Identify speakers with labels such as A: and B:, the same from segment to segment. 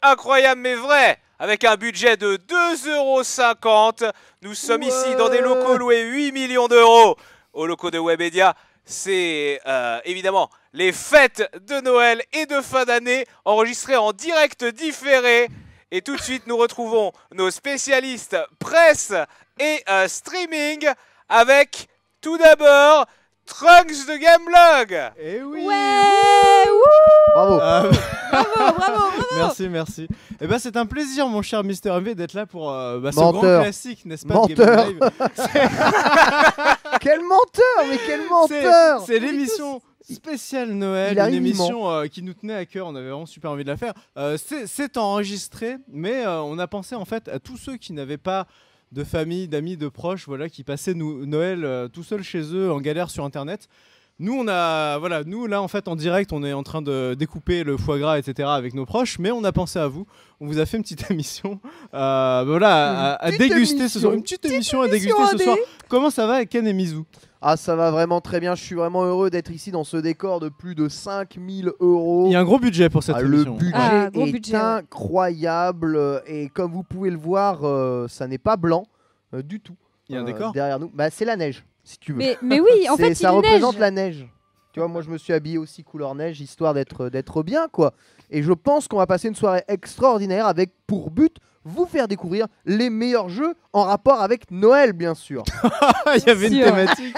A: incroyable mais vrai. Avec un budget de 2,50 €, nous sommes ici dans des locaux loués 8 millions d'euros. Aux locaux de Webedia, c'est évidemment les fêtes de Noël et de fin d'année enregistrées en direct différé. Et tout de suite, nous retrouvons nos spécialistes presse et streaming avec tout d'abord Trunks de Gameblog.
B: Eh oui.
C: Ouais.
D: Bravo.
C: Bravo.
B: Merci. Eh ben c'est un plaisir, mon cher Mister MV, d'être là pour ce
D: Menteur.
B: grand classique, n'est-ce pas, de
D: Menteur.
B: Game Live.
D: Quel menteur, mais quel menteur.
B: C'est l'émission spéciale Noël,
D: Il arrive
B: une émission qui nous tenait à cœur. On avait vraiment super envie de la faire. C'est enregistré, mais on a pensé en fait à tous ceux qui n'avaient pas de famille, d'amis, de proches, voilà, qui passaient Noël tout seuls chez eux en galère sur Internet. Nous là en fait en direct, on est en train de découper le foie gras, etc. avec nos proches, mais on a pensé à vous. On vous a fait une petite émission, à déguster ce soir. Une petite émission à déguster ce soir. Comment ça va, Ken et Mizu?
D: Ah, ça va vraiment très bien. Je suis vraiment heureux d'être ici dans ce décor de plus de 5000 €.
B: Il y a un gros budget pour cette émission.
D: Le budget est incroyable et comme vous pouvez le voir, ça n'est pas blanc du tout.
B: Il y a un décor
D: derrière nous. Bah, c'est la neige, si tu veux.
C: Mais oui, en fait,
D: ça représente la neige. Tu vois, moi je me suis habillé aussi couleur neige histoire d'être bien, quoi. Et je pense qu'on va passer une soirée extraordinaire avec pour but vous faire découvrir les meilleurs jeux en rapport avec Noël, bien sûr.
B: Il y avait une thématique.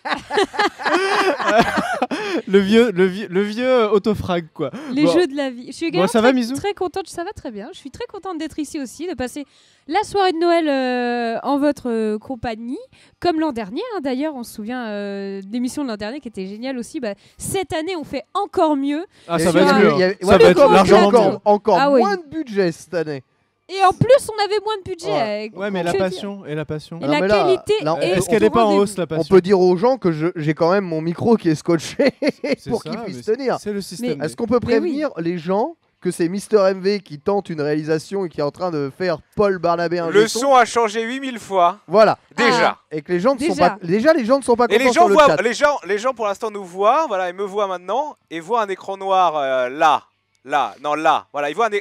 B: le vieux autofrag, quoi.
C: Les jeux de la vie. Je suis également
B: très
C: contente. Ça va très bien. Je suis très contente d'être ici aussi, de passer la soirée de Noël en votre compagnie, comme l'an dernier. D'ailleurs, on se souvient de l'émission de l'an dernier qui était géniale aussi. Cette année, on fait encore mieux.
B: Ah, ça va être mieux.
D: Ça va être
B: largement
D: encore moins de budget cette année.
C: Et en plus, on avait moins de budget.
B: Ouais, mais la passion.
C: Et la qualité.
B: Est-ce qu'elle n'est pas en hausse, la passion?
D: On peut dire aux gens que j'ai quand même mon micro qui est scotché pour qu'ils puissent tenir.
B: C'est le système.
D: Est-ce qu'on peut prévenir les gens que c'est Mister MV qui tente une réalisation et qui est en train de faire Paul Barnabé un
A: Le son a changé 8000 fois.
D: Voilà.
A: Déjà.
D: Et que les gens ne sont pas. Déjà, les gens ne sont pas contents sur le chat.
A: Les gens pour l'instant nous voient. Voilà, ils me voient maintenant et voient un écran noir là. Là, voilà, ils voient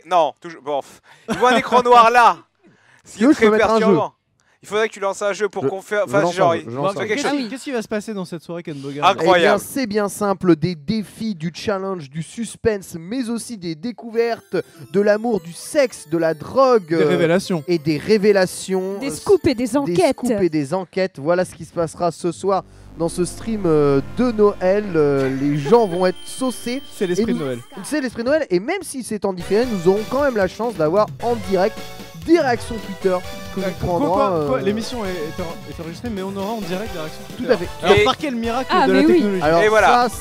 A: ils voient un écran noir là.
D: Si je peux mettre un jeu.
A: Il faudrait que tu lances un jeu pour qu'on fasse
B: Qu'est-ce qui va se passer dans cette soirée, Ken Bogard?
A: Incroyable.
D: C'est bien simple, des défis, du challenge, du suspense, mais aussi des découvertes, de l'amour, du sexe, de la drogue,
B: des révélations
D: et des révélations,
C: des scoops et des
D: enquêtes. Voilà ce qui se passera ce soir dans ce stream de Noël. Les gens vont être saucés.
B: C'est l'esprit de Noël.
D: C'est l'esprit de Noël. Et même si c'est en différé, nous aurons quand même la chance d'avoir en direct des réactions Twitter que nous prendrons.
B: L'émission est enregistrée, mais on aura en direct des réactions Twitter.
D: Tout à fait.
B: Alors, par quel miracle de la technologie?
D: Alors,
A: et voilà.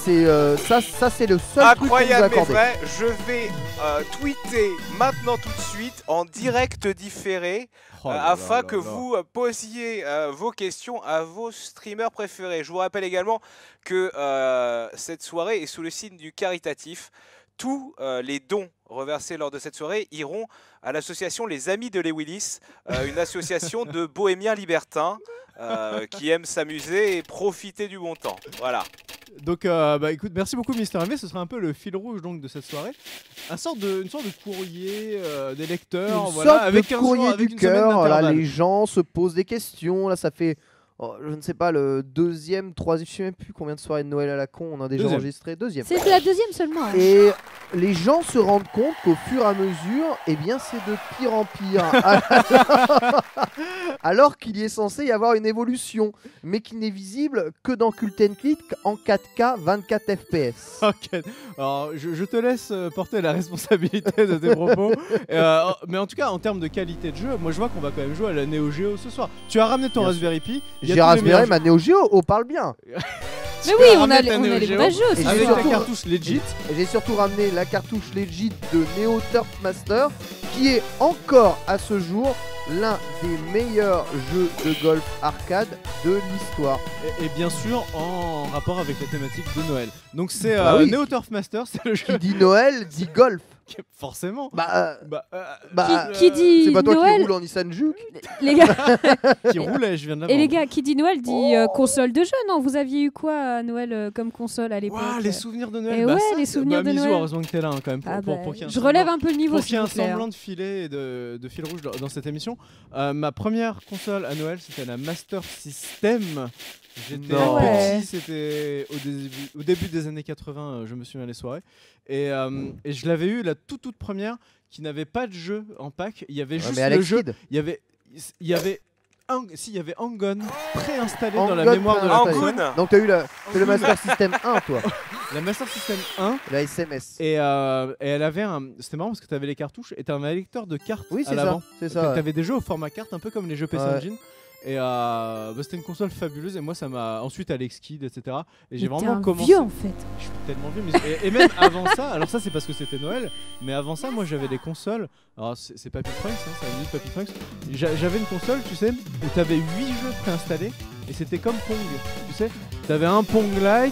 D: ça c'est le seul
A: incroyable
D: truc qu'on nous a accordé.
A: Je vais tweeter maintenant tout de suite en direct différé. Afin que vous posiez vos questions à vos streamers préférés. Je vous rappelle également que cette soirée est sous le signe du caritatif. Tous les dons reversés lors de cette soirée iront à l'association Les Amis de Lewillis, une association de bohémiens libertins qui aiment s'amuser et profiter du bon temps. Voilà.
B: Donc, écoute, merci beaucoup, Mister MV. Ce sera un peu le fil rouge donc de cette soirée. Une sorte de courrier des lecteurs,
D: avec un courrier du cœur. Là, les gens se posent des questions. Là, ça fait, je ne sais pas, le deuxième, troisième, je ne sais même plus combien de soirées de Noël à la con on a déjà enregistré. Deuxième.
C: C'est la deuxième seulement.
D: Et les gens se rendent compte qu'au fur et à mesure, eh bien, c'est de pire en pire. Alors qu'il y est censé y avoir une évolution, mais qui n'est visible que dans Cult & Click en 4K 24 FPS.
B: Ok, alors je te laisse porter la responsabilité de tes propos. Mais en tout cas, en termes de qualité de jeu, moi je vois qu'on va quand même jouer à la Neo Geo ce soir. Tu as ramené ton Raspberry Pi.
D: J'ai Raspberry, ma Neo Geo, on parle bien.
C: Mais oui, on a les vrais jeux.
B: Avec la cartouche Legit.
D: J'ai surtout ramené la cartouche Legit de Neo Turf Master, qui est encore à ce jour l'un des meilleurs jeux de golf arcade de l'histoire.
B: Et bien sûr en rapport avec la thématique de Noël. Donc c'est
D: oui.
B: Neo Turf Master, c'est le jeu.
D: Qui dit Noël, dit golf.
B: Forcément.
C: Qui dit
D: c'est pas toi
C: Noël
D: qui roule en Nissan Juke
C: les gars.
B: Qui roulait, je viens de la
C: Et les
B: vendre.
C: gars, qui dit Noël dit console de jeu, non? Vous aviez eu quoi à Noël comme console à l'époque?
B: Ouah, les souvenirs de Noël.
C: Et ouais, les souvenirs de
B: Misou,
C: Noël.
B: heureusement que t'es là quand même. Pour qu'il y ait un
C: je relève
B: semblant-
C: un peu le niveau.
B: Pour qu'il y ait un
C: s'il vous plaît,
B: semblant de filet et de fil rouge dans cette émission. Ma première console à Noël, c'était la Master System. J'étais
D: Non.
B: petit, c'était au début des années 80, je me souviens des soirées. Et je l'avais eu la toute première qui n'avait pas de jeu en pack. Il y avait juste
D: mais
B: le
D: Alex
B: jeu.
D: Kidd.
B: Il y avait Hang-On préinstallé dans la
D: Hang-On
B: mémoire de la
D: préinstallé.
B: console.
A: Hang-On.
D: Donc t'as eu le Master System 1, toi.
B: La Master System 1.
D: La SMS.
B: Et elle avait c'était marrant parce que tu avais les cartouches et tu avais un lecteur de cartes
D: Oui,
B: à
D: c'est
B: l'avant.
D: ça. C'est ça.
B: Tu avais des jeux au format carte, un peu comme les jeux PC
D: Ouais.
B: Engine. Et c'était une console fabuleuse. Et moi, ça m'a. Ensuite, Alex Kidd, etc. Et j'ai
C: Mais t'es
B: vraiment
C: un
B: commencé.
C: vieux en fait.
B: Je suis tellement vieux. Et même avant ça, alors ça, c'est parce que c'était Noël. Mais avant ça, moi, j'avais des consoles. Alors, c'est Papy Trunks, c'est la musique Papy Trunks. J'avais une console, tu sais, où tu avais 8 jeux préinstallés. Et c'était comme Pong. Tu sais, tu avais un Pong-like.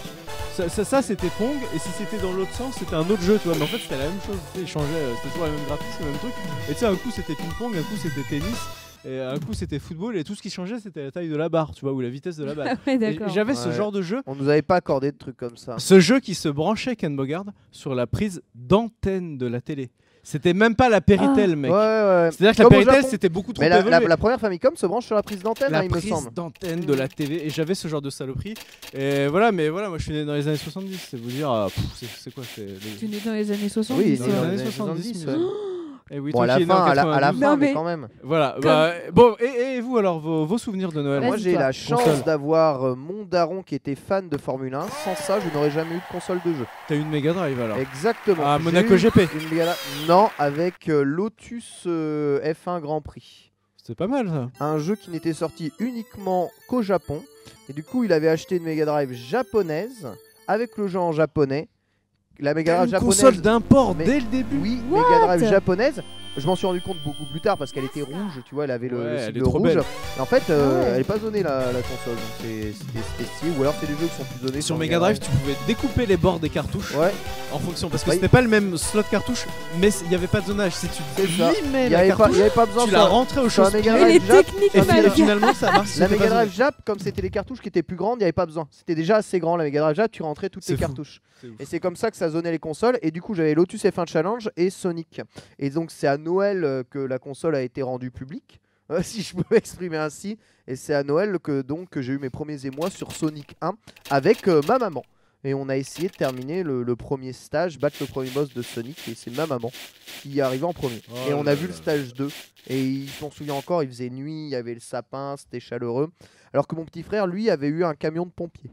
B: Ça c'était Pong, et si c'était dans l'autre sens, c'était un autre jeu, tu vois. Mais en fait, c'était la même chose, tu sais, ils changeaient, c'était toujours la même graphisme, le même truc. Et tu sais, un coup c'était ping-pong, un coup c'était tennis, et un coup c'était football, et tout ce qui changeait c'était la taille de la barre, tu vois, ou la vitesse de la balle.
C: Ouais,
B: Et
C: d'accord.
B: j'avais ce
D: Ouais.
B: genre de jeu,
D: On nous avait pas accordé de trucs comme ça.
B: ce jeu qui se branchait, Ken Bogard, sur la prise d'antenne de la télé. C'était même pas la Péritel, mec.
D: Ouais.
B: C'est-à-dire que la
D: Comme au
B: Péritel
D: Japon.
B: c'était beaucoup trop
D: Mais
B: évolué.
D: la première Famicom se branche sur la prise d'antenne,
B: La
D: il me
B: prise
D: semble.
B: d'antenne de la TV, et j'avais ce genre de saloperie. Et voilà, mais voilà, moi je suis né dans les années 70, c'est vous dire, c'est quoi c'est
C: Tu es né dans les années 60.
D: Oui,
B: dans
D: dans
B: les
D: les
B: années
D: années
B: 70.
D: 70,
B: mais- Et oui,
D: Bon,
B: toi
D: à la
B: qui es né en
D: fin, à la
B: 92.
D: fin,
C: Non,
D: mais
C: mais-
D: quand même.
B: Voilà. Bon, et vous alors, vos souvenirs de Noël?
C: Vas-y,
D: Moi, j'ai
C: toi.
D: la chance
B: Console.
D: d'avoir mon daron qui était fan de Formule 1. Sans ça, je n'aurais jamais eu de console de jeu.
B: T'as eu une Mega Drive alors?
D: Exactement.
B: Ah,
D: J'ai
B: Monaco
D: eu
B: GP.
D: une Mega Drive- Non, avec Lotus F1 Grand Prix.
B: C'est pas mal ça.
D: Un jeu qui n'était sorti uniquement qu'au Japon. Et du coup, il avait acheté une Mega Drive japonaise avec le jeu en japonais. La Mega Drive
B: Une
D: japonaise.
B: console d'import
D: Mais-
B: dès le début.
D: Oui,
C: What
D: Mega Drive japonaise. Je m'en suis rendu compte beaucoup plus tard parce qu'elle était rouge, tu vois, elle avait
B: Ouais,
D: le
B: elle
D: cible
B: est trop
D: rouge.
B: belle.
D: Et en fait,
C: ouais.
D: elle est pas zonée la console, donc c'était stylé. Ou alors c'est des jeux qui sont plus zonés
B: Sur Mega Drive, tu pouvais découper les bords des cartouches
D: Ouais,
B: en fonction parce que
D: Oui.
B: c'était pas le même slot cartouche, mais il y avait pas de zonage. Si tu
D: C'est ça.
B: limais
D: il
B: la
D: n'y
B: cartouche,
D: avait pas besoin
B: tu
D: de
B: la
D: ça.
B: rentrais au
D: Sur la
B: chausse-pied.
D: Mega
C: Et les
D: Drive Jap,
C: techniques
B: Et
C: mal
B: finalement, ça marche.
D: la
B: c'était
D: Mega
B: pas
D: Drive Jap, comme c'était les cartouches qui étaient plus grandes, il n'y avait pas besoin. C'était déjà assez grand la Mega Drive Jap, tu rentrais toutes
B: C'est
D: les
B: fou.
D: cartouches.
B: C'est ouf.
D: Et c'est comme ça que ça zonait les consoles. Et du coup, j'avais Lotus F1 Challenge et Sonic. Et donc, c'est à Noël que la console a été rendue publique, si je peux m'exprimer ainsi. Et c'est à Noël que j'ai eu mes premiers émois sur Sonic 1 avec ma maman. Et on a essayé de terminer le premier stage, battre le premier boss de Sonic. Et c'est ma maman qui y est arrivée en premier.
B: Oh
D: et on
B: là
D: a vu
B: là.
D: le stage 2. Et je m'en souviens encore, il faisait nuit, il y avait le sapin, c'était chaleureux. Alors que mon petit frère, lui, avait eu un camion de pompiers.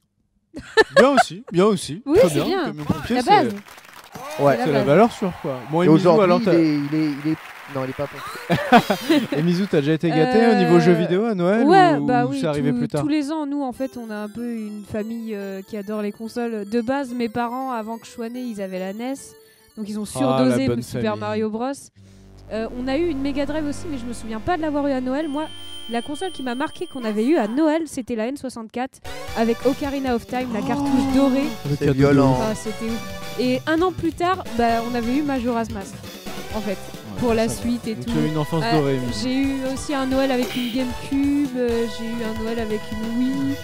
B: Bien aussi, bien aussi.
C: Oui,
B: Très
C: c'est bien.
B: Comme pompier,
C: La
B: c'est
C: base.
D: Ouais.
B: c'est la valeur sûre quoi. Bon,
D: Et
B: et Mizu,
D: aujourd'hui,
B: alors
D: il est... Non, il est pas pompier.
B: et Mizu, t'as déjà été gâté au niveau jeux vidéo à Noël
C: Ouais,
B: ou,
C: bah
B: ou
C: oui,
B: c'est arrivé plus tard?
C: tous les ans, nous, en fait, on a un peu une famille qui adore les consoles. De base, mes parents, avant que je sois née, ils avaient la NES. Donc, ils ont surdosé
B: la bonne
C: Super
B: famille.
C: Mario Bros. On a eu une Mega Drive aussi, mais je me souviens pas de l'avoir eu à Noël. Moi, la console qui m'a marqué qu'on avait eu à Noël, c'était la N64 avec Ocarina of Time, la cartouche dorée.
B: Le
D: C'est
B: cadeau de
D: violent.
B: ouf.
C: Ah, c'était ouf. Et un an plus tard, bah, on avait eu Majora's Mask, en fait,
B: Ouais,
C: pour la
B: ça va.
C: suite et
B: Donc
C: tout.
B: tu as eu une enfance
C: Ouais,
B: dorée. Mizu.
C: J'ai eu aussi un Noël avec une GameCube, j'ai eu un Noël avec une Wii.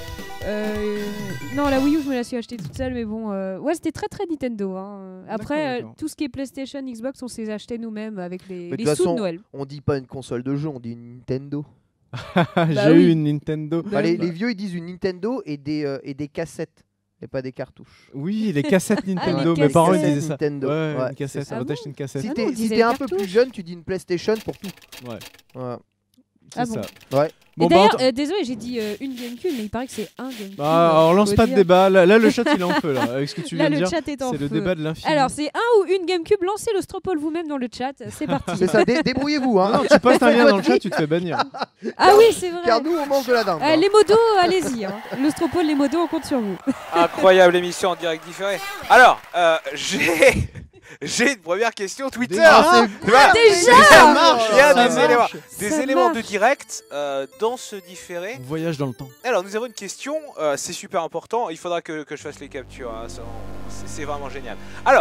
C: Non, la Wii U, je me la suis achetée toute seule, mais bon, ouais, c'était très très Nintendo. Hein. Après,
B: d'accord.
C: tout ce qui est PlayStation, Xbox, on s'est acheté nous-mêmes avec
D: Mais
C: les
D: de toute
C: sous de
D: façon,
C: Noël.
D: On dit pas une console de jeu, on dit une Nintendo.
B: J'ai
C: oui.
B: eu une Nintendo.
C: Bah,
D: Les vieux, ils disent une Nintendo et des cassettes. Et pas des cartouches.
B: Oui, les cassettes Nintendo.
C: les
B: Mes parents ils
C: cassettes
B: disaient ça.
D: Nintendo.
B: Ouais,
D: Ouais,
B: une cassette.
D: c'est
B: Ça
C: ça.
B: va t'acheter une cassette.
D: Si
C: Ah
D: t'es
C: non, on disait
D: si t'es un peu
C: cartouche.
D: plus jeune, tu dis une PlayStation pour tout.
B: Ouais,
D: Ouais.
B: c'est
C: Ah bon.
B: ça.
D: Ouais.
C: Et
B: Bon, bah,
C: d'ailleurs, désolé, j'ai dit une GameCube, mais il paraît que c'est un GameCube.
B: bah, alors lance
C: Faut
B: pas de
C: dire.
B: débat. Là, le chat il est en feu là. Avec ce que tu
C: Là,
B: viens de
C: le
B: dire.
C: chat est en
B: C'est le
C: feu.
B: débat de l'infini.
C: Alors, c'est un ou une GameCube, lancez le Stropole vous-même dans le chat, c'est parti.
D: C'est ça, débrouillez-vous. Hein.
B: Non, tu postes un lien dans le chat, tu te fais bannir.
C: Ah oui, c'est vrai.
D: Car nous, on mange de la dinde.
C: Les modos, allez-y. Hein. Le Stropole, les modos, on compte sur vous.
A: Incroyable émission en direct différé. Alors, j'ai une première question Twitter.
B: Déjà
A: Voilà.
C: Déjà
B: Ça marche.
A: Il y a
B: ça
A: des
B: marche.
A: éléments, des
C: Ça
A: éléments de
C: marche.
A: direct dans ce différé.
B: On voyage dans le temps.
A: Alors, nous avons une question, c'est super important. Il faudra que je fasse les captures, hein, c'est vraiment génial. Alors,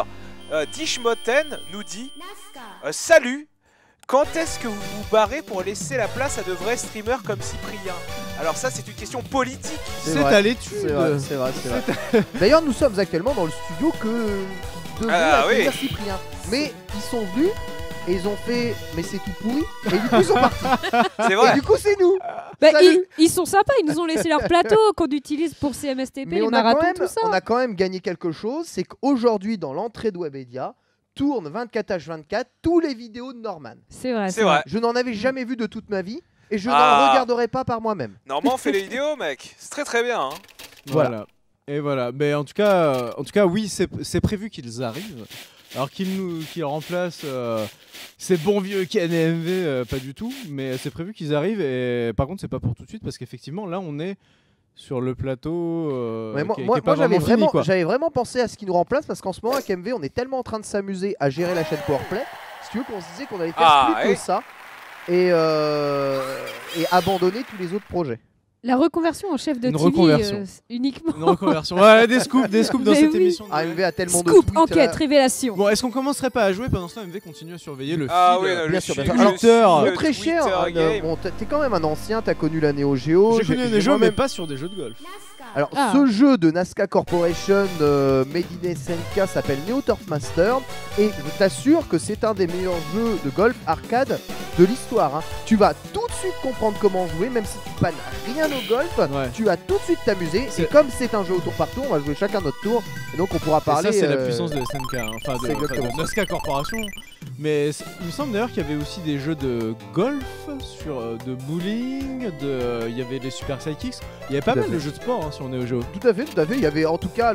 A: Dishmoten nous dit salut, quand est-ce que vous vous barrez pour laisser la place à de vrais streamers comme Cyprien? Alors ça c'est une question politique.
B: C'est à l'étude.
D: C'est vrai. D'ailleurs nous sommes actuellement dans le studio que devait accueillir Cyprien. Mais ils sont venus et ils ont fait mais c'est tout pourri et du coup ils sont partis.
A: C'est vrai.
D: Et du coup c'est nous.
C: Ils sont sympas, ils nous ont laissé leur plateau qu'on utilise pour CMSTP,
D: mais
C: les marathons, tout ça.
D: On a quand même gagné quelque chose, c'est qu'aujourd'hui dans l'entrée de Webedia tourne 24h24 tous les vidéos de Norman.
C: C'est vrai.
D: Je n'en avais jamais vu de toute ma vie et je n'en regarderai pas par moi-même.
A: Normand fait les vidéos mec, c'est très très bien. Hein.
B: Voilà. Et voilà, mais en tout cas oui, c'est prévu qu'ils arrivent. Alors qu'ils remplacent ces bons vieux KNMV, pas du tout, mais c'est prévu qu'ils arrivent. Et par contre, c'est pas pour tout de suite parce qu'effectivement, là, on est sur le plateau.
D: Moi, j'avais vraiment pensé à ce qui nous remplace parce qu'en ce moment, avec MV, on est tellement en train de s'amuser à gérer la chaîne Powerplay. Si tu veux, qu'on se disait qu'on allait faire plus que ça et abandonner tous les autres projets.
C: La reconversion en chef de TV uniquement.
B: Une reconversion. Voilà, des scoops dans cette émission.
D: MV a tellement de
C: tweets. Enquête, révélation.
B: Bon, est-ce qu'on commencerait pas à jouer pendant ce temps? MV continue à surveiller le fil.
A: Oui,
D: bien sûr.
B: Alors,
D: très cher. Bon, t'es quand même un ancien, t'as connu la Neo Geo.
B: J'ai connu la Neo Geo, mais pas sur des jeux de golf.
D: Alors, ce jeu de Nazca Corporation Made in SNK s'appelle Neo Turf Master et je t'assure que c'est un des meilleurs jeux de golf arcade de l'histoire. Hein. Tu vas tout de suite comprendre comment jouer, même si tu pannes rien au golf, tu vas tout de suite t'amuser. Et comme c'est un jeu au tour par tour, on va jouer chacun notre tour et donc on pourra parler.
B: Et ça, c'est la puissance de SNK, enfin de Nazca Corporation. Mais il me semble d'ailleurs qu'il y avait aussi des jeux de golf, de bowling, il y avait les Super Sidekicks. Il y avait pas mal de jeux de sport sur Neo Geo.
D: Tout à fait. Il y avait en tout cas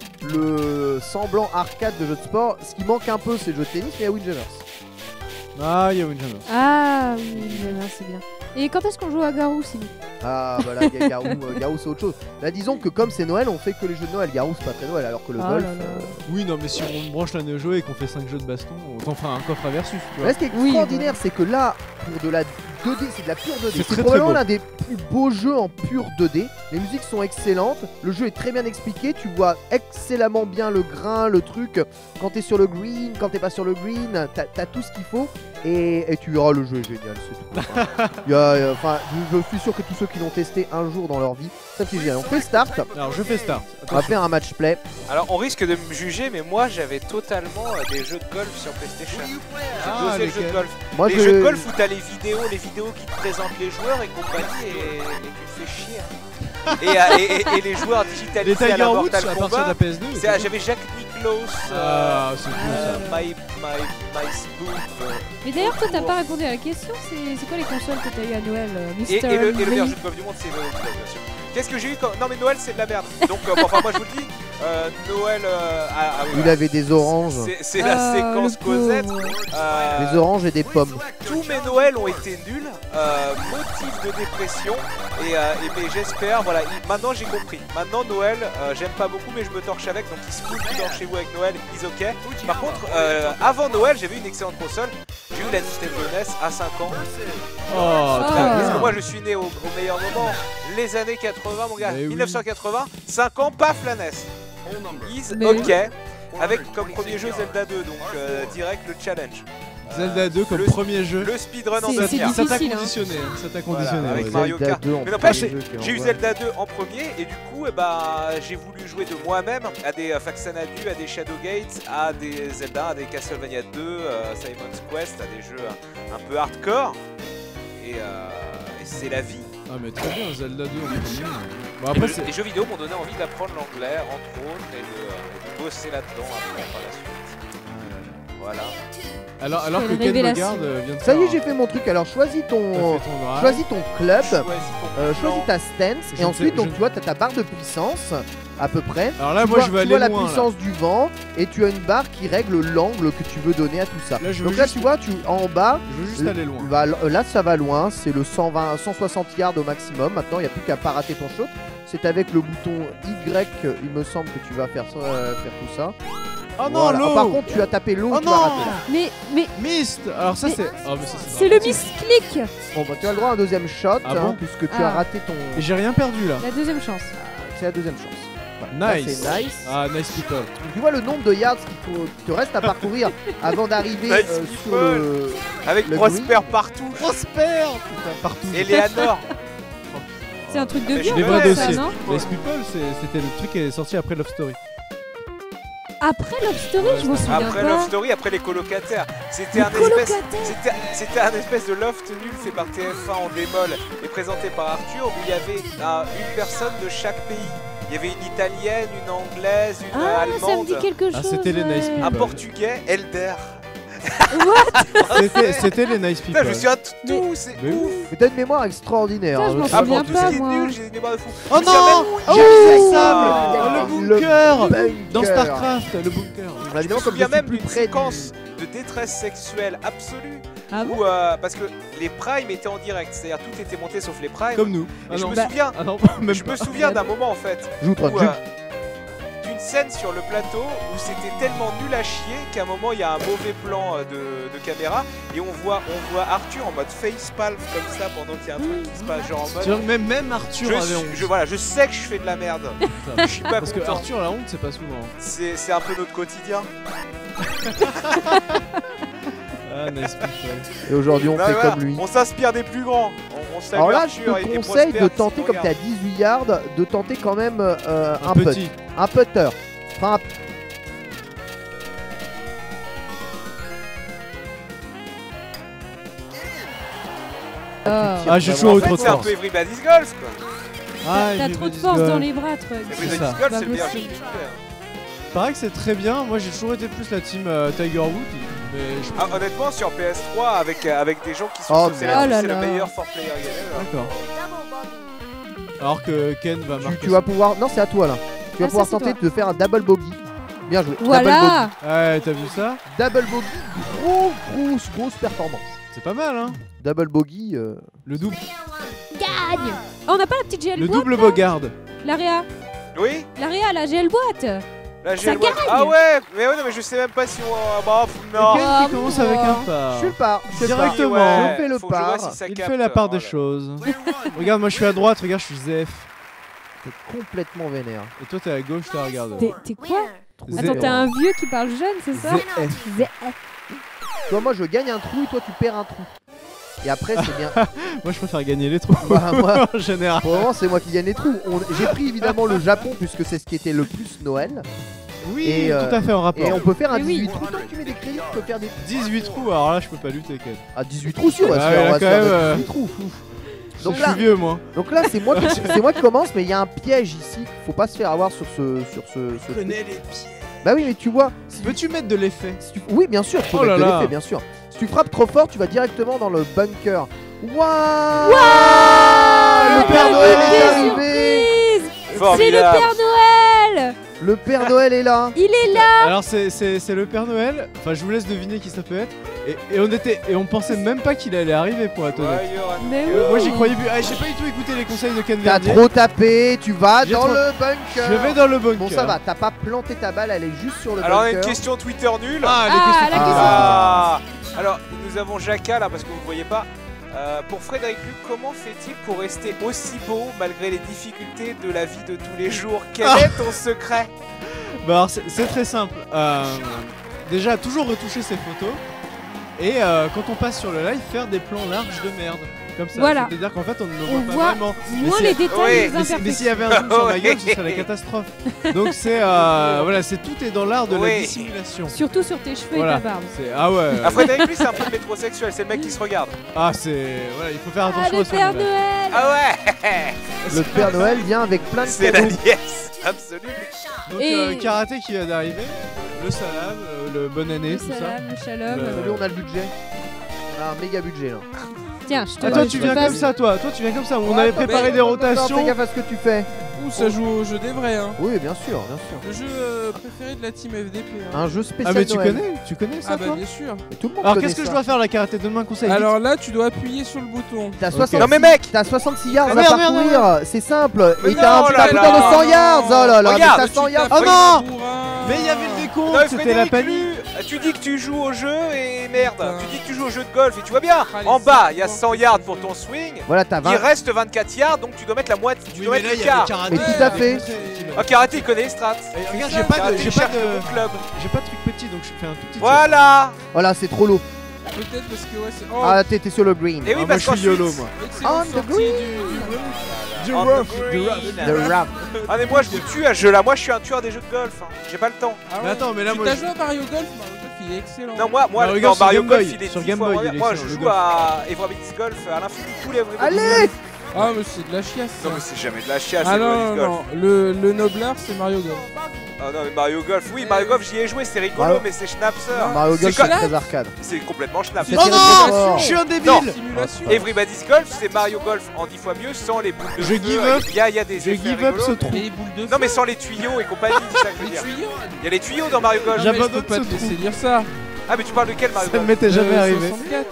D: le semblant arcade de jeux de sport. Ce qui manque un peu, c'est le jeu de tennis, mais il y a Windjammers.
B: Ah, il y a Windjammers.
C: Ah, Windjammers, c'est bien. Et quand est-ce qu'on joue à Garou sinon?
D: Ah, bah là, Garou c'est autre chose. Là, disons que comme c'est Noël, on fait que les jeux de Noël. Garou, c'est pas très Noël, alors que le golf.
B: Oui, non, mais si on branche la Neo Geo et qu'on fait 5 jeux de baston, on t'en fera un coffre à versus. Tu vois.
D: Là, ce qui est extraordinaire, c'est que là, pour de la 2D, c'est de la pure 2D. C'est probablement l'un des plus beaux jeux en pure 2D. Les musiques sont excellentes, le jeu est très bien expliqué, tu vois excellemment bien le grain, le truc. Quand t'es sur le green, quand t'es pas sur le green, t'as tout ce qu'il faut. Et tu verras, le jeu est génial, c'est tout. Enfin, je suis sûr que tous ceux qui l'ont testé un jour dans leur vie, ça c'est génial. On fait start.
B: Alors je fais start.
D: On va faire un match play.
A: Alors on risque de me juger, mais moi j'avais totalement des jeux de golf sur PlayStation. J'ai dosé le jeu de golf. Les jeux de golf où t'as les vidéos qui te présentent les joueurs et compagnie et tu te fais chier. Et les joueurs digitalisés à la Mortal Kombat. J'avais Jacques Nicklaus, My Spoof.
C: Mais d'ailleurs, toi, t'as pas répondu à la question. C'est quoi les consoles que t'as eu à Noël, Mister
A: Et le meilleur jeu de golf du monde, c'est Noël, bien sûr. Qu'est-ce que j'ai eu quand... Non, mais Noël, c'est de la merde. Donc, enfin, moi, je vous le dis. Noël.
D: Il avait des oranges.
A: C'est la séquence Cosette.
D: Des oranges et des pommes.
A: Tous mes Noëls ont été nuls. Motif de dépression. Mais j'espère, voilà. Maintenant, j'ai compris. Maintenant, Noël, j'aime pas beaucoup, mais je me torche avec. Donc, il se fout du torchez-vous avec Noël. Is ok. Par contre, avant Noël, j'avais une excellente console. J'ai eu la Nintendo NES à 5 ans. Parce que moi, je suis né au meilleur moment. Les années 80, mon gars. 1980, 5 ans, paf, la NES. Is ok. Avec comme premier jeu Zelda 2, donc direct le challenge.
B: Zelda 2 comme premier jeu.
A: Le speedrun en 9
B: Ça t'a conditionné. Ça t'a conditionné.
A: Voilà, avec Mario Kart. Mais n'empêche, j'ai eu Zelda 2 en premier et du coup, j'ai voulu jouer de moi-même à des Faxanadu, à des Shadowgate, à des Zelda, à des Castlevania 2, Simon's Quest, à des jeux un peu hardcore. Et c'est la vie.
B: Ah mais très bien, Zelda 2 en premier.
A: Bon, après, les jeux vidéo m'ont donné envie d'apprendre l'anglais, entre autres, et de bosser là-dedans après par la suite. Voilà.
B: Alors que Ken Bogard vient de
D: ça y est, j'ai fait mon truc. Alors choisis ton club, choisis ta stance et ensuite donc tu vois t'as ta barre de puissance à peu près.
B: Alors là, moi je vais aller loin.
D: Tu vois la puissance du vent et tu as une barre qui règle l'angle que tu veux donner à tout ça. Donc là tu vois, en bas,
B: je veux juste aller loin.
D: Là ça va loin, c'est le 160 yards au maximum. Maintenant il n'y a plus qu'à pas rater ton shot. C'est avec le bouton Y, il me semble que tu vas faire tout ça.
B: Oh non, l'eau.
D: Par contre, tu as tapé l'eau, tu vas rater.
C: Mais
B: Mist. Alors ça c'est.
C: C'est le Mist-click.
D: Bon bah tu as le droit à un deuxième shot puisque tu as raté ton.
B: Et j'ai rien perdu là.
C: La deuxième chance.
D: C'est la deuxième chance. Ça,
B: Nice.
D: c'est nice.
B: Ah, nice people.
D: Tu vois le nombre de yards qu'il te reste à parcourir avant d'arriver
A: Nice
D: sur le...
A: Avec
D: le
A: Prosper partout.
B: Prosper. Putain, partout.
A: Eleanor.
C: C'est un truc de
A: Mais
C: vieux,
B: Les
A: Ouais,
B: vrais
C: ça,
B: dossiers.
C: non
B: Nice people, c'était le truc qui est sorti après Love Story.
C: Après Love Story, je m'en souviens
A: Après
C: pas.
A: Love Story, après les colocataires. C'était un c'était un espèce de loft nul fait par TF1 en démol et présenté par Arthur où il y avait une personne de chaque pays. Il y avait une italienne, une anglaise, une
C: Ah, ça me
A: allemande,
C: dit quelque chose.
B: Ah, c'était les Nice People.
A: un portugais, Elder.
B: C'était les nice
A: Putain,
B: people.
A: je me souviens de tout, c'est
B: Mais
A: ouf.
D: Mais t'as une mémoire extraordinaire.
C: Putain, je m'en
A: Ah
C: souviens
A: bon, tout
C: pas,
A: ce qui est
C: moi.
A: nul, j'ai une mémoire de fou.
B: Oh
A: Je me souviens
B: non
A: même-
B: Oh,
D: Jack
B: Sable
D: Sable.
B: Le bunker
D: bunker.
B: Dans Starcraft, le bunker.
A: Je me
D: Évidemment, comme je
A: souviens
D: suis
A: même
D: plus
A: d'une
D: près
A: séquence de détresse sexuelle absolue
C: Ah bon
A: où, parce que les primes étaient en direct, c'est-à-dire tout était monté sauf les primes.
B: Comme nous.
A: Et je
B: non.
A: me souviens,
B: Ah non, même
A: je
B: pas.
A: me souviens d'un moment en fait
D: Joue trop
A: où,
D: de
A: d'une scène sur le plateau où c'était tellement nul à chier qu'à un moment il y a un mauvais plan de caméra et on voit Arthur en mode facepalm comme ça pendant qu'il y a un truc qui se passe genre en mode
B: Tu vois, même Arthur avait honte.
A: voilà, je sais que je fais de la merde. Je suis pas
B: Parce que
A: content.
B: Arthur, la honte, c'est pas souvent.
A: C'est un peu notre quotidien.
B: Ah, nice people.
D: Et aujourd'hui, on
A: Bah,
D: fait
A: voilà,
D: comme lui.
A: on s'inspire des plus grands. On salue
D: Alors là, je
A: Arthur
D: te
A: et
D: conseille
A: Prosper
D: de
A: qui
D: tenter,
A: nous
D: comme t'es à
A: regardent.
D: 18 yards, de tenter quand même un putt.
B: petit.
D: Un putter. Enfin,
C: Ah.
B: Ah, j'ai
A: En
B: toujours eu
A: fait,
B: trop de
A: c'est un
B: force.
A: peu Everybody's Golf quoi.
B: Ah,
C: T'as
B: j'ai
C: trop
B: eu
C: de
B: des
C: force dans
B: gueules.
C: les bras, toi.
A: Everybody's
B: ça.
A: Golf,
C: Pas
A: c'est le meilleur jeu
C: possible.
A: du univers.
B: Paraît que c'est très bien. Moi, j'ai toujours été plus la team Tiger Woods. Mais je...
A: Ah, honnêtement, sur PS3, avec des gens qui sont
D: Oh,
A: c'est
C: merde.
A: la-
C: Oh
A: c'est
C: là
A: le
C: là.
A: meilleur for player game.
B: D'accord. Alors que Ken va marquer.
D: tu vas pouvoir. Non, c'est à toi là. Tu vas
C: Ah,
D: pouvoir
C: ça, c'est
D: tenter de faire un double bogey. Bien joué.
C: Voilà.
B: Ouais, t'as vu ça?
D: Double bogey. Grosse performance.
B: C'est pas mal, hein?
D: Double bogey.
B: Le double,
C: Gagne. Oh, on n'a pas la petite GL
B: le
C: boîte
B: double Bogard.
C: L'Aria,
A: Oui,
C: la GL boîte.
A: là j'ai
C: Ça
A: le droit.
C: gagne.
A: Ah ouais, mais non, mais je sais même pas si on. Bah, non.
B: Ken
C: Ah,
B: qui commence
C: bon.
B: avec un pas.
D: Je fais le par. Je fais le par.
B: Directement.
A: Ouais,
D: Je fais le
A: faut que je vois
D: par.
A: si ça
B: Il
A: capte.
B: fait la part
A: Oh
B: des
A: là.
B: choses. Regarde, moi je suis à droite, regarde, je suis ZF.
D: T'es complètement vénère.
B: Et toi t'es à gauche, t'es regarde.
C: T'es quoi?
B: ZF.
C: Attends, t'es un vieux qui parle jeune, c'est ça?
B: ZF.
D: Toi, moi, je gagne un trou et toi, tu perds un trou. Et après, c'est bien.
B: Moi je préfère gagner les trous.
D: Bah, moi,
B: En général.
D: pour le moment, c'est moi qui gagne les trous. J'ai pris évidemment le Japon puisque c'est ce qui était le plus Noël.
B: Oui,
D: Et,
B: tout à fait en rapport.
D: Et on peut faire un
C: Mais oui.
D: 18 trous. Tant que tu mets des crédits, tu peux faire des.
B: 18 trous, alors là je peux pas lutter Ken.
D: Ah, 18 trous, sûr, on va se
B: Ah,
D: faire,
B: il a
D: on va se
B: quand
D: faire
B: même,
D: 18 trous. Donc
B: Je
D: là,
B: suis vieux moi.
D: c'est moi qui commence, mais il y a un piège ici. Faut pas se faire avoir sur ce.
B: les pieds.
D: Bah oui, mais tu vois. Si
B: Peux-tu mettre de l'effet?
D: Oui, bien sûr, tu peux
B: Oh
D: mettre
B: là
D: de
B: là.
D: l'effet, bien sûr. Si tu frappes trop fort, tu vas directement dans le bunker. Waouh Le Père Noël est arrivé.
C: Surprise. C'est le
A: Formidable.
C: Père Noël.
D: Le Père Noël est là.
C: Il est là.
B: Alors c'est le Père Noël. Enfin je vous laisse deviner qui ça peut être. Et on pensait même pas qu'il allait arriver pour être honnête.
A: Ouais, Yoran.
C: Mais oui.
B: Moi j'y croyais plus. Ah, j'ai pas du tout écouté les conseils de Ken
D: T'as
B: Verdier.
D: trop tapé, tu vas
B: J'ai
D: dans
B: trop-
D: le bunker.
B: Je vais dans le bunker.
D: Bon, ça va, t'as pas planté ta balle, elle est juste sur le
A: Alors on a
D: bunker.
A: une question Twitter nulle.
B: Ah, les
C: Ah,
B: questions.
C: la question.
A: Ah. Alors nous avons Jaka là parce que vous ne voyez pas. Pour Frédéric Luc, comment fait-il pour rester aussi beau malgré les difficultés de la vie de tous les jours? Quel est ton secret?
B: Bah alors c'est très simple. Déjà toujours retoucher ses photos. Et quand on passe sur le live, faire des plans larges de merde. Comme ça.
C: Voilà.
B: C'est-à-dire qu'en fait on ne me
C: On
B: voit pas
C: voit
B: vraiment.
C: moins
B: si-
C: les détails
A: Oui.
C: et les
B: Mais s'il
C: imperfections.
B: y avait un zoom sur ma
A: Oui.
B: gueule, ce serait la catastrophe. Donc c'est voilà, c'est tout est dans l'art de la
A: Oui.
B: dissimulation.
C: Surtout sur tes cheveux
B: Voilà.
C: et ta barbe.
B: C'est ah ouais.
A: Ah, Frédéric Luc c'est un peu métrosexuel, c'est le mec qui se regarde.
B: Ah c'est voilà, il faut faire
C: Ah,
B: attention
C: le
B: à son
C: Père
B: image.
C: Noël.
A: Ah ouais.
D: Le Père Noël vient avec plein de
A: C'est la
D: cadeaux.
A: liesse absolue.
B: Donc
C: Et-
B: karaté qui vient d'arriver, le salam, le bonne année,
C: Le
B: tout ça.
C: salam, le shalom.
B: Le-
D: Salut, on a le budget. On a un méga budget là.
C: Tiens, je te
B: Ah, toi
C: je
B: tu
C: te
B: viens
C: passe.
B: comme ça toi tu viens comme ça. On
D: Ouais,
B: avait
D: attends,
B: préparé
D: mais-
B: des
D: Attends,
B: rotations.
D: fais gaffe à ce que tu fais.
E: Ouh, ça joue au jeu des vrais, hein.
D: Oui, bien sûr, bien sûr.
E: Le jeu préféré de la team FDP. Hein.
D: Un jeu spécial
B: Ah mais tu
D: Noël.
B: connais ça
E: Ah bah
B: toi?
E: bien sûr.
D: Et tout le monde
B: Alors
D: connaît
B: qu'est-ce que je
D: ça.
B: dois faire la karaté? Donne-moi un conseil. vite.
E: Alors là, tu dois appuyer sur le bouton.
D: T'as
B: Ok.
D: 66,
A: Non mais mec.
D: t'as 66 yards
B: Ah,
D: à
B: merde, merde,
D: parcourir, c'est simple.
A: Mais
D: Et t'as
A: non,
D: un
A: là,
D: putain
A: là.
D: de 100 yards. Oh là là, mais
A: Regarde,
D: t'as 100 yards.
B: Oh non! Mais il y avait le décompte,
A: Non,
B: c'était la
A: Frédéric
B: panique.
A: Luc, tu dis que tu joues au jeu et merde, tu dis que tu joues au jeu de golf et tu vois bien, en bas il y a 100 yards pour ton swing,
D: Voilà, t'as 20.
A: il reste 24 yards donc tu dois mettre la moitié, tu dois mettre le quart.
D: Mais tout à fait.
A: Ah, karaté il connaît les strats.
B: Regarde,
A: Karaté,
B: j'ai
A: il
B: pas
A: cherche le
B: de
A: bon club.
B: truc petit donc je fais un tout petit.
A: Voilà.
D: Voilà, c'est trop low.
E: Peut-être parce que ouais, c'est. Oh,
D: Ah, t'es sur le green.
A: Et oui,
B: Moi
A: parce
B: je suis
A: qu'ensuite-
B: YOLO moi.
E: excellente
D: On the
E: sortie
D: green.
E: du
A: On
B: rough,
A: the
B: du
A: green.
D: The rap.
A: Ah mais moi je vous tue à ce jeu là, moi je suis un tueur des jeux de golf, hein. J'ai pas le temps.
E: Ah
B: Mais
E: ouais.
B: attends, mais là
E: Tu
B: moi
E: t'as
B: je-
E: joué à Mario Golf? Mario Golf il est excellent.
A: Non moi
B: Mario
A: non,
B: Golf sur
A: Mario
B: Game
A: Golf
B: Boy,
A: il est
B: sur
A: 10
B: Game
A: fois
B: Boy,
A: moins
B: il est
A: bien. Moi je
B: excellent,
A: joue
B: le golf.
A: à Everybody's Golf à l'infini tous les Everybody's
D: Allez.
A: Golf.
E: Ah mais c'est de la chiasse.
A: Non
E: ça.
A: mais c'est jamais de la chiasse
E: Ah non,
A: Everybody's
E: non,
A: Golf.
E: non, le noblard c'est Mario Golf.
A: Ah non mais Mario Golf, oui Mario Golf j'y ai joué, c'est rigolo
D: Mario-
A: mais c'est Schnapser.
D: Mario
A: C'est
D: Golf,
A: quoi-
D: c'est très arcade.
A: C'est complètement Schnapser.
D: C'est
B: Oh
D: très,
B: non,
D: très fort.
B: je suis un débile.
A: Non.
E: Simulation.
A: Everybody's Golf c'est Mario Golf en 10 fois mieux sans les boules de
B: Je
A: feu.
B: give up.
A: Il y a des
B: Je
A: effets
B: give up
A: rigolos,
B: ce
A: mais-
B: trou.
E: Et les boules de
A: Non
E: feu.
A: mais sans les tuyaux et compagnie, c'est ça que je veux
E: Les
A: dire.
E: tuyaux.
A: Il y a les tuyaux dans Mario Golf.
E: Non, mais je
B: J'abandonne
E: peux pas
B: ce
E: te laisser
B: trou.
E: dire ça.
A: Ah mais tu parles de quel Mario
B: Ça ne
A: Golf
B: m'était jamais arrivé.
E: 64.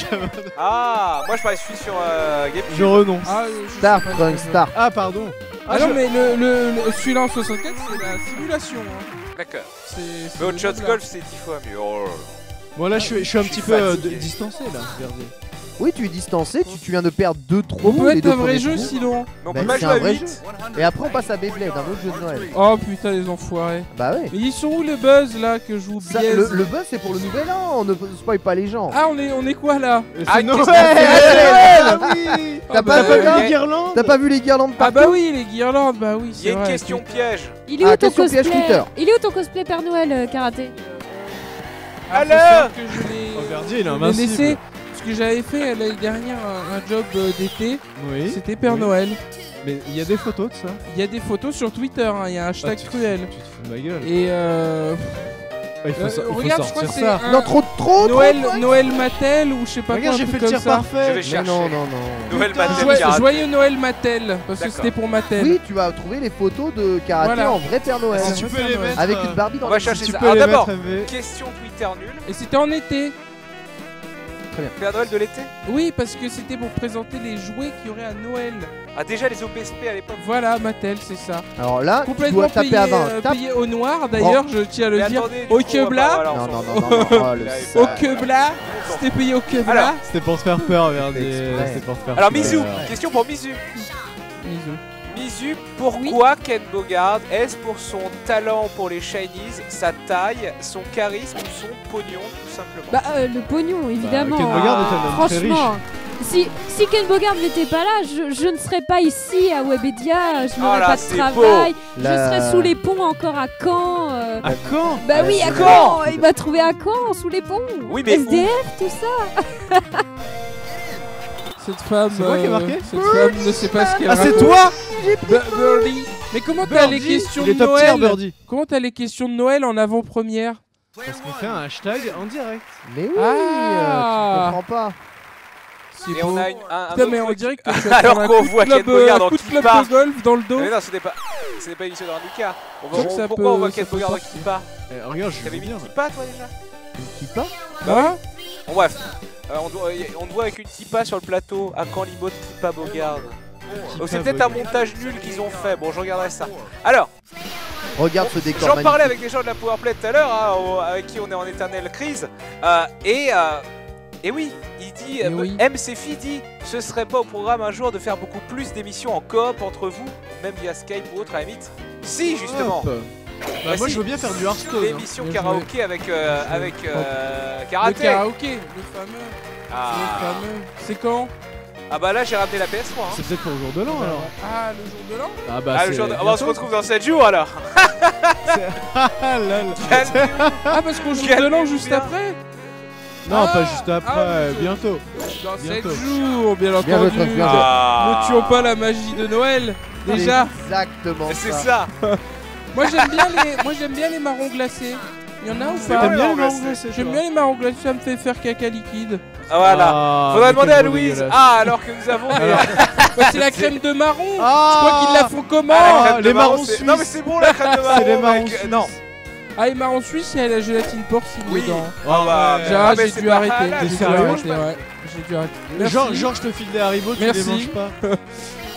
A: Ah moi je parlais celui sur GameCube.
B: Je renonce.
E: Ah, je
D: Star,
E: sais pas
D: Going
E: le jeu.
D: Star.
B: Ah pardon.
E: Ah non mais celui-là en 64 c'est la simulation. Hein.
A: D'accord.
E: C'est
A: Mais Hot
E: le
A: Shots
E: noblard.
A: Golf c'est 10 fois mieux. Oh.
B: Bon là je suis un
A: Je
B: petit
A: suis
B: peu
A: fatigué.
B: distancé là, Verdier.
D: Oui, tu es distancé, tu viens de perdre 2
E: On
D: trous.
E: peut
D: les
E: être
D: deux
E: un vrai
D: premiers
E: jeu
D: trous.
E: sinon.
A: Mais on
D: Bah,
A: peut pas
D: c'est
A: jouer
D: un
A: à
D: vrai
A: 8.
D: jeu. Et après, on passe à Beyblade, un autre jeu de Noël.
E: Oh putain les enfoirés.
D: Bah ouais.
E: Mais ils sont où les buzz là que je vous
D: Ça,
E: biaise
D: le buzz, c'est pour le nouvel an. On ne spoil pas les gens.
E: Ah on est quoi là?
A: Ah,
B: C'est
A: qu'est-ce
B: Noël.
A: qu'on fait
B: Ah oui.
D: T'as
E: Ah,
D: pas
E: bah,
D: vu
B: La
A: y a-
B: guirlande.
D: T'as pas vu les guirlandes
E: Ah
D: partout?
E: bah oui les guirlandes bah oui
A: Il y
E: c'est
A: a une
E: vrai.
A: question piège.
C: Il est où ton
D: question piège
C: cosplay
D: Twitter.
C: Il est où ton cosplay Père Noël karaté?
E: Ah, faut
A: Alors
E: savoir que je l'ai
B: Oh, Verdier, il est
E: je l'ai
B: invincible.
E: laissé parce que j'avais fait l'année dernière un job d'été.
B: Oui.
E: C'était Père
B: Oui.
E: Noël.
B: Mais il y a des photos de ça.
E: Il y a des photos sur Twitter, hein, il y a un hashtag
B: Ah,
E: cruel.
B: Tu te fous de ma gueule.
E: Et
B: Il faut
E: regarde, je crois
B: sortir
E: que c'est
B: ça.
E: un
D: Non, trop.
E: Noël Mattel ou je sais pas
B: Regarde,
E: quoi.
B: j'ai
E: un
B: fait
E: truc
B: le
E: comme
B: tir
E: ça.
A: Je vais
B: parfait.
D: Mais
A: chercher.
D: non.
A: Noël
B: Putain.
A: Mattel Karaté.
E: Joyeux Noël Mattel, parce que
A: D'accord.
E: c'était pour Mattel.
D: Oui, tu vas trouver les photos de karaté
E: Voilà.
D: en vrai Père Noël.
B: Si tu peux les mettre.
D: Avec une Barbie dans
A: On va
D: les
A: chercher
B: Tu
A: ça.
B: peux
A: Alors
B: les
A: d'abord,
B: mettre. MV.
A: question Twitter nulle.
E: Et c'était en été.
A: Père Noël de l'été.
E: Oui, parce que c'était pour présenter les jouets qu'il y aurait à Noël.
A: Ah déjà les OPSP à l'époque.
E: Voilà, Mattel, c'est ça.
D: Alors là, tu
E: Complètement
D: dois taper
E: payé,
D: à 20. Tape.
E: payé au noir, d'ailleurs, je tiens à le
A: Mais
E: dire.
A: attendez, du
E: Au
A: coup, on va
E: Quebla.
A: pas- voilà, on
D: Non,
A: s'en
D: non,
A: fout.
D: non, non, non, le
A: Là,
E: Au
D: sale.
E: Quebla, c'était payé au Quebla.
A: Alors,
B: C'était pour se faire peur, Verdier.
D: exprès.
B: C'était pour se faire
A: Alors
B: peur.
A: Mizu, question pour Mizu.
E: Bisous.
A: Mizu, pourquoi Ken Bogard? Est-ce pour son talent pour les Shinies, sa taille, son charisme ou son pognon tout simplement?
C: Bah le pognon évidemment.
B: Ken Bogard est un homme très riche.
C: Franchement, si Ken Bogard n'était pas là, je ne serais pas ici à Webedia, je n'aurais
A: Oh là,
C: pas de
A: c'est
C: travail, je
D: La-
C: serais sous les ponts encore à Caen.
B: À quand?
C: Bah oui, à
D: c'est
C: Caen,
D: vrai.
C: il m'a trouvé à Caen, sous les ponts.
A: Oui, mais où?
C: SDF, tout ça.
E: Cette femme,
B: C'est moi qui ai marqué
E: cette femme ne sait pas ce qu'elle
B: Ah, c'est
E: raconte.
B: toi?
E: Birdie. Mais comment t'as les
B: Birdie.
E: questions
B: Il est
E: de
B: top tier,
E: Noël?
B: Birdie.
E: Comment t'as les questions de Noël en avant-première?
B: Parce qu'on fait un hashtag en direct.
D: Mais oui,
E: Ah.
D: tu comprends pas.
E: C'est
A: Et
E: beau.
A: on a un
E: Putain, mais
A: autre
E: on dirait que
A: truc.
E: tu vas
A: Alors
E: prendre un
A: qu'on
E: coup de
A: voit
E: club,
A: Ken Bogard dans
E: coup de club
A: Kippa.
E: de golf dans le dos.
A: Mais non, ce n'est pas l'émission de Randuka.
E: Donc ça
A: Pourquoi
E: peut-
A: on voit
E: ça
A: Ken
E: peut
A: Bogard dans
E: partir.
A: Kippa?
B: Regarde, je
A: T'avais
B: vais
A: mis
B: bien.
A: Kippa toi déjà?
D: Qui pas
E: Hein?
A: Bon bref, on te voit avec une Kippa sur le plateau, à quand l'imote Kippa Bogard? Oh, c'est peut-être un montage nul qu'ils ont fait, bon je regarderai ça. Alors,
D: Regarde ce décor
A: j'en parlais
D: magnifique.
A: avec des gens de la Powerplay tout à l'heure, hein, avec qui on est en éternelle crise, et oui, il dit,
E: Et oui.
A: MCFI dit, ce serait pas au programme un jour de faire beaucoup plus d'émissions en coop entre vous, même via Skype ou autre à la limite? Si justement,
B: Hop. Bah, moi
A: si.
B: je veux bien faire du Hearthstone.
A: l'émission
E: bien
A: karaoké avec
E: Le
A: karaté.
E: karaoké, le fameux. Le
A: Ah.
E: fameux. C'est quand?
A: Ah bah là j'ai ramené la PS3 hein.
B: C'est peut-être pour le jour de l'an alors.
E: Ah, le jour de l'an?
B: Ah bah
A: Ah, le jour de- on se retrouve dans 7 jours alors.
B: Ah lol.
E: Ah, parce qu'on joue
A: Quel
E: de l'an juste
A: bien.
E: après?
B: Non,
E: Ah,
B: pas juste après,
E: ah,
B: bientôt.
E: Dans 7
B: Bientôt.
E: jours, bien
D: Bien joué,
E: entendu.
D: Franck, bien joué.
A: Ah.
E: Ne tuons pas la magie de Noël. Déjà,
D: Exactement
A: C'est
D: ça.
A: ça.
E: moi j'aime bien les marrons glacés. Il y en a ou
A: C'est
E: pas?
A: vrai,
B: T'aimes bien les
A: marrons
B: marrons glacés,
E: J'aime bien les marrons glacés, ça me fait faire caca liquide.
A: Ah, voilà.
B: Ah,
A: Faudrait
B: mais
A: demander
B: quel
A: à
B: gros
A: Louise.
B: dégueulasse.
A: Ah alors que nous avons des...
B: Alors.
E: Bah, c'est la crème de marron.
B: Ah,
E: Je crois qu'ils la font comment?
A: Ah, la crème de
B: les
A: marron,
B: marrons
A: c'est-
B: suisses.
A: Non mais c'est bon la crème de marron.
B: C'est les marrons
A: mec.
B: suisses.
A: Non.
E: Ah, les marrons suisses, il y a la gélatine porcine
A: Oui.
E: dedans.
A: Ah bah,
B: ouais.
E: J'ai
A: ah, mais
E: j'ai
A: c'est
E: dû
A: pas
E: arrêter.
A: halal,
E: J'ai
B: c'est
E: dû
B: sérieux,
E: arrêter, ouais. J'ai dû arrêter. Merci.
B: Genre, je te file des haribots, tu
E: Merci.
B: les manges pas.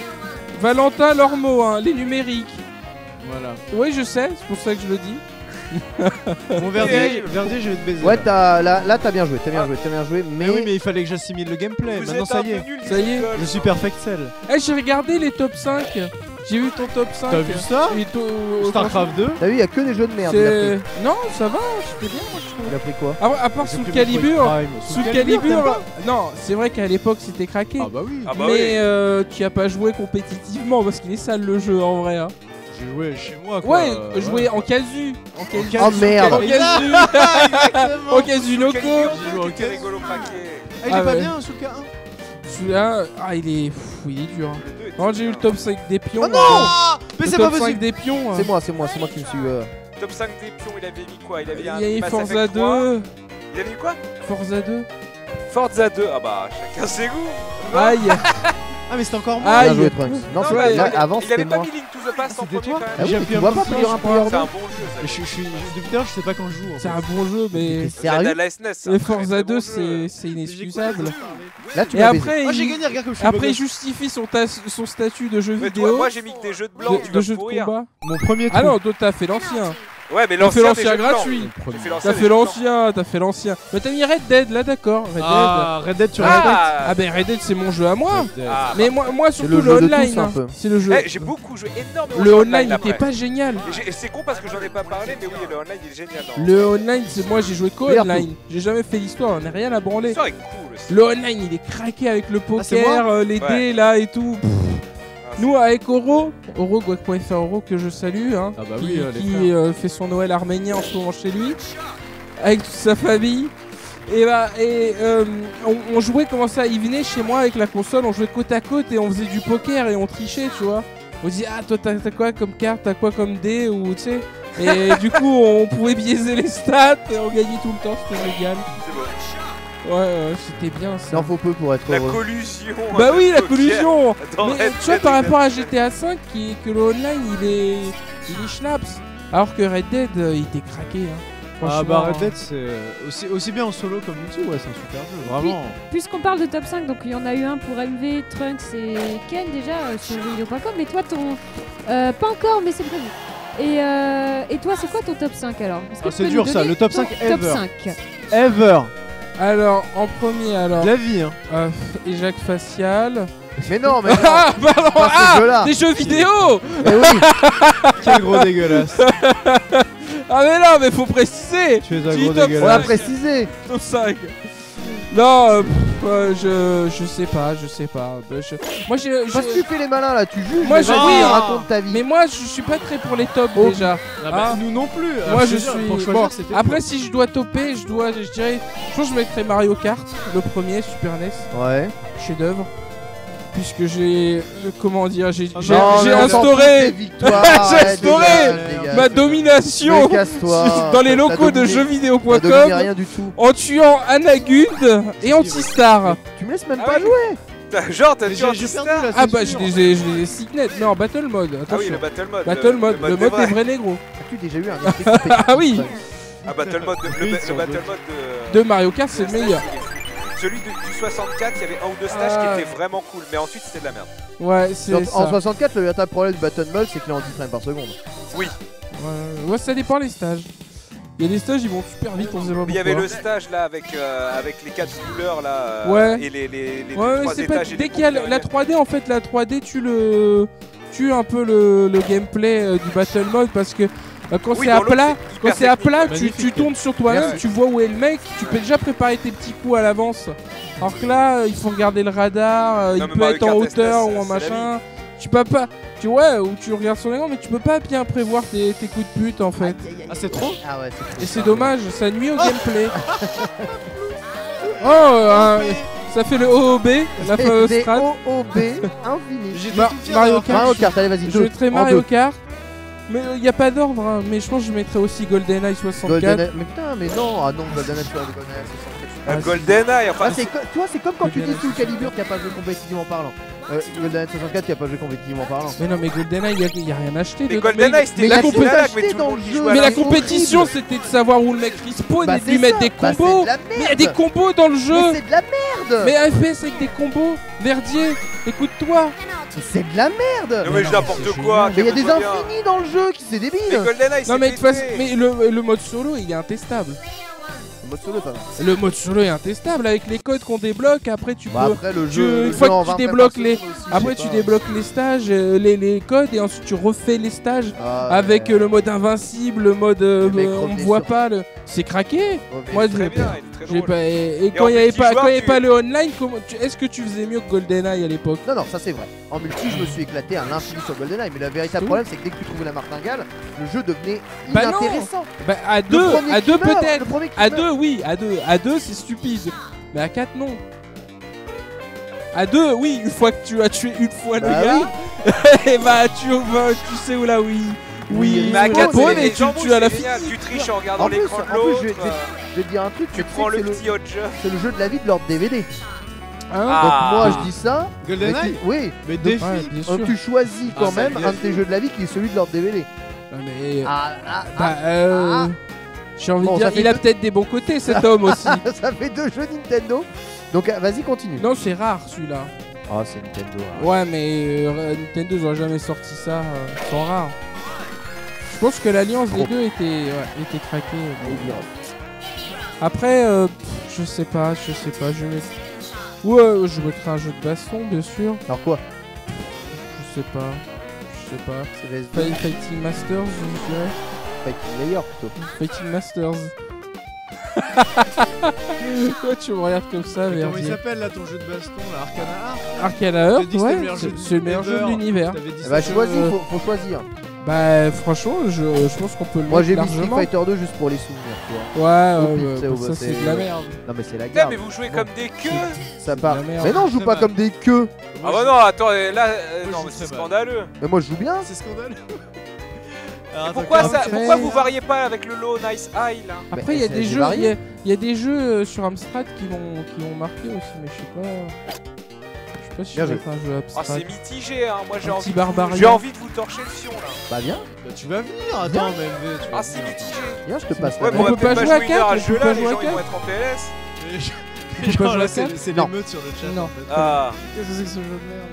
E: Valentin Lormeau, hein, les numériques.
B: Voilà.
E: Oui, je sais, c'est pour ça que je le dis.
B: Mon Verdier, je vais te baiser.
D: Ouais, là t'as bien joué, mais
B: oui, mais il fallait que j'assimile le gameplay.
A: Vous
B: Maintenant
A: êtes
B: ça
A: un
B: y est.
A: peu nuls,
E: Ça y est.
A: les
B: Je suis Perfectcel.
E: Eh, j'ai regardé les top 5. J'ai vu ton top 5.
B: T'as vu ça
E: Et
B: Starcraft 2.
D: t'as vu, y a que des jeux de merde. Il a pris.
E: Non, ça va, c'était bien, moi je trouve.
D: Il a pris quoi?
E: À part Soul Calibur. Soul Calibur. Non, c'est vrai qu'à l'époque c'était craqué.
B: Ah bah oui.
A: Ah bah
E: Mais tu as pas joué compétitivement parce qu'il est sale le jeu en vrai. Hein.
B: J'ai joué chez moi quoi.
E: Ouais, jouer en casu. En casu.
D: Oh merde.
E: En casu. En casu loco.
A: Quel rigolo craqué.
B: Ah, il est pas bien sous le K1.
E: Celui-là, il est dur. Hein. Non, j'ai eu le top 5 des pions.
D: Oh non
B: Mais
E: le
B: c'est pas
E: top 5
B: possible.
E: des pions.
D: C'est moi qui me suis.
A: Top 5 des pions, il avait mis quoi? Il avait
E: Il y a
A: mis
E: eu
A: Mass
E: Forza
A: Effect 3.
E: 2.
A: Il avait mis quoi?
E: Forza 2.
A: Forza 2. Ah bah, chacun ses goûts.
E: Aïe.
B: Ah mais c'était encore moi.
E: Aïe.
D: Bien joué, Trunks. Non, c'est
E: ouais,
D: là,
A: il
D: avant
A: il
D: c'était
A: avait pas
D: moi.
A: mis Link to the Past en
B: C'était
A: premier
B: toi
A: quand
D: Ah
A: même.
D: oui,
B: J'ai
D: mais
B: appuyé
D: tu vois
B: un
D: pas
B: peu
D: Player 1, Player
A: C'est un
D: 2.
A: bon jeu ça.
B: Je suis depuis tout à l'heure, je sais pas quand je joue. en
E: C'est
B: fait.
E: un bon jeu, mais.
D: T'es
A: Zelda
D: sérieux?
A: la SNES.
E: Les Forza 2, c'est inexcusable.
D: Là tu
E: Et
D: m'as baisé.
E: après,
B: Oh j'ai gagné, regarde comme je suis
E: après
B: beau
E: il
B: gosse.
E: justifie son statut de jeu
A: Mais
E: vidéo.
A: toi, moi j'ai mis que des jeux de blanc, tu
E: de
A: vas
E: jeu
A: me
E: de
A: pourrir.
E: combat.
B: Mon premier
E: Ah
B: truc.
E: non, toi t'as fait l'ancien.
A: Ouais, mais
E: T'as fait
A: l'ancien des
E: l'ancien
A: jeux de blanc.
E: gratuit.
A: J'ai fait l'ancien
E: T'as
A: des
E: fait
A: jeux de blanc.
E: l'ancien, t'as fait l'ancien. Mais t'as mis Red Dead là, d'accord. Red Dead.
B: Ah Red Dead tu
A: Ah.
B: répètes.
E: Ah ben Red Dead c'est mon jeu à moi.
B: Red Dead.
A: Ah,
E: Mais moi surtout
D: le
E: le
D: jeu de
E: online.
D: tous, un
E: hein.
D: peu.
E: C'est le jeu.
A: J'ai beaucoup joué énormément.
E: Le
A: de
E: online
A: après.
E: n'était pas génial.
A: Et c'est con parce que j'en ai pas parlé, mais oui, le online il est génial. dans-
E: Le online, c'est moi j'ai joué
D: Regarde
E: co-online. J'ai jamais fait l'histoire, on a rien à branler.
A: L'histoire est cool aussi.
E: Le online il est craqué avec le
B: c'est
E: poker,
B: moi
E: les
A: Ouais.
E: dés là et tout.
A: Ah,
E: Nous avec Oro, Gouac.fr Oro que je salue, hein,
B: Ah bah
E: qui,
B: oui, les
E: qui, fait son Noël arménien en ce moment chez lui, avec toute sa famille. On jouait comment ça, il venait chez moi avec la console, on jouait côte à côte et on faisait du poker et on trichait, tu vois. On disait ah toi t'as quoi comme carte, t'as quoi comme dé ou tu sais. Et du coup on pouvait biaiser les stats et on gagnait tout le temps, c'était génial.
A: C'est bon.
E: Ouais, c'était bien
D: Il
E: ça.
D: en faut peu pour être
A: La
D: heureux.
A: collusion.
E: Bah
A: de
E: oui, la
A: poker
E: collusion.
A: dans
E: Mais
A: Red
E: tu vois
A: Dead
E: par rapport à
A: Redemption.
E: GTA 5 que le online il est schlaps. Alors que Red Dead il était craqué hein.
B: Ah
E: Franchement,
B: bah Red Dead c'est aussi bien en solo comme multi, ouais c'est un super jeu, vraiment.
C: Puisqu'on parle de top 5, donc il y en a eu un pour MV, Trunks et Ken déjà sur jeuxvideo.com, mais toi ton... pas encore, mais c'est prévu. Et toi c'est quoi ton top 5 alors? Est-ce que
B: Ah,
C: tu
B: c'est
C: peux
B: dur,
C: nous
B: ça,
C: donner
B: le top
C: ton
B: 5
C: Top
B: ever.
C: 5.
B: Ever.
E: Alors en premier
B: De la vie hein.
E: éjac facial.
D: Mais non, mais non.
E: Ah pardon,
D: Pas ce
E: ah
D: jeu-là.
E: des jeux vidéo.
D: Eh oui.
B: Quel gros dégueulasse.
E: Ah mais non mais faut préciser.
B: Tu es un
E: Dis
B: gros
E: top
D: On l'a
B: dégueulasse.
D: précisé.
E: Top 5. Non, je sais pas. Moi j'ai.
D: Parce que tu fais les malins là, tu juges.
E: Moi,
D: mais
E: je-
D: vas-y,
E: oui.
D: raconte ta vie.
E: Mais moi je suis pas très pour les tops
D: Oh.
E: déjà.
B: Ah bah,
E: Ah.
B: nous non plus.
E: Moi
B: Ah,
E: je
B: veux dire,
E: suis.
B: pour
E: Bon,
B: choisir, c'était
E: après
B: dur.
E: si je dois topper, je dirais. Je pense que je mettrais Mario Kart, le premier Super NES,
D: Ouais.
E: chef-d'œuvre. Puisque j'ai. Comment dire, j'ai
B: Ah
E: j'ai-
B: non,
E: j'ai
B: mais on s'en
E: instauré
D: victoires.
E: J'ai instauré ma domination
D: Casse-toi.
E: dans les locaux de
D: T'as dominé
E: jeuxvideo.com
D: rien du tout.
E: en tuant Anagund et Antistar.
D: Tu me laisses même
A: Ah
D: pas
A: oui.
D: jouer.
A: Genre, t'as
B: Mais
A: tué un
B: j'ai perdu
A: Star.
B: là.
E: Ah
B: c'est
E: bah
B: sûr.
E: je les ai signet, mais en battle mode,
A: Ah oui,
E: attention.
A: le Battle Mode.
E: Battle mode, le mode des vrais négros.
D: As-tu déjà eu un esprit compétitif?
E: Ah oui.
A: Ah, Battle Mode,
B: Oui,
A: le
B: sur
A: Battle
B: deux.
A: Mode
E: De Mario Kart, c'est le
A: Stage,
E: meilleur.
A: Celui du 64, il y avait un ou deux stages
E: Ah.
A: qui étaient vraiment cool, mais ensuite c'était de la merde.
E: Ouais, c'est
D: En
E: ça.
D: 64, le véritable problème du Battle Mode, c'est qu'il est en 10 frames par seconde.
E: Ouais, ça dépend les stages. Il y a des stages, ils vont super vite, on sait pas
A: Mais il y avait
E: pourquoi.
A: le stage là avec les 4 couleurs là.
E: Ouais.
A: Et les
E: Ouais,
A: 3
E: c'est pas
A: étages. et
E: dès
A: les
E: qu'il y a
A: couleurs.
E: la 3D en fait, la 3D tue un peu le gameplay du battle mode parce que quand
A: Oui,
E: c'est
A: dans
E: à
A: l'autre,
E: plat,
A: c'est
E: quand
A: hyper
E: c'est à
A: technique,
E: plat,
A: ouais.
E: tu
B: Magnifique.
E: tournes sur toi-même,
A: Ouais.
E: tu vois où est le mec, tu peux déjà préparer tes petits coups à l'avance. Alors que là, il faut regarder le radar, il
A: Non, mais
E: peut
A: Mario
E: être en
A: Kart
E: hauteur
A: SNES,
E: ou en
A: c'est la
E: machin. Tu peux pas, tu vois, ou tu regardes son écran, mais tu peux pas bien prévoir tes coups de pute en fait.
B: Ah c'est trop.
D: Ah ouais, c'est trop.
E: Et c'est dommage, ça nuit au gameplay. Oh, ça fait le OOB, la fameuse
D: Des
E: strat.
D: OOB infini.
B: J'étais
E: Ma-
B: tout fier
E: Mario
B: d'avoir fait
D: Mario
B: un
D: Kart, allez vas-y,
E: Je
D: deux.
E: mettrais
D: En
E: Mario
D: deux.
E: Kart. Mais il n'y a pas d'ordre, hein. Mais je pense que je mettrais aussi GoldenEye 64.
D: GoldenEye. Mais putain, mais non, ah non, GoldenEye, tu vois, GoldenEye, c'est
A: Un GoldenEye, enfin.
D: Ah, toi, c'est comme quand tu dis
E: GoldenEye.
D: Soul Calibur qui a pas joué compétitivement parlant. GoldenEye 64 qui a pas joué compétitivement parlant.
E: Mais non, mais GoldenEye, il n'y a rien acheté.
A: Mais
E: dedans.
A: GoldenEye, c'était
D: mais
E: la
A: la
E: compé-
A: compétition,
D: acheté
A: mais tout le
D: dans
A: monde
D: le
A: y
D: jeu.
A: jouait.
E: Mais
A: à
E: la
A: la
E: compétition,
D: horrible.
E: c'était de savoir où le mec respawn
D: Bah,
E: et de
D: c'est
E: lui mettre
D: ça.
E: des
D: Bah,
E: combos.
D: c'est de la
E: Mais il y a des
D: merde.
E: combos dans le jeu.
D: Mais c'est de la merde.
E: Mais FPS avec des combos. Verdier, écoute-toi.
D: C'est de la merde.
A: Non mais n'importe quoi.
D: Mais il y a des
A: calme-toi bien.
D: infinis dans le jeu, c'est débile.
A: Mais GoldenEye,
E: Non
A: c'est
E: mais de toute façon,
A: pété.
E: mais le mode solo il est intestable.
D: Le mode solo, pas mal.
E: Le mode solo est intestable avec les codes qu'on débloque. Après tu
D: Bah
E: peux.
D: après le jeu.
E: Une fois que tu débloques les. Après
D: Après
E: tu débloques les stages, les codes et ensuite tu refais les stages avec le mode invincible, le mode
D: mec
E: on me
D: revenait
E: voit
D: sur-
E: pas. C'est craqué. Moi je
A: Très bien, il est très
E: j'ai
A: drôle.
E: pas. Et
A: Et
E: quand
A: en
E: il y avait pas,
A: multijoueur,
E: quand il y avait
A: tu-
E: pas le online, est-ce que tu faisais mieux que GoldenEye à l'époque?
D: Non, non, ça c'est vrai. En multi, je me suis éclaté à l'infini sur GoldenEye, mais le véritable
E: Tout.
D: problème, c'est que dès que tu trouvais la martingale, le jeu devenait
E: Bah non.
D: inintéressant.
E: Bah à
D: Le
E: deux,
D: premier
E: à
D: qui
E: deux
D: meurt,
E: peut-être.
D: le premier qui
E: À
D: meurt.
E: deux, oui, à deux c'est stupide. Mais à 4 non. À 2, oui, une fois que tu as tué une fois le
D: Bah
E: gars, et bah tu sais où là, oui. Oui,
A: Mais à
E: le
A: 4,
E: bon,
A: c'est
E: et
A: les
E: tu
A: jambes,
E: le tues à la
A: c'est
E: fin.
A: génial. Tu triches en regardant
D: En plus,
A: l'écran de
D: en plus,
A: l'autre.
D: je vais te dire un truc,
A: Tu
D: tu
A: prends
D: sais
A: le
D: que
A: petit hot jump.
D: c'est le jeu de la vie de Lord DVD.
E: Hein
A: Ah.
D: Donc moi je dis ça.
B: GoldenEye
D: mais oui.
B: Mais
D: Donc,
B: défi.
E: Ouais, bien sûr.
D: Donc tu choisis quand
B: Ah, ça
D: même
B: me
D: un de
B: gaffe.
D: tes jeux de la vie qui est celui de Lord DVD.
E: Ah, mais,
D: Ah,
E: j'ai envie
D: Bon,
E: de dire,
D: ça fait
E: il a
D: deux-
E: peut-être des bons côtés cet homme aussi.
D: ça fait 2 jeux Nintendo. Donc vas-y continue.
E: Non, c'est rare celui-là.
D: Ah c'est Nintendo.
E: Ouais, mais Nintendo, ils auraient jamais sorti ça. Ils sont rares. Je pense que l'alliance des deux était craquée. Après, je sais pas. Je mettrai un jeu de baston, bien sûr.
D: Alors quoi?
E: Je sais pas.
D: C'est VS2
E: Fighting Masters, je dirais.
D: Fighting Layer plutôt.
E: Fighting Masters. Toi, tu me regardes comme ça,
B: Comment il
E: Verdier.
B: s'appelle là ton jeu de baston, là, Arcana Art?
E: Arcana Heart,
B: T'as dit que c'était le
E: ouais,
B: meilleur jeu de
E: c'est le meilleur jeu de l'univers.
B: T'avais dit
D: Eh
B: ça.
D: bah choisis,
E: Euh,
D: faut choisir.
E: Bah, franchement, je pense qu'on peut le
D: Moi
E: mettre
D: j'ai mis Street
E: largement.
D: Fighter 2 juste pour les souvenirs, tu vois.
E: Ouais,
D: Au pire,
E: ouais,
D: tu sais,
E: bah,
D: bah,
E: ça c'est de la merde.
D: Non mais c'est la
A: Non
D: garde.
A: mais vous jouez comme des queues.
D: Ça part.
E: la merde.
D: Mais non, je joue
B: Très
D: pas
B: mal.
D: comme des queues.
A: Ah bah non, attends, là,
B: Moi,
A: non
B: je
A: mais
B: joue
A: c'est
B: très mal.
A: scandaleux.
D: Mais moi je joue bien.
B: C'est scandaleux.
A: Et pourquoi
E: ça-
A: pourquoi vous variez pas avec le low nice high là?
E: Après, il y a
D: c'est-
E: des
D: j'ai
E: jeux,
D: varié.
E: il y a des jeux sur Amstrad qui m'ont marqué aussi, mais je sais pas si je
D: Bien
E: vais
D: joué.
E: mettre un jeu
A: Ah
E: Amstrad.
A: c'est mitigé hein, moi j'ai
E: Un
A: envie,
E: petit barbarian.
A: j'ai envie de vous torcher le fion là.
D: Bah viens,
B: Bah, tu vas venir, attends, même. tu vas
A: Ah c'est
B: venir.
A: mitigé.
D: viens, je te passe
A: Ouais,
D: la
A: mais on
D: main.
A: va
E: peut pas
A: peut-être
E: jouer à
A: pas jouer une heure à
E: quatre,
A: ce jeu
E: on peut
A: là,
E: pas
A: les
E: jouer à
A: gens ils vont
E: quatre.
A: être en PLS.
B: Les
E: pas
B: gens,
E: jouer
B: là,
E: à
B: c'est
E: quatre
B: c'est
D: Non.
B: l'émeute sur le chat.
E: Non.
B: en fait.
A: Ah.
B: Qu'est-ce que c'est que ce jeu de merde?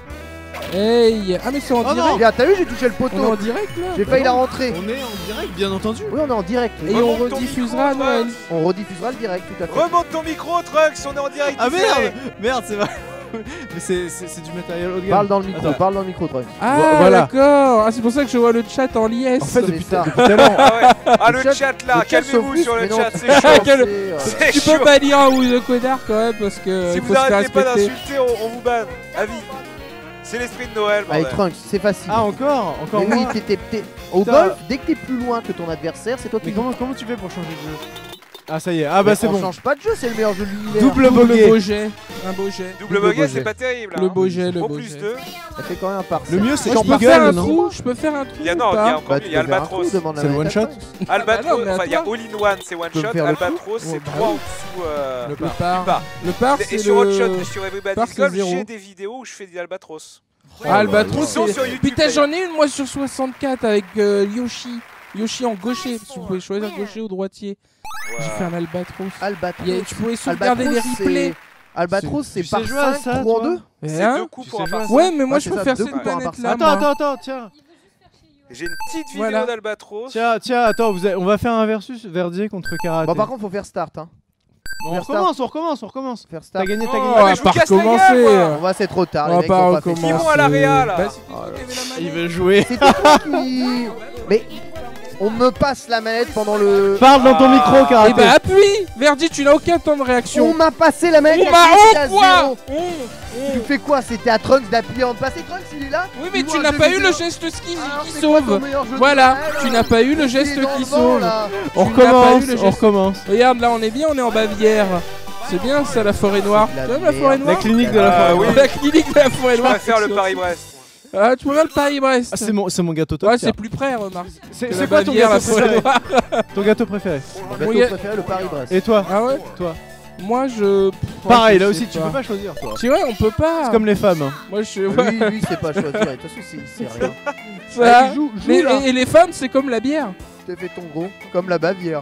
E: Hey, ah mais c'est en
B: Oh non.
E: direct.
D: Regarde, t'as vu, j'ai touché le
E: On est en
D: poteau.
E: direct là.
D: J'ai failli la rentrer.
B: On est en direct, bien entendu.
D: Oui, on est en direct.
E: Et
D: oui.
E: on
A: Remonte ton
E: rediffusera à
A: micro,
E: Noël.
D: On rediffusera le direct, tout à fait.
A: Remonte ton micro Trunks, on est en direct.
B: Ah
A: différé.
B: merde. Merde, c'est vrai. Mais c'est du matériel haut de gamme.
D: Parle dans le micro,
B: Attends.
D: parle dans le micro, Trunks.
E: Ah
B: Voilà.
E: d'accord. Ah c'est pour ça que je vois le chat en liesse.
B: En fait,
D: C'est
B: depuis
D: ça.
B: tout à l'heure.
A: Ah ouais. Ah le
D: Le
A: chat là,
D: Le chat
A: calmez-vous
D: s'offusque,
A: sur le
D: mais non,
A: chat,
D: tu
A: c'est
D: peux
A: chaud.
D: pas
E: Quel-
D: lancer,
A: C'est
E: Tu
A: chaud.
E: peux pas dire un ou deux connards quand même parce que
A: Si
E: il
A: vous
E: faut se faire
A: arrêtez pas
E: respecter.
A: d'insulter, on vous banne. À vie. C'est l'esprit de Noël,
D: Allez,
A: bordel.
D: Trunks, c'est facile.
B: Ah, encore
D: Mais oui,
B: moi
D: au
B: Putain.
D: golf, dès que t'es plus loin que ton adversaire, c'est toi qui
B: Mais
D: joues.
B: comment tu fais pour changer de jeu? Ah, ça y est. Ah, bah, c'est
D: on
B: bon.
D: change pas de jeu, c'est le meilleur jeu de l'univers.
B: Double
E: Double
B: bogey.
E: beau jet. Un beau jet.
A: Double
D: Double
A: bogey,
D: bogey.
A: c'est pas terrible.
E: Le
A: hein.
E: beau jet, le
A: Au
E: beau
A: plus
E: jet.
A: 2.
D: Ça fait quand même un par.
B: Le mieux, c'est
E: Moi, je
B: Champ
E: peux faire un
B: Google, non?
E: trou. Je peux faire un trou.
A: Il y a
E: ou
A: non, il y
E: pas
A: a encore
D: Bah,
A: mieux,
D: tu
A: il y a
D: peux faire un
A: Albatros.
D: trou, demande la
B: C'est le
D: manette
B: one
D: à
B: shot.
D: Trunks.
A: Albatros,
E: Ah non, mais
A: enfin il y a
E: attends.
A: All-in-One, c'est one
D: peux me
A: shot.
D: faire le
A: Albatros,
E: Oh,
A: c'est
E: bah
A: 3 en
E: oui.
A: dessous.
E: Le
A: plus
E: par.
A: bas.
E: Le par,
A: Et
E: c'est
A: sur Hot Shot
E: le.
A: et sur
E: Par,
A: Everybody's
E: c'est
A: Golf,
E: zéro.
A: j'ai des vidéos où je fais des Albatros.
E: Ah, Albatros,
A: Ils sont
E: c'est.
A: sur YouTube.
E: Putain,
A: d'ailleurs.
E: j'en ai une moi sur 64 avec Yoshi. Yoshi en gaucher, parce que vous pouvez choisir gaucher ou droitier. J'ai fait un Albatros.
D: Albatros.
E: Tu pouvais sauvegarder les replays.
D: Albatros, c'est
B: Tu
D: par
B: sais jouer à
D: 5
B: ça,
D: ou en
B: toi
D: 2.
A: C'est
E: Hein
A: 2 coups pour un
B: sais jouer à
A: par.
B: ça.
E: Ouais, mais moi
D: Ouais,
E: je
D: c'est
E: peux
D: ça,
E: faire
D: deux
E: cette
D: coups pour un
E: planète
D: bar.
E: là.
B: Attends, tiens.
A: J'ai une petite vidéo
E: Voilà.
A: d'Albatros.
B: Tiens, attends, on va faire un versus Verdier contre Karaté.
D: Bon, par contre, faut faire start. Hein.
B: Bon, on recommence.
D: Faire start.
B: T'as gagné,
A: Oh,
B: t'as
E: On
A: mais
B: gagné.
E: va
A: je
E: pas
A: vous casse la gueule,
E: recommencer.
A: moi.
D: On va, c'est trop tard.
E: On
D: les
E: va
D: mecs,
E: pas
D: on va faire-
E: recommencer.
A: Qui vont à la Réa, là
E: Bah, c'est
D: Oh
E: toi
D: là
E: qui avais la
B: Il
E: manette.
B: veut jouer.
D: C'était toi qui. Mais on me passe la manette pendant le.
B: Parle dans ton micro,
E: Eh
B: Karaté.
E: bah appuie Verdi, tu n'as aucun temps de
D: On
E: réaction.
D: m'a passé la manette.
E: On
D: elle
E: m'a
D: était à
E: quoi
D: zéro. Tu fais quoi? C'était à Trunks d'appuyer en passer. Trunks, il est là.
E: Oui, mais
D: Il
E: tu
D: joue
E: n'as
D: un jeu
E: pas eu
D: vidéo.
E: le geste ski
D: Alors,
E: qui
D: c'est quoi ton
E: sauve.
D: meilleur jeu de
E: Voilà,
D: Noël,
E: tu n'as pas eu le geste
D: Il est dans
E: qui
D: le vent,
E: sauve.
D: là.
B: On
E: Tu n'as pas eu
B: recommence,
E: le
B: on
E: geste.
B: recommence.
E: Regarde, là on est bien, on est en Bavière. C'est bien ça, la forêt noire.
D: La
E: Tu aimes la
D: merde.
E: forêt
B: La
E: noire
B: clinique de la forêt.
A: oui.
E: La clinique de la forêt
A: Je
E: noire.
A: préfère le Paris-Brest.
E: Ah, tu vois le Paris-Brest.
B: Ah, c'est mon gâteau top
E: Ouais,
B: tier.
E: c'est plus près, remarque.
B: C'est
E: que
B: c'est
E: la
B: quoi ton
E: Bavière,
B: gâteau
E: la forêt
B: préféré?
E: noire.
B: Ton gâteau préféré?
D: Mon
E: Mon
D: gâteau
E: gars-
D: préféré, le Paris-Brest.
B: Et toi?
E: Ah ouais.
B: Toi.
E: Moi je.
B: Pareil,
E: je
B: là
E: sais
B: aussi, tu peux pas choisir, toi.
E: C'est vrai, on peut pas.
B: C'est comme les femmes. hein.
E: Moi je.
D: Lui, c'est pas choisir. De toute façon, c'est rien.
E: Ça-
D: Allez, joue, là.
E: Et les femmes, c'est comme la bière.
D: Je t'ai fait ton gros, comme la Bavière.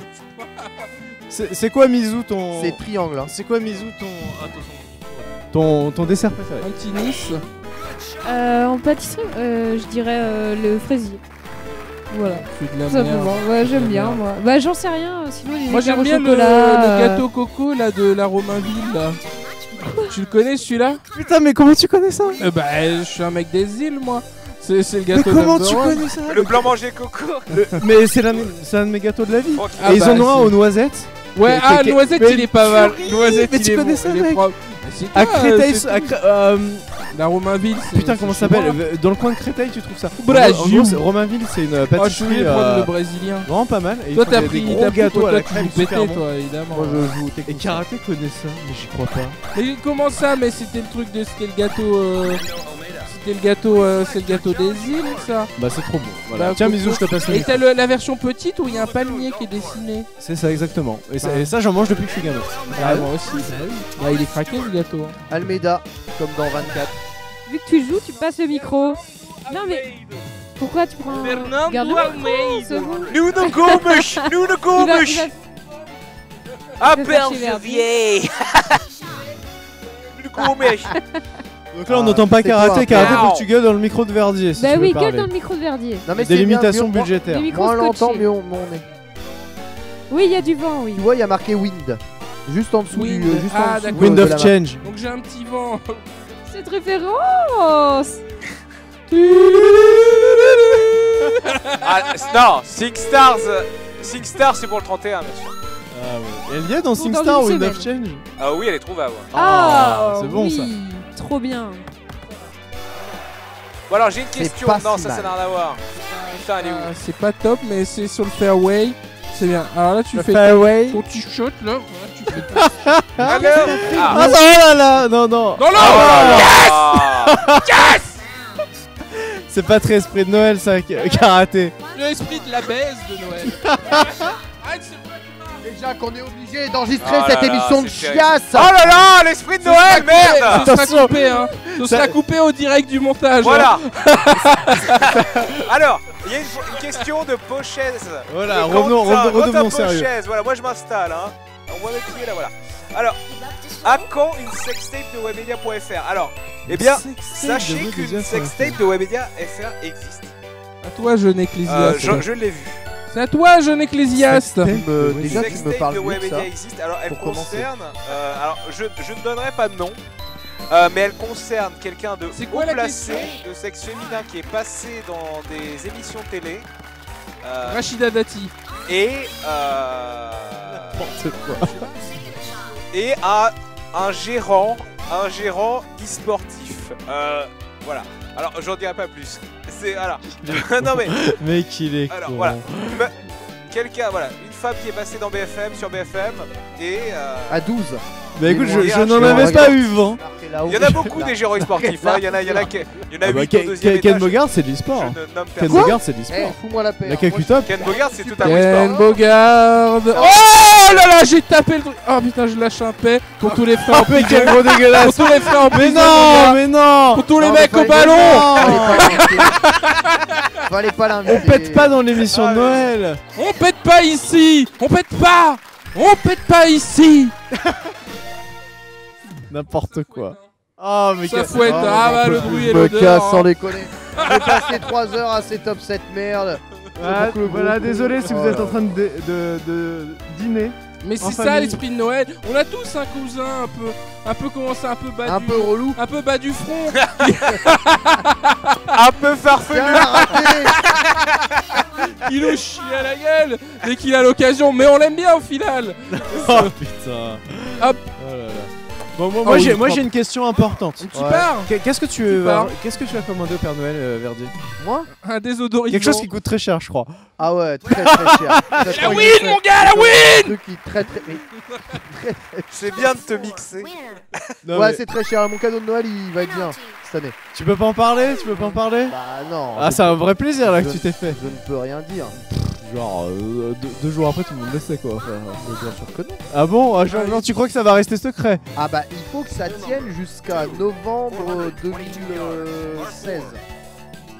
B: C'est quoi, Misou, ton.
D: C'est triangle. Hein.
B: C'est quoi, Misou, ton dessert préféré?
E: Un petit Nice.
C: En pâtisserie, je dirais le fraisier. Voilà.
E: C'est de la
C: Tout simplement.
E: merde.
C: Ouais, j'aime bien moi. Bah j'en sais rien, sinon les
E: Moi
C: éclairs
E: j'aime
C: au
E: bien
C: chocolat.
E: le gâteau coco là de la Romainville là. Tu le connais celui-là?
B: Putain, mais comment tu connais ça?
E: Bah je suis un mec des îles moi. C'est le
B: Mais
E: gâteau
B: comment
E: number
B: tu
E: one.
B: connais ça?
A: Le blanc manger coco.
B: Mais c'est un de mes gâteaux de la vie.
A: Ok.
E: Ah
B: Et ils
E: bah,
B: en ont un
E: c'est-
B: aux noisettes.
E: Ouais,
B: Que-
E: ah
B: que-
E: noisette
B: mais
E: il est pas mal.
B: purée,
E: Noisette
B: mais
E: il
B: tu
E: est
B: connais
E: bon,
B: ça,
E: il est
B: mec?
E: propre. Mais c'est
B: À
E: quoi,
B: Créteil,
E: c'est
B: la
E: Romainville.
B: putain, comment ça s'appelle? Dans le coin de Créteil, tu trouves ça?
E: Brésil.
B: En gros, Romainville, c'est une
E: Oh, je
B: pâtisserie
E: voulais prendre le brésilien.
B: vraiment pas mal. Et
E: Toi
B: ils font
E: t'as
B: des
E: pris
B: gros gâteaux à
E: toi,
B: la
E: tu
B: crème
E: joues pété
B: super bon.
E: toi évidemment.
D: Moi je joue
B: Et
D: technicien.
B: Karaté connaît ça, mais j'y crois pas.
E: Mais comment ça? Mais c'était le truc de c'était le gâteau des îles ça.
B: Bah c'est trop bon. Voilà.
E: Bah,
B: Tiens,
E: coco.
B: bisous, je te passe le
E: Et
B: micro.
E: t'as la version petite où il y a un palmier qui est dessiné.
B: C'est ça exactement. Et ça j'en mange depuis que je suis gamin.
E: Ah moi aussi. Bah il est craqué le gâteau. Hein.
D: Almeida, comme dans 24.
C: Vu que tu joues, tu passes le micro. Non mais pourquoi tu prends
E: Fernando
C: Garde le micro,
E: Almeida.
C: c'est bon.
A: Nuno Gomes. Nuno
C: Il va-
A: Gomes.
C: il va-
A: Appelle
C: faire chier,
A: vieille. Nuno Gomes.
B: Donc là on n'entend pas
D: c'est quoi,
B: karaté,
D: un
B: karaté
A: peu
B: faut que tu gueules dans le micro de Verdier si
C: Bah
B: tu veux
C: oui,
B: parler.
C: gueule dans le micro de Verdier.
D: Non mais
B: Des
D: c'est bien,
B: limitations
D: mieux-
B: budgétaires.
C: Les micros
D: Moins on l'entend,
C: scotchés.
D: mieux on est.
C: Oui, il y a du vent, oui.
D: Tu vois, il y a marqué Wind. Juste en dessous
E: Wind.
D: du. Juste
E: Ah,
D: en dessous
E: d'accord.
B: Wind
D: de
B: of
D: la map.
B: Change.
E: Donc j'ai un petit vent.
C: Cette référence.
A: Ah, non, Six Stars. Six Stars, c'est pour le 31, bien sûr.
B: Ah ouais. Elle y est dans
C: Pour
B: SingStar
C: dans
B: ou
C: une
B: Wind of
C: semaine.
B: Change?
A: Ah oui, elle est trouvable. Ouais.
C: Ah,
B: c'est bon,
C: oui.
B: ça.
C: Trop bien.
A: Bon, alors j'ai une question.
D: pas
A: Non,
D: si
A: ça
D: mal.
A: n'a rien à voir. Putain, elle est où?
E: C'est pas top mais c'est sur le fairway. C'est bien. Alors là tu
B: Le
E: fais
B: fairway.
E: ton t-shirt là. Voilà, tu fais
A: Alors Ah.
B: Ah ça va là. Non non.
E: Non non.
A: Ah.
B: C'est pas très esprit de Noël ça, karaté.
E: L'esprit de la baise de Noël. Arrête, c'est pas
D: Déjà qu'on est obligé d'enregistrer
A: Oh là
D: cette
A: là,
D: émission de
A: c'est terrible.
D: chiasse.
A: Oh là là, l'esprit de Noël, merde.
E: Ce sera
B: Attention.
E: coupé, hein. Ce sera coupé au direct du montage.
A: Voilà. Alors, il y a une question de Pochaise.
B: Voilà,
A: De
B: revenons
A: Quentin.
B: redevenons
A: Quentin
B: sérieux.
A: Pochaise. Voilà, moi je m'installe. Hein. On va mettre qui est là, voilà. Alors, à quand une sextape de Webedia.fr? Alors, eh bien, sachez qu'une sextape de Webedia.fr existe.
E: À toi, jeune ecclésiaste.
A: Je l'ai vu.
E: C'est à toi, jeune ecclésiaste.
D: Déjà, tu me
A: Sextape
D: parles
A: de
D: mieux que
A: Webedia
D: ça.
A: existe. Alors, elle
D: Pour commencer.
A: concerne. Alors, je ne donnerai pas de nom. Mais elle concerne quelqu'un de
E: C'est
A: haut
E: quoi la
A: placé,
E: question
A: de sexe féminin qui est passé dans des émissions télé.
E: Rachida Dati.
A: Et un gérant e-sportif. Voilà. Alors j'en dirai pas plus. C'est voilà. Non mais
B: Mec il est
A: alors
B: con.
A: voilà. Quelqu'un voilà, une femme qui est passée dans BFM sur BFM et
D: À 12.
B: Bah écoute, je
A: je
B: n'en
A: vais
B: avais
D: regarder.
B: pas eu vent.
A: il y en a beaucoup des gérants e-sportifs. Hein. Il y en a 8 au deuxième
B: Ken
A: étage.
B: Bogard c'est de l'e-sport.
A: Je ne nomme
B: Ken
A: personne.
B: Bogard c'est de
D: Eh,
B: l'e-sport.
D: fous-moi la paix.
B: La
D: hein.
B: Kakutop.
A: Ken Bogard c'est tout un
E: Ken
A: e-sport.
E: Bogard. Oh là là, j'ai tapé le truc. Oh putain, je lâche un paix pour tous les frères en
B: Oh mais quel
E: prison.
B: gros
E: Pour
B: dégueulasse.
E: tous les frères en
B: Mais
E: prison.
B: non, mais non.
E: Pour tous les
D: Non, mais
E: mecs au
D: fallait
E: ballon.
D: Fallait pas l'inviter.
B: On pète pas dans l'émission
A: Ah,
B: de Noël.
E: On pète pas ici. On pète pas. On pète pas ici.
B: N'importe quoi. Oh mais
E: Ça
B: quel-
E: fouette.
D: Oh,
E: Ah bah
D: j'en
E: le
D: peux
E: bruit
D: plus,
E: et
D: je me
E: l'odeur.
D: casse sans déconner. J'ai passé 3 heures à ces top 7 merde.
B: Voilà,
D: Donc, le
B: voilà,
D: gros
B: désolé
D: coup.
B: si vous
D: Oh
B: êtes
D: là.
B: en train de dîner.
E: Mais c'est
B: En
E: ça
B: famille.
E: l'esprit de Noël. On a tous un cousin un peu comment ça, un peu bas
D: Un
E: du,
D: peu relou.
E: un peu bas du front.
A: Un peu farfelu.
D: Tiens, raté.
E: Il nous chie à la gueule dès qu'il a l'occasion. Mais on l'aime bien au final.
B: Oh putain.
E: Hop.
B: Oh là là. Bon,
E: Oh,
B: moi
E: il
B: j'ai
E: est propre.
B: une question importante.
E: Tu
D: Ouais.
E: pars.
B: Qu'est-ce que tu
E: pars.
B: qu'est-ce que tu as commandé au Père Noël, Verdier?
D: Moi
E: Un désodorisant.
B: Quelque chose qui coûte très cher, je crois.
D: Ah ouais, très très cher.
E: La win, mon gars, la win.
D: Un truc qui est très très. mais-
A: C'est bien de te mixer.
B: Non,
D: Ouais,
B: mais
D: c'est très cher. Mon cadeau de Noël, il va être bien cette année.
B: tu peux pas en parler? Tu peux pas en parler?
D: Bah non.
B: Ah, c'est un vrai plaisir là que
D: je-
B: tu t'es fait.
D: Je ne peux rien dire.
B: Genre, 2 jours après, tout le monde le sait quoi. Enfin,
D: Mais bien sûr que non.
B: ah bon? Ah, genre, non, tu crois que ça va rester secret?
D: Ah bah il faut que ça tienne jusqu'à novembre 2016.
B: Il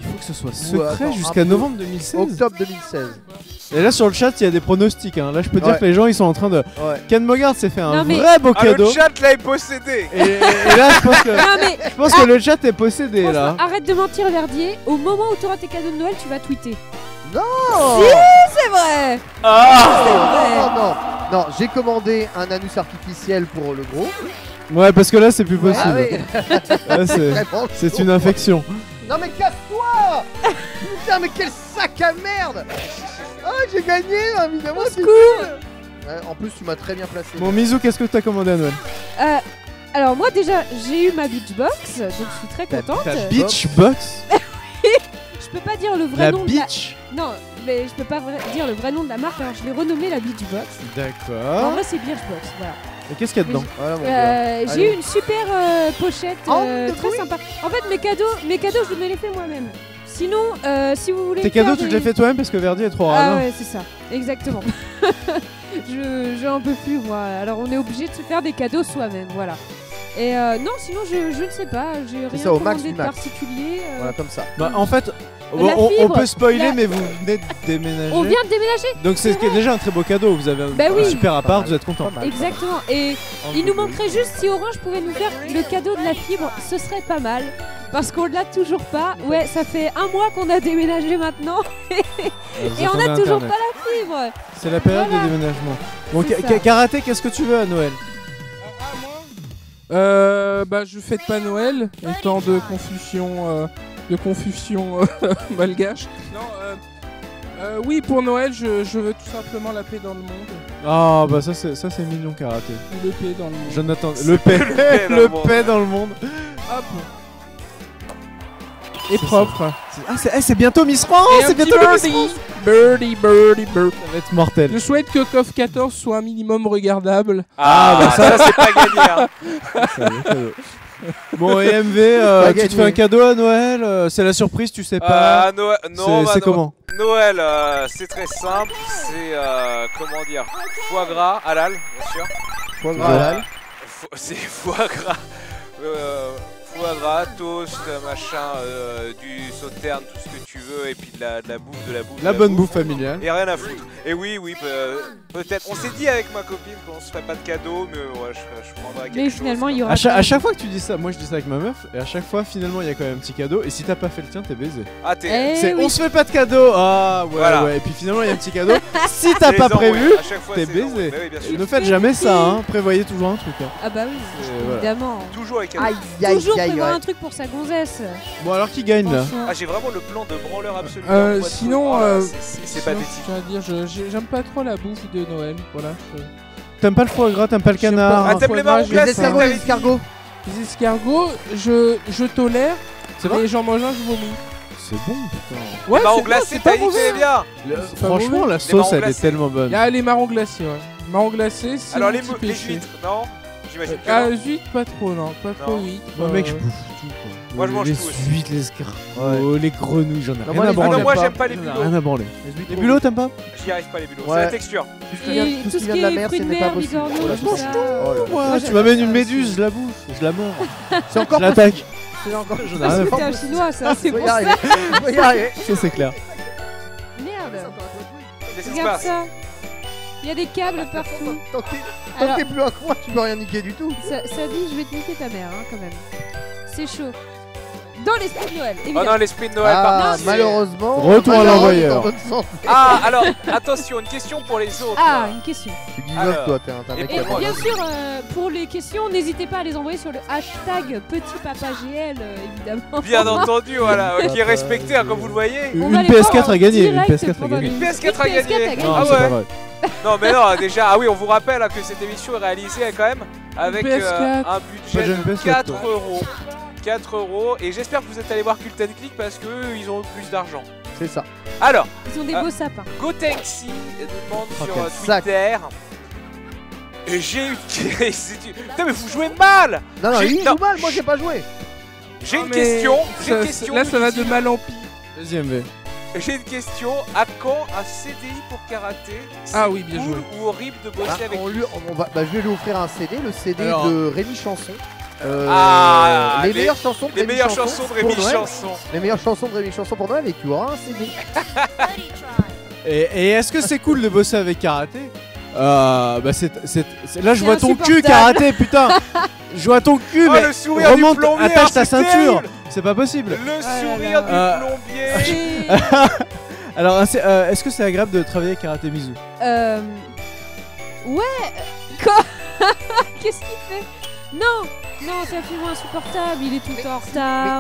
B: faut que ce soit
D: Ou,
B: secret
D: attends,
B: jusqu'à
D: un peu.
B: novembre 2016.
D: Octobre 2016.
B: Et là sur le chat il y a des pronostics hein. Là je peux dire
D: Ouais.
B: que les gens ils sont en train de...
D: Ouais.
B: Ken Mogard s'est fait un
C: Non, mais-
B: vrai beau
A: Ah, le
B: cadeau.
A: chat là est possédé.
B: Et là je pense que,
C: Non mais
B: je pense que le chat est possédé là.
C: franchement, arrête de mentir Verdier. Au moment où tu auras tes cadeaux de Noël, tu vas tweeter.
D: Oh
C: C'est vrai.
A: Ah
D: Non, j'ai commandé un anus artificiel pour le gros.
B: Ouais parce que là c'est plus possible.
D: Ah oui.
B: Là,
D: Vraiment
B: c'est
D: chaud.
B: une infection.
D: Non mais casse-toi. Putain mais quel sac à merde. Ah j'ai gagné évidemment. c'est cool. Ouais, en plus tu m'as très bien placé.
B: Bon Mizou, qu'est-ce que t'as commandé à Noël?
C: Alors moi déjà, j'ai eu ma Beachbox, donc je suis très contente.
D: Ta
B: Beach Box.
C: Je peux pas dire le vrai
B: La
C: nom
B: Beach.
C: de la... Non, mais je peux pas dire le vrai nom de la marque, alors je l'ai renommée la Beachbox. En
B: D'accord.
C: vrai c'est Beachbox, voilà.
B: Et qu'est-ce qu'il y a dedans?
D: Voilà mon gars.
C: J'ai eu une super pochette
D: Oh,
C: très
D: oui.
C: sympa. En fait mes cadeaux je me les fais moi-même. Sinon, si vous voulez
B: Tes
C: faire
B: cadeaux tu te les fais toi-même parce que Verdi est trop
C: Ah
B: radin.
C: ouais, c'est ça, exactement. je en peux plus moi. Alors on est obligé de se faire des cadeaux soi-même, voilà. Et non, sinon je ne sais pas, j'ai rien
D: ça, au max
C: commandé
D: du
C: de
D: max.
C: particulier.
D: Voilà comme ça.
B: Bah en fait,
C: La
B: on
C: fibre,
B: peut spoiler
C: la-
B: mais vous venez de déménager.
C: On vient de déménager.
B: Donc c'est déjà un très beau cadeau, vous avez un,
C: Bah
B: un
C: oui.
B: super appart,
D: Pas
B: vous êtes content.
D: mal.
C: Exactement. Et il nous manquerait juste si Orange pouvait nous faire le cadeau de la fibre, ce serait pas mal. Parce qu'on l'a toujours pas. Ouais, ça fait un mois qu'on a déménagé maintenant
B: Vous
C: et on
B: attendez
C: a toujours
B: Internet.
C: pas la fibre.
B: C'est la période
C: Voilà.
B: de déménagement. Bon,
C: C'est ça.
B: Karaté, qu'est-ce que tu veux à Noël?
E: Bah je fête pas Noël, étant de confusion malgache. Non, oui pour Noël je veux tout simplement la paix dans le monde.
B: Ah bah ça c'est mignon Karaté.
E: Le paix dans le monde.
B: Jonathan, le paix,
A: paix dans
B: le
A: le monde.
B: paix dans le monde.
E: Hop. Et propre.
B: Ah c'est bientôt Miss France,
E: Et un
B: c'est
E: petit
B: bientôt le Miss France.
E: birdie.
B: Ça va être mortel.
E: Je souhaite que KOF 14 soit un minimum regardable.
A: Ah, bah ça c'est pas gagné. Hein.
B: Ça va être cadeau. Bon et MV,
D: Pas
B: tu te
D: gagné.
B: fais un cadeau à Noël, c'est la surprise, tu sais pas.
A: Noël, non, bah,
B: C'est comment?
A: Noël, c'est très simple. C'est comment dire, foie gras halal, bien sûr.
D: Foie gras halal.
A: C'est foie gras. Foie gras, toast, machin, du sauterne, tout ce que tu veux, et puis de la bouffe, de la bouffe.
B: La
A: de
B: bonne bouffe familiale.
A: Et rien à foutre. Et oui, peut-être. On s'est dit avec ma copine qu'on se ferait pas de cadeau, mais ouais, je prendrais quelque
C: Mais
A: chose.
C: finalement, il y aura.
B: À chaque fois que tu dis ça, moi je dis ça avec ma meuf, et à chaque fois finalement il y a quand même un petit cadeau, et si t'as pas fait le tien, t'es baisé.
A: Ah, t'es.
C: Eh
B: C'est
C: oui.
B: on se fait pas de cadeau, ah ouais
A: Voilà.
B: ouais, et puis finalement il y a un petit cadeau. Si t'as
A: les
B: pas
A: enroués.
B: prévu,
A: À chaque fois,
B: t'es
A: c'est les
B: baisé.
A: enroués. Bah oui, bien sûr.
B: ne faites jamais ça, hein. Prévoyez toujours un truc. Hein.
C: Ah bah oui,
B: Voilà.
C: évidemment.
A: Toujours avec un.
D: Aïe aïe
C: Toujours
D: aïe.
C: prévoir
D: ouais.
C: un truc pour sa gonzesse.
B: Bon alors qui gagne là?
C: Franchement.
A: Ah, j'ai vraiment le plan de branleur absolu.
E: Sinon,
A: c'est
E: Sinon,
A: pathétique.
E: je tiens à dire, j'aime pas trop la bouffe de Noël. Voilà.
B: T'aimes pas le foie gras, t'aimes pas le
E: J'aime
B: canard.
E: pas.
A: Ah, t'aimes les marrons
E: Les
D: Les
A: glacés,
D: escargots,
A: t'avais
D: les
A: dit.
D: escargots.
E: Les escargots, je tolère.
B: C'est vrai?
E: Mais j'en mange un, je vomis.
B: C'est bon putain.
E: Ouais,
A: Les marrons
E: c'est
A: glacés,
E: c'est
A: t'as
E: pas
A: dit que
E: mauvais.
A: c'est bien.
E: C'est pas
B: Franchement
E: mauvais.
B: la
A: Les
B: sauce
A: marrons
B: elle est
A: glacés.
B: tellement bonne.
E: Ah, les marrons glacés, ouais. Marrons glacés, c'est
A: Alors
E: mon
A: les
E: petit
A: les
E: péché.
A: huîtres, non? J'imagine que
E: Ah,
A: non.
E: huîtres, pas trop, non. Pas trop
A: Non.
E: huîtres.
B: Moi mec je bouffe tout quoi.
A: Moi, je mange
B: les
A: tout aussi.
B: huîtres, les escargots, les grenouilles, j'en ai
D: Non,
B: rien
D: moi,
B: à
D: les
A: Ah
B: branler.
A: non, moi
D: pas.
A: j'aime pas les
B: J'en ai
A: bulots.
B: rien à branler.
D: Les
B: Les bulots t'aimes pas?
A: J'y arrive pas les bulots.
D: Ouais.
A: C'est la texture.
C: Et tout ce qui est fruits de mer, bigorneaux, tout ça.
D: Oh là là.
B: Ouais, tu m'amènes une méduse, je la bouffe, je la mords,
D: C'est encore
B: je l'attaque.
D: C'est encore.
B: J'en ai rien à
C: C'était
B: foutre.
C: un chinois, ça, c'est
D: Faut
C: pour
D: y
C: ça.
D: arriver. Faut y arriver.
B: Ça c'est clair.
C: Merde,
A: Qu'est-ce qui se
C: regarde
A: passe?
C: ça. Il y a des câbles partout.
D: Tant que
C: Alors,
D: t'es plus un coin, tu peux rien niquer du tout.
C: ça dit, je vais te niquer ta mère, hein, quand même. C'est chaud. Dans l'esprit de Noël,
A: Oh
C: évidemment.
A: non, l'esprit de Noël, par
D: Ah,
A: contre. c'est-
D: malheureusement.
B: Retour à
D: malheureusement,
B: l'envoyeur.
D: dans votre sens.
A: Ah, alors, attention, une question pour les autres.
C: Ah, une question.
D: Tu give
A: Alors.
D: up, toi, t'es un
A: Et
D: mec
C: Et
D: qui a
A: pour moi,
C: bien
D: pas-
C: sûr, pour les questions, n'hésitez pas à les envoyer sur le hashtag PetitPapaGL, évidemment.
A: Bien entendu, voilà, qui est respecté, hein, comme vous le voyez.
C: On
B: Une
C: va les
B: PS4
C: voir en
B: à gagner, une
C: direct
B: PS4 à
C: pendant
B: gagner.
C: les-
A: Une PS4 à
C: Une PS4
A: gagner.
C: à gagner.
B: Non,
A: Ah
B: c'est
A: ouais.
B: pas vrai.
A: Non, mais non, déjà, ah oui, on vous rappelle hein, que cette émission est réalisée quand même avec
E: PS4.
A: un
B: Pas
A: budget
B: de
A: de
B: PS4,
A: 4
B: toi.
A: euros. 4 euros, et j'espère que vous êtes allé voir Cult and Click parce que eux, ils ont plus d'argent.
D: C'est ça.
A: Alors,
C: Ils ont des beaux sapins.
A: Gotenksi demande
D: Oh,
A: sur
D: quel sac.
A: Twitter. Et j'ai eu. Putain, mais vous jouez mal!
D: Non, non,
A: J'ai-
D: il
A: non.
D: joue mal, moi j'ai pas joué.
A: J'ai
E: Ah,
A: une
E: mais
A: question. J'ai une
E: ça-
A: question.
E: Là, ça va de mal en pis.
B: Vas-y MV.
A: J'ai une question. À quand un CDI pour karaté? C'est
E: Ah oui, bien
A: cool
E: joué.
A: ou horrible de bosser
D: Ah,
A: avec
D: on va, je vais lui offrir un CD, le CD
B: Alors.
D: de Rémi Chanson. Les meilleures chansons de
A: Les
D: Rémi
A: meilleures
D: Chanson
A: chansons de
D: pour
A: Rémi
D: Noël.
A: Chanson.
D: Les meilleures chansons de Rémi Chanson pour Noël et tu auras un CD.
B: Et est-ce que c'est cool de bosser avec Karaté Là je vois ton cul
C: insupportable.
B: Karaté, putain. Je vois ton cul,
A: Oh,
B: mais
A: le sourire du
B: remonte,
A: plombier,
B: attache ta
A: c'est
B: ceinture.
A: terrible.
B: C'est pas possible.
A: Le
C: là
A: sourire
B: là.
A: du plombier.
B: Alors, est-ce que c'est agréable de travailler avec Karaté Mizu?
C: Ouais. Quoi? Qu'est-ce qu'il fait? Non, c'est absolument insupportable. Il est tout le temps en retard.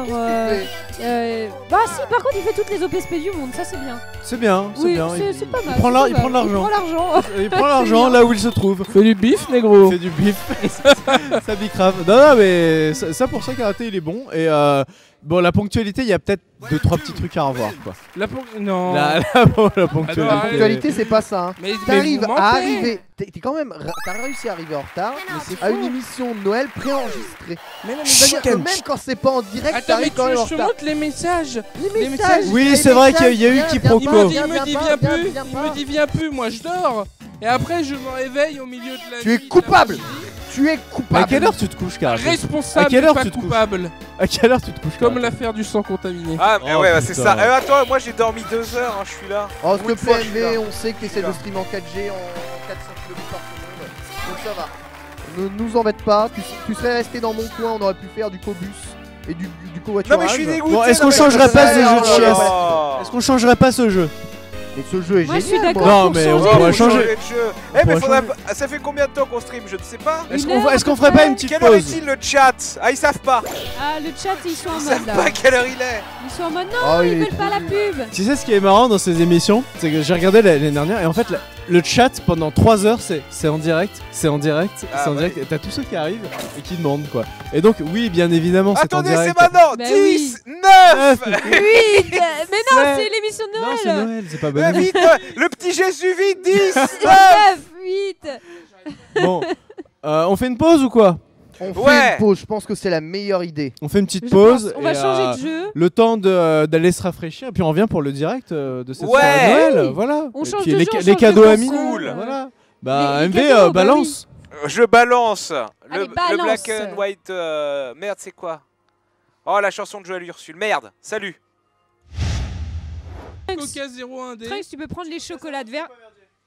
C: Bah si, par contre, il fait toutes les OPSP du monde. Ça, c'est bien.
B: C'est bien, c'est
C: Oui,
B: bien.
C: c'est pas mal.
B: Il prend
C: c'est pas
B: de
C: mal.
B: l'argent. Il prend
C: C'est
B: l'argent
C: bien.
B: là où il se trouve.
E: Fais du bif, négro.
B: Il fait du bif. Ça bicrave. Non, mais ça pour ça, Karaté, il est bon. Et bon, la ponctualité, il y a peut-être 2-3 petits trucs à revoir, quoi.
E: Non.
B: La ponctualité.
E: Ah non,
D: L'actualité, c'est pas ça. Hein.
E: Mais
D: T'arrives
E: vous
D: à
E: mentez.
D: arriver. T'es quand même. T'as réussi à arriver en retard
E: c'est
D: à
E: faux.
D: une émission de Noël préenregistrée.
E: Mais non, mais
D: C'est-à-dire que même quand c'est pas en direct,
E: Attends, mais
D: t'arrives quand même en
E: je te
D: retard.
E: montre les messages.
D: Les
E: messages.
B: Oui,
D: les
B: c'est vrai
D: messages,
B: qu'il y a eu
D: viens,
B: quiproquo.
D: viens
E: Il
D: pas,
E: me dit, viens plus. Il
D: viens
E: me dit, viens plus. Moi, je dors. Et après, je me réveille au milieu de la nuit.
D: Tu es coupable.
E: l'après-midi.
D: Tu es
B: À
D: coupable.
B: quelle heure tu te couches, Karaté?
E: Responsable,
B: À quelle heure
E: pas
B: tu te couches
E: coupable.
B: À quelle heure tu te couches,
E: Comme
B: Karaté?
E: l'affaire du sang contaminé.
A: Ah, mais
B: Oh,
A: ouais, bah, c'est
B: putain.
A: ça. Attends, moi j'ai dormi 2 heures, hein, je suis là.
D: Oh,
A: Pour
D: s'il
A: une
D: te
A: fois,
D: plaît,
A: je suis là.
D: MV, on sait que t'essaies de
A: Là.
D: stream en 4G en 400 km par seconde. Donc ça va. Ne nous embête pas. Tu serais resté dans mon coin, on aurait pu faire du cobus et du
A: Non,
D: covoiturage.
A: mais je suis dégoûté.
B: Bon, est-ce
A: non,
B: qu'on
A: mais
B: changerait pas ce
D: Oh
B: jeu de
D: là là.
B: chiasse? Est-ce qu'on changerait pas ce jeu?
D: Mais ce jeu est
C: Moi, je suis
D: génial.
C: d'accord.
B: Non,
C: pour
B: mais on
C: changer.
B: pourrait
A: Faut changer
B: changer.
A: de jeu. Eh, mais
B: pourrait
A: faudrait
B: changer.
A: pas- ça fait combien de temps qu'on stream? Je ne sais pas.
B: Est-ce
C: Une
B: qu'on
C: heure,
B: est-ce
C: à
B: qu'on
C: peu
B: ferait pas
C: près.
B: une petite
A: Quelle heure
B: pause?
A: est-il le chat? Ah, ils savent pas.
C: Ah, le chat, ils sont en
A: Ils
C: mode
A: savent
C: là.
A: pas quelle heure il est.
C: Ils sont en mode non,
D: Oh,
C: ils
D: il est
C: veulent pas la pub.
B: Tu sais ce qui est marrant dans ces émissions? C'est que j'ai regardé l'année dernière et en fait le chat pendant 3 heures c'est en direct, c'est en direct,
A: Ah,
B: c'est en
A: ouais.
B: direct et t'as tous ceux qui arrivent et qui demandent quoi. Et donc oui bien évidemment c'est en
A: Attendez,
B: direct.
A: c'est maintenant.
C: Bah
A: 10, 9.
C: Oui, mais non,
B: C'est-
C: c'est l'émission de
B: Non c'est
C: Noël.
B: Noël, c'est pas bonne.
A: Vite, le petit Jésus, vite. 10, 9.
C: 9, 8.
B: Bon, on fait une pause ou quoi?
D: On fait
A: Ouais.
D: une pause, je pense que c'est la meilleure idée.
B: On fait une petite
C: Je
B: pause.
C: pense, on va
B: et,
C: changer de jeu.
B: Le temps d'aller se rafraîchir et puis on revient pour le direct de cette
A: Ouais.
B: soirée de Noël.
C: Oui.
B: Voilà.
C: On
B: Et
C: change
B: puis
C: de
B: les,
C: jeu, on
B: les
C: change
B: cadeaux
C: de
B: amis.
A: Cool.
B: Voilà. Bah
C: Les
B: MV
C: cadeaux, bah
B: balance.
A: Je balance.
C: Allez,
A: Le
C: balance.
A: black and white. Merde, c'est quoi? Oh, la chanson de Joël Ursule. Merde. Salut.
E: Coca 01D.
C: Trace, tu peux prendre les chocolats de verre.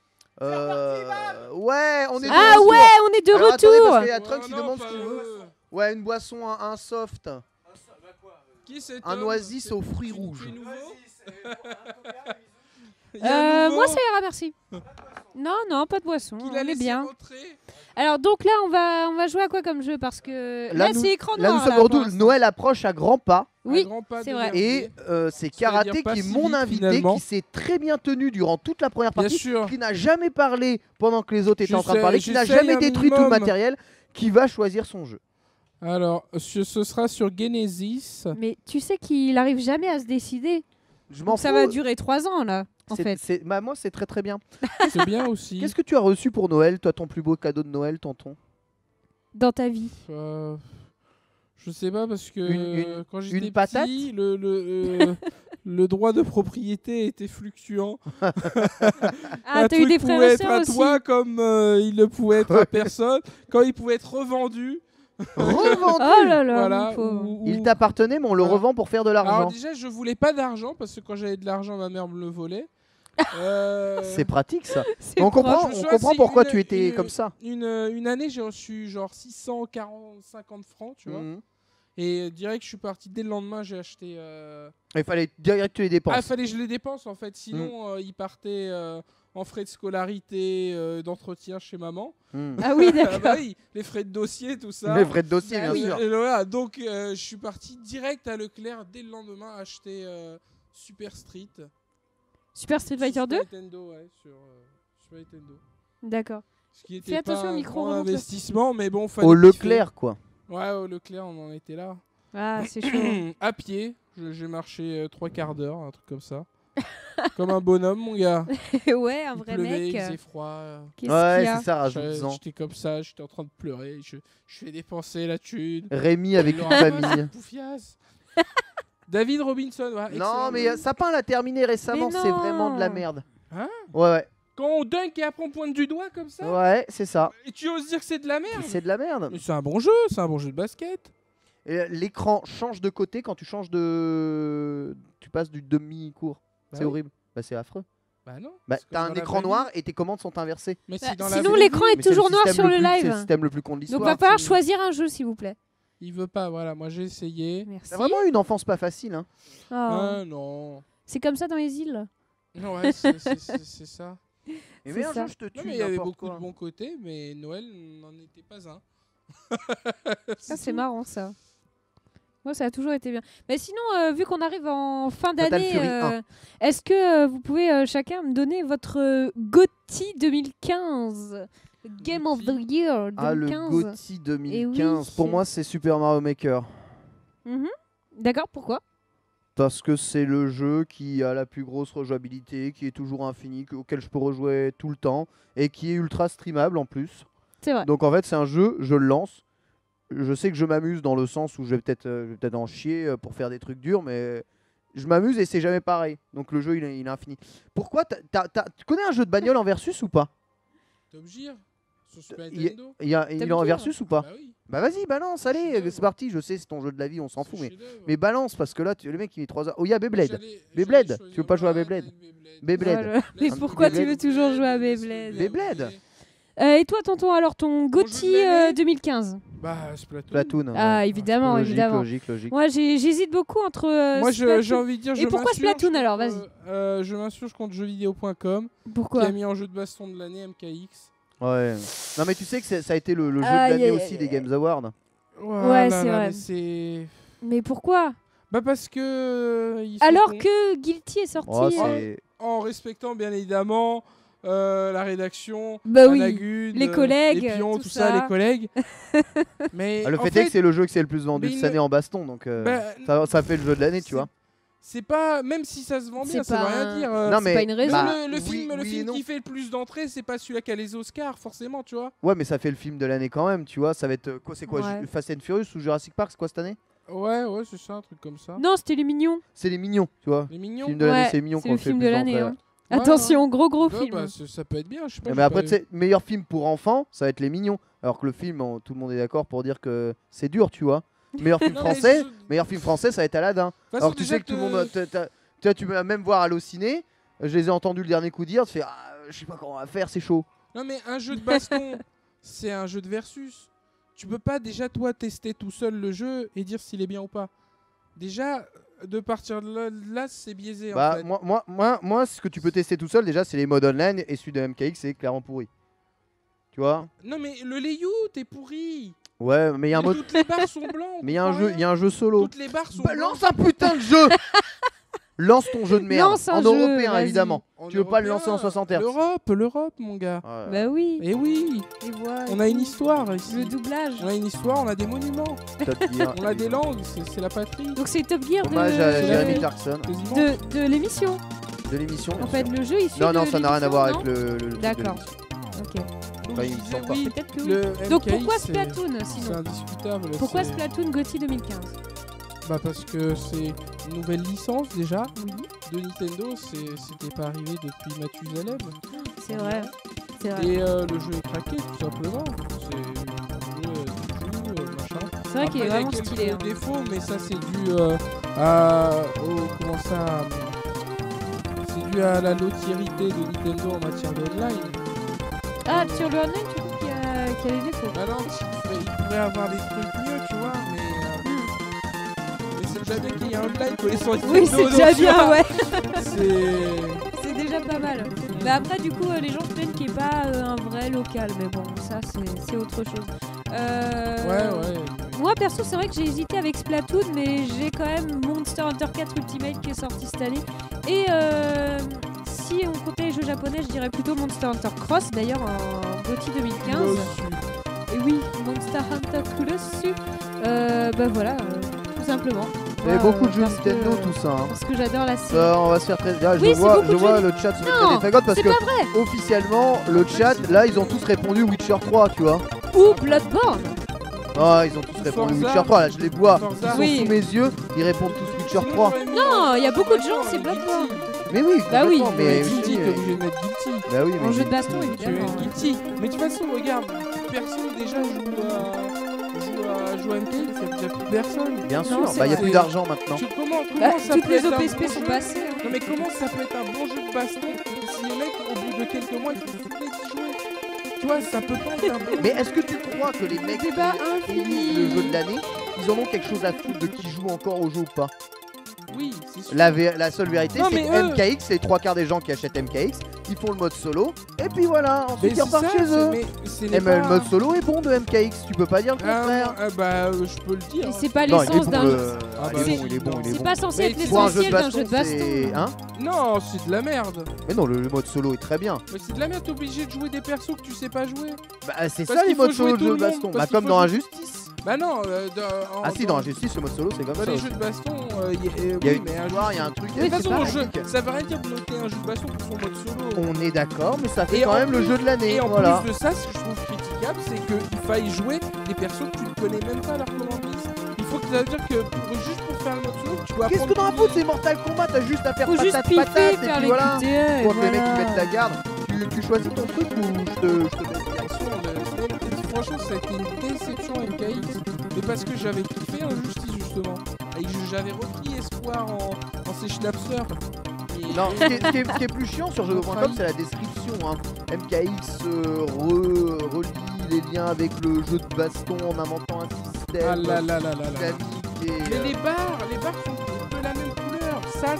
D: Ouais, on est de
C: Ah
D: retour.
C: ouais, on est de
D: Alors, attendez,
C: retour.
D: parce qu'il y a
E: Oh,
D: Trunks qui
E: non,
D: demande
E: pas
D: ce qu'on veut.
E: eux.
D: Ouais, une boisson, un soft.
E: Qui c'est
D: Un
E: Tom
D: oasis aux fruits
E: Tu es
D: rouges.
E: nouveau Il y a un
C: Moi,
E: nouveau
C: ça ira, merci. Non, pas de boisson.
E: qu'il
C: On
E: a
C: est
E: laissé
C: bien.
E: rentrer.
C: Alors donc là, on va jouer à quoi comme jeu? Parce que là,
D: nous-
C: c'est écran
D: Là,
C: noir.
D: nous sommes de
C: pour
D: retour.
C: l'instant.
D: Noël approche à grands pas.
C: Oui,
E: Un grand pas
C: c'est
E: de
C: vrai.
E: verbier.
D: Et c'est
E: Ça veut
D: Karaté
E: dire pas
D: qui est
E: si
D: mon
E: vite,
D: invité,
E: finalement.
D: qui s'est très bien tenu durant toute la première
E: Bien
D: partie,
E: sûr.
D: qui n'a jamais parlé pendant que les autres étaient en train de parler, qui n'a
E: j'essaye
D: jamais
E: un
D: détruit tout le
E: minimum.
D: matériel, qui va choisir son jeu.
E: Alors, ce sera sur Genesis.
C: Mais tu sais qu'il arrive jamais à se décider.
D: Je m'en
C: Donc ça
D: fous.
C: va durer 3 ans là, en
D: C'est-
C: fait.
D: moi, c'est très très bien.
E: C'est bien aussi.
D: Qu'est-ce que tu as reçu pour Noël, toi, ton plus beau cadeau de Noël, tonton?
C: Dans ta vie.
E: Je sais pas parce que
D: Une
E: quand j'étais petit,
D: patate
E: le droit de propriété était fluctuant.
C: Ah,
E: Un
C: t'as eu des
E: truc
C: frères
E: pouvait
C: et
E: être
C: sœurs
E: à
C: aussi.
E: toi comme il ne pouvait être à personne. Quand il pouvait être revendu,
D: Revendu.
C: Oh là là,
E: voilà.
C: mon pauvre.
D: Il t'appartenait, mais on le
E: Voilà.
D: revend pour faire de
E: Alors
D: l'argent.
E: déjà, je voulais pas d'argent parce que quand j'avais de l'argent, ma mère me le volait.
D: C'est pratique ça.
C: C'est
D: Mais on
C: proche.
D: comprend,
E: Je me
D: on
E: souviens,
D: comprend
E: c'est
D: pourquoi
E: une-
D: tu étais
E: une-
D: comme ça.
E: Une année, j'ai reçu genre 650 francs, tu vois.
D: Mhm.
E: Et direct, je suis parti dès le lendemain, j'ai acheté.
D: Il fallait direct que tu les dépenses.
E: Ah, fallait que je les dépense en fait, sinon ils partaient en frais de scolarité, d'entretien chez maman.
D: Mhm.
C: Ah oui,
E: Ah
C: d'accord.
E: bah oui, les frais de dossier, tout ça.
D: Les vrais dossiers,
C: Bah
D: bien
C: oui.
D: sûr.
E: Et voilà, donc je suis parti direct à Leclerc dès le lendemain acheter Super Street.
C: Super Street Fighter 2.
E: Super Nintendo, ouais, sur Super Nintendo.
C: D'accord.
E: Ce qui était
C: Fais
E: pas
C: attention au
E: un
C: micro,
E: grand
C: remonte-le.
E: investissement, mais bon, fallait
D: Au
E: kiffer.
D: Leclerc, quoi.
E: Ouais, au Leclerc, on en était là.
C: Ah, c'est chaud.
E: À pied, j'ai marché 3 quarts d'heure, un truc comme ça. Comme un bonhomme, mon gars.
C: Ouais, un
E: Il
C: vrai
E: pleuvait,
C: mec.
E: il faisait froid.
C: Qu'est-ce
D: Ouais,
C: qu'il y a
D: c'est ça, rajoute-en.
E: J'étais comme ça, j'étais en train de pleurer. Je fais dépenser la thune.
D: Rémi avec
E: Il
D: une
E: leur ramasse
D: famille.
E: une poufiasse. David Robinson, ouais,
D: Non,
E: excellent.
D: mais Sapin l'a terminé récemment,
C: Mais
D: c'est
C: non.
D: vraiment de la merde.
E: Hein?
D: Ouais, ouais.
E: Quand on dunk et après on pointe du doigt comme ça.
D: Ouais, c'est ça.
E: Et tu oses dire que c'est de la merde?
D: C'est de la merde.
E: Mais c'est un bon jeu, de basket.
D: Et l'écran change de côté quand tu changes de. Tu passes du demi-court. C'est horrible. Bah, c'est affreux.
E: Bah non.
D: Bah, t'as un écran noir et tes commandes sont inversées.
E: Mais
C: sinon, l'écran est toujours noir sur le
D: C'est le
C: live.
D: système le plus con de l'histoire.
C: Donc, va falloir choisir un jeu, s'il vous plaît.
E: Il veut pas, voilà. Moi, j'ai essayé.
C: Merci.
D: T'as vraiment eu une enfance pas facile, hein.
C: Oh.
E: Ah non.
C: C'est comme ça dans les îles.
E: Ouais, c'est ça.
D: Et mais un
C: ça.
D: jour, je te
E: Non,
D: tue.
E: mais il y avait
D: n'importe
E: beaucoup
D: quoi.
E: de bons côtés, mais Noël n'en était pas un.
C: Ça, c'est marrant, ça. Moi, ça a toujours été bien. Mais sinon, vu qu'on arrive en fin
D: Fatal
C: d'année,
D: Fury 1.
C: est-ce que vous pouvez chacun me donner votre GOTY 2015 Game of the Year 2015
D: Ah, le GOTY 2015.
C: oui.
D: Pour moi, c'est Super Mario Maker.
C: Mhm. D'accord, pourquoi?
D: Parce que c'est le jeu qui a la plus grosse rejouabilité, qui est toujours infini, auquel je peux rejouer tout le temps, et qui est ultra streamable en plus.
C: C'est vrai.
D: Donc en fait, c'est un jeu, je le lance. Je sais que je m'amuse dans le sens où je vais peut-être en chier pour faire des trucs durs, mais je m'amuse et c'est jamais pareil. Donc le jeu, il est infini. Pourquoi tu connais un jeu de bagnole en versus ou pas?
E: Top Gear sur Super
D: Il
E: Nintendo.
D: est en versus ou pas?
E: Bah oui.
D: Bah vas-y, balance, allez,
E: Chef-d'œuvre.
D: c'est parti. Je sais, c'est ton jeu de la vie, on s'en fout.
E: C'est chef-d'œuvre.
D: Mais balance, parce que là, le mec, il est 3 heures. Oh, il y a Beyblade.
E: J'allais
D: Beyblade,
E: choisir
D: tu veux pas jouer à
E: moi,
D: Beyblade?
E: Beyblade.
D: Beyblade.
C: Voilà. Mais
D: Un petit
C: pourquoi tu
D: Beyblade.
C: veux toujours jouer à Beyblade?
D: Beyblade.
C: Et toi, tonton, alors ton
E: jeu
C: GOTY
E: de l'année
C: 2015?
E: Bah, Splatoon.
D: Platoon.
C: Ah,
D: ouais.
C: évidemment,
D: Logique,
C: évidemment.
D: logique.
C: Moi, j'hésite beaucoup entre.
E: Moi,
C: Splatoon-
E: j'ai envie de dire.
C: Et pourquoi Splatoon, alors? Vas-y.
E: Je m'insurge contre jeuxvideo.com qui
C: Pourquoi?
E: a mis en jeu de baston de l'année MKX.
D: Ouais. Non, mais tu sais que ça a été le jeu de
C: Aïe,
D: l'année
C: aïe,
D: aussi
C: aïe,
D: des
C: aïe.
D: Games Awards.
C: Ouais, c'est vrai.
E: Mais c'est.
C: Mais pourquoi?
E: Bah, parce que. il fait
C: Alors
E: con-
C: que Guilty est sorti.
D: Oh, c'est-
E: En respectant, bien évidemment. La rédaction,
C: Bah oui,
E: Anagune,
C: les collègues,
E: les pions,
C: tout
E: tout ça,
C: ça.
E: les collègues. Mais
D: Ah, le
E: en
D: fait est que c'est le jeu qui s'est le plus vendu
E: mais
D: de
E: il
D: cette année
E: ne-
D: en baston, donc
E: bah,
D: ça fait le jeu de l'année, tu
E: c'est-
D: vois.
E: C'est pas, même si ça se vend bien,
C: C'est
E: ça veut
C: pas
E: rien
C: un-
E: dire.
D: Non,
C: c'est
D: mais
C: pas une raison.
D: bah,
E: le
D: oui,
E: film,
D: oui et non.
E: qui fait le plus d'entrées, c'est pas celui qui a les Oscars, forcément, tu vois.
D: Ouais, mais ça fait le film de l'année quand même, tu vois. Ça va être quoi? C'est quoi?
C: Ouais.
D: Fast and Furious ou Jurassic Park? C'est quoi cette année?
E: Ouais, c'est ça, un truc comme ça.
C: Non, c'était les mignons.
D: C'est les Mignons, tu vois.
E: Les mignons.
D: Film de l'année,
C: Ouais,
D: c'est Mignons
C: c'est
D: qu'on
C: le
D: fait
C: film
D: plus
C: de l'année,
D: d'entrées,
C: hein. Attention, gros
E: Ouais,
C: film.
E: bah, ça peut être bien, je sais pas.
D: ouais.
E: j'ai
D: Mais après,
E: pas
D: tu sais, meilleur film pour enfants, ça va être Les Mignons. Alors que le film, tout le monde est d'accord pour dire que c'est dur, tu vois. Meilleur film
E: Non, mais
D: français,
E: je-
D: meilleur film français, ça va être Aladdin.
E: De toute façon,
D: Alors tu
E: déjà
D: sais que tout le monde, tu vas même voir Allociné. Je les ai entendus le dernier coup dire, tu fais, je sais pas comment on va faire, c'est chaud.
E: Non, mais un jeu de baston, c'est un jeu de versus. Tu peux pas déjà, toi, tester tout seul le jeu et dire s'il est bien ou pas. Déjà, de partir de là, c'est biaisé, en
D: Bah
E: fait.
D: moi, ce que tu peux tester tout seul déjà, c'est les modes online et celui de MKX, c'est clairement pourri. Tu vois?
E: Non, mais le layout est pourri.
D: Ouais, mais il y a un mode,
E: Toutes les barres sont blancs.
D: mais il y a un jeu solo.
E: Toutes les barres sont
D: Bah,
E: blanches.
D: lance un putain de jeu. Lance ton jeu de merde.
C: Lance un
D: En
C: jeu,
D: européen,
C: vas-y.
D: évidemment.
E: En
D: Tu veux pas le lancer en
E: européen.
D: 60 Hz.
E: L'Europe, mon gars.
C: Bah oui.
E: Et oui,
C: Et voilà.
E: on a une histoire ici.
C: Le doublage.
E: On a une histoire, on a des monuments,
D: Top Gear.
E: on a des langues, c'est la patrie.
C: Donc c'est Top Gear
D: Hommage à
E: de-
D: Jeremy
C: de,
D: Clarkson
E: Quasiment.
C: de l'émission.
D: de l'émission.
C: En
D: bien
C: fait,
D: sûr.
C: le jeu issu
D: Non,
C: de
D: non, ça n'a rien à voir
C: l'émission,
D: avec le truc de
C: D'accord.
D: l'émission.
C: Ok.
E: Donc,
D: Enfin,
E: je
D: il me
E: disais,
D: semble pas.
E: oui,
C: Peut-être que oui.
E: le
C: Donc
E: MKX,
C: pourquoi
E: c'est-
C: Splatoon
E: C'est
C: sinon?
E: indiscutable.
C: Pourquoi
E: c'est-
C: Splatoon GOTY 2015?
E: Bah parce que c'est une nouvelle licence déjà
C: Oui,
E: de Nintendo, c'était pas arrivé depuis Mathusalem.
C: c'est vrai. C'est vrai.
E: Et le jeu est craqué tout simplement. C'est un jeu qui joue, machin.
C: C'est vrai qu'il est
E: Après,
C: vraiment
E: il y a
C: stylé.
E: quelques
C: hein.
E: défauts, mais ça c'est dû comment ça c'est dû à la lotiérité de Nintendo en matière de online.
C: Ah, sur le online, tu trouves qu'il y a des défauts?
E: Bah non, il pourrait avoir des trucs mieux, tu vois, mais c'est déjà bien qu'il y ait un online pour les sur Nintendo.
C: Oui, c'est
E: donc,
C: déjà
E: tu
C: bien,
E: vois,
C: ouais.
E: C'est
C: C'est déjà pas mal. Mais après, du coup, les gens se plaignent qu'il n'y ait pas un vrai local. Mais bon, ça, c'est autre chose.
E: ouais.
C: Moi, perso, c'est vrai que j'ai hésité avec Splatoon, mais j'ai quand même Monster Hunter 4 Ultimate qui est sorti cette année. Et si on comptait les jeux japonais, je dirais plutôt Monster Hunter Cross, d'ailleurs, en GOTY 2015. Et oui, Monster Hunter Colossus. Bah voilà, tout simplement.
D: Il y avait
C: Moi,
D: beaucoup de jeux
C: parce que-
D: Nintendo, tout ça. Hein.
C: Parce que j'adore la série.
D: Ça, on va se faire très. Là,
C: Oui, c'est beaucoup
D: je
C: de
D: vois
C: jeux-
D: le chat se mettre
C: Non,
D: des fagottes parce
C: c'est
D: que
C: pas vrai.
D: officiellement, le chat, là, ils ont tous répondu Witcher 3, tu vois.
C: Ou Bloodborne.
D: Ah, ils ont tous répondu
E: Forza.
D: Witcher 3. Là, je les vois.
E: Forza.
D: Ils sont
C: Oui.
D: sous mes yeux. Ils répondent tous Witcher
E: Sinon,
D: 3.
E: j'aurais mis
C: Non, il y a beaucoup de
E: Guilty.
C: gens, c'est Bloodborne.
D: Mais oui,
C: Bah oui.
D: complètement, mais
E: Guilty, t'es obligé de mettre Guilty.
D: Bah oui, mais
C: En jeu de baston,
E: Tu
C: évidemment.
E: es Guilty. Mais de toute façon, regarde, personne déjà joue à MK, c'est déjà plus personne.
D: bien sûr,
C: Non,
D: bah il y a
E: c'est-
D: plus d'argent maintenant.
E: Comment
C: Bah,
E: ça
C: toutes
E: peut
C: les
E: être un
C: OPSP
E: bon
C: sont
E: jeu
C: passées. hein.
E: Non mais comment ça peut être un bon jeu de baston si les mecs au bout de quelques mois ils sont saoulés d'y jouer? Tu vois, ça peut pas être un bon
D: Mais est-ce que tu crois que les mecs
C: Débat
D: qui élisent le jeu de l'année, ils en ont quelque chose à foutre de qui joue encore au jeu ou pas?
E: Oui, c'est sûr.
D: La seule vérité,
E: Non,
D: c'est
E: mais
D: que
E: eux-
D: MKX, c'est les 3 quarts des gens qui achètent MKX, ils font le mode solo, et puis voilà,
E: Mais
D: ensuite ils
E: c'est
D: repartent
E: ça,
D: chez eux.
E: mais ce
D: Et
E: n'est
D: mais le
E: pas...
D: mode solo est bon de MKX, tu peux pas dire le contraire.
E: Je peux le dire.
C: Et c'est pas
D: Non, il est
C: l'essence
D: bon,
C: d'un.
D: il
E: bah
D: est
C: c'est-
D: bon, il est bon, il est
C: C'est
D: bon.
C: pas censé
E: Mais
C: être
E: pour
D: un jeu de
C: l'essentiel d'un
D: baston,
C: jeu de baston.
D: c'est... Hein
E: Non, c'est de la merde.
D: Mais non, le mode solo est très bien.
E: Mais c'est de la merde, t'es obligé de jouer des persos que tu sais pas jouer.
D: Bah c'est
E: Parce
D: ça les
E: qu'il faut
D: modes solo
E: jouer
D: de
E: tout
D: jeu
E: le
D: de
E: monde,
D: baston.
E: parce
D: Bah
E: qu'il
D: comme
E: faut
D: dans
E: jouer-
D: Injustice.
E: Bah non,
D: Ah si, dans Injustice, le mode solo c'est comme
E: Dans
D: ça.
E: les
D: aussi.
E: jeux de baston,
D: Il y a
E: oui,
D: une
E: mais
D: histoire, il y a un truc.
E: De toute
C: c'est
E: façon,
C: pareil.
E: ça veut rien dire de noter un jeu de baston pour son mode solo.
D: On est d'accord, mais ça fait
E: Et
D: quand
E: en
D: même le
E: plus-
D: jeu de l'année.
E: Et en
D: Voilà.
E: plus de ça, ce que je trouve critiquable, c'est qu'il faille jouer des persos que tu ne connais même pas leur commandiste. Il faut que ça veut dire que juste pour faire le mode solo, tu dois
D: Qu'est-ce que
E: apprendre
D: dans la
E: tous
D: faute
E: les-
D: c'est Mortal Kombat, t'as juste à faire
C: Faut juste
D: patate
C: piffer,
D: patate et
C: faire
D: puis
C: les
D: voilà.
C: QTE, et
D: Quand les mecs
C: voilà.
D: ils mettent la garde, tu choisis ton truc ou je te mets
E: Direction de- Franchement, ça a été une déception MKX. Mais parce que j'avais kiffé Injustice justement. Et j'avais repris espoir en ces schnapsers. Et-
D: Non, ce qui est plus chiant sur jeuxvideo.com, c'est la description. Hein. MKX relie les liens avec le jeu de baston en inventant un système
E: Ah là là là là là.
D: dynamique et...
E: Mais les barres sont de la même couleur. Ça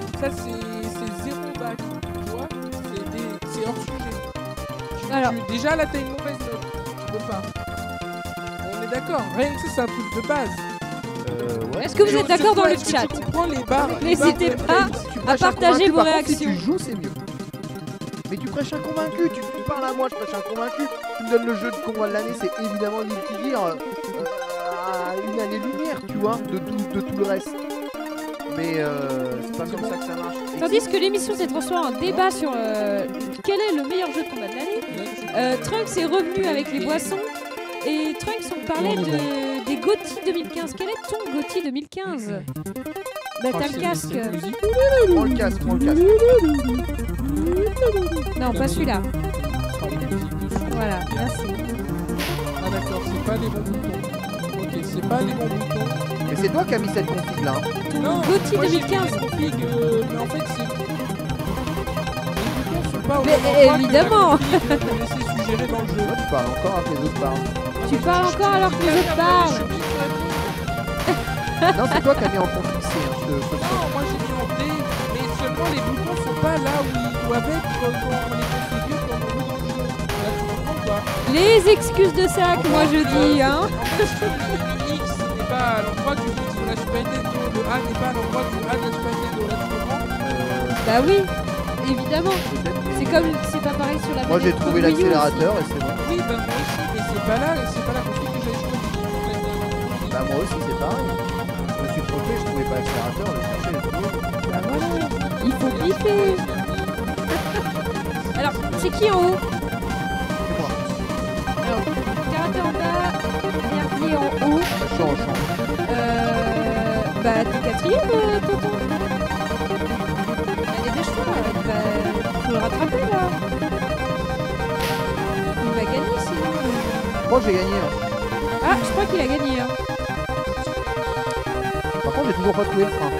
E: c'est zéro bac. Tu vois, c'est hors sujet.
C: Alors-
E: Déjà là t'as une mauvaise note. Tu peux pas. On est d'accord. Rien que ça c'est un truc de base.
D: ouais.
C: Est-ce que vous
E: Et
C: êtes d'accord dans le
E: est-ce que
C: chat?
E: Tu comprends les barres.
C: N'hésitez
E: les barres
C: pas.
E: de-
D: Tu
C: à
D: prêches un
C: partager
D: convaincu,
C: vos
D: par contre, si
C: réactions.
D: tu joues, c'est mieux. Mais tu prêches un convaincu, tu parles à moi, je prêche un convaincu. Tu me donnes le jeu de combat de l'année, c'est évidemment Guilty Gear à une année-lumière, tu vois, de tout le reste. Mais c'est pas comme ça que ça marche. Et
C: Tandis que l'émission s'est transformée en débat sur quel est le meilleur jeu de combat de l'année. Trunks est revenu avec les boissons et Trunks on parlait des GOTY 2015. Quel est ton GOTY 2015? Bah t'as le casque.
D: prends le casque, prends le casque.
C: Non, pas celui-là. Voilà, merci.
E: Ah d'accord, c'est pas les bons boutons. Ok, c'est pas les bons boutons.
D: Mais c'est toi qui as mis cette config là. Hein.
E: Non,
C: GOTY
E: moi, j'ai
C: 2015.
E: mis les configs, mais en fait c'est... Les boutons sont pas au
C: Mais
E: même endroit que la
C: évidemment.
E: config que je laissais suggérer dans le jeu.
D: Toi, tu parles encore à tes autres parents.
C: Tu parles encore alors que les autres parlent.
D: Non, c'est toi qui as mis en config C. Hein,
E: Non, moi j'ai mis en D, mais seulement les boutons sont pas là où ils doivent être quand on les configure, quand on joue dans le jeu. Là, tu comprends ou pas?
C: Les excuses de sac, moi je dis, hein.
E: Le X n'est pas à l'endroit du X de la Super Nintendo, le A n'est pas à l'endroit du A de la Super Nintendo, là tu comprends?
C: Bah oui, évidemment.
D: peut-être.
C: C'est pas pareil sur la
D: Moi j'ai
C: manette
D: trouvé
C: Wii U aussi.
D: l'accélérateur et c'est bon.
E: Oui, bah moi aussi, mais c'est pas la config que j'ai choisi.
D: Bah moi aussi c'est pareil. Je me suis trompé, je trouvais pas l'accélérateur, je cherchais les trouvé.
C: Bah voilà, il faut biffer. Alors, c'est qui en haut?
D: C'est moi.
C: Alors, karaté en bas, Verdier en haut.
D: Je suis en champ.
C: Bah, t'es quatrième, tonton. Allez, dépêche-toi, faut le rattraper là. Il va gagner sinon.
D: Je crois que j'ai gagné. Hein.
C: Ah, je crois qu'il a gagné. Hein.
D: Par contre j'ai toujours pas trouvé le frein.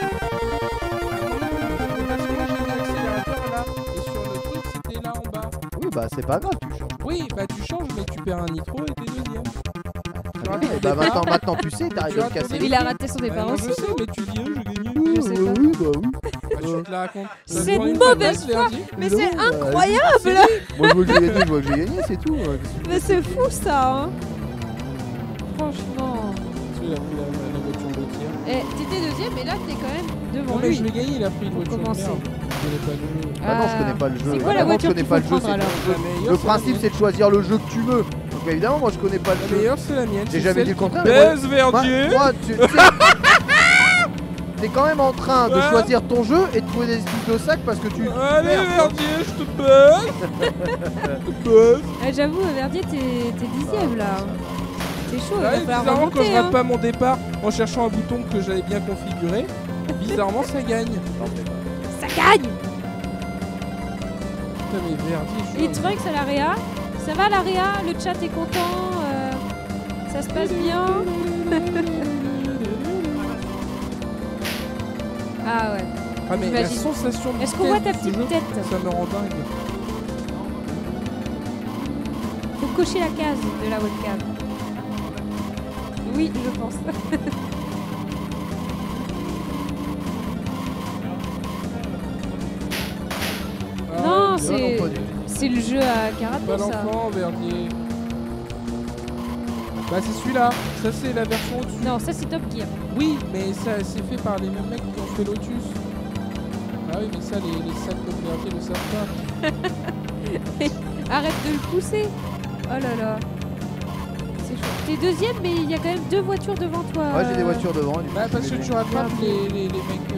E: Parce que moi j'ai mis l'accélérateur là, et sur le truc c'était là en bas.
D: Oui bah c'est pas grave, tu changes.
E: Oui, bah tu changes, mais tu perds un nitro et t'es deuxième.
D: Très bien. Et bah maintenant tu sais, t'arrives à le casser.
C: Il a raté son départ
E: Bah,
C: aussi.
E: je sais, mais tu viens, je gagne.
C: Je sais pas.
D: Oui bah oui.
E: Bah, je te la raconte. Ça
C: C'est
E: se voit
C: de
E: une
C: mauvaise
E: fois, Verdier.
C: Mais
D: Non,
C: c'est
D: bah,
C: incroyable.
D: Moi je vois que j'ai gagné, je vois que j'ai gagné, c'est tout.
C: Mais c'est fou ça. Hein. Franchement.
E: Tu sais, la voiture de tir.
C: Eh, t'étais deuxième, mais là t'es quand même devant
E: Non, mais
C: lui.
E: je l'ai gagné, il a pris une voiture de
C: commencer.
E: merde. Je connais pas le jeu.
D: Ah non, je connais pas le jeu.
C: C'est quoi la
D: Évidemment,
C: voiture
D: je connais
C: qu'il
D: pas
C: faut
D: le jeu,
C: prendre alors?
E: La meilleure,
D: Le
E: c'est la
D: principe
E: mienne.
D: c'est de choisir le jeu que tu veux. Donc évidemment moi je connais pas
E: La
D: le jeu.
E: meilleure, c'est la mienne.
D: J'ai
E: c'est
D: jamais
E: celle
D: dit le
E: qui
D: contraire. mais moi-
E: baise Verdier.
D: Moi, tu sais, t'es quand même en train de
E: Ouais.
D: choisir ton jeu et de trouver des excuses de sac parce que tu.
E: Allez
D: Merde,
E: Verdier, je te baise. Je te baise.
C: J'avoue, Verdier, t'es dixième là. C'est chaud, il
E: Là,
C: va falloir
E: bizarrement, quand
C: remonter.
E: je rate
C: Hein.
E: pas mon départ en cherchant un bouton que j'avais bien configuré, bizarrement ça gagne.
C: Ça gagne.
E: Putain, mais Verdi,
C: Et Trunks à l'AREA. Ça va l'AREA? Le chat est content? Ça se passe bien? Ah ouais.
E: Ah mais la
C: J'imagine.
E: sensation de
C: Est-ce qu'on voit ta
E: vitesse de
C: petite
E: ce jeu,
C: tête?
E: ça me rend dingue.
C: Faut cocher la case de la webcam. Oui, je pense.
E: Ah,
C: Non,
E: ouais,
C: c'est-
D: Non, pas du tout.
C: C'est le jeu à karaté,
E: pas
C: ça.
E: l'enfant, Verdier. Bah c'est celui-là, ça c'est la version au-dessus.
C: Non, ça c'est Top Gear.
E: Oui, mais ça c'est fait par les mêmes mecs qui ont fait Lotus. Ah oui, mais ça les sacs comme Verdier le savent pas.
C: Arrête de le pousser. Oh là là. C'est chaud. T'es deuxième, mais il y a quand même 2 voitures devant toi.
D: Ouais, j'ai des voitures devant. Du coup,
E: Bah
D: je
E: parce que
D: les
E: tu
D: ai.
E: rattrapes les mecs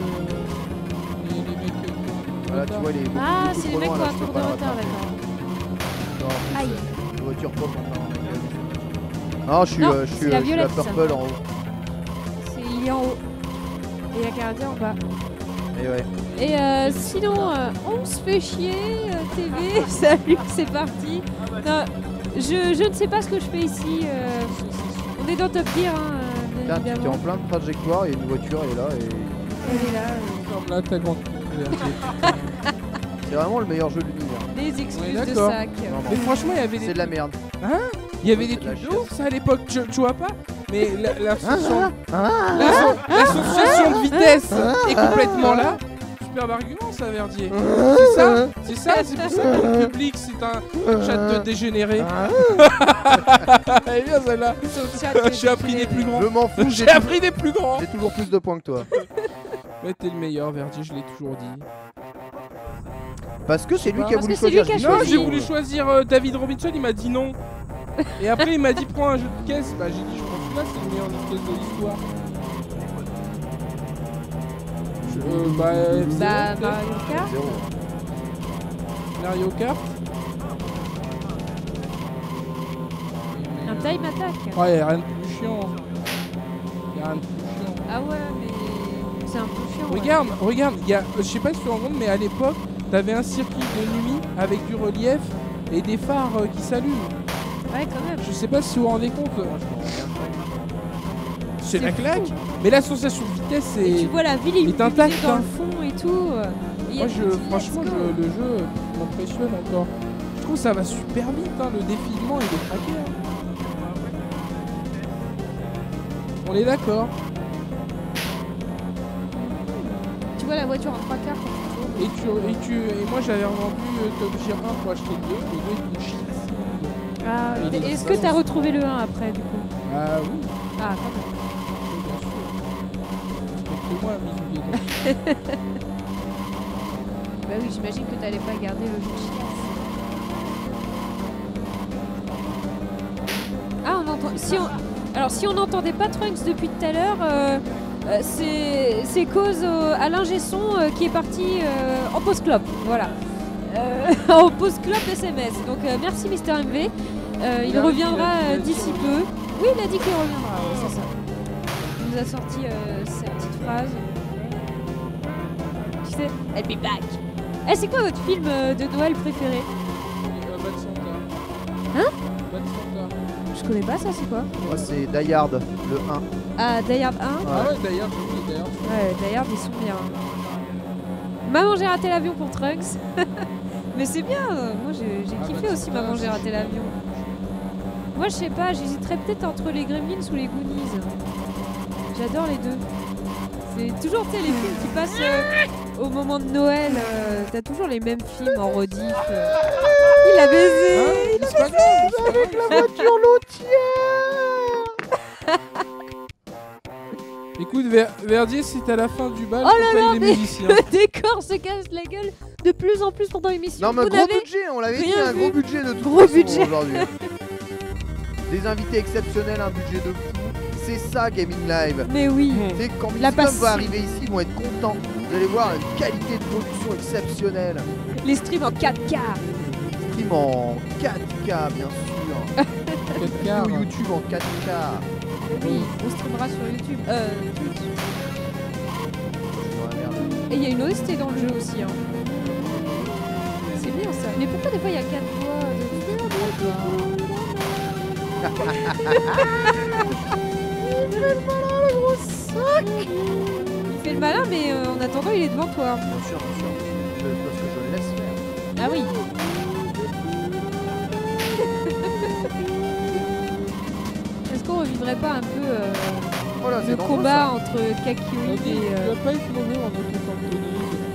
D: Voilà, tu vois les.
C: Ah,
D: beaucoup
C: c'est
D: trop
C: les mecs
D: loin,
C: qui ont
D: là,
C: un
D: je peux
C: tour
D: pas
C: de
D: le
C: retard,
D: rattraper.
C: d'accord.
D: Non, en plus,
C: Aïe.
D: les voitures pop, enfin, non, je suis,
C: Non,
D: je
C: c'est
D: suis,
C: la
D: je suis la
C: violette, ça.
D: purple en haut.
C: Il est en haut. Et la karaté en bas.
D: Et ouais.
C: Et sinon, on se fait chier, TV, salut, c'est parti. Non, je ne sais pas ce que je fais ici. On est dans Top Gear, hein, bien
D: Tiens, tu es
C: évidemment.
D: en pleine trajectoire et une voiture elle est là et
C: Elle est là.
E: Comme là, ta grande Verdier.
D: c'est vraiment le meilleur jeu de l'univers.
C: Des excuses de
E: d'accord.
C: sac.
E: Mais franchement, il y avait
D: C'est
E: des
D: de la merde.
E: il y avait des
D: c'est de la
E: trucs de
D: chiasse.
E: ouf ça à l'époque, tu vois pas. Mais l'association
D: Ah,
E: l'association de vitesse est complètement là. Superbe argument ça, Verdier. C'est ça, c'est pour ça que le public c'est un chat de dégénéré. Elle est bien celle-là. J'ai appris des plus grands.
D: Je m'en fous,
E: J'ai appris des plus grands.
D: j'ai toujours plus de points que toi.
E: Mais t'es le meilleur, Verdier, je l'ai toujours dit.
D: Parce que c'est lui qui a
C: Parce
D: voulu
C: que c'est lui
D: choisir.
C: qui a
E: Non,
C: choisi.
E: j'ai voulu choisir David Robinson, il m'a dit non. Et après il m'a dit prends un jeu de caisse. Bah j'ai dit je prends celui-là, c'est le meilleur jeu de caisse de l'histoire. Bah, F0,
C: Bah,
E: peut-être.
C: Mario Kart.
D: Zéro.
E: Mario Kart.
C: Un time attack.
E: Ouais, y'a rien de plus chiant. Y'a rien de plus chiant.
C: Ah ouais, mais c'est un peu chiant. ouais.
E: Regarde, y a, je sais pas si tu te rends compte, mais à l'époque, t'avais un circuit de nuit avec du relief et des phares qui s'allument.
C: Ouais, quand même.
E: Je sais pas si vous vous rendez compte. C'est la
C: fou.
E: claque. Mais la sensation de vitesse,
C: Et tu
E: c'est.
C: vois la ville
E: Il est intact,
C: dans
E: hein.
C: le fond et tout. Il y a
E: Moi,
C: des petits
E: franchement,
C: let's go.
E: le jeu m'impressionne encore. Je trouve que ça va super vite, hein, le défilement il est craqué. Hein. On est d'accord.
C: Tu vois la voiture en 3 quarts quand tu tournes.
E: Et moi j'avais revendu Top Gear 1 pour acheter le 2, le 2 il me chie.
C: Ah,
E: Il est
C: est-ce que t'as retrouvé le 1 après du coup?
E: Ah oui,
C: Ah, quand même.
E: bien sûr. Respecte-moi, Mizuki.
C: Bah oui, j'imagine que t'allais pas garder le jeu chiasse. Ah, on entend. Alors, si on n'entendait pas Trunks depuis tout à l'heure, c'est cause à l'ingé son qui est parti en pause clope. Voilà. En pause clope SMS. Donc, merci Mister MV. Il reviendra d'ici peu. Oui, il a dit qu'il reviendra. Ouais, c'est ça. Il nous a sorti sa petite phrase. Tu sais, I'll be back. Eh, c'est quoi votre film de Noël préféré?
E: Bad Santa.
C: Hein
E: Bad Santa.
C: Je connais pas ça, c'est quoi?
D: Moi, c'est Die Hard, le 1.
C: Ah, Die Hard 1.
E: Ah ouais, d'ailleurs, j'ai oublié d'ailleurs.
C: Ouais, Die Hard, ils sont bien. Maman, j'ai raté l'avion pour Trunks. Mais c'est bien, moi j'ai
E: Ah,
C: kiffé
E: Bad
C: aussi
E: Santa,
C: Maman, j'ai
E: c'est
C: raté
E: chouette.
C: l'avion. Moi, je sais pas, j'hésiterais peut-être entre les Gremlins ou les Goonies. J'adore les deux. C'est toujours, tu sais, les films qui passent au moment de Noël. T'as toujours les mêmes films en rediff. Il a baisé.
E: Hein C'est pas grave, c'est pas grave.
D: La voiture lotière.
E: Écoute, Verdier, c'est à la fin du bal,
C: Oh
E: faut
C: là
E: payer
C: là,
E: les
C: mais
E: musiciens.
C: le décor se casse la gueule de plus en plus pendant l'émission.
D: Non, mais
C: Vous
D: gros
C: n'avez
D: budget, on l'avait dit,
C: rien
D: un
C: vu.
D: gros budget de toute
C: Gros
D: façon
C: budget.
D: aujourd'hui. Des invités exceptionnels, un budget de fou. C'est ça, Gaming Live.
C: Mais oui.
D: Tu sais, quand
C: La
D: Mixcom
C: passion.
D: va arriver ici, ils vont être contents. Vous allez voir une qualité de production exceptionnelle.
C: Les streams en 4K.
D: Stream en 4K, bien sûr.
E: 4
D: Sur YouTube en 4K.
C: Oui, on streamera sur YouTube. Twitch.
D: Dans la merde.
C: Et il y a une OST dans le jeu aussi. Hein. C'est bien ça. Mais pourquoi des fois il y a 4 voix Il fait le malin, mais en attendant, il est devant toi.
D: Bien sûr. Parce que je le laisse faire.
C: Ah oui. Est-ce qu'on revivrait pas un peu
D: Oh là,
C: le
D: c'est dangereux,
C: combat
D: ça.
C: entre Kakyoin
E: Il
C: et...
E: va pas être mauvais en autofantonie.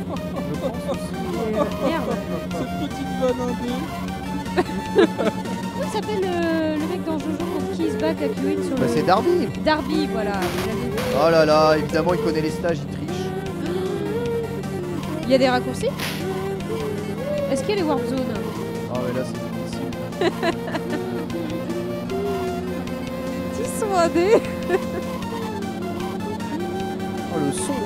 C: Merde.
E: Cette petite vanne indé.
C: Comment il s'appelle le mec dans Jojo contre qui il se bat Kakyoin sur
D: Bah,
C: le...
D: c'est Darby.
C: Darby, voilà. je l'avais vu.
D: Oh là là, évidemment, il connaît les stages, il triche.
C: Il y a des raccourcis. Est-ce qu'il y a les warp zones?
D: Ah ouais, là, c'est difficile.
C: Ils sont indés.
D: Oh, le son.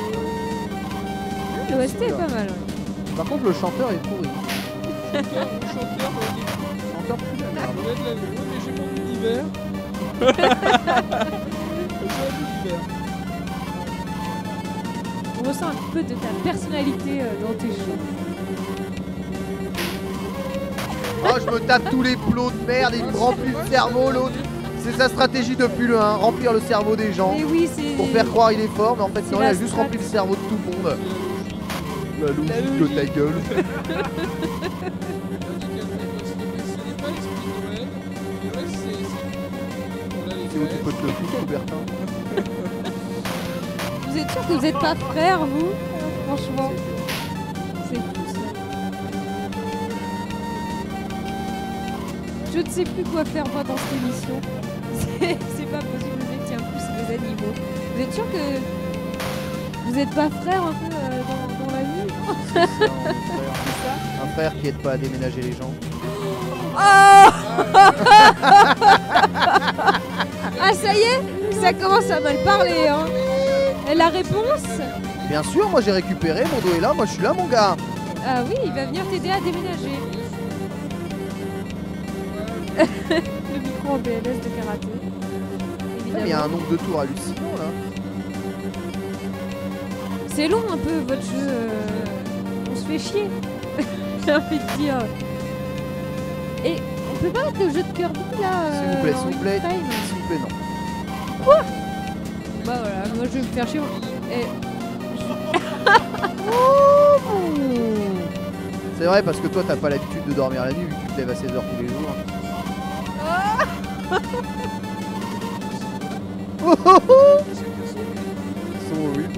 C: L'OST est pas mal. Ouais.
D: Par contre, le chanteur est pourri.
E: Le chanteur,
D: Chanteur plus de la merde.
E: ouais, mais j'ai mon univers. J'ai un univers.
C: On ressent un peu de ta personnalité dans tes shows.
D: Oh, je me tape tous les plots de merde, il me remplit le cerveau, l'autre. C'est sa stratégie depuis le 1, remplir le cerveau des gens.
C: Et oui, c'est...
D: Pour faire croire il est fort, mais en fait,
C: C'est
D: non, il
C: la
D: a juste
C: strat.
D: rempli le cerveau de tout le monde. La logique de ta gueule.
E: Ce n'est pas l'esprit de Noël. Noël, c'est... Voilà les
D: C'est où tu
E: Noëls.
D: peux te le foutre, Coubertin.
C: Vous êtes sûr que vous êtes pas frères, vous? Franchement. C'est fou, ça. Je ne sais plus quoi faire, moi, dans cette émission. C'est pas possible, le mec tient plus des animaux. Vous êtes sûr que vous êtes pas frères un peu dans la vie?
D: C'est ça, un frère qui aide pas à déménager les gens.
C: Oh Ah, ça y est, ça commence à mal parler, hein. Et la réponse?
D: Bien sûr, moi j'ai récupéré, mon dos est là, moi je suis là, mon gars.
C: Ah oui, il va venir t'aider à déménager. Le micro en BLS de karaté.
D: Il y a un nombre de tours hallucinant là.
C: C'est long un peu votre jeu. On se fait chier. J'ai envie de dire. Et on peut pas mettre le jeu de Kirby là
D: S'il vous plaît,
C: en
D: s'il vous plaît,
C: une frame
D: s'il vous plaît, non.
C: Bah voilà, moi je vais me faire chier. Et...
D: C'est vrai parce que toi t'as pas l'habitude de dormir la nuit vu que tu te lèves à 16h tous les jours. Oh oh oh. Ils sont horribles.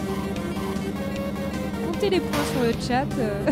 C: Comptez les points sur le chat.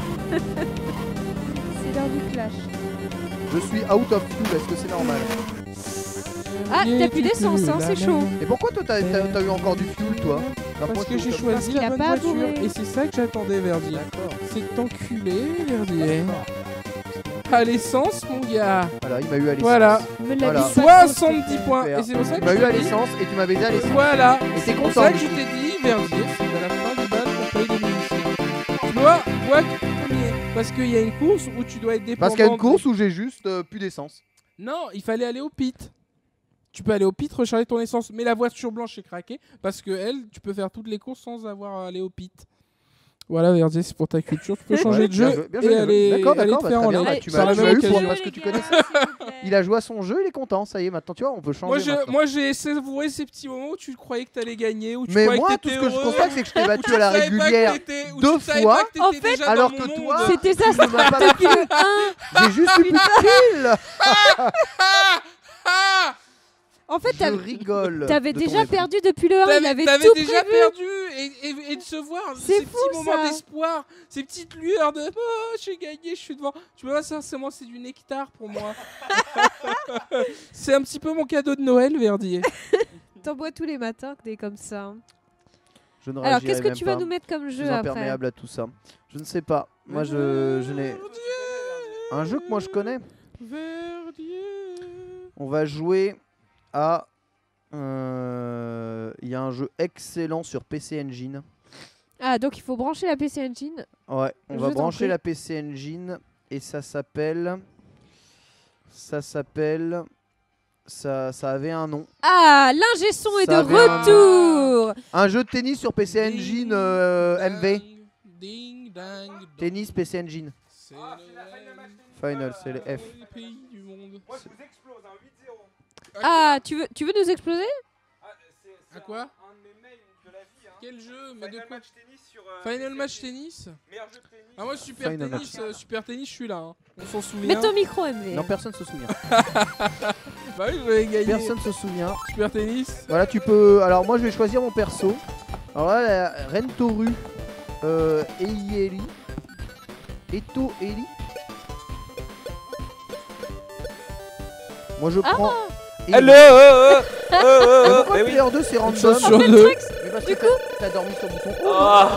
C: C'est l'heure du clash.
D: Je suis out of fuel, est-ce que c'est normal?
C: Ah, t'as plus d'essence, hein, c'est chaud.
D: Et pourquoi toi t'as eu encore du fuel toi?
E: Parce que j'ai
C: Parce
E: choisi
C: qu'il
E: la
C: a
E: bonne
C: pas
E: voiture
C: bourré.
E: et c'est ça que j'attendais, Verdier.
D: D'accord.
E: C'est t'enculé, Verdier. À l'essence, mon gars.
D: Voilà, il m'a eu à l'essence.
E: Voilà.
C: Me
D: Voilà.
C: l'habille pas trop,
E: 70 points.
D: Super.
E: Et c'est pour ça
D: Tu
E: que
D: m'as
E: je
D: eu à
E: t'ai dit.
D: l'essence et tu m'avais dit à l'essence.
E: Voilà.
D: Et t'es
E: C'est pour
D: content.
E: ça que
D: du
E: je
D: coup.
E: t'ai dit, Verdier, c'est à la fin du bal qu'on paye les munitions. Tu dois premier. Parce qu'il y a une course où tu dois être dépendant.
D: Parce qu'il y a une course où j'ai juste plus d'essence.
E: Non, il fallait aller au pit. Tu peux aller au pit, recharger ton essence. Mais la voiture blanche est craquée parce que elle, tu peux faire toutes les courses sans avoir à aller au pit. Voilà, Verdier, c'est pour ta culture. Tu peux changer
D: Ouais,
E: de jeu
D: bien
E: et
D: joué.
E: aller,
D: D'accord,
E: aller
D: d'accord,
E: te
D: bah,
E: faire
D: très
E: en
D: bien.
E: l'air.
D: Bah, tu
E: Par
D: m'as
E: la
D: eu
E: même
D: pour
E: occasion.
D: parce que tu connais ça. Il a joué à son jeu, il est content, ça y est, maintenant tu vois, on peut changer. maintenant.
E: Moi, j'ai ces petits moments où tu croyais que t'allais gagner, où tu
D: Mais
E: croyais
D: moi,
E: que
D: tout
E: t'étais
D: ce que je
E: heureux,
D: constate, c'est que je t'ai
E: où
D: battu
E: tu
D: à la
E: savais pas que
D: régulière
E: t'étais- où
D: 2
E: tu savais
D: fois.
E: pas que t'étais
C: En fait,
E: déjà
D: alors
E: dans
D: que
E: mon
D: toi-
E: monde.
C: C'était ça,
D: Tu ne m'as pas
C: depuis
D: battu.
C: le 1.
D: J'ai juste eu plus de kills.
E: Ah
C: En fait,
D: Je rigole.
C: t'avais
D: de ton
C: déjà
D: mépris.
C: perdu depuis le 1. Il avait
E: T'avais
C: tout
E: déjà
C: prévu.
E: perdu et de se voir
C: C'est
E: ces
C: fou,
E: petits moments
C: ça.
E: d'espoir, ces petites lueurs de oh j'ai gagné, je suis devant. Tu vois, sincèrement, c'est du nectar pour moi. C'est un petit peu mon cadeau de Noël, Verdier.
C: T'en bois tous les matins, que t'es comme ça. hein.
D: Je ne
C: Alors,
D: réagirai
C: qu'est-ce que
D: même
C: tu vas
D: pas.
C: nous mettre comme
D: Je
C: jeu
D: suis
C: après?
D: imperméable à tout ça. Je ne sais pas. Moi, je n'ai. Un jeu que moi je connais.
E: Verdier.
D: On va jouer à. Il y a un jeu excellent sur PC Engine.
C: Ah, donc il faut brancher la PC Engine.
D: Ouais, on
C: Je
D: va
C: t'en
D: brancher
C: prie.
D: la PC Engine et ça s'appelle. Ça avait un nom.
C: Ah, l'ingé son est de
D: Ça avait un
C: retour.
D: Un jeu de tennis sur PC Engine MV.
E: Ding dang dong.
D: Tennis PC Engine.
E: C'est
D: Final, c'est les F.
E: les pays du monde.
A: Moi, je vous explose, un 8-0.
C: Ah, tu veux nous exploser?
E: À quoi?
A: Un de mes mails de la vie.
E: Quel jeu? Mais de
A: Final
E: quoi?
A: match tennis sur.
E: Final match tennis?
A: Meilleur jeu de tennis.
E: Ah moi super
D: Final
E: tennis, super tennis, je suis là. Hein. On s'en
C: Mets
E: souvient.
C: ton micro, MV.
D: Non, personne se souvient.
E: Bah oui, je vais gagner.
D: Personne se souvient.
E: Super tennis.
D: Voilà, tu peux. Alors, moi, je vais choisir mon perso. Alors là, la Rentoru Eieli. Eto Eli. Moi, je prends. Eli.
A: Hello
D: Mais pourquoi
A: Mais
D: le
A: oui.
D: player 2 c'est
E: Une
D: random?
E: chose sur deux.
D: Mais parce
C: Du
D: que
C: coup
D: t'as dormi sur le bouton.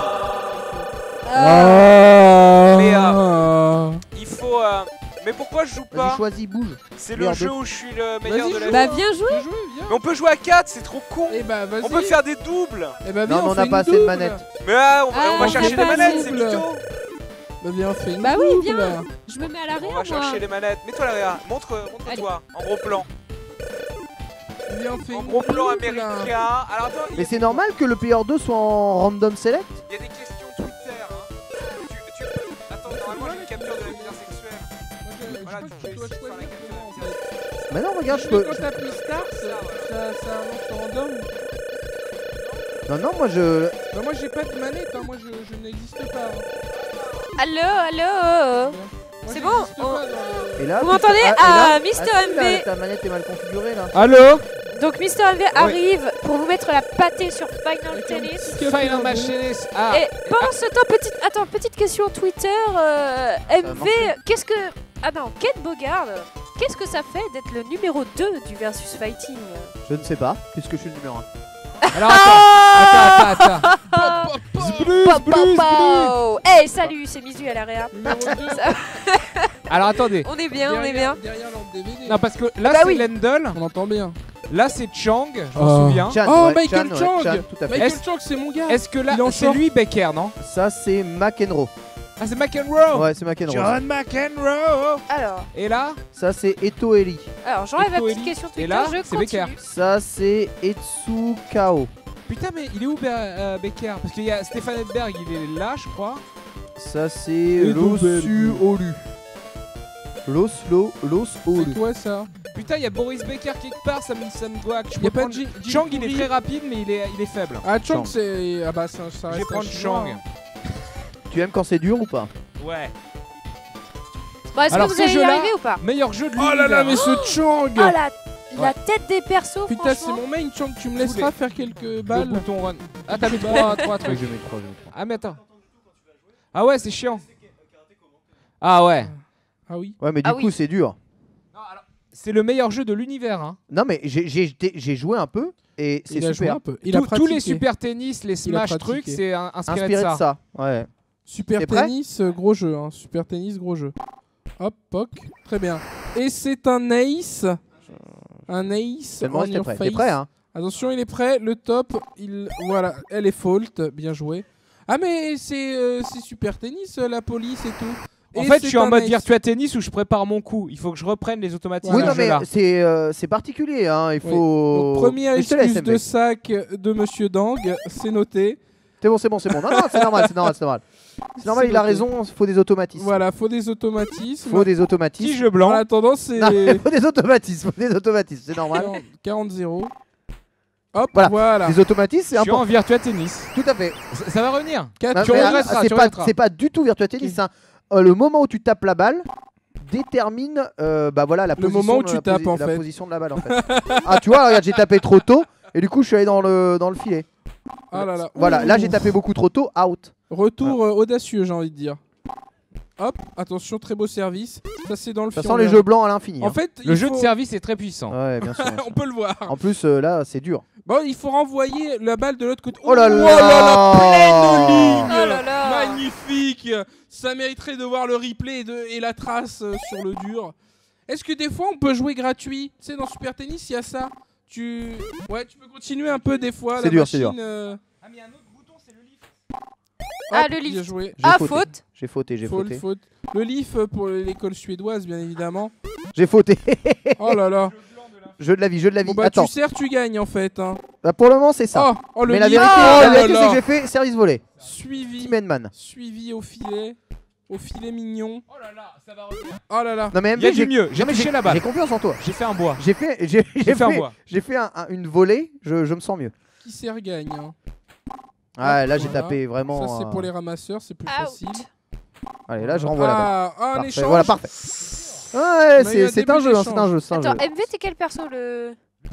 A: Mais,
E: Ah.
A: Il faut. Mais pourquoi je joue
D: Vas-y,
A: pas?
D: choisis, bouge.
A: C'est le
D: Player
A: jeu
D: 2.
A: où je suis le meilleur
E: Vas-y,
A: de la
E: joue.
A: vie.
C: Bah, viens jouer.
E: Viens jouer, viens.
A: Mais on peut jouer à 4, c'est trop con.
E: Eh bah vas-y.
A: On peut faire des doubles.
E: Eh bah viens,
D: Non, mais on
E: fait
D: n'a
E: une
D: pas assez de
E: double.
D: manettes.
A: Mais on
C: Ah,
A: va
C: on
A: chercher
C: fait
A: les
C: pas
A: manettes,
C: une
A: c'est
E: double.
A: mytho.
E: Bah viens, fais une
C: Bah oui,
E: double.
C: viens. Je me mets à
A: On
C: l'arrière,
A: va
C: moi.
A: chercher les manettes. Mets-toi là, Réa. Montre-toi en gros plan.
E: Viens, fais
A: En
E: une
A: gros plan
E: double, là.
A: américain. Alors attends, il y
D: Mais
A: a
D: c'est normal que le player 2 soit en random select?
A: il y a des questions Twitter. Hein. Attends, normalement j'ai une capture de la misère sexuelle.
E: Moi,
A: Voilà,
E: je
A: tu
E: crois
A: peux
E: que tu dois
A: essayer de faire la
E: choisir
A: capture de la
E: comment, en
A: misère
E: fait.
A: sexuelle.
D: Mais non, regarde, je
E: Mais
D: peux.
E: quand t'appuies Start, ça lance random.
D: Non, non, moi je.
E: Bah moi j'ai pas de manette, hein. Moi je n'existe pas. Hein.
C: Allô.
E: Moi,
C: C'est
E: j'existe
C: bon,
E: pas dans le-
D: Et là,
C: Vous
D: tu-
C: m'entendez?
D: et
C: Ah,
D: là-
C: Mister
D: si, là,
C: MV.
D: ta manette est mal configurée là.
B: Allô?
C: Donc Mister MV arrive pour vous mettre la pâtée sur Final
E: Avec un
C: Tennis.
E: petit café
B: Final
E: en
B: match
E: deux.
B: tennis. Ah.
C: Et pendant ce temps, petite question Twitter. MV,
D: marcher.
C: qu'est-ce que... Ah non, Ken Bogard, qu'est-ce que ça fait d'être le numéro 2 du Versus Fighting?
D: Je ne sais pas, puisque je suis le numéro 1.
B: Alors
C: Ah
B: attends.
C: Pow, pow, pow. Hey, salut, c'est Mizu à l'area.
E: Numéro 2.
B: Alors attendez.
C: On est bien, on est bien.
E: Derrière l'ordre DVD.
B: Non parce que là
C: Bah
B: c'est
C: oui.
B: Lendl,
E: On entend bien.
B: là c'est Chang, je
E: Oh.
B: m'en souviens.
D: Chan,
E: Oh,
D: ouais,
E: Michael
D: Chan, ouais,
E: Chang.
D: Chan, tout à fait.
E: Michael Chang, c'est mon gars.
B: Est-ce que là
E: Il est en
B: c'est
E: short.
B: lui Becker, non?
D: Ça, c'est McEnroe.
B: Ah c'est McEnroe.
D: Ouais, c'est McEnroe.
B: John McEnroe.
C: Alors,
B: Et là
D: Ça, c'est Eto Eli.
C: j'enlève la
B: Eto
C: petite
B: Eli.
C: question Twitter,
B: Et là,
C: je
B: c'est
C: continue.
B: Becker.
D: Ça, c'est Etsu Kao.
B: Putain mais il est où Becker? Parce qu'il y a Stéphane Edberg, il est là je crois.
D: Ça, c'est
E: Edo
D: Losu Olu. Los
E: C'est
D: Olu.
E: quoi ça?
B: Putain il y a Boris Becker quelque part, ça me doit. Je
E: Y a
B: peux
E: pas
B: prendre-
E: de
B: Chang il est
E: Pourri.
B: très rapide mais il est faible.
E: Ah, Chang,
D: Chang.
E: c'est. Ah bah ça
B: Je vais
E: reste un
B: prendre
E: chinois,
B: Chang.
E: hein.
D: Tu aimes quand c'est dur ou pas?
B: Ouais.
C: Bon, est-ce
B: Alors,
C: que vous
B: ce
C: allez y
B: jeu-là-
C: arriver ou pas?
B: Meilleur jeu de
E: Oh là là,
B: l'univers.
E: mais ce Chang!
C: Oh la tête des persos,
E: Putain, c'est
C: franchement.
E: mon main, Chang, tu me laisseras faire quelques
B: Le
E: balles.
B: bouton run. Ah t'as mis trois trucs.
D: Je mets 3.
B: Ah mais attends. Ah ouais c'est chiant. Ah ouais.
E: Ah oui.
D: Ouais, mais du
C: Ah
D: coup,
C: oui.
D: c'est dur.
B: C'est le meilleur jeu de l'univers. Hein.
D: Non, mais j'ai joué un peu et c'est
E: Il a joué
D: super.
E: un peu. Il a
B: Tous les
E: pratiqué.
B: super tennis, les
E: Il a
B: smash trucs,
E: pratiqué.
B: c'est inspiré
D: Inspiré
B: de ça.
D: Ouais.
E: Super
D: T'es prêt
E: tennis, gros jeu. Hein. Super tennis, gros jeu. Hop, poc. Très bien. Et c'est un ace. Un ace.
D: Seulement,
E: on
D: t'es
E: your
D: prêt.
E: face.
D: T'es prêt, hein?
E: Attention, il est prêt. Le top, voilà, elle est fault. Bien joué. Ah, mais c'est super tennis, la police et tout.
B: En
E: Et
B: fait, je
E: c'est
B: suis en
E: un
B: mode
E: ace.
B: Virtua Tennis où je prépare mon coup. Il faut que je reprenne les automatismes
D: Oui,
B: de
D: non,
B: ce
D: mais
B: jeu-là.
D: c'est particulier, hein. Il
E: Oui.
D: faut.
E: Donc, première
D: Mais je te laisse,
E: excuse de
D: MV.
E: sac de Monsieur Dang, c'est noté.
D: C'est bon, c'est bon, c'est bon. Non, non, c'est normal, c'est normal, c'est normal. C'est normal,
E: C'est
D: il a
E: noté.
D: raison, il faut des automatismes.
E: Voilà, faut des automatismes.
D: Faut des
B: Petit
D: automatismes.
B: jeu blanc.
E: En attendant, c'est
D: Non, il faut des automatismes, faut des automatismes, c'est normal.
E: 40-0. Hop,
D: Voilà.
E: voilà.
D: Les automatismes, c'est
B: Je suis en
D: important.
B: Virtua Tennis.
D: Tout à fait.
B: Ça va revenir.
E: Quatre-
B: Tu
D: Mais,
B: regretteras,
D: c'est
B: tu
D: pas,
B: regretteras.
D: c'est pas du tout Virtua Tennis.
E: Ok.
D: Hein. Le moment où tu tapes la balle détermine bah voilà, la
E: Le
D: position
E: moment où
D: de
E: tu
D: la
E: tapes, en
D: la
E: fait.
D: position de la balle en fait. Ah tu vois, regarde, j'ai tapé trop tôt et du coup je suis allé dans le filet.
E: Ah là là.
D: Voilà, là
E: Ouh.
D: j'ai tapé beaucoup trop tôt, out.
E: Retour audacieux, j'ai envie de dire. Hop, attention, très beau service. Ça, c'est dans le
D: Ça
E: fion
D: sent les
E: vert.
D: jeux blancs à l'infini.
E: En
D: hein.
E: fait,
B: Le
E: il
B: jeu
E: faut-
B: de service est très puissant.
D: Ouais, bien sûr. bien sûr.
E: On peut le voir.
D: En plus là c'est dur.
E: Bon, il faut renvoyer la balle de l'autre côté.
D: Oh là là.
E: pleine ligne.
C: Oh là là.
E: Magnifique. Ça mériterait de voir le replay et la trace sur le dur. Est-ce que des fois on peut jouer gratuit? Tu sais, dans Super Tennis, il y a ça. Ouais, tu peux continuer un peu des fois.
D: C'est
E: la
D: dur, c'est
E: machine,
D: dur.
B: Ah mais il y a un autre bouton, c'est le lift.
C: Ah,
E: hop,
C: le
E: bien
C: lift.
E: joué.
D: J'ai
C: Ah,
D: fauté.
C: faute.
D: J'ai fauté, j'ai
E: Faute,
D: fauté.
E: faute. Le leaf pour l'école suédoise, bien évidemment.
D: J'ai fauté.
E: Oh là là.
D: Jeu de la vie, jeu de la vie.
E: Bon bah
D: Attends,
E: tu sers, tu gagnes en fait. Hein.
D: bah, pour le moment c'est ça.
E: Oh, le
D: Mais la
E: leaf.
D: vérité,
E: Oh
D: la
E: là
D: vérité c'est
E: là.
D: que j'ai fait service volé.
E: Suivi.
D: Team Endman.
E: Suivi au filet. au filet mignon.
F: Oh là là, ça va revenir.
E: Oh là là.
D: Non mais
F: Il y a
D: MV,
F: du mieux. J'ai touché la balle.
D: J'ai confiance en toi.
F: J'ai fait un bois.
D: J'ai fait une volée, je me sens mieux.
E: Qui sert gagne. Hein.
D: Ah, là j'ai
E: Voilà.
D: tapé vraiment.
E: Ça c'est pour les ramasseurs, c'est plus facile.
D: Allez, là je renvoie la balle.
E: Un
D: Parfait.
E: échange.
D: Voilà, parfait. Ouais,
E: On a eu un
D: c'est un
E: début
D: jeu,
E: d'échange.
D: c'est un jeu, c'est un jeu.
G: Attends, MV, t'es quel perso le.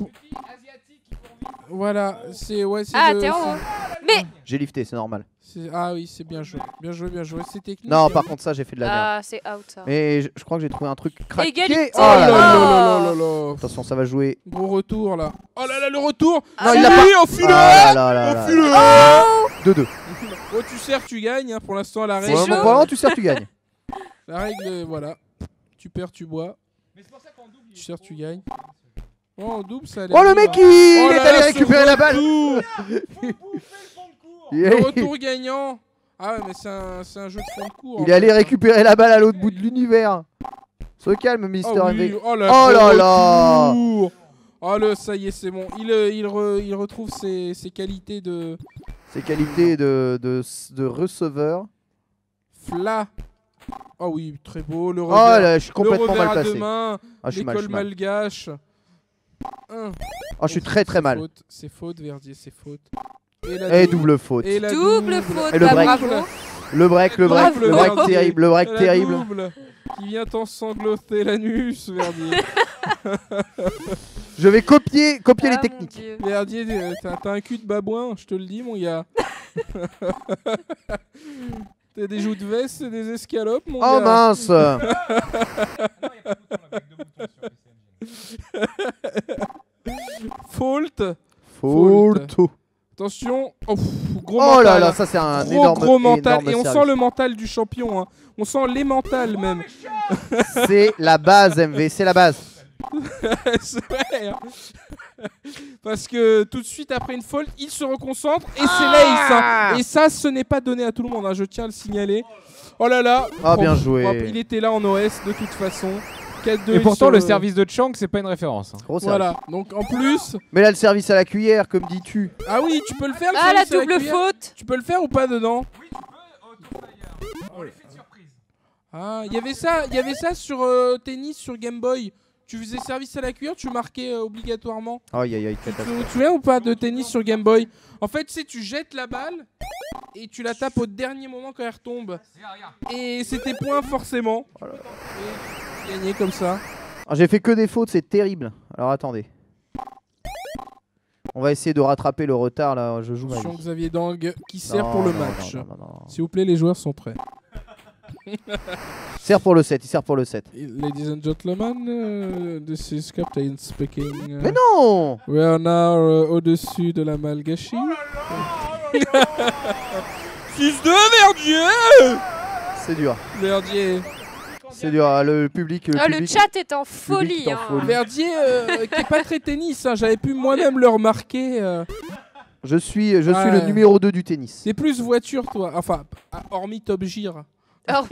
E: Voilà, c'est
G: Ah,
E: le-
G: t'es en
E: c'est-
G: haut. Mais.
D: J'ai lifté, c'est normal.
E: Ah oui, c'est bien joué. Bien joué, bien joué. C'est technique.
D: Non, par contre, ça j'ai fait de la merde.
G: Ah, c'est out ça.
D: Mais je crois que j'ai trouvé un truc craqué.
G: Égalité.
D: Oh là là
E: là là là.
D: Attention, ça va jouer.
E: Gros retour là. Oh là là, le retour.
D: Non, il l'a pas.
E: Oui, enfile-le.
D: Ah là là là
E: Enfile-le.
D: là. 2-2.
E: Oh, tu sers, tu gagnes. Hein. Pour l'instant, la
G: C'est
E: règle.
G: chaud.
D: Pour le moment, tu sers, tu gagnes.
E: La règle, voilà. Tu perds, tu bois. Tu sers, tu gagnes. Oh, en double, ça a l'air
D: Oh, le
E: bien.
D: mec, il
E: Oh
D: est
E: là
D: allé
E: là,
D: récupérer
E: ce
D: la balle.
E: retour.
D: Il
E: Le retour gagnant. Ah ouais, mais c'est un jeu de fond de cours.
D: est allé récupérer la balle à l'autre bout de l'univers. Sois calme, Mister
E: Oh, oui.
D: MV.
E: Oh,
D: Oh là
E: le
D: là.
E: retour. Oh le, ça y est, c'est bon. Il retrouve ses qualités de
D: Ses qualités de receveur.
E: Fla. Oh oui, très beau. Le
D: Oh
E: revers,
D: là, je suis complètement
E: le revers
D: mal
E: à
D: placé.
E: deux mains,
D: Ah, je suis mal, je
E: l'école
D: suis mal.
E: malgache.
D: Oh, je suis très très mal.
E: C'est faute, Verdier, c'est faute. Et la
D: Et double faute.
E: Et la
G: Double faute,
D: Et le
G: bah,
D: break.
G: bravo.
D: Le break, le break, le break
E: Bravo.
D: terrible, le break
E: La
D: terrible.
E: double qui vient t'ensangloter l'anus, Verdier.
D: Je vais copier
G: Ah,
D: les
G: mon
D: techniques.
G: Dieu.
E: Verdier, t'as un cul de babouin, je te le dis, mon gars. T'as des joues de veste et des escalopes, mon
D: Oh
E: gars.
D: mince.
E: Fault.
D: Faute.
E: Attention. Oh, gros
D: Oh
E: mental.
D: là là, ça c'est un énorme,
E: gros mental.
D: énorme
E: Et on
D: service.
E: sent le mental du champion. Hein. On sent les mentales même.
D: C'est la base, MV, c'est la base.
E: C'est vrai, hein. Parce que tout de suite après une faute, il se reconcentre et c'est l'ace. Hein. Et ça, ce n'est pas donné à tout le monde. Hein. Je tiens à le signaler. Oh là là.
D: Ah, bien
E: Propre,
D: joué.
E: propre. Il était là en OS de toute façon. 4-2,
F: Et pourtant,
E: sur
F: le service de Chang, c'est pas une référence. Hein.
D: Gros service.
E: Voilà. Donc en plus.
D: Mais là, le service à la cuillère, comme dis-tu.
E: Ah oui, tu peux le faire. Le
G: Ah, la
E: service à
G: double
E: cuillère.
G: faute.
E: Tu peux le faire ou pas dedans?
F: Oui, tu peux. On les fait de surprise.
E: Ah, il y avait ça sur tennis, sur Game Boy. Tu faisais service à la cuillère, tu marquais obligatoirement.
D: Aïe aïe aïe,
E: Tu te
D: catastrophe.
E: souviens ou pas de tennis sur Game Boy? En fait, tu sais, tu jettes la balle et tu la tapes au dernier moment quand elle retombe. Et c'était point forcément.
D: Oh là là.
E: Et tu gagnais comme ça.
D: Ah, j'ai fait que des fautes, c'est terrible. Alors attendez. On va essayer de rattraper le retard là, je joue ma
E: Attention
D: vie.
E: Xavier Dang qui sert
D: Non,
E: pour le
D: non,
E: match.
D: non.
E: S'il vous plaît, les joueurs sont prêts.
D: Sert pour le 7, il sert pour le 7.
E: Ladies and gentlemen, this is Captain speaking.
D: Mais non.
E: We are now au-dessus de la malgachie. 6-2 Verdier.
D: C'est dur.
E: Verdier.
D: C'est dur, le public.
G: Ah, le
D: public-
G: chat est en
D: public
G: folie.
D: est en
G: hein.
D: folie.
E: Verdier qui est pas très tennis, hein, j'avais pu moi-même le remarquer.
D: Je suis le
E: Ouais.
D: numéro 2 du tennis.
E: C'est plus voiture toi, enfin hormis Top Gear.
G: Alors-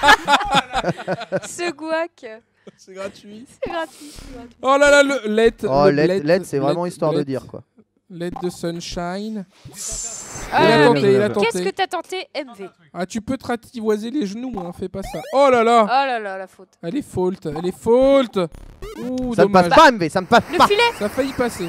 G: Ce guac.
E: C'est gratuit.
G: C'est gratuit.
E: Oh là là, le LED.
D: Oh,
E: le
D: LED, c'est vraiment
E: LED,
D: histoire de
E: LED.
D: dire quoi.
E: LED de Sunshine.
G: Ah,
E: il a
G: mais
E: tenté, il a
G: Qu'est-ce
E: tenté.
G: que t'as tenté, MV?
E: Ah, tu peux te rativoiser les genoux, hein, fais pas ça. Oh là là,
G: Oh là là, la faute.
E: elle est faute, elle est faute. Ouh,
D: Ça ne
E: dommage.
D: passe pas, MV, ça ne passe
G: Le
D: pas.
G: filet.
E: Ça a failli passer.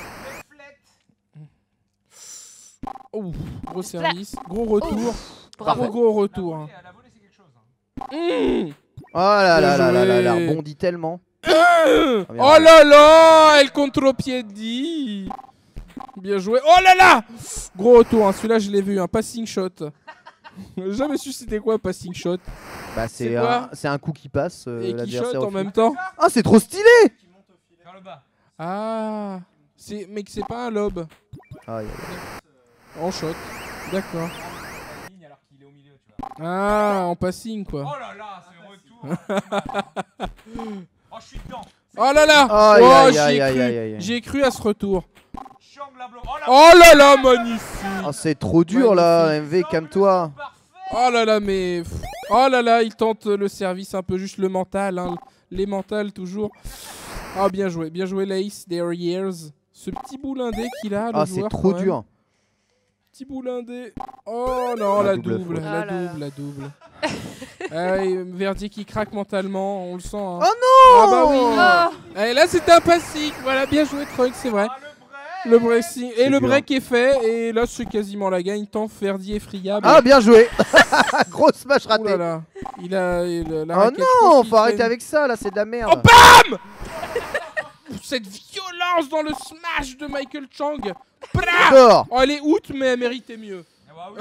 E: Oh, gros service, gros retour.
G: Bravo.
E: Gros retour. Hein. Mmh.
D: Oh là là
E: Bien
D: là là là, elle
E: joué.
D: rebondit tellement.
E: Oh là là, elle contre-pied-dit. Bien joué. Oh là là, gros retour, hein. Celui-là je l'ai vu, un passing shot. J'ai jamais su c'était quoi un passing shot.
D: Bah,
E: C'est
D: c'est un coup qui passe.
E: Et qui
D: l'adversaire
E: shot
D: au
E: en
D: fil.
E: même temps.
D: Ah, c'est trop stylé.
F: Vers le bas.
E: Ah, mais que c'est pas un lob.
D: Aïe, aïe.
E: En shot. D'accord.
F: La ligne alors qu'il est au milieu, tu vois.
E: Ah, en passing quoi.
F: Oh là là, ce retour. Oh, je suis dedans.
E: Oh là là.
D: Aïe,
E: Oh,
D: aïe,
E: j'y ai
D: aïe, aïe,
E: cru.
D: aïe, aïe.
E: J'y ai cru à ce retour.
F: Chang la bloque. Oh là.
E: Oh là là, magnifique.
D: Oh, c'est trop dur là, MV, calme-toi.
E: Oh là là, mais... Oh là là, il tente le service un peu, juste le mental, hein. Les mentales toujours. Ah, bien joué Lace, there years. Ce petit boulindé qu'il a, le
D: Ah, c'est
E: joueur,
D: trop
E: quand même.
D: dur.
E: Petit boulindé. Oh non,
D: La
E: la
D: double
E: double,
D: faute.
E: la
G: Ah là
E: double,
G: là.
E: la double. Verdier qui craque mentalement, on le sent. Hein.
D: Oh non!
E: Ah bah oui.
G: Oh.
E: Et là c'était un passing. Voilà, bien joué Trunk, c'est vrai. Le breaking. Et le
D: dur.
E: break est fait. Et là c'est quasiment la gagne. Tant Verdier est friable.
D: Ah, bien joué. Grosse smash ratée.
E: Oh là là. Il a la
D: Oh
E: raquette, je
D: non,
E: pense qu'il
D: faut arrêter
E: traîne.
D: avec ça, là, c'est de la merde.
E: Oh bam! Cette violence dans le smash de Michael Chang. Bra
D: Dehors.
E: Oh, elle est out, mais elle méritait mieux. Oh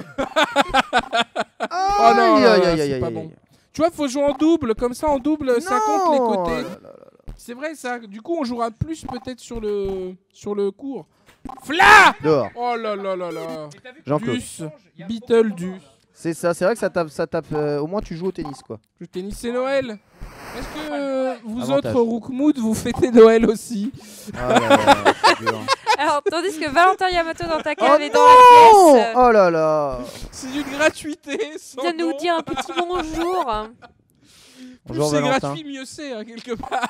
D: Aïe,
E: non,
D: aïe,
E: là,
D: aïe,
E: là,
D: aïe,
E: c'est
D: aïe,
E: pas
D: aïe,
E: bon.
D: aïe.
E: Tu vois, faut jouer en double, comme ça en double, ça compte les
D: Non.
E: côtés.
D: Oh là là.
E: C'est vrai ça. Du coup, on jouera plus peut-être sur le court. Fla!
D: Dehors.
E: Oh là là là là.
D: Jean-Claude.
E: Deuce, Beetlejuice.
D: C'est ça, c'est vrai que ça tape. Au moins, tu joues au tennis, quoi.
E: Le tennis c'est Noël. Est-ce que vous
D: Avantage.
E: autres Rookmood vous fêtez Noël aussi?
D: Ah là là, c'est dur.
G: Alors, tandis que Valentin Yamato dans ta
D: Oh
G: cave est dans la
D: non!
G: pièce,
D: Oh là là.
E: C'est d'une gratuité. Sans
G: viens nous
E: nom.
G: dire un petit bonjour.
E: Plus
D: Bonjour,
E: c'est
D: Valentin.
E: gratuit, mieux c'est hein, quelque part.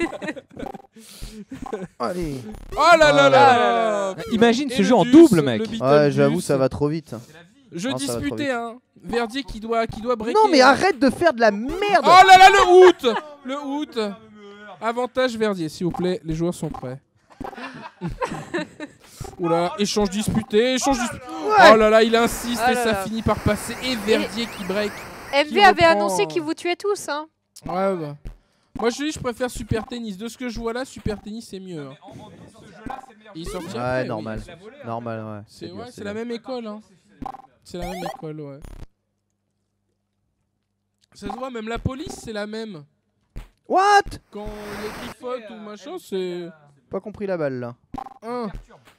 D: Allez.
E: Oh là là
D: Oh là
E: là.
H: Imagine
E: Et
H: ce
E: le
H: jeu en
E: Deuce,
H: double, mec.
E: le
D: Ouais,
E: Beetlejuice.
D: j'avoue, ça va trop vite.
E: Je
D: Non, ça va trop
E: disputais,
D: vite.
E: hein. Verdier qui doit breaker.
D: Non, mais arrête de faire de la merde.
E: Oh là là, le out. Le out. Avantage Verdier, s'il vous plaît. Les joueurs sont prêts. Oula, échange disputé, échange disputé.
D: Ouais.
E: Oh là là, il insiste
G: Oh
E: et
G: là
E: ça
G: là.
E: finit par passer. Et Verdier qui break.
G: MV
E: Qui
G: avait
E: reprend,
G: annoncé qu'il vous tuait tous. Hein.
E: Ouais, bah. Moi, je dis, je préfère Super Tennis. De ce que je vois là, Super Tennis, c'est mieux. Hein. Il est sorti après,
D: Ouais,
E: oui.
D: normal. Normal, ouais.
E: C'est
D: dur,
E: ouais,
D: c'est
E: c'est la
D: dur.
E: même école. Hein. C'est la même école, ouais. Ça se voit, même la police, c'est la même.
D: What?
E: Quand il y a écrit faute ou machin, c'est.
D: Pas compris la balle, là.
E: Un.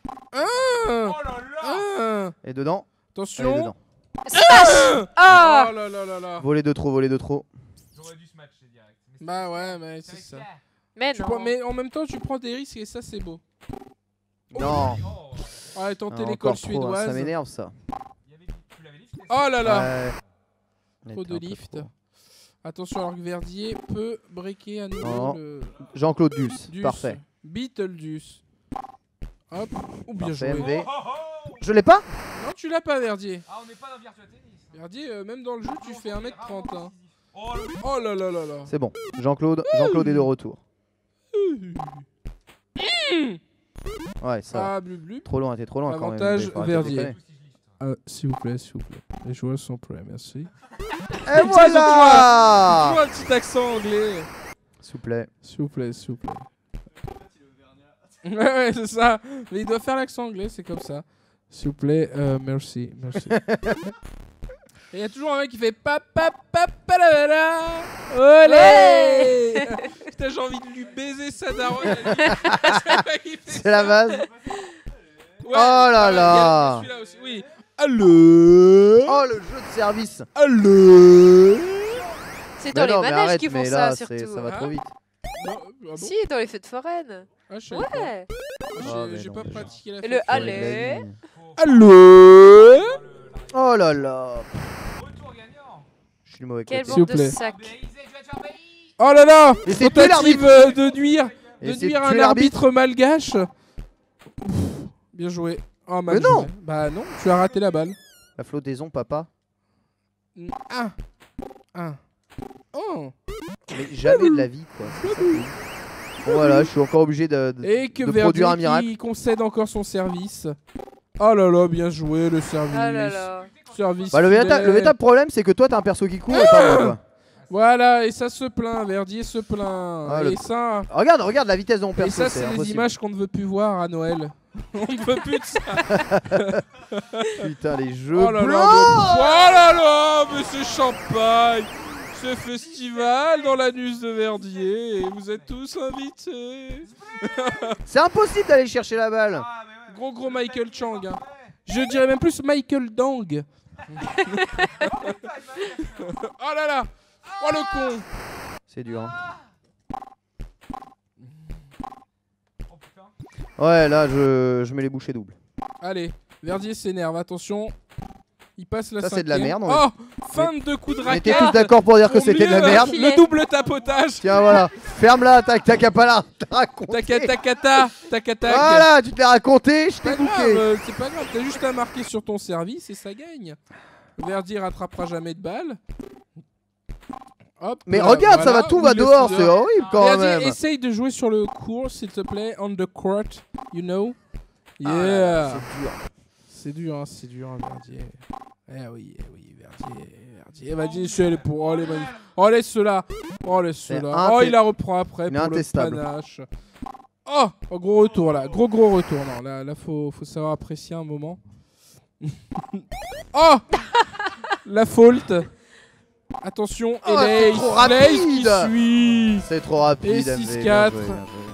D: Et dedans? Allez,
E: Attention.
D: dedans.
G: Ah
E: Oh là là là là.
D: Voler de trop, voler de trop.
F: J'aurais dû se matcher direct.
E: Bah ouais, mais c'est ça.
G: Mais
E: Tu
G: non.
E: prends- mais en même temps, tu prends des risques et ça, c'est beau.
D: Non.
E: Ouais, tenter
D: Ah,
E: l'école
D: encore trop, hein, ça
E: suédoise.
D: m'énerve, ça.
F: Tu l'avais lifté?
E: Oh là là.
D: Ouais.
E: Trop
D: On était
E: de
D: un peu
E: lift.
D: trop.
E: Attention, alors que Verdier peut breaker à nouveau
D: Non.
E: le.
D: Jean-Claude Duss.
E: Deuce.
D: Parfait.
E: Beetlejuice. Hop. Oh, bien
D: Parfait,
E: joué.
D: MV. Je l'ai pas?
E: Non, tu l'as pas, Verdier.
F: Ah, on n'est pas dans Virtua Tennis.
E: Verdier, même dans le jeu, tu fais 1m30. Hein.
F: Oh, le
E: Oh là là là là.
D: C'est bon. Jean-Claude est de retour. Ouais, ça va.
E: Ah, blu.
D: Trop loin, t'es trop loin quand même.
E: Avantage
D: Faut arrêter de
E: Verdier.
D: déconner.
E: S'il vous plaît, s'il vous plaît. Les joueurs sont prêts, merci.
D: Et voilà!
E: Toujours un petit accent anglais.
D: S'il vous plaît.
E: S'il vous plaît, s'il vous plaît. Ouais, c'est ça. Mais il doit faire l'accent anglais, c'est comme ça. S'il vous plaît, merci, merci. Et il y a toujours un mec qui fait pa-pa-pa-pa-la-la. Olé. Putain, j'ai envie de lui baiser sa daronne.
D: C'est la base.
E: Ouais,
D: Oh là
E: il y a
D: là.
E: celui-là aussi, oui. Allô.
D: Oh, le jeu de service.
E: Allô.
G: C'est dans
D: Mais
G: les
D: non, mais
G: manèges
D: arrête,
G: qu'ils font
D: mais
G: ça,
D: là,
G: surtout.
D: ça va
E: Hein?
D: trop vite.
E: Non, ah bon.
G: Si, dans les fêtes foraines.
E: Ah, je savais pas.
G: Ouais.
D: Ah, mais
E: J'ai
D: non,
E: pas
D: déjà.
E: pratiqué la
G: Et
E: fête.
G: le
D: Avec
G: allez.
D: la ligne.
E: Allô.
D: Oh là là.
F: retour gagnant.
D: Je suis le mauvais
G: Quelle
D: côté.
E: S'il vous
G: bande de
E: plaît.
G: sacs.
F: Blazer, tu vas te faire balayer.
E: Oh là là.
D: Et c'est plus
E: Tentative
D: l'arbitre.
E: de nuire.
D: Et
E: De
D: c'est
E: nuire à
D: plus
E: un
D: l'arbitre.
E: arbitre malgache. Pff, bien joué. Oh, mal
D: Mais non.
E: joué. Bah non, tu as raté la balle.
D: La flottaison, papa.
E: Ah. Ah. Oh.
D: Mais jamais de la vie, quoi. C'est ça qui est ouf. Bon, voilà, je suis encore obligé de
E: Et que
D: produire un
E: Verdier
D: miracle.
E: qui concède encore son service. Oh là là, bien joué le service.
G: Ah là là.
E: Service
D: Bah, le
E: fidèle.
D: véritable problème, c'est que toi, t'as un perso qui court et pas moi, quoi.
E: Voilà, et ça se plaint, Verdier se plaint.
D: Ah,
E: et ça,
D: Regarde la vitesse de mon
E: et
D: perso,
E: ça
D: c'est
E: c'est des
D: impossible.
E: images qu'on ne veut plus voir à Noël. On ne veut plus de ça.
D: Putain, les jeux
E: Oh là là,
D: blancs.
E: oh là là, mais c'est champagne. Ce festival dans l'anus de Verdier, et vous êtes tous invités.
D: C'est impossible d'aller chercher la balle.
F: Ah, mais ouais.
E: Gros Michael Chang. Hein. Je dirais même plus Michael Dang. Oh là là. Oh le con.
D: C'est dur. Hein.
F: Oh putain.
D: Ouais, là, je mets les bouchées doubles.
E: Allez, Verdier s'énerve, attention. Il passe la
D: Ça, c'est de la
E: cinquième.
D: merde, on
E: Oh, fin de coups de
D: On était
E: raquette.
D: tous d'accord pour dire que
E: Pour
D: c'était de la
E: mieux,
D: merde.
E: Le double tapotage.
D: Tiens, voilà. Ferme-la, t'as qu'à pas la raconter.
E: Takata, takata.
D: Voilà, tu te l'as raconté, je
E: C'est
D: t'ai
E: pas grave,
D: bouqué.
E: c'est pas grave, t'as juste à marquer sur ton service et ça gagne. Verdier rattrapera jamais de balle. Hop,
D: Mais
E: là,
D: regarde, ça
E: voilà,
D: va, tout
E: on
D: va
E: le laisse
D: dehors,
E: tout
D: c'est horrible quand
E: Verdier,
D: même.
E: essaye de jouer sur le court, s'il te plaît. On the court, you know.
D: Ah
E: Yeah.
D: là là, c'est dur.
E: C'est dur, Verdier. Eh oui, Verdier. Verdier, c'est pour. Oh, les magnifiques. Oh, laisse cela. Oh, laisse cela. Oh, il la reprend après
D: Il est
E: pour
D: intestable.
E: le panache. Oh, gros retour là. Gros retour. Non, là, faut savoir apprécier un moment. Oh la faute. Attention,
D: Oh,
E: et
D: c'est trop
E: Lace qui
D: rapide.
E: suit.
D: C'est trop rapide.
E: Et
D: MV,
E: 6-4.
D: bien joué.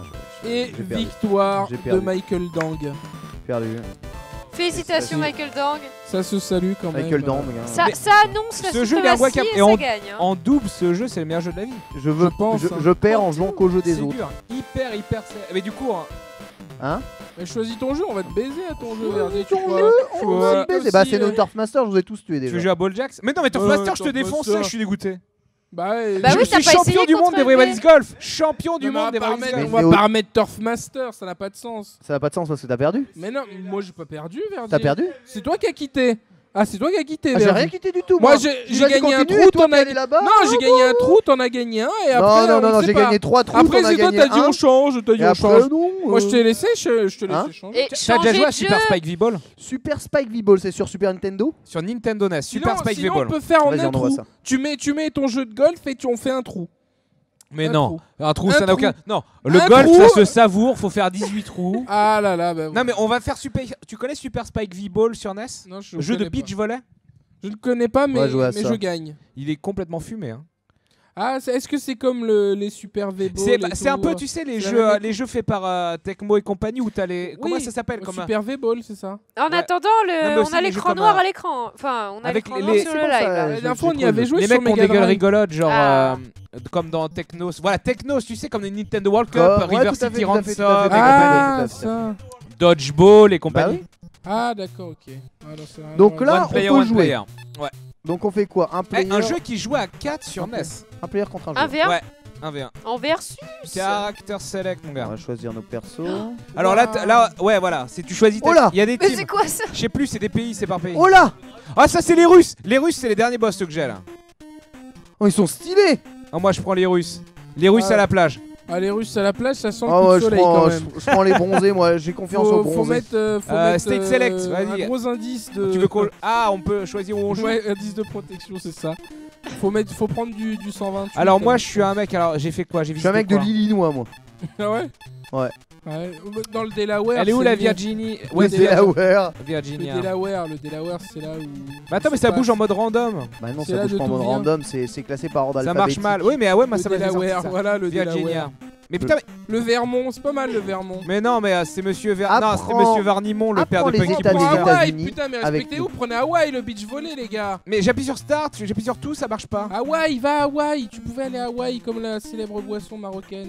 E: Et
D: J'ai perdu.
E: victoire
D: J'ai
E: de
D: perdu.
E: Michael Dang.
D: Perdu.
G: Félicitations,
E: Vas-y.
G: Michael Dang.
E: Ça se salue quand même.
D: Michael Dang.
G: Ça annonce la
F: ce jeu, il est
G: suprématie
F: invoquable.
G: et
F: Et
G: ça
F: en-
G: gagne. hein.
F: En double, ce jeu, c'est le meilleur jeu de la vie.
D: Je veux,
E: Je pense, hein.
D: je perds en jouant qu'au jeu des
F: C'est
D: autres.
F: dur. Hyper. Mais du coup,
D: Hein?
E: Mais choisis ton jeu, on va te baiser à ton jeu, Verdier. Tu
D: Ton
E: crois
D: jeu,
E: Tu
D: on
E: vois,
D: s'y baise.
E: aussi,
D: Bah, c'est nos Turfmaster, je vous ai tous tués
F: tu
D: déjà.
F: veux jouer à Balljax? Mais non, mais Turfmaster, je te
E: Turfmaster.
F: défonçais, je suis dégoûté.
E: Bah, ouais,
G: Bah
F: je
G: oui,
F: suis
G: t'as pas
F: champion
G: essayé
F: du monde
G: contre
F: d'Everybody's
G: MV.
F: Golf. Champion du
E: Non, mais
F: monde d'Everybody's
E: on
F: Golf.
E: va pas remettre Turfmaster, ça n'a pas de sens.
D: Ça n'a pas de sens parce que t'as perdu.
E: Mais non, moi j'ai pas perdu, Verdier.
D: T'as perdu?
E: C'est toi qui as quitté. Ah, c'est toi qui as quitté,
D: Ah, j'ai
E: Verdier.
D: rien quitté du tout.
E: Moi,
D: Tu
E: j'ai
D: vas-y,
E: gagné un
D: continue,
E: trou,
D: et toi,
E: t'en
D: t'es
E: as
D: allé là-bas.
E: Non, j'ai gagné un trou, t'en as gagné un, et après.
D: Non,
E: on sait
D: j'ai
E: pas.
D: gagné 3 trous.
E: Après,
D: t'en as
E: c'est toi,
D: gagné
E: t'as dit
D: un.
E: on change, t'as dit
D: Et
E: on
D: après,
E: change.
D: non.
E: Moi, je t'ai laissé, je te
D: Hein
E: laisse changer.
G: Et
F: T'as déjà
G: changer
F: joué à
G: de
F: Super
G: jeu.
F: Spike V-Ball?
D: Super Spike V-Ball, c'est sur Super Nintendo?
F: Sur Nintendo NES. Super Spike
E: Sinon,
F: V-Ball.
E: on peut faire en
D: Vas-y,
E: un
D: on envoie
E: trou.
D: ça.
E: Tu mets ton jeu de golf et on fait un trou.
F: Mais
E: Un
F: non,
E: trou.
F: un trou,
E: Un
F: ça n'a
E: trou.
F: aucun. Non, le
E: Un
F: golf,
E: trou.
F: ça se savoure, faut faire 18 trous.
E: Ah là là, bah.
F: Non, mais on va faire Super. Tu connais Super Spike V-Ball sur NES?
E: Non, je
F: Jeu de
E: connais
F: pitch
E: pas.
F: volley?
E: Je ne connais pas, mais
D: va jouer à ça.
E: je gagne.
F: Il est complètement fumé. Hein.
E: Ah, est-ce que c'est comme les Super V-Ball
F: C'est un peu, tu sais,
E: c'est la même
F: les jeux faits par Tecmo et compagnie où t'as les. Comment
E: Oui,
F: ça s'appelle
E: au
F: comme un-
E: Super V-Ball, c'est ça.
G: En
F: Ouais.
G: attendant,
F: Non, mais
G: on
F: aussi
G: a
F: les jeux
G: l'écran
F: comme
G: noir
F: un-
G: à l'écran. Enfin, on a
F: Avec
G: l'écran
F: les-
G: noir
F: les-
G: sur
D: c'est
G: le
D: bon, ça,
G: live. là.
E: La
D: j'ai
E: dernière fois, on y
D: trouvé.
E: avait joué
F: Les
E: sur
F: mecs ont des
E: Mega
F: gueules
E: Drive.
F: rigolotes, genre
G: Ah.
F: comme dans Technos. Voilà, Technos, tu sais, comme les Nintendo World Cup,
D: Ouais,
F: River
D: tout à fait,
F: City
D: tout à fait, tout à
F: Ransom,
D: fait.
E: Ah,
D: tout à fait.
E: ça.
F: Dodgeball et
D: Bah
F: compagnie.
D: oui.
E: Ah, d'accord, ok. Ah, non, c'est vraiment-
D: Donc là,
F: One player,
D: on peut
F: one
D: jouer.
F: player.
D: Donc on fait quoi? Un player,
F: Un jeu qui jouait à 4 sur NES.
D: un player contre un
G: Un
D: joueur.
G: V1
F: Ouais, 1v1.
G: en versus.
F: Character select, mon
D: On
F: gars.
D: va choisir nos persos.
F: Alors là, ouais, voilà, si tu choisis.
D: Oh là.
F: Il y a des
G: Mais
F: teams.
G: c'est quoi ça?
F: Je sais plus, c'est des pays, c'est par pays.
D: Oh là!
F: Ah, ça, c'est les Russes. Les Russes, c'est les derniers boss que j'ai là.
D: Oh, ils sont stylés!
F: Ah, moi, je prends les Russes. Les Russes
E: Ah.
F: à la plage.
E: Ah, les Russes à la plage, ça sent le
D: Ah
E: coup
D: ouais,
E: de
D: je
E: soleil quand
D: prends,
E: même.
D: je prends les bronzés, moi j'ai confiance aux
E: Faut
D: bronzés.
E: mettre,
F: State Select, vas-y.
E: un gros indice de.
F: Tu veux qu'on. Ah, on peut choisir où on joue.
E: Ouais, indice de protection, c'est ça. Faut prendre du 128.
F: Alors, moi, je suis un mec. Alors, j'ai fait quoi? J'ai
D: Je suis un mec de l'Illinois, moi.
E: Ah ouais.
D: Ouais.
E: Ouais, dans le Delaware.
F: Elle est où
E: c'est
F: la
E: le-
F: Virginie?
D: Ouais, c'est Delaware.
E: Le
F: Virginia.
E: Delaware, c'est là où.
F: Mais attends, mais ça bouge en mode random.
D: Bah non,
E: C'est
D: ça
E: là
D: bouge
E: de
D: pas en
E: d'où
D: mode
E: vient.
D: random, c'est classé par ordre
F: Ça
D: alphabétique.
F: marche mal. Oui, mais ah ouais, moi
E: Le
F: ça m'a fait
E: Delaware,
F: sortir ça.
E: voilà le
F: Virginia.
E: Delaware.
F: Mais putain,
E: Le Vermont, c'est pas mal le Vermont.
F: mais non, mais c'est monsieur Non,
D: Apprends-
F: c'était monsieur Varnimont, le père de
D: apprends les
F: Punky
D: États des
F: Brewster.
E: Prenez Hawaï,
D: États-Unis
E: putain, mais
D: avec
E: respectez
D: nous.
E: où Prenez Hawaï, le beach volley, les gars.
F: Mais j'appuie sur Start, j'appuie sur tout, ça marche pas.
E: Hawaï, va à Hawaï. Tu pouvais aller à Hawaï comme la célèbre boisson marocaine.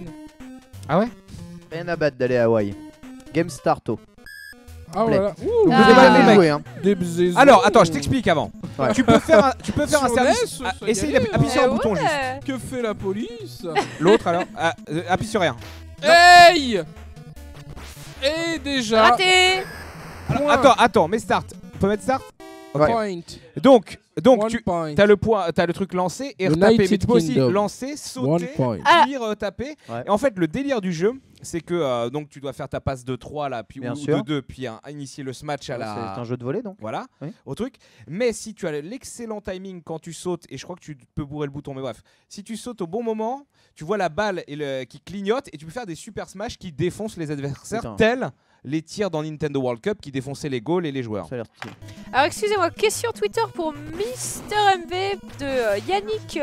F: Ah ouais?
D: Rien à battre d'aller à Hawaï. Game starto.
E: Ah
D: Play.
E: voilà.
D: Vous
E: Ouh,
G: Ah.
D: devez pas
F: mec.
D: les jouer, hein.
E: des bzézons.
F: Alors, attends, je t'explique avant.
D: Ouais.
F: Tu peux faire un
E: Sur
F: service.
E: NES, ça
F: Essaye
E: y est,
F: d'appuyer sur un
G: Eh
F: bouton juste.
G: ouais.
E: Que fait la police?
F: L'autre alors. Appuie sur rien.
E: Hey! Et déjà.
G: Raté.
E: Point.
F: Attends, mais Start. On peut mettre Start?
D: Ouais.
E: Point.
F: Donc
E: One
F: tu.
E: point.
F: T'as le truc lancé et retaper,
E: United
F: mais tu peux aussi
E: Kingdom.
F: lancer,
E: One
F: sauter,
E: point.
G: Ah.
F: tirer, taper.
D: Ouais.
F: Et en fait, le délire du jeu, c'est que donc tu dois faire ta passe de 3 là, puis
D: Bien
F: ou
D: sûr.
F: de 2, puis initier le match à la.
D: C'est un jeu de volley donc.
F: Voilà,
D: Oui.
F: au truc. Mais si tu as l'excellent timing quand tu sautes, et je crois que tu peux bourrer le bouton, mais bref, si tu sautes au bon moment, tu vois la balle qui clignote et tu peux faire des super smash qui défoncent les adversaires,
D: Putain.
F: tels les tirs dans Nintendo World Cup qui défonçaient les goals et les joueurs.
D: Ça a l'air stylé.
G: Alors excusez-moi, question Twitter pour Mister MV de Yannick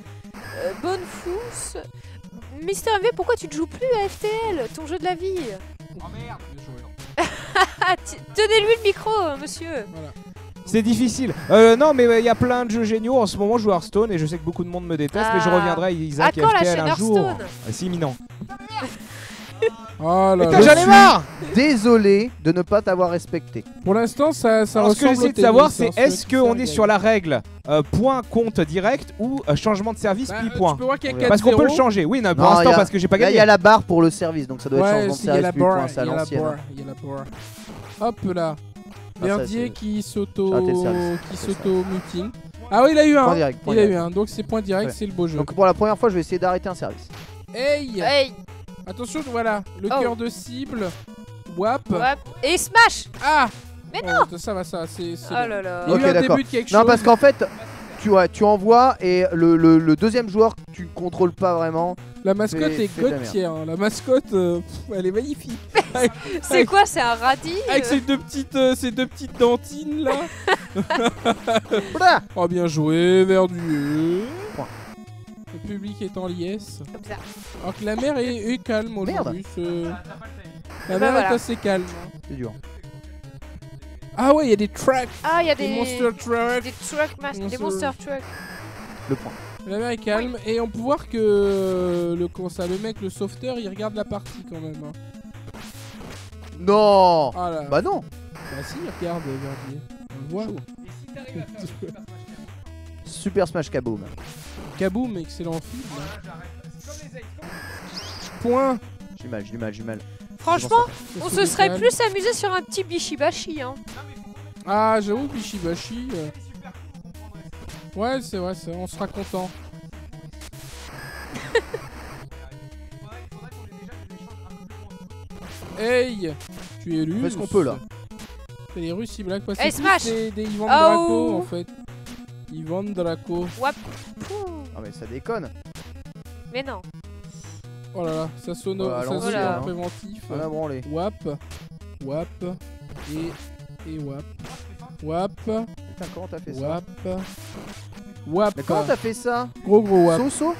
G: Bonnefous. Mister MV, pourquoi tu ne joues plus à FTL, ton jeu de la vie?
F: Oh merde,
G: Ah, tenez-lui le micro, monsieur.
F: c'est difficile. Non, mais il y a plein de jeux géniaux. En ce moment, je joue à Hearthstone et je sais que beaucoup de monde me déteste, mais je
G: Ah.
F: reviendrai Isaac
G: À
F: et
G: quand la
F: FTL
G: chaîne
F: un jour.
G: Hearthstone?
F: C'est imminent.
E: Oh là
F: Putain,
E: là.
F: j'en ai marre.
D: Désolé de ne pas t'avoir respecté.
E: Pour l'instant, ça
F: Alors, ce que
E: ressemble
F: j'essaie
E: au
F: de
E: tennis,
F: savoir,
E: hein,
F: c'est
E: celui
F: est-ce
E: qui
F: qu'on
E: sert
F: est
E: gagne.
F: sur la règle point compte direct ou changement de service
E: Bah,
F: puis
E: tu
F: point.
E: peux voir qu'il y a
D: Ouais.
E: 4-0.
F: Parce qu'on peut le changer. Oui, non, pour
D: Non,
F: l'instant
D: y a-
F: parce que j'ai pas
D: Là, il
F: gagné.
D: y a la barre pour le service, donc ça doit être
E: Ouais,
D: changement de
E: si, il y a
D: service
E: la
D: plus point,
E: barre,
D: c'est à
E: il y a la
D: l'ancienne.
E: barre,
D: hein.
E: il y a la barre. Hop là.
D: Ah, ça,
E: Verdier
D: c'est-
E: qui
D: Ah, t'es le service. C'est ça.
E: s'auto-mutine. Ah oui, il a eu
D: Point
E: un.
D: direct.
E: Il a eu un. Donc c'est point direct,
D: Ouais.
E: c'est le beau jeu.
D: Donc pour la première fois, je vais essayer d'arrêter un service.
E: Hey,
G: Hey,
E: attention, voilà, le
G: Oh.
E: cœur de cible. Wap.
G: hop. Et smash.
E: Ah.
G: Mais
E: non. Ça va, ça, c'est.
G: Oh là là.
E: Il y a eu
D: Ok,
E: un
D: d'accord.
E: début de quelque
D: Non,
E: chose.
D: parce qu'en fait, tu envoies et le deuxième joueur, tu contrôles pas vraiment.
E: La mascotte
D: Fais-
E: est
D: fais de la
E: god tier. Hein. La mascotte, elle est magnifique.
G: C'est quoi? C'est un radis
E: Avec ces deux petites dentines là.
D: Oula
E: Oh, bien joué, Verdier.
D: Point.
E: Le public est en liesse.
G: Comme ça.
E: Alors que la mer est calme aujourd'hui. La mer
G: voilà.
E: est assez calme.
D: C'est dur.
E: Ah ouais, il y a des tracks.
G: Ah, il y a
E: Des
G: des
E: monster trucks.
G: des trucks, des
E: Monster-
G: monster trucks.
D: Le point.
E: La mer est calme et on peut voir que le mec, le sauveteur, il regarde la partie quand même. Hein.
D: Non
E: Ah là.
D: Bah non
E: Bah si, regarde, Verdier. On le voit.
D: Super Smash Kaboom.
E: Kaboom, excellent film. Hein. Point.
D: J'ai du mal.
G: Franchement,
E: Ça
G: on
E: se
G: se serait
E: décale.
G: plus amusé sur un petit Bishibashi. Hein.
E: Ah, j'avoue, Bishibashi. Ouais, c'est vrai, on sera content. Hey, tu es russe.
D: On fait ce qu'on peut, là.
E: C'est les Russes, ils blaguent pas.
G: Hey,
E: C'est
G: smash.
E: plus des Ivan
G: Oh.
E: Draco en fait. Ivan Draco.
G: Pouh.
D: Ah mais ça déconne.
G: Mais non.
E: Oh là là, ça sonne
D: Oh là,
E: ça
D: allons-y,
E: sonne
G: hein.
E: préventif.
D: On a branlé.
E: Wap, wap, et wap. Wap,
D: Putain, comment t'as fait ça
E: wap, wap.
D: Mais comment t'as fait ça
E: Gros wap.
D: Soso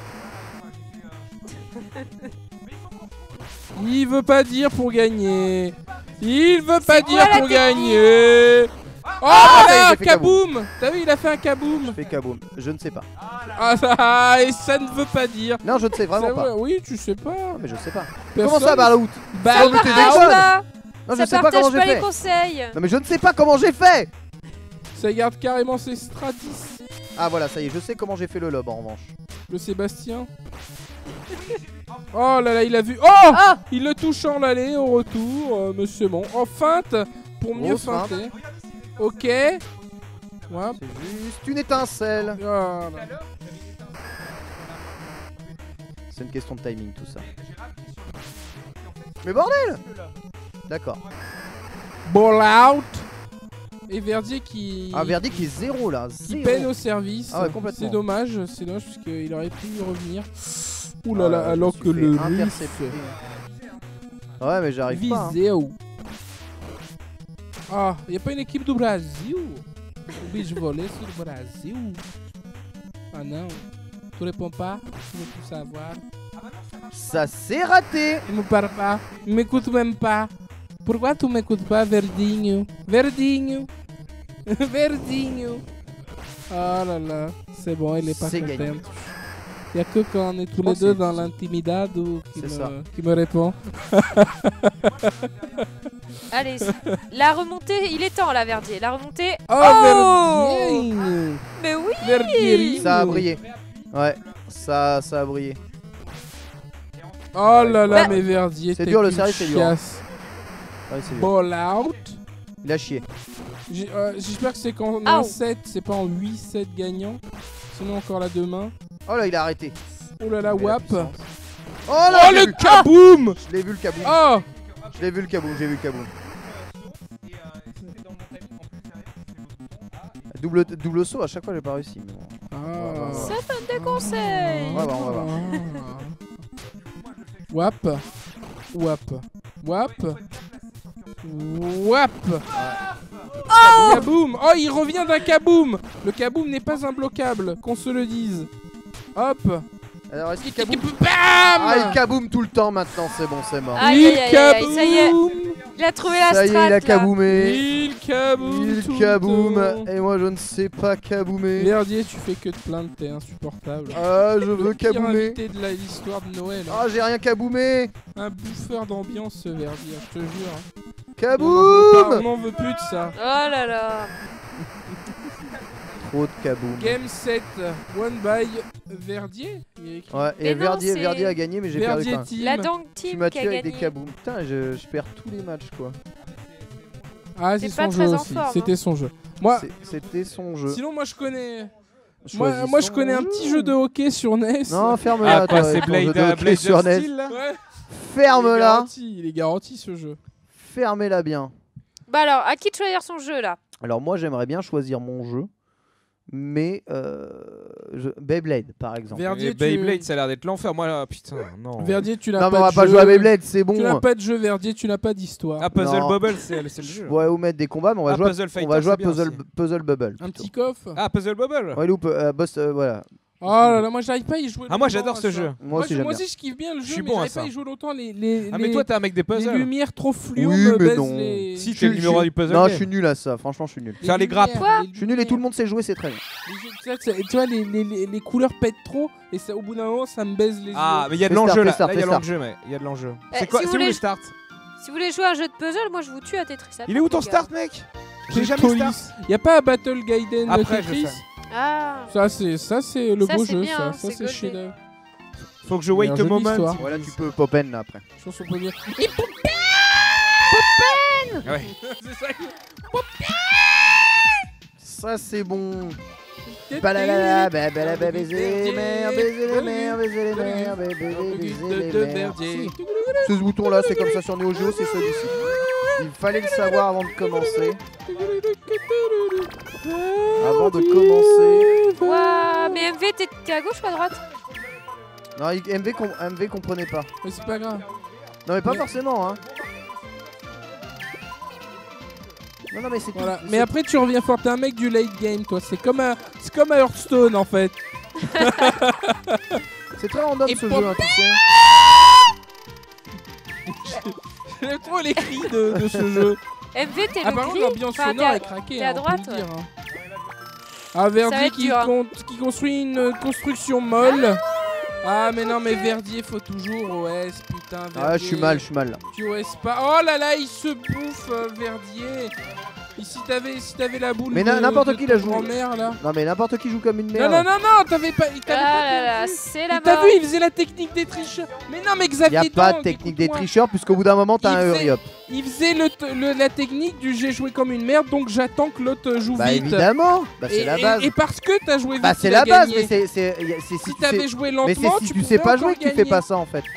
E: Il veut pas dire pour gagner. Il veut pas
G: C'est
E: dire
G: quoi la
E: pour
G: technique?
E: gagner. Oh
D: Ah,
E: là,
D: j'ai fait
E: kaboom. T'as vu, il a fait un kaboom.
D: Je fais Kaboom. Je ne sais pas.
E: Ah, et ça ne veut pas dire.
D: Non, je ne sais vraiment
E: C'est
D: pas.
E: vrai, oui, tu sais pas.
D: Non, mais je sais pas.
E: Personne-
D: Comment ça, Barlout
E: Bah,
D: Ça me fait des
G: Ah,
D: connes.
G: là,
D: Non, je
G: ça
D: sais pas
G: partage
D: comment j'ai
G: pas les
D: fait.
G: conseils.
D: Non, mais je ne sais pas comment j'ai fait.
E: ça garde carrément ses stratis.
D: Ah voilà, ça y est, je sais comment j'ai fait le lob en revanche.
E: Le Sébastien. Oh là là, il a vu. Oh,
G: Oh,
E: il le touche en l'aller au retour. Monsieur bon. En feinte pour mieux
D: Grosse feinte.
E: feinter. Ok. Ouais.
D: C'est juste une étincelle.
E: Oh là là.
D: C'est une question de timing tout ça. Mais bordel. D'accord.
E: Ball out. Et Verdier qui.
D: Ah, Verdi qui est 0 là.
E: qui
D: 0.
E: peine au service.
D: Ah ouais, complètement.
E: C'est dommage parce qu'il aurait pu y revenir. Ouh
D: Ah
E: là là,
D: je me
E: alors
D: suis
E: que
D: fait
E: le
D: intercepter.
E: russe
D: Ouais, mais j'arrive pas. Hein.
E: visait où. Ah, y a pas une équipe du Brasil? O bicho voler sur le Brasil? Ah non. Tu réponds pas? Tu veux tout savoir?
D: Ça s'est raté.
E: Tu me parles pas? Tu m'écoutes même pas? Pourquoi tu m'écoutes pas, Verdinho? Verdinho! Verdinho! Oh là là, c'est bon, il est pas
D: C'est
E: content.
D: gagné.
E: Y'a que quand on est tous
D: crois
E: les
D: que
E: deux
D: c'est-
E: dans l'intimidade
D: C'est ça.
E: qui me répond.
G: allez, la remontée, il est temps là, Verdier. La remontée.
E: Oh, Verdinho!
G: Mais oui.
E: Verdinho!
D: Ça a brillé. Ouais, ça a brillé.
E: Oh là là,
G: Bah,
E: mais Verdier,
D: c'est
E: t'es
D: dur, le
E: qu'une
D: service, c'est dur, hein.
E: chiasse.
D: Ouais, c'est lui.
E: Ball out.
D: Il a chié.
E: J'espère que c'est qu'en
G: Ah,
E: en
G: oh.
E: 7, c'est pas en 8-7 gagnants. Sinon, encore la demain.
D: Oh là, il a arrêté.
E: Oh là là,
D: Mais la
E: wap.
D: puissance. Oh
E: Oh,
D: là, je l'ai
E: le
D: vu.
E: kaboom!
D: Je l'ai vu le kaboom.
E: Oh!
D: Je l'ai vu le kaboom, j'ai vu le kaboom. Double saut, à chaque fois j'ai pas réussi. Mais bon.
E: Ah.
G: Ça donne des conseils.
D: On va voir, on va voir.
E: Wap. Wap. Wap. Wap.
G: Oh,
E: Kaboom! Oh, il revient d'un kaboom! Le kaboom n'est pas imbloquable, qu'on se le dise. Hop!
D: Alors est-ce qu'il kaboom
E: Bam!
D: Ah, il kaboom tout le temps maintenant, c'est bon, c'est mort.
G: Aïe, aïe, aïe, aïe, ça y est.
E: kaboom!
G: Il a trouvé la
D: Ça y est,
G: strat.
D: il a
G: là.
D: kaboomé.
E: Il kaboom! tout
D: Il
E: le
D: kaboom.
E: temps.
D: Et moi je ne sais pas kaboomer.
E: Verdier, tu fais que de plaindre, t'es insupportable.
D: Ah, je veux
E: Le pire
D: kaboomer.
E: invité de l'histoire de Noël. hein.
D: Ah, j'ai rien kaboomé.
E: Un bouffeur d'ambiance, ce Verdier, je te jure.
D: Kaboom.
E: On n'en veut plus de ça.
G: Oh là là.
D: Trop de kaboom.
E: Game 7, one by Verdier. Il y a écrit
D: Ouais, et
G: Mais non,
D: Verdier,
G: c'est-
D: Verdier a gagné, mais j'ai perdu
E: Verdier
D: quand même.
E: Team.
G: La Dang
D: Tu
G: Team
D: m'as
G: qui a
D: tué avec des
G: gagné.
D: kabooms. Putain, je perds tous les matchs quoi.
E: Ah, c'est
G: T'es pas
E: son
G: très
E: jeu
G: en
E: aussi.
G: forme,
E: C'était
G: hein.
E: son jeu. Moi,
D: C'était son jeu.
E: sinon, moi je connais. Moi, je connais un petit jeu de hockey sur NES.
D: Non, ferme-la.
F: Ah, quoi,
D: toi,
F: c'est
D: avec ton jeu de
F: Blade
D: hockey sur
F: of
D: NES.
F: Steel, là
E: Ouais.
D: Ferme-la.
E: Il est garanti ce jeu.
D: Fermez-la bien.
G: Bah alors, à qui de choisir son jeu là?
D: Alors moi, j'aimerais bien choisir mon jeu, mais Beyblade, par exemple.
E: Verdier,
F: Et Beyblade, ça a l'air d'être l'enfer. Moi, là, putain, non.
E: Verdier, tu n'as
D: Non, mais on
E: pas
D: va
E: de
D: pas
E: jeu.
D: jouer à Beyblade, c'est bon.
E: Tu n'as pas de jeu, Verdier, tu n'as pas d'histoire.
F: Ah, Puzzle
D: Non.
F: Bubble, c'est le jeu.
D: Ouais, ou mettre des combats, mais on va
F: Ah,
D: jouer,
F: Puzzle Fighter,
D: on va jouer à
F: c'est bien
D: Puzzle,
F: aussi.
D: Puzzle Bubble.
E: Un
D: plutôt.
E: petit coffre.
F: Ah, Puzzle Bubble.
D: Ouais, ou boss, voilà.
E: Oh là là, moi j'arrive pas à y jouer.
F: Ah, moi,
E: longtemps
F: j'adore
E: à
F: ce
E: ça.
F: jeu.
D: Moi aussi, j'aime
E: moi
D: bien.
E: aussi, je kiffe bien le
F: Je
E: jeu,
F: suis
E: mais
F: bon à
E: j'arrive pas à
F: ça.
E: y jouer longtemps.
F: Ah, mais
E: les-
F: toi, t'es un mec des
E: les
F: puzzles.
E: lumières trop fluo
D: Oui,
E: me
D: mais
E: baisent
D: non.
E: les...
F: Si,
D: Je
F: t'es le
D: suis-
F: numéro du puzzle.
D: Non,
F: game.
D: je suis nul à ça. Franchement, je suis nul.
E: les
F: Faire les grappes.
E: lumières,
G: Quoi
E: les
D: Je suis nul et tout le monde sait jouer, c'est très bien.
E: Tu vois, les couleurs pètent trop et ça, au bout d'un moment, ça me baise les
F: Ah,
E: yeux.
F: mais il y a de
D: Fais
F: l'enjeu là.
D: start,
F: Là, il y a
D: fais
F: l'enjeu, mais il y a de l'enjeu.
G: Eh,
F: C'est quoi
G: si vous
F: C'est où le
G: voulez-
F: start
G: Si vous voulez jouer à un jeu de puzzle, moi je vous tue à Tetris.
F: Il est où ton
G: les gars.
F: start, mec J'ai
E: J'ai
F: jamais
E: Toys.
F: start.
E: Y a pas un Battle Gaiden
F: Après, je
E: Tetris?
F: fais.
G: Ah,
E: Ça c'est le
G: Ça,
E: beau
G: c'est
E: jeu,
G: bien,
E: ça.
G: hein,
E: Ça
G: c'est
E: c'est
G: goldé.
E: chef-d'œuvre.
F: Faut que je wait
E: Il y a un
F: a
E: jeu
F: moment.
E: d'histoire.
D: Voilà, tu peux Popen là après.
E: Je pense qu'on peut dire.
F: Ouais.
E: C'est ça.
D: Ça, c'est bon. Balalala, babalala, baiser les mers, baiser les mers, baiser les mers, baiser les mers. Si. Ce bouton là, c'est comme ça sur Neo Geo, c'est celui-ci. Il fallait le savoir avant de commencer. Avant de commencer.
G: Ouah, mais MV, t'es à gauche ou à droite?
D: Non, MV comprenait pas.
E: Mais c'est pas grave.
D: Non, mais pas
E: Mais-
D: forcément, hein. Non, mais c'est
E: Voilà.
D: tout.
E: Mais après tu reviens fort, t'es un mec du late game toi. C'est comme à Hearthstone en fait.
D: C'est très random
E: Et
D: ce
E: pop-
D: jeu, hein, tu sais.
E: J'aime trop les cris de ce jeu.
G: MV, t'es
E: Ah
G: le
E: par contre
G: gris.
E: l'ambiance
G: Enfin,
E: sonore
G: t'es
E: est craquée.
G: t'es à
E: hein, on peut
G: droite,
E: le
G: ouais.
E: dire, hein. Ah
G: Ça va
E: Verdier
G: être dur, hein.
E: qui construit une construction molle. Ah mais non mais Verdier faut toujours OS putain Verdier.
D: Ah, je suis mal là.
E: Tu OS pas. Oh là là il se bouffe Verdier. Et si t'avais la boule
D: Mais
E: de,
D: n'importe
E: de
D: qui
E: ta
D: la joue.
E: grand-mère là.
D: Non, mais n'importe qui joue comme une
E: Non
D: merde.
E: non non non t'avais pas. Il
G: Ah
E: t'avait
G: là
E: pas
G: là,
E: perdu.
G: c'est la
E: Et t'as
G: mort.
E: vu il faisait la technique des tricheurs. Mais non mais
D: Il
E: Xavier
D: n'y a pas de
E: Dang,
D: technique des
E: écoute-moi.
D: tricheurs, puisqu'au bout d'un moment, t'as un
E: Il faisait-
D: hurry-up.
E: Il faisait la technique du j'ai joué comme une merde donc j'attends que l'autre joue
D: Bah,
E: vite.
D: évidemment. Bah, c'est
E: Et-
D: la base.
E: Et parce que t'as joué vite.
D: Bah, c'est
E: il a
D: la base,
E: gagné.
D: mais c'est
E: Si
D: si tu
E: t'avais
D: sais.
E: joué
D: Mais c'est
E: lentement,
D: si tu
E: pouvais
D: sais pas
E: encore
D: jouer que tu fais
E: gagner.
D: pas ça en fait.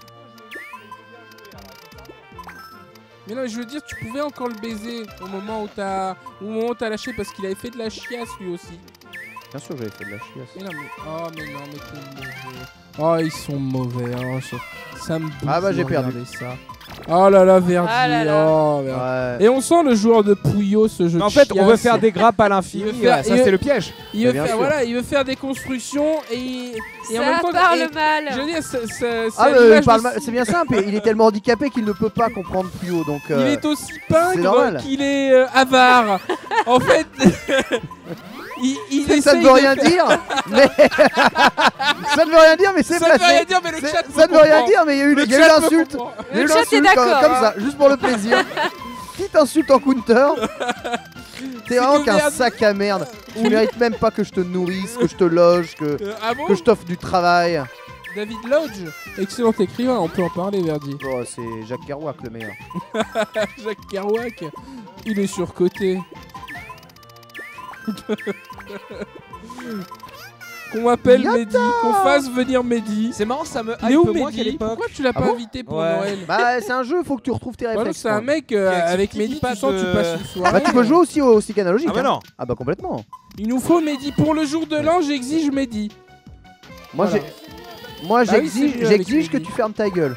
E: Mais non, je veux dire, tu pouvais encore le baiser au moment où t'as lâché parce qu'il avait fait de la chiasse lui aussi.
D: Bien sûr, j'avais fait de la chiasse.
E: Mais non, mais t'es mauvais. Oh, ils sont mauvais. Oh, ça me bouffe
D: Ah bah,
E: de
D: j'ai perdu.
E: regarder ça. Oh là là, Verdier.
G: Ah là là.
E: Oh, Verdier.
D: Ouais.
E: Et on sent le joueur de Pouillot, ce jeu.
F: Mais en
E: de
F: fait, on veut
E: chiasse.
F: faire des grappes à l'infini.
E: Il veut faire-
F: Ouais, ça,
E: il veut-
F: c'est le piège.
E: Il veut
D: Bien
E: faire,
D: sûr.
E: voilà, il veut faire des constructions et en même
G: Ça
E: temps.
G: parle
E: et-
G: mal.
E: Je veux dire, c'est
D: Ah,
E: à l'image de-
D: c'est bien simple. Il est tellement handicapé qu'il ne peut pas comprendre plus haut. Donc,
E: Il est aussi pingre
D: normal.
E: qu'il est avare. En fait, il
D: ça
E: essaye
D: ne veut
E: de
D: rien
E: faire-
D: dire, mais ça ne veut rien dire, mais c'est
E: Ça ne veut rien
D: placé.
E: dire, mais le chat
D: Ça ne veut rien dire, mais il y a eu
E: Le
D: il y a eu
E: chat me
D: l'insulte.
E: comprend.
D: Il y a eu
G: Le chat est
D: l'insulte
G: d'accord,
D: comme
G: hein.
D: ça, juste pour le plaisir. Petite insulte en counter. T'es vraiment
E: que
D: qu'un
E: merde.
D: sac à merde. Tu mérites même pas que je te nourrisse, que je te loge,
E: Ah bon
D: que je t'offre du travail.
E: David Lodge, excellent écrivain, on peut en parler, Verdier.
D: Oh, c'est Jacques Kerouac le meilleur.
E: Jacques Kerouac, il est surcoté. Qu'on m'appelle
D: Yata.
E: Mehdi, qu'on fasse venir Mehdi.
F: C'est marrant, ça me
E: Il est où
F: hype moins qu'à
E: Mehdi?
F: l'époque.
E: Pourquoi tu l'as
D: Ah
E: pas
D: bon
E: invité pour
F: Ouais.
E: Noël?
D: Bah, c'est un jeu, faut que tu retrouves tes
E: Voilà,
D: réflexes.
E: c'est un
D: quoi.
E: mec
F: Qui a
E: avec
F: petit
E: Mehdi, tu
F: pack
E: sens que tu
F: de-
E: passes une soirée.
D: Bah, tu peux jouer aussi au stick analogique.
F: Ah bah
D: hein.
F: non.
D: Ah bah complètement.
E: Il nous faut Mehdi. Pour le jour de l'an, j'exige Mehdi.
D: Moi,
E: Voilà.
D: Moi,
E: Bah oui, c'est mieux avec
D: j'exige que
E: Mehdi.
D: tu fermes ta gueule.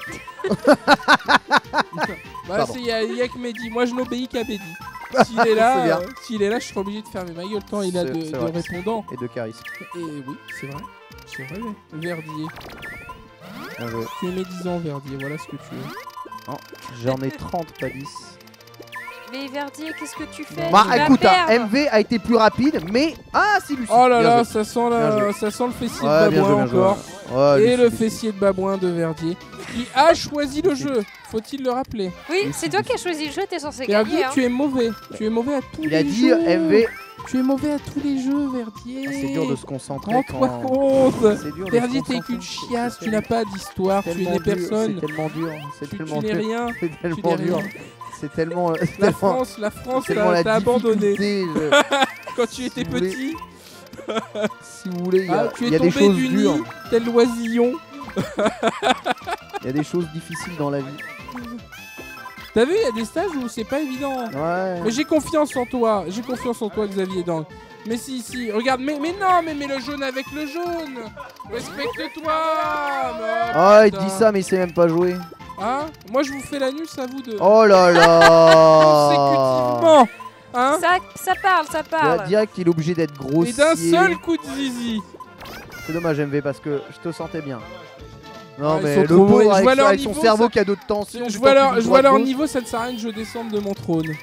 E: Bah,
D: Pardon.
E: il y a que Mehdi. Moi, je n'obéis qu'à Mehdi. S'il est
D: C'est
E: là,
D: bien.
E: je serai obligé de fermer ma gueule tant il a
D: C'est-
E: de
D: c'est vrai.
E: répondants.
D: Et de charisme.
E: Et oui, c'est vrai. C'est vrai, Verdier.
D: Bien joué.
E: Tu es médisant, Verdier. Voilà ce que tu es.
D: J'en ai 30, pas 10.
G: Mais Verdier, qu'est-ce que tu fais?
D: Bah
G: Tu vas
D: écoute, hein,
G: perdre.
D: MV a été plus rapide, mais. Ah, si, Lucie.
E: Oh là
D: Bien
E: là,
D: joué.
E: ça sent,
D: Bien joué.
E: ça sent le fessier
D: Ouais,
E: de
D: bien joué,
E: babouin
D: bien joué.
E: encore.
D: Ouais,
E: Et
D: Lucie,
E: le
D: Lucie.
E: fessier de babouin de Verdier. Qui a choisi le jeu. Faut-il le rappeler?
G: Oui, c'est toi qui as choisi le jeu, t'es censé
E: Verdier,
G: gagner. Hein.
E: tu es mauvais. Tu es mauvais à tous
D: Il
E: les
D: a dit
E: jeux.
D: MV.
E: Tu es mauvais à tous les jeux, Verdier.
D: Ah, c'est dur de se concentrer
E: Rends-toi
D: quand.
E: compte.
D: C'est dur de
E: Verdier,
D: se
E: t'es
D: concentrer.
E: qu'une chiasse.
D: C'est
E: Tu n'as pas d'histoire. Tu
D: tellement
E: n'es
D: dur,
E: personne.
D: C'est tellement dur. C'est
E: Tu
D: tellement
E: n'es
D: dur.
E: rien.
D: C'est
E: Tu
D: tellement
E: n'es
D: dur.
E: rien.
D: C'est tellement.
E: La France
D: tellement la
E: t'a abandonné
D: difficulté,
E: quand tu étais
D: Si vous voulez-
E: petit.
D: Si vous voulez,
E: Tu
D: il y
E: es
D: a des
E: tombé
D: choses
E: du
D: dures.
E: nid, tel l'oisillon.
D: Il y a des choses difficiles dans la vie.
E: T'as vu, il y a des stages où c'est pas évident.
D: Ouais.
E: Mais j'ai confiance en toi. J'ai confiance en toi, Xavier Dang. Mais si, regarde, mais non, mais mets le jaune avec le jaune. Respecte-toi.
D: Ah, il dit ça, mais il sait même pas jouer.
E: Hein? Moi, je vous fais l'anus à vous deux.
D: Oh là là.
E: Consécutivement. Hein?
G: Ça parle, ça parle.
D: Direct, il est obligé d'être grossier.
E: Et d'un seul coup de zizi.
D: C'est dommage, MV, parce que je te sentais bien. Non,
E: Ouais,
D: mais
E: ils sont
D: le
E: trop mauvais.
D: pauvre
E: Je vois
D: avec,
E: leur
D: avec son
E: niveau,
D: cerveau
E: ça-
D: qui a d'autres tensions.
E: Je vois leur niveau, ça ne sert à rien que je descende de mon trône.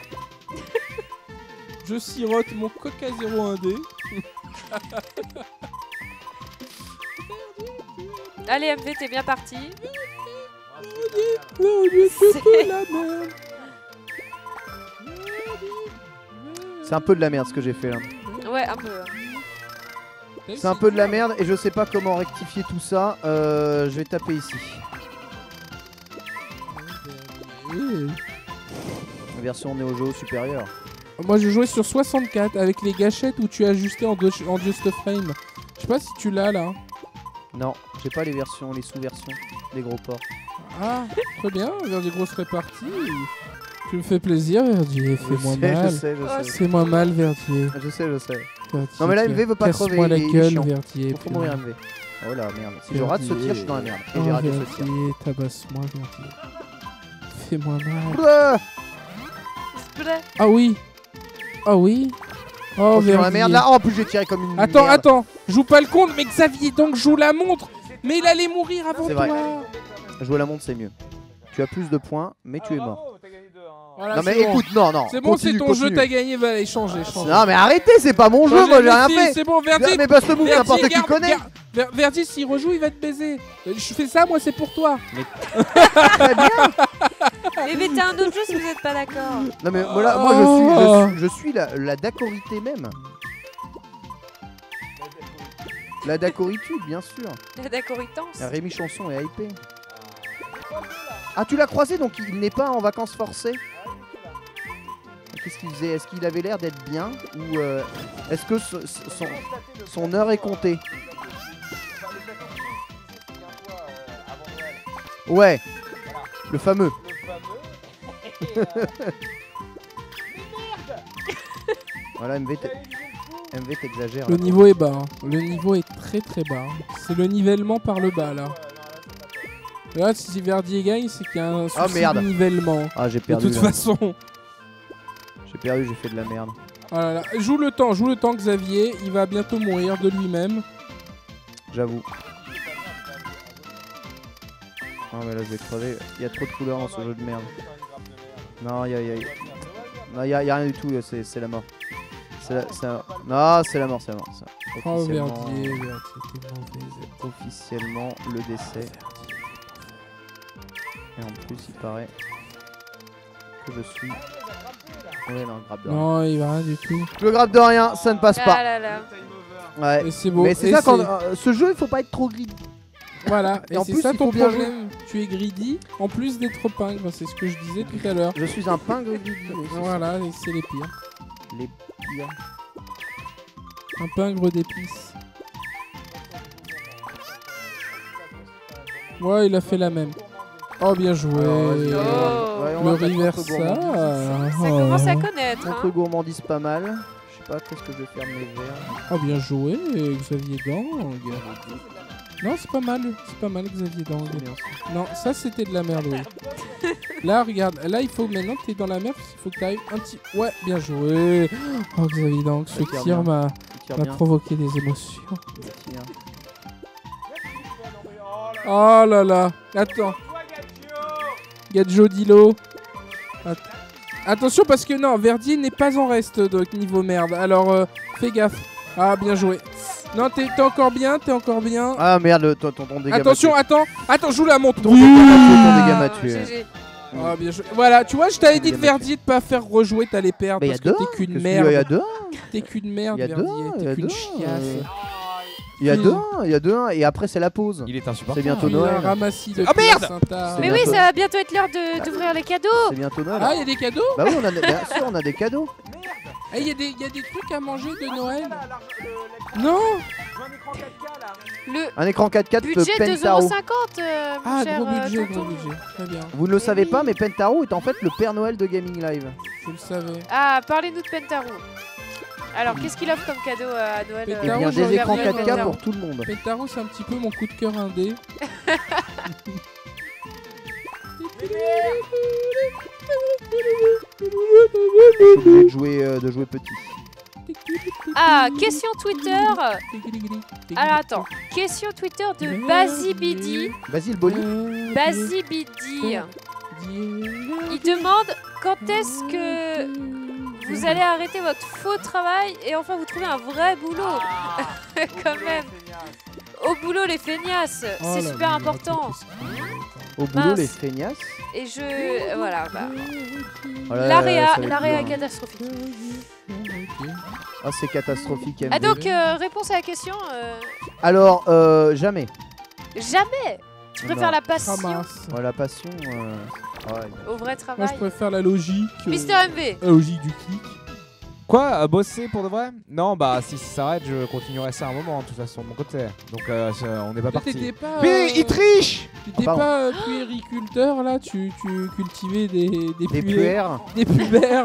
E: Je sirote mon Coca 01D.
G: Allez, MV, t'es bien parti.
D: C'est un peu de la merde ce que j'ai fait là.
G: Ouais, un peu.
D: C'est un peu de la merde et je sais pas comment rectifier tout ça. Je vais taper ici. Version Neo Geo supérieure.
E: Moi je jouais sur 64 avec les gâchettes où tu ajustais en just frame. Je sais pas si tu l'as là.
D: Non, j'ai pas les versions, les sous-versions, les gros ports.
E: Ah, très bien, Verdier grosse répartie. Tu me fais plaisir, Verdier, fais-moi mal.
D: Je sais.
E: Fais-moi mal, Verdier.
D: Je sais.
E: Verdier,
D: Non mais là MV veut pas crever.
E: Casse-moi la
D: il est
E: gueule,
D: chiant.
E: Verdier.
D: Faut mourir MV. Oh la merde. Si je rate ce tir, je suis dans la merde. Et j'ai raté ce tir.
E: Verdier, tabasse-moi, Verdier. Fais-moi mal.
D: Ouah,
E: Ah oui. Ah oui. Oh,
D: je suis dans la
E: Verdier.
D: merde là. Oh, en plus j'ai tiré comme une
E: Attends,
D: merde.
E: attends, joue pas le compte, mais Xavier donc joue la montre. Mais il allait mourir avant
D: C'est
E: toi.
D: vrai. Jouer la montre c'est mieux. Tu as plus de points, mais tu es mort.
E: Voilà,
D: Non mais
E: c'est bon.
D: écoute, non.
E: C'est bon, c'est
D: continue,
E: ton jeu,
D: continue.
E: t'as gagné, va aller changer.
D: Non mais arrêtez, c'est pas mon jeu, moi j'ai rien fait.
E: C'est bon, Verdier.
D: Mais Bust Move, n'importe qui
E: garde-
D: connaît.
E: Verdier, s'il rejoue, il va te baiser. Je fais ça, moi, c'est pour toi.
D: Très bien.
G: Mais mettez un autre jeu si vous n'êtes pas d'accord.
D: Non mais moi je suis la dacorité même. La dacoritude, bien sûr.
G: La d'accoritance.
D: Rémi Chanson est hypé. Ah, tu l'as croisé, donc il n'est pas en vacances forcées. Qu'est-ce qu'il faisait? Est-ce qu'il avait l'air d'être bien? Ou est-ce que son heure est comptée? Ouais, le fameux. Voilà, MV t'exagères.
E: Le niveau est bas. Le niveau est très très bas. C'est le nivellement par le bas, là. Là, si Verdier gagne, c'est qu'il y a un souci de nivellement.
D: Ah, j'ai
E: De
D: perdu.
E: toute
D: là.
E: façon.
D: J'ai perdu, j'ai fait de la merde.
E: Ah là là. Joue le temps, Xavier. Il va bientôt mourir de lui-même.
D: J'avoue. Non mais là je vais crever. Il y a trop de couleurs dans ce jeu de merde. Non, il y a rien du tout, c'est la mort. Non, c'est la mort. Ça.
E: Oh,
D: Officiellement,
E: Verdier, t'es mauvais.
D: officiellement le décès. Et en plus il paraît que je suis... Ouais non, grappe de rien.
E: Non, il va rien du tout.
D: Le grappe de rien, ça ne passe
G: Ah
D: pas.
G: là là.
D: Ouais.
E: Et c'est beau.
D: Mais c'est
E: Et
D: ça quand... ce jeu il faut pas être trop greedy.
E: Voilà,
D: Et
E: et
D: en
E: c'est
D: plus,
E: ça
D: il
E: ton
D: faut bien
E: problème. Tu es greedy en plus d'être pingre, c'est ce que je disais tout à l'heure.
D: Je suis un pingre greedy. oui, c'est ça.
E: Voilà, et c'est les pires.
D: Les pires.
E: Un pingre d'épices. Ouais, il a fait la même. Oh, bien joué.
D: Alors, vas-y,
G: Oh.
D: ouais, on
E: Le
D: va mettre
E: reversa.
D: contre gourmandise.
G: Ça commence à connaître.
D: Contre
G: Hein.
D: gourmandise pas mal. Je sais pas, qu'est-ce que je vais faire de mes verres.
E: Oh, bien joué, Xavier Dang. Non, c'est pas mal, Xavier Dang.
D: C'est bien ça.
E: Non, ça c'était de la merde, oui. Là, regarde, là il faut maintenant que t'es dans la merde, parce qu'il faut que t'arrives un petit. Ouais, bien joué. Oh, Xavier Dang, ce
D: tire
E: tir
D: bien.
E: m'a
D: Il tire
E: m'a
D: bien.
E: provoqué des émotions.
D: Il tire.
E: Oh là là, attends. Gadjo Dilo. Attention parce que non, Verdier n'est pas en reste de niveau merde. Alors fais gaffe. Ah, bien joué. Non, t'es encore bien.
D: Ah merde, ton dégât.
E: Attention, attends, joue la montre.
D: Ton dégât m'a tué.
G: GG.
E: Ah, bien joué. Voilà, tu vois, je t'avais dit de Verdier de pas faire rejouer, t'allais perdre
D: Mais
E: parce
D: il y a
E: que
D: deux.
E: t'es qu'une
D: Il y
E: merde.
D: a deux.
E: T'es qu'une merde,
D: Il y a deux,
E: Verdier.
D: il y a
E: T'es qu'une
D: deux,
E: chiasse.
D: Il y a deux, et après c'est la pause.
F: Il est
D: C'est
F: insupportable.
D: bientôt
E: Il a
D: Noël.
E: ramassis de
F: Ah, merde
E: placenta.
D: C'est
G: Mais oui,
D: bientôt-
G: ça va bientôt être l'heure d'ouvrir les cadeaux.
D: C'est bientôt Noël.
E: Ah, il y a des cadeaux?
D: Bah oui, bien sûr, on a des cadeaux.
E: Il y a des trucs à manger de Noël. Non.
G: Le
D: Un écran 4K
G: budget
D: Pentaro.
G: 2,50€,
E: Ah,
G: cher
E: gros budget,
G: tonton.
E: gros budget. Très bien.
D: Vous ne le savez pas, mais Pentaro est en fait le Père Noël de Gaming Live.
E: Je le savais.
G: Ah, parlez-nous de Pentaro. Alors, qu'est-ce qu'il offre comme cadeau à Noël
E: Pentaro,
D: Eh bien,
E: je
D: des écrans
E: regarde
D: 4K
G: Pentaro.
D: pour tout le monde.
E: Pentaro, c'est un petit peu mon coup de cœur indé.
D: Je suis obligé de jouer petit.
G: Ah, question Twitter. Alors, attends. Question Twitter de Basibidi.
D: Vas-y, le boli.
G: Basibidi. Il demande quand est-ce que vous allez arrêter votre faux travail et enfin vous trouver un vrai boulot. Quand même. Au boulot, les feignasses, c'est super important.
D: Au boulot,
G: Mince.
D: les feignasses.
G: Et je. Voilà, bah.
D: Oh là là, ça va être
G: L'area
D: dur.
G: catastrophique.
D: Ah, c'est catastrophique.
G: Ah,
D: MV.
G: donc, réponse à la question
D: Alors, jamais.
G: jamais. Tu préfères
D: Non.
G: la passion
E: Ramasse.
D: Ouais, la passion. Ouais.
G: au vrai
E: Moi,
G: travail.
E: je préfère la logique.
G: Mister MV.
E: La logique du clic.
F: Quoi bosser pour de vrai? Non, bah si ça s'arrête, je continuerai ça un moment, de toute façon, de mon côté. Donc on n'est pas
E: Toi, t'étais
F: parti.
E: pas.
F: Mais il triche!
E: T'étais
D: Pardon.
E: pas puériculteur là, tu cultivais des
D: Des
E: puères,
D: puères.
E: des pubères.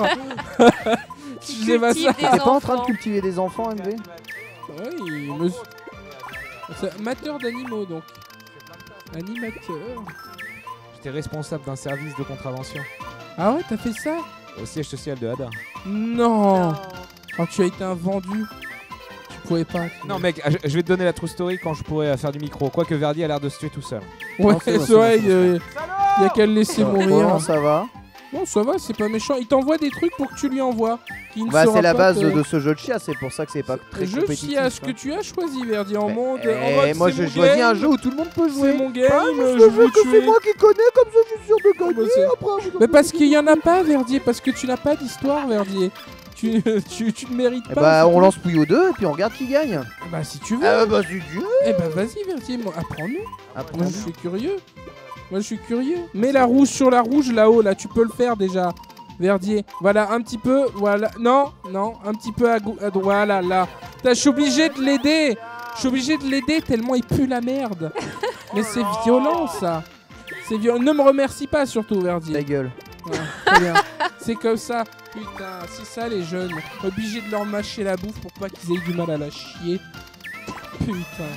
E: Tu faisais pas ça.
G: Cultive des
D: T'es pas en train de
G: enfants.
D: cultiver des enfants, MV?
E: Oui, monsieur. C'est amateur d'animaux donc. Animateur.
F: J'étais responsable d'un service de contravention
E: Ah ouais, t'as fait ça?
F: au siège social de Hadar.
E: Non. Quand tu as été un vendu, tu pouvais pas.
F: Non mec, je vais te donner la true story quand je pourrai faire du micro. Quoique Verdi a l'air de se tuer tout seul.
E: Ouais,
D: Non, c'est bon,
E: c'est
D: c'est
E: vrai,
D: bon, c'est
E: il y a qu'à le laisser
D: Ça va.
E: mourir.
D: Bon, ça va.
E: Non, ça va, c'est pas méchant. Il t'envoie des trucs pour que tu lui envoies. Qui ne
D: Bah,
E: saura
D: c'est la
E: pas
D: base
E: te-
D: de ce jeu de chia, c'est pour ça que c'est pas très
E: Je
D: compétitif.
E: suis à ce que
D: hein.
E: tu as choisi, Verdi, en
D: Mais-
E: monde.
D: Eh,
E: en mode,
D: moi,
E: c'est
D: j'ai
E: mon
D: choisi un
E: game,
D: jeu où tout le monde peut jouer.
E: C'est mon game,
D: Ah, mais
E: je
D: ce
E: veux
D: jeu que
E: tuer.
D: c'est moi qui connais, comme ça je suis sûr de gagner.
E: Bah, c'est-
D: Après, vous
E: Mais parce qu'il y en a pas, Verdier, parce que tu n'as pas d'histoire, Verdier. Tu ne mérites
D: Eh
E: pas.
D: bah,
E: c'est
D: on
E: tout.
D: lance Puyo 2 et puis on regarde qui gagne.
E: Bah, si tu veux.
D: Ah, bah, c'est dur.
E: Eh bah, vas-y, Verdier, apprends-nous.
D: Après,
E: Moi, je suis curieux. Moi, je suis curieux. Mets la rouge sur la rouge là-haut, là, tu peux le faire déjà. Verdier, voilà, un petit peu, voilà, non, un petit peu à droite, voilà, là. Je suis obligé de l'aider. Je suis obligé de l'aider tellement il pue la merde. Mais c'est violent, ça. C'est violent. Ne me remercie pas, surtout, Verdier.
D: ta gueule.
E: Voilà, très bien. C'est comme ça. Putain, c'est ça les jeunes. Obligés de leur mâcher la bouffe pour pas qu'ils aient du mal à la chier. Putain.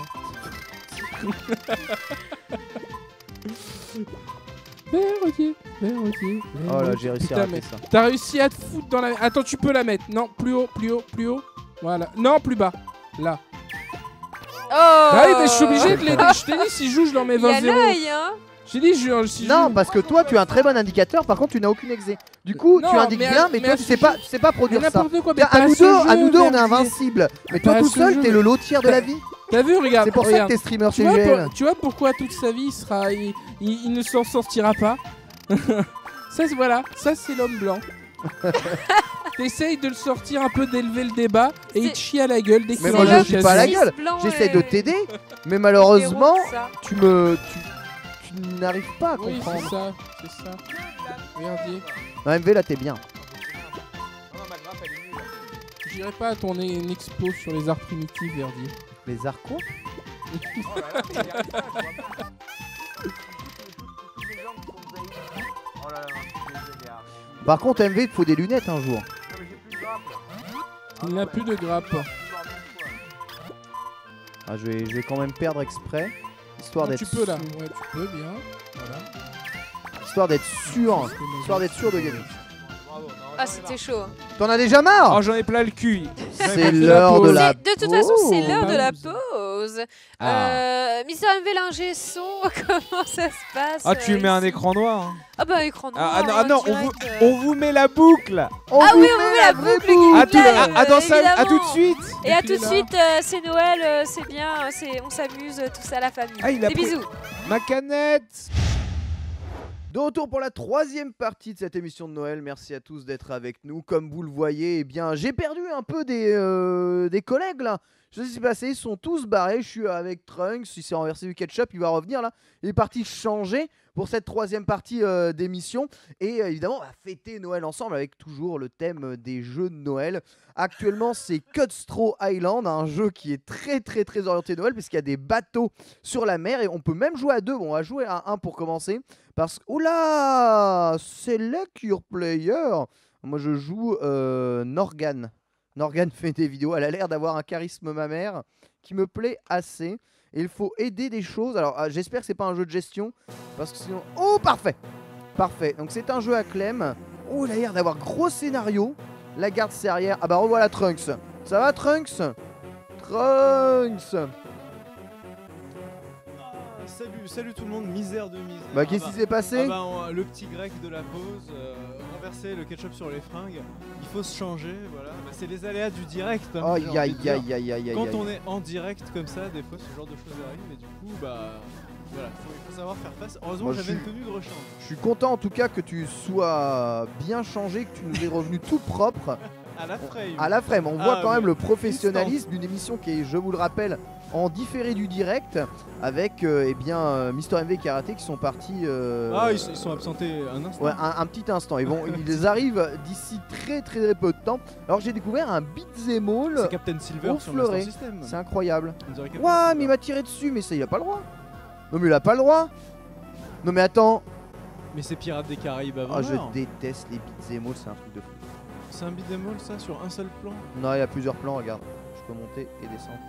E: Verdier.
D: Oh là, j'ai réussi à
E: Putain,
D: rater
E: mais
D: ça.
E: t'as réussi à te foutre dans la... Attends, tu peux la mettre. Non, plus haut, plus haut, plus haut. Voilà. Non, plus bas. Là.
G: Oh
E: Ah oui, mais je suis obligé de l'aider. Je t'ai dit, si je joue, je leur mets
G: Il y a
E: 20-0.
G: l'œil, hein.
E: J'ai dit, si je
D: Non,
E: joue...
D: parce que toi, tu as un très bon indicateur, par contre, tu n'as aucune exé. Du coup,
E: Non,
D: tu indiques
E: mais
D: bien, mais toi,
E: à
D: tu
E: ce
D: sais pas
E: Mais
D: produire ça.
E: n'importe quoi. Mais
D: À
E: pas
D: nous
E: ce
D: deux,
E: jeu,
D: on est
E: Verdier.
D: invincibles. Mais toi,
E: Pas
D: tout
E: ce
D: seul,
E: jeu.
D: t'es le lotier de la vie.
E: T'as vu, regarde.
D: C'est pour ça
E: regarde.
D: que t'es streamer
E: Tu vois,
D: CGL.
E: tu vois pourquoi toute sa vie il ne s'en sortira pas. Ça voilà, ça c'est l'homme blanc. T'essayes de le sortir un peu, d'élever le débat et il te chie à la gueule dès qu'il
D: Mais
E: est
D: moi,
E: dans
D: je
E: la
D: suis pas à la
E: occasion.
D: gueule. J'essaie de t'aider, mais malheureusement, tu n'arrives pas à
E: Oui,
D: comprendre.
E: c'est ça. Verdier.
D: Non, MV, là, t'es bien.
E: J'irai pas à ton expo sur les arts primitifs, Verdier.
D: Les arts quoi? Par contre, MV, il te faut des lunettes un jour.
E: Il n'a plus de grappe.
D: Ah, je vais quand même perdre exprès, histoire
E: Non,
D: d'être
E: tu peux là. Ouais, tu peux bien. Voilà.
D: histoire d'être sûr, de gagner.
G: Ah, c'était chaud.
D: T'en as déjà marre?
F: Oh, j'en ai plein le cul.
D: C'est l'heure de la.
G: De toute façon, c'est
D: pause.
G: l'heure de la pause.
F: Ah.
G: Mister MV Linger son, comment ça se passe
F: Ah, tu mets un
G: ici
F: écran noir. Hein.
G: Ah bah écran noir.
F: Ah non, on vous met la boucle.
G: Ah oui, on met la boucle
F: À tout,
G: Gameplay,
F: dans ça, à tout de
G: évidemment.
F: suite.
G: Et à tout de
E: Là.
G: suite, c'est Noël, c'est bien, on s'amuse tous à la famille.
F: Ah, il a
G: Des
F: pris-
G: bisous.
F: Ma canette.
D: De retour pour la troisième partie de cette émission de Noël. Merci à tous d'être avec nous. Comme vous le voyez, eh bien, j'ai perdu un peu des collègues là. Je sais ce qui s'est passé, ils sont tous barrés. Je suis avec Trunks, il s'est renversé du ketchup, il va revenir là. Il est parti changer pour cette 3e partie d'émission. Et évidemment, on va fêter Noël ensemble avec toujours le thème des jeux de Noël. Actuellement, c'est Cutthroat Island, un jeu qui est très orienté Noël parce qu'il y a des bateaux sur la mer et on peut même jouer à 2. Bon, on va jouer à 1 pour commencer. Parce que. Oula, select your player. Moi, je joue Norgan. Norgan fait des vidéos, elle a l'air d'avoir un charisme mammaire qui me plaît assez. Et il faut aider des choses. Alors j'espère que c'est pas un jeu de gestion. Parce que sinon... Oh parfait. Parfait. Donc c'est un jeu à Clem. Oh il a l'air d'avoir gros scénario. La garde serrière. Ah bah revoilà Trunks. Ça va Trunks? Trunks.
B: Salut tout le monde, misère de misère.
D: Bah qu'est-ce qui s'est passé?
B: Le petit grec de la pause, renverser le ketchup sur les fringues, il faut se changer, voilà. Bah, c'est les aléas du direct. Hein,
D: Aïe.
B: Quand on est en direct comme ça, des fois ce genre de choses arrive et du coup bah voilà, il faut savoir faire face. Heureusement j'avais une tenue de rechange.
D: Je suis content en tout cas que tu sois bien changé, que tu nous es revenu tout propre. À la frame, on voit quand même le professionnalisme d'une émission qui est, je vous le rappelle, en différé du direct avec Mister MV et Karaté qui sont partis.
B: Ils sont absentés un instant.
D: Ouais, un petit instant. Ils arrivent d'ici très peu de temps. Alors j'ai découvert un beat'em all.
B: C'est Captain Silver sur Master System.
D: C'est incroyable. Ouah, mais il m'a tiré dessus, mais ça il a pas le droit. Non mais il a pas le droit. Non mais attends.
B: Mais c'est Pirates des Caraïbes avant.
D: Je déteste les beat'em all, c'est un truc de fou.
B: C'est un beat'em all ça sur un seul plan?
D: Non, il y a plusieurs plans, regarde. Je peux monter et descendre.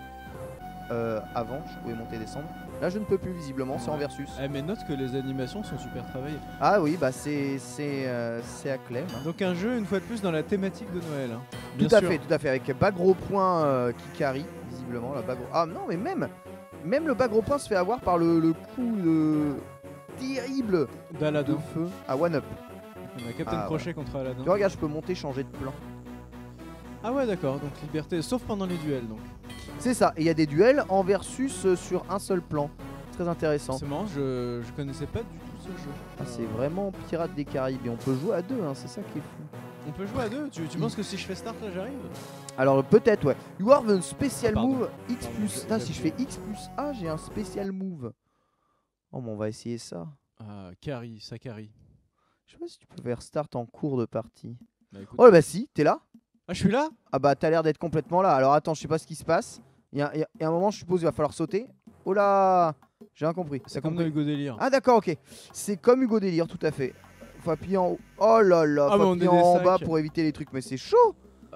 D: Avant, je pouvais monter et descendre. Là, je ne peux plus visiblement, c'est en versus.
B: Mais note que les animations sont super travaillées.
D: Ah oui, bah c'est à Clem.
B: Donc un jeu une fois de plus dans la thématique de Noël. Hein.
D: Tout à fait, avec bas gros point qui carry visiblement la gros... Ah non, mais même le bas gros point se fait avoir par le coup terrible
B: d'Aladin
D: de feu à One Up.
B: On a Captain Crochet contre Aladin.
D: Tu regarde, je peux monter, changer de plan.
B: Ah ouais, d'accord, donc liberté, sauf pendant les duels donc.
D: C'est ça, et il y a des duels en versus sur un seul plan. Très intéressant.
B: C'est marrant, je connaissais pas du tout ce jeu.
D: C'est vraiment Pirates des Caraïbes et on peut jouer à 2, hein, c'est ça qui est fou.
B: On peut jouer à 2, tu penses que si je fais start là j'arrive?
D: Alors peut-être ouais. You have a special move X plus. Si je fais X plus A, j'ai un special move. Oh mais on va essayer ça.
B: Carry, ça carry.
D: Je sais pas si tu peux faire start en cours de partie.
B: Bah, écoute,
D: oh bah si, t'es là?
B: Ah je suis là?
D: Ah bah t'as l'air d'être complètement là. Alors attends, je sais pas ce qui se passe. Il y a un moment, je suppose, il va falloir sauter. Oh là, j'ai rien compris.
B: C'est comme dans Hugo Délire.
D: Ah d'accord, ok. C'est comme Hugo Délire, tout à fait. Faut appuyer en haut. Oh là là, faut appuyer en bas pour éviter les trucs. Mais c'est chaud.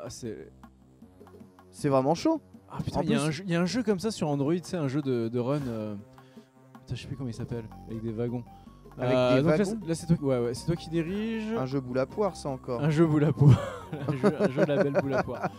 D: C'est vraiment chaud.
B: Ah putain, il y a un jeu comme ça sur Android, c'est un jeu de run. Putain, je sais plus comment il s'appelle. Avec des wagons.
D: Avec des wagons.
B: Là c'est toi, ouais, c'est toi qui dirige.
D: Un jeu boule à poire, ça encore.
B: Un jeu boule à poire. un jeu label boule à poire.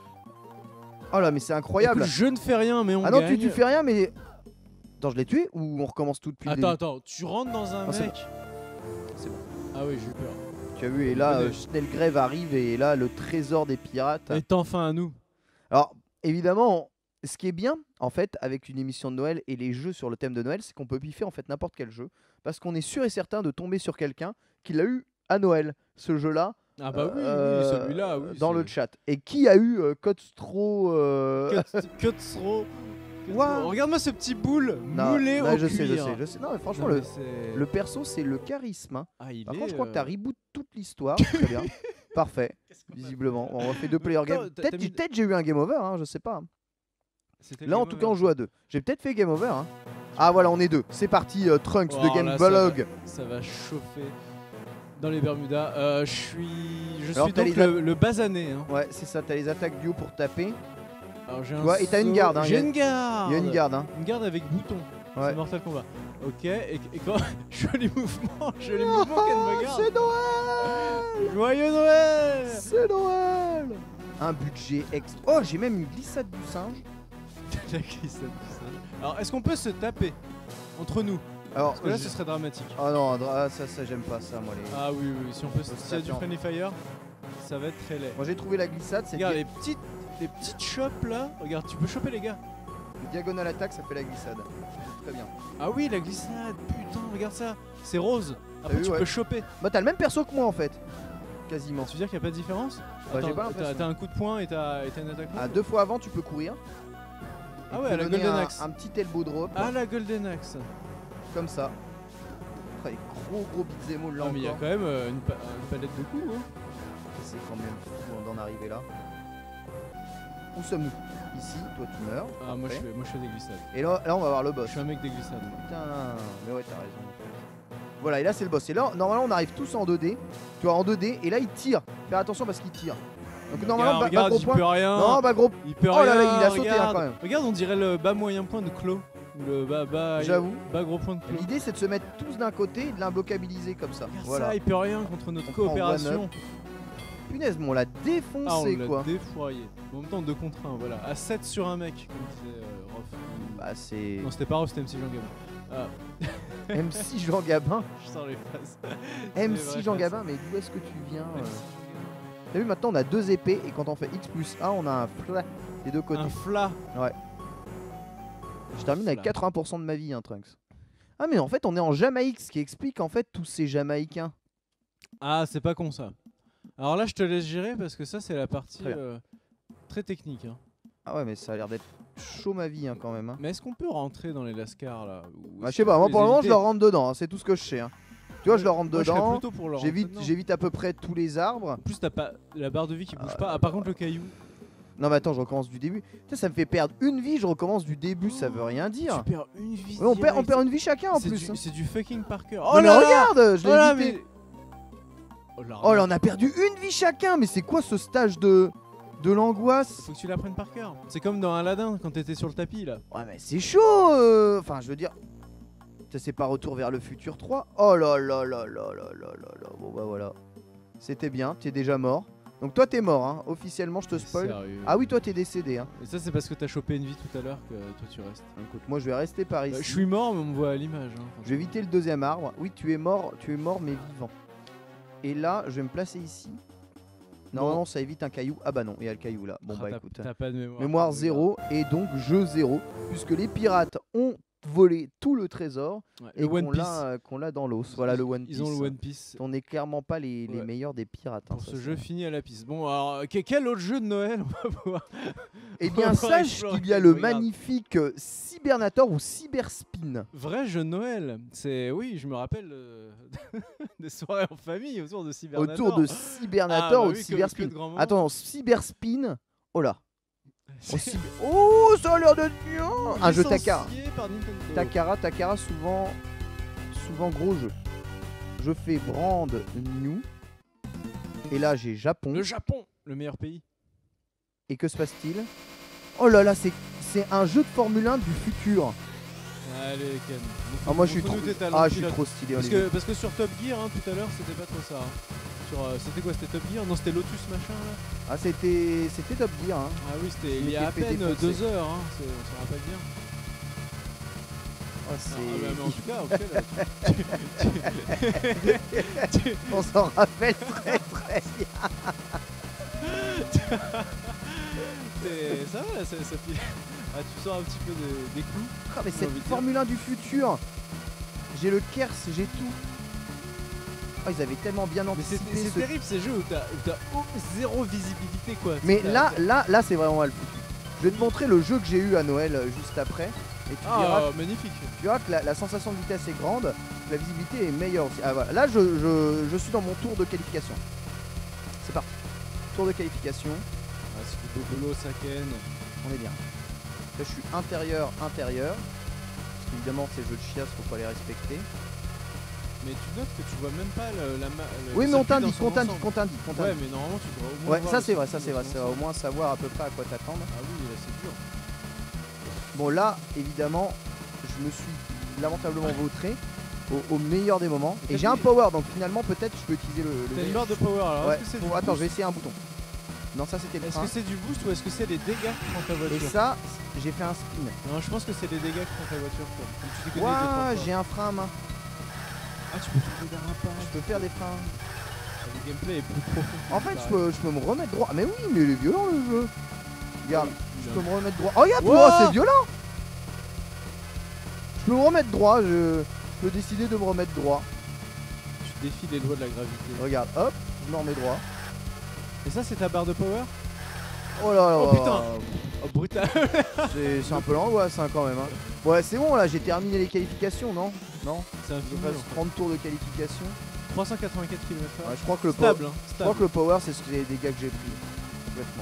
D: Oh là, mais c'est incroyable.
B: Écoute, je ne fais rien, mais on gagne.
D: Ah non, tu fais rien, mais... Attends, je l'ai tué ou on recommence tout depuis le début?
B: Attends, tu rentres dans un mec.
D: C'est bon.
B: Ah oui, j'ai eu peur.
D: Tu as vu, et là, Snellgrave arrive, et là, le trésor des pirates.
B: Est enfin à nous.
D: Alors, évidemment, ce qui est bien, en fait, avec une émission de Noël et les jeux sur le thème de Noël, c'est qu'on peut piffer, en fait, n'importe quel jeu. Parce qu'on est sûr et certain de tomber sur quelqu'un qui l'a eu à Noël, ce jeu-là.
B: Ah bah oui, celui-là, oui.
D: Dans le chat. Et qui a eu Cutthroat
B: Cutthroat. Wow. Regarde-moi ce petit boule moulé au cuir.
D: Je sais. Non, mais franchement, le perso, c'est le charisme. Hein. Par contre, je crois que t'as reboot toute l'histoire. Très bien. Parfait. Visiblement. On refait 2 player game. Peut-être j'ai eu un game over, hein, je sais pas. Là, en tout cas, on joue à 2. J'ai peut-être fait game over. Hein. Ah voilà, on est 2. C'est parti, Trunks de Gameblog.
B: Ça va chauffer. Dans les Bermudas, je suis donc le basané. Hein.
D: Ouais, c'est ça, t'as les attaques duo pour taper.
B: Alors j'ai
D: et t'as une garde. Hein,
B: j'ai une garde.
D: Il y a une garde. Hein.
B: Une garde avec bouton.
D: Ouais.
B: C'est Mortal Kombat. Ok, et quand. joli mouvement, qu'elle me garde.
D: C'est Noël.
B: Joyeux Noël.
D: C'est Noël. Un budget extra. Oh, j'ai même une glissade du singe.
B: La glissade du singe. Alors, est-ce qu'on peut se taper entre nous? Alors, parce que là, ce serait dramatique.
D: Ah non, ça j'aime pas ça, moi.
B: Ah oui, si on peut. S'il y a du Friendly Fire, ça va être très laid.
D: Moi, j'ai trouvé la glissade.
B: Regarde, les petites chopes là. Regarde, tu peux choper les gars.
D: Le diagonal attaque, ça fait la glissade. Très bien.
B: Ah oui, la glissade. Putain, regarde ça. C'est rose. Après, tu peux choper.
D: Bah, t'as le même perso que moi en fait. Quasiment.
B: Tu veux dire qu'il n'y a pas de différence?
D: Bah, j'ai pas l'impression.
B: T'as un coup de poing et t'as une attaque.
D: Ah, 2 fois avant, tu peux courir.
B: Ah ouais, la Golden Axe.
D: Un petit elbow drop.
B: Ah, la Golden Axe.
D: Comme ça. Après, gros beat'em all là
B: mais il y a
D: encore.
B: quand même une palette de coups. Hein.
D: C'est quand même fou d'en arriver là. Où sommes-nous? Ici, toi tu meurs.
B: Ah, moi je fais des glissades.
D: Et là, on va voir le boss.
B: Je suis un mec des glissades.
D: Putain, mais ouais, t'as raison. Voilà, et là c'est le boss. Et là, normalement, on arrive tous en 2D. Tu vois, en 2D. Et là, il tire. Faire attention parce qu'il tire. Donc, normalement,
B: regarde,
D: gros
B: il
D: point.
B: peut rien.
D: Non, gros.
B: Il peut
D: Oh
B: rien.
D: là là, il a sauté
B: regarde.
D: quand même.
B: Regarde, on dirait le bas moyen point de Claw. Le bas.
D: J'avoue.
B: Bas gros point de Claw.
D: L'idée, c'est de se mettre tous d'un côté et de l'imblockabiliser comme ça.
B: Regarde
D: Voilà.
B: ça, il peut rien contre notre
D: On prend
B: coopération.
D: one Punaise, mais on l'a défoncé
B: Ah, on
D: quoi.
B: l'a défouraillé. En même temps, 2 contre 1, voilà. À 7 sur un mec, comme disait Rof.
D: Bah, c'est.
B: Non, c'était pas Rof, c'était MC Jean Gabin.
D: MC Jean Gabin.
B: Je sors les faces.
D: MC Jean Gabin, mais d'où est-ce que tu viens T'as vu, maintenant on a 2 épées et quand on fait X+1, on a un fla des deux côtés.
B: Un fla.
D: Ouais. Je termine avec 80% de ma vie, hein, Trunks. Ah, mais en fait, on est en Jamaïque, ce qui explique en fait tous ces Jamaïcains.
B: Ah, c'est pas con ça. Alors là, je te laisse gérer parce que ça, c'est la partie
D: Très
B: très technique. Hein.
D: Ah ouais, mais ça a l'air d'être chaud ma vie hein, quand même. Hein.
B: Mais est-ce qu'on peut rentrer dans les lascars là
D: Bah, je sais pas, moi pour le moment, je leur rentre dedans, hein, c'est tout ce que je sais. Hein. Tu vois, je leur rentre dedans. J'évite à peu près tous les arbres.
B: En plus, t'as pas la barre de vie qui bouge pas. Ah, par contre, le caillou.
D: Non, mais attends, je recommence du début. Putain, ça me fait perdre une vie, je recommence du début, ça veut rien dire.
B: Tu perds une vie.
D: Ouais, on perd une vie chacun en plus.
B: C'est du fucking Parker.
D: Oh là, regarde, je l'ai évité.
B: Oh
D: là, on a perdu une vie chacun, mais c'est quoi ce stage de l'angoisse?
B: Faut que tu l'apprennes par cœur. C'est comme dans Aladdin quand t'étais sur le tapis là.
D: Ouais, mais c'est chaud. Enfin, je veux dire, ça c'est pas Retour vers le futur 3. Oh là là là là là là là. Bon bah voilà, c'était bien. T'es déjà mort. Donc toi t'es mort, hein. Officiellement je te spoil.
B: Sérieux.
D: Ah oui, toi t'es décédé. Hein.
B: Et ça c'est parce que t'as chopé une vie tout à l'heure que toi tu restes.
D: Écoute, moi je vais rester par ici.
B: Je suis mort, mais on me voit à l'image. Hein.
D: Je vais éviter le deuxième arbre. Oui, tu es mort mais vivant. Et là, je vais me placer ici. Normalement, ça évite un caillou. Ah bah non, il y a le caillou là. Bon bah écoute.
B: T'as pas de mémoire.
D: Mémoire 0 et donc jeu 0. Puisque les pirates ont volé tout le trésor.
B: Ouais,
D: et
B: le One Piece.
D: qu'on l'a dans l'os. Voilà le One Piece.
B: Ils ont le One Piece.
D: On n'est clairement pas les meilleurs des pirates.
B: Pour ce jeu fini à la piste. Bon, alors, quel autre jeu de Noël on va pouvoir...
D: Eh bien, sache qu'il y a le magnifique Cybernator ou Cyberspin.
B: Vrai jeu de Noël. Oui, je me rappelle des soirées en famille autour de Cybernator.
D: Autour de Cybernator ou
B: oui,
D: Cyberspin.
B: que
D: Attends, Cyberspin. Oh là. Oh, ça a l'air d'être bien. Un jeu Takara, souvent gros jeu. Je fais Brand New. Et là, j'ai Japon.
B: Le Japon, le meilleur pays.
D: Et que se passe-t-il? Oh là là, c'est un jeu de Formule 1 du futur.
B: Allez, Ken.
D: Ah, moi, je suis trop stylé.
B: Parce que sur Top Gear, hein, tout à l'heure, c'était pas trop ça. Hein. C'était quoi? C'était Top Gear? Non, c'était Lotus machin là.
D: Ah, c'était Top Gear. Hein.
B: Ah oui, c'était il y a à peine 2 heures. Hein. On s'en rappelle bien.
D: Oh,
B: mais en tout cas,
D: on s'en rappelle très très bien.
B: Ça va, tu sors un petit peu des clous.
D: Ah, mais cette Formule 1 du futur, j'ai le Kers, j'ai tout. Oh, ils avaient tellement bien anticipé.
B: C'est terrible ces jeux où t'as zéro visibilité quoi.
D: Mais là c'est vraiment mal foutu. Je vais te montrer le jeu que j'ai eu à Noël juste après. Et tu diras,
B: magnifique.
D: Tu verras que la sensation de vitesse est grande, la visibilité est meilleure aussi. Ah, voilà. Là je suis dans mon tour de qualification. C'est parti. Tour de qualification.
B: Ah, c'est plutôt boulot, Saken.
D: On est bien. Là je suis intérieur. Parce qu'évidemment ces jeux de chiasse, faut pas les respecter.
B: Mais tu notes que tu vois même pas
D: oui, mais on t'indique.
B: Ouais, mais normalement tu devrais au moins.
D: Ouais, ça c'est vrai, ça va au moins savoir à peu près à quoi t'attendre.
B: Ah oui, là c'est dur.
D: Bon, là, évidemment, je me suis lamentablement vautré au meilleur des moments. Et j'ai un power, donc finalement, peut-être je peux utiliser le.
B: T'as une barre de power alors.
D: Ouais. Attends, je vais essayer un bouton. Non, ça c'était le frein.
B: Est-ce que c'est du boost ou est-ce que c'est les dégâts que prend ta voiture?
D: Et ça, j'ai fait un spin.
B: Non, je pense que c'est les dégâts que prend ta voiture.
D: Ouah, j'ai un frein à main.
B: Ah, tu peux faire des dérapages.
D: Je peux faire des freins.
B: Le gameplay est plus profond.
D: En fait, je peux me remettre droit. Mais oui, mais il est violent le jeu. Regarde, je peux me remettre droit. Oh, regarde, c'est violent. Je peux me remettre droit. Je peux décider de me remettre droit.
B: Tu défies les lois de la gravité.
D: Regarde, hop, je me remets droit.
B: Et ça, c'est ta barre de power?
D: Oh là là.
B: Oh putain. Oh, brutal.
D: C'est un peu l'angoisse hein, quand même. Hein. Ouais, c'est bon là, j'ai terminé les qualifications, non? Non.
B: C'est un
D: Je
B: film.
D: passe 30 tours de qualification.
B: 384 km/h.
D: Ouais, je crois que le
B: Stable,
D: power,
B: hein,
D: je crois que le power c'est les dégâts que j'ai pris. Complètement.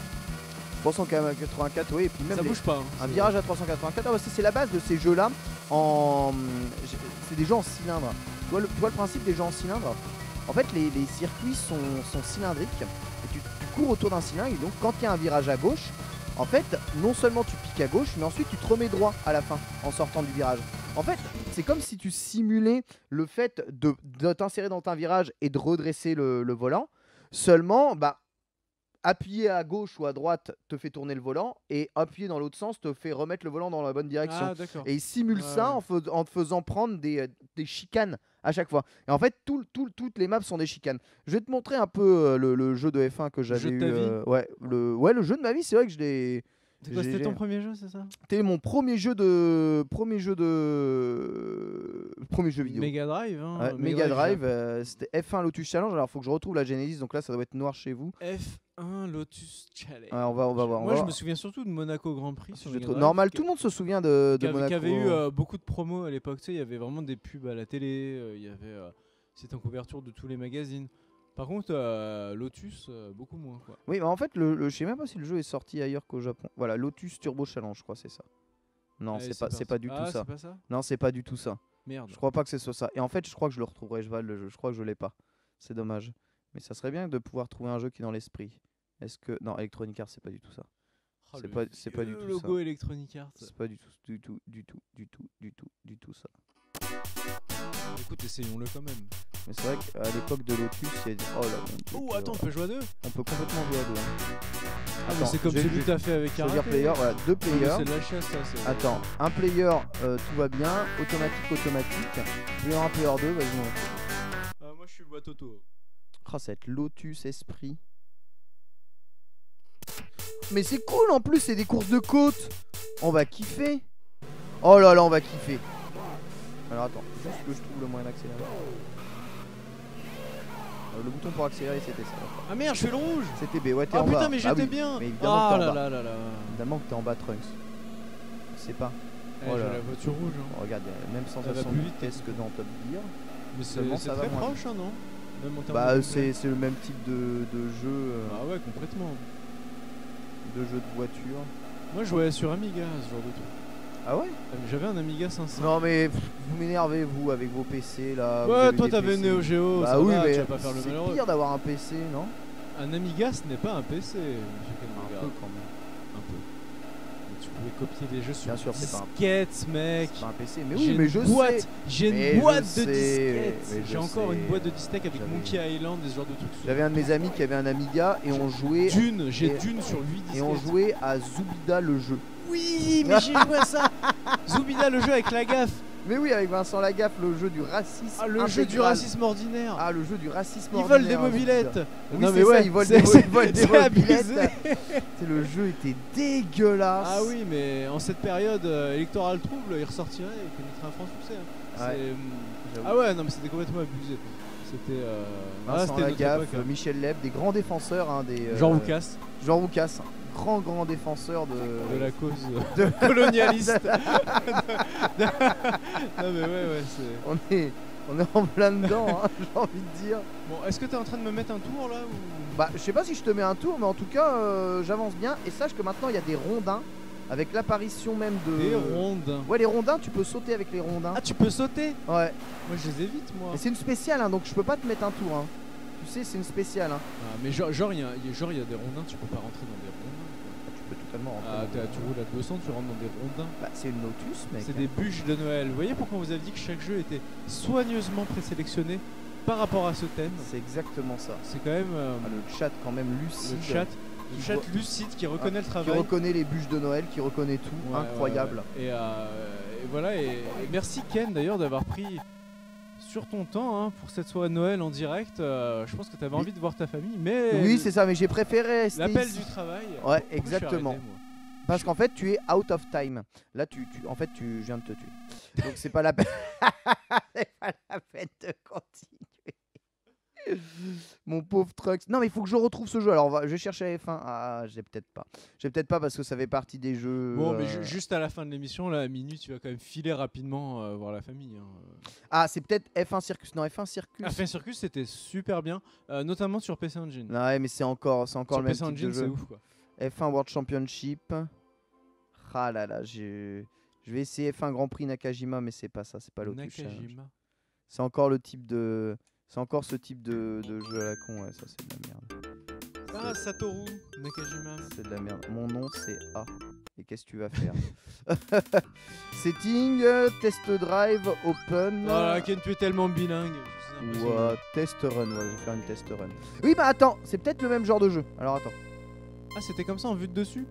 D: 384, oui, et puis même
B: Ça bouge pas. Hein.
D: un virage à 384. Ah, bah, c'est la base de ces jeux-là. C'est des jeux en cylindre. Tu vois le principe des jeux en cylindre? En fait, les circuits sont cylindriques. Et tu cours autour d'un cylindre. Et donc, quand il y a un virage à gauche, en fait, non seulement tu piques à gauche, mais ensuite tu te remets droit à la fin en sortant du virage. En fait, c'est comme si tu simulais le fait de t'insérer dans un virage et de redresser le volant. Seulement, bah, appuyer à gauche ou à droite te fait tourner le volant et appuyer dans l'autre sens te fait remettre le volant dans la bonne direction.
B: Ah, d'accord.
D: Et il simule ça en te faisant prendre des chicanes à chaque fois. Et en fait, toutes les maps sont des chicanes. Je vais te montrer un peu le jeu de F1 que j'avais eu. Le jeu de ma vie, c'est vrai que je l'ai.
B: C'était ton premier jeu, c'est ça?
D: C'était mon premier jeu vidéo.
B: Mega Drive, hein.
D: Ouais, Mega Drive, c'était F1 Lotus Challenge. Alors, faut que je retrouve la Genesis. Donc là, ça doit être noir chez vous.
B: F1 Lotus Challenge.
D: Ouais, on va voir.
B: Moi, je me souviens surtout de Monaco Grand Prix. Sur Mega Drive,
D: normal, tout le monde se souvient de Monaco.
B: Qui avait eu beaucoup de promos à l'époque. Tu sais, il y avait vraiment des pubs à la télé. Il y avait, c'était en couverture de tous les magazines. Par contre, Lotus, beaucoup moins. Quoi.
D: Oui, mais en fait, je sais même pas si le jeu est sorti ailleurs qu'au Japon. Voilà, Lotus Turbo Challenge, je crois, c'est ça. Non, c'est pas du tout ça.
B: C'est pas ça.
D: Non, c'est pas du tout ça.
B: Merde.
D: Je crois pas que ce soit ça. Et en fait, je crois que je le retrouverai, le jeu. Je crois que je l'ai pas. C'est dommage. Mais ça serait bien de pouvoir trouver un jeu qui est dans l'esprit. Est-ce que non, Electronic Arts, c'est pas du tout ça.
B: Oh,
D: c'est pas du tout ça.
B: Le logo Electronic Arts.
D: C'est pas du tout ça.
B: Écoute, essayons-le quand même.
D: Mais c'est vrai qu'à l'époque de Lotus, il y a dit oh là mon Dieu.
B: Oh, attends, on peut jouer à deux?
D: On peut complètement jouer à deux. Hein.
B: Ah, mais c'est comme celui que t'as fait avec
D: Choisir player, voilà, deux players.
B: C'est de la chasse, ça.
D: Attends, un player, tout va bien. Automatique. Player 1, player 2, vas-y, on.
B: Moi, je suis boîte auto.
D: Oh, ça va être Lotus Esprit. Mais c'est cool en plus, c'est des courses de côte. On va kiffer. Oh là là, on va kiffer. Alors attends, juste que je trouve le moyen d'accélérer. Le bouton pour accélérer, c'était ça.
B: Ah merde, je fais le rouge.
D: C'était B, ouais, t'es en
B: putain,
D: bas.
B: mais j'étais bien.
D: Mais évidemment que t'es en bas.
B: Là.
D: Évidemment que t'es en bas, Trunks. Je sais pas.
B: Oh là. La voiture rouge. Hein.
D: Oh, regarde, il y a la même sensation de vitesse que dans Top Gear.
B: Mais c'est très proche, hein, non? Même en termes
D: bah, c'est le même type de jeu.
B: Ah ouais, complètement.
D: De jeu de voiture.
B: Moi, je jouais sur Amiga, ce genre de truc.
D: Ah ouais?
B: J'avais un Amiga 500.
D: Non mais vous m'énervez vous avec vos PC là.
B: Ouais, toi t'avais une Neo Geo,
D: bah
B: ça
D: oui,
B: va,
D: mais
B: tu vas pas faire le malheureux.
D: c'est pire d'avoir un PC, non?
B: Un Amiga, ce n'est pas un PC.
D: Un peu quand même.
B: Un peu. Mais tu pouvais copier des jeux sur
D: bien sûr,
B: disquettes, mec.
D: C'est pas un PC, mais oui, mais je sais.
B: J'ai une boîte de disquettes. J'ai encore une boîte de disquettes avec Monkey Island et ce genre de trucs.
D: J'avais un de mes amis qui avait un Amiga et on jouait.
B: Dune, j'ai Dune sur 8 disquettes.
D: Et on jouait à Zubida le jeu.
B: Oui, mais j'ai joué à ça. Zubida le jeu avec la gaffe.
D: Mais oui, avec Vincent Lagaffe, le jeu du racisme.
B: Ah, le jeu du racisme ordinaire.
D: Ah, le jeu du racisme
B: ordinaire. Ils volent des mobilettes.
D: Oui, non, mais ouais, ils volent des mobilettes. Le jeu était dégueulasse.
B: Ah oui, mais en cette période électorale trouble, il ressortirait et connaîtrait un franc succès. Ah ouais, non, mais c'était complètement abusé. C'était
D: Vincent Lagaffe, Michel Leb, des grands défenseurs. Hein,
B: Jean Roucas.
D: Jean Roucas. Grand défenseur
B: de la cause colonialiste. Non mais ouais, c'est...
D: On est en plein dedans, hein, j'ai envie de dire.
B: Bon, est-ce que t'es en train de me mettre un tour là ou...
D: Bah, je sais pas si je te mets un tour, mais en tout cas, j'avance bien. Et sache que maintenant, il y a des rondins, avec l'apparition même de...
B: Des rondins.
D: Ouais, les rondins, tu peux sauter avec les rondins.
B: Ah, tu peux sauter?
D: Ouais.
B: Moi, je les évite, moi.
D: Mais c'est une spéciale, hein, donc je peux pas te mettre un tour, hein. Tu sais, c'est une spéciale, hein.
B: Ah, mais genre, il y a des rondins, tu peux pas rentrer dans des rondins.
D: Tu peux totalement rentrer.
B: Tu roules à 200, tu rentres dans des rondins.
D: Bah, c'est une Lotus, mec.
B: C'est des bûches de Noël. Vous voyez pourquoi vous avez dit que chaque jeu était soigneusement présélectionné par rapport à ce thème?
D: C'est exactement ça.
B: C'est quand même...
D: le chat quand même lucide.
B: Le chat lucide qui reconnaît le travail.
D: Qui reconnaît les bûches de Noël, qui reconnaît tout. Ouais, incroyable.
B: Et voilà, et merci Ken d'ailleurs d'avoir pris sur ton temps hein, pour cette soirée de Noël en direct. Je pense que tu avais envie de voir ta famille, mais...
D: Oui, c'est ça, mais j'ai préféré rester
B: l'appel
D: ici.
B: du travail.
D: Ouais, exactement. Parce qu'en fait, tu es out of time. Là, en fait, je viens de te tuer. Donc, c'est pas la peine. C'est pas la peine de continuer. Mon pauvre Trucks. Non, mais il faut que je retrouve ce jeu. Alors, je vais chercher F1. Ah, j'ai peut-être pas. J'ai peut-être pas parce que ça fait partie des jeux.
B: Bon, mais juste à la fin de l'émission, là, à minuit, tu vas quand même filer rapidement voir la famille. Hein.
D: Ah, c'est peut-être F1 Circus. Non, F1 Circus.
B: F1 Circus, c'était super bien, notamment sur PC Engine.
D: Ouais, mais c'est encore
B: sur
D: le même
B: PC
D: type
B: Engine,
D: de jeu.
B: c'est ouf, quoi.
D: F1 World Championship. Ah là là, je vais essayer F1 Grand Prix Nakajima, mais c'est pas ça, c'est pas Lotus Challenge.
B: Nakajima.
D: C'est encore le type de. C'est encore ce type de jeu à la con, ouais, ça c'est de la merde.
B: Ah, Satoru Nakajima.
D: C'est de la merde. Mon nom c'est A. Et qu'est-ce que tu vas faire? Setting, test drive, open.
B: Voilà, Ken, tu es tellement bilingue.
D: Test run, ouais, je vais faire une test run. Oui, bah attends, c'est peut-être le même genre de jeu. Alors attends.
B: Ah, c'était comme ça en vue de dessus?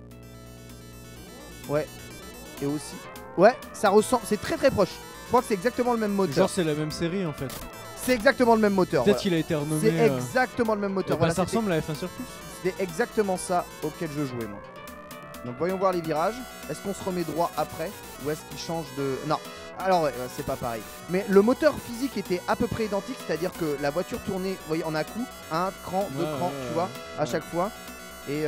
D: Ouais. Et aussi. Ouais, ça ressemble, c'est très très proche. Je crois que c'est exactement le même moteur.
B: Genre, c'est la même série en fait.
D: C'est exactement le même moteur.
B: Peut-être qu'il a été renommé.
D: C'est exactement le même moteur.
B: Voilà, ça ressemble à F1 Circus.
D: C'était exactement ça auquel je jouais moi. Donc voyons voir les virages. Est-ce qu'on se remet droit après ou est-ce qu'il change de... Non. Alors ouais, c'est pas pareil. Mais le moteur physique était à peu près identique, c'est-à-dire que la voiture tournait, vous voyez, en un coup, un cran, deux crans, tu vois, à chaque fois. Et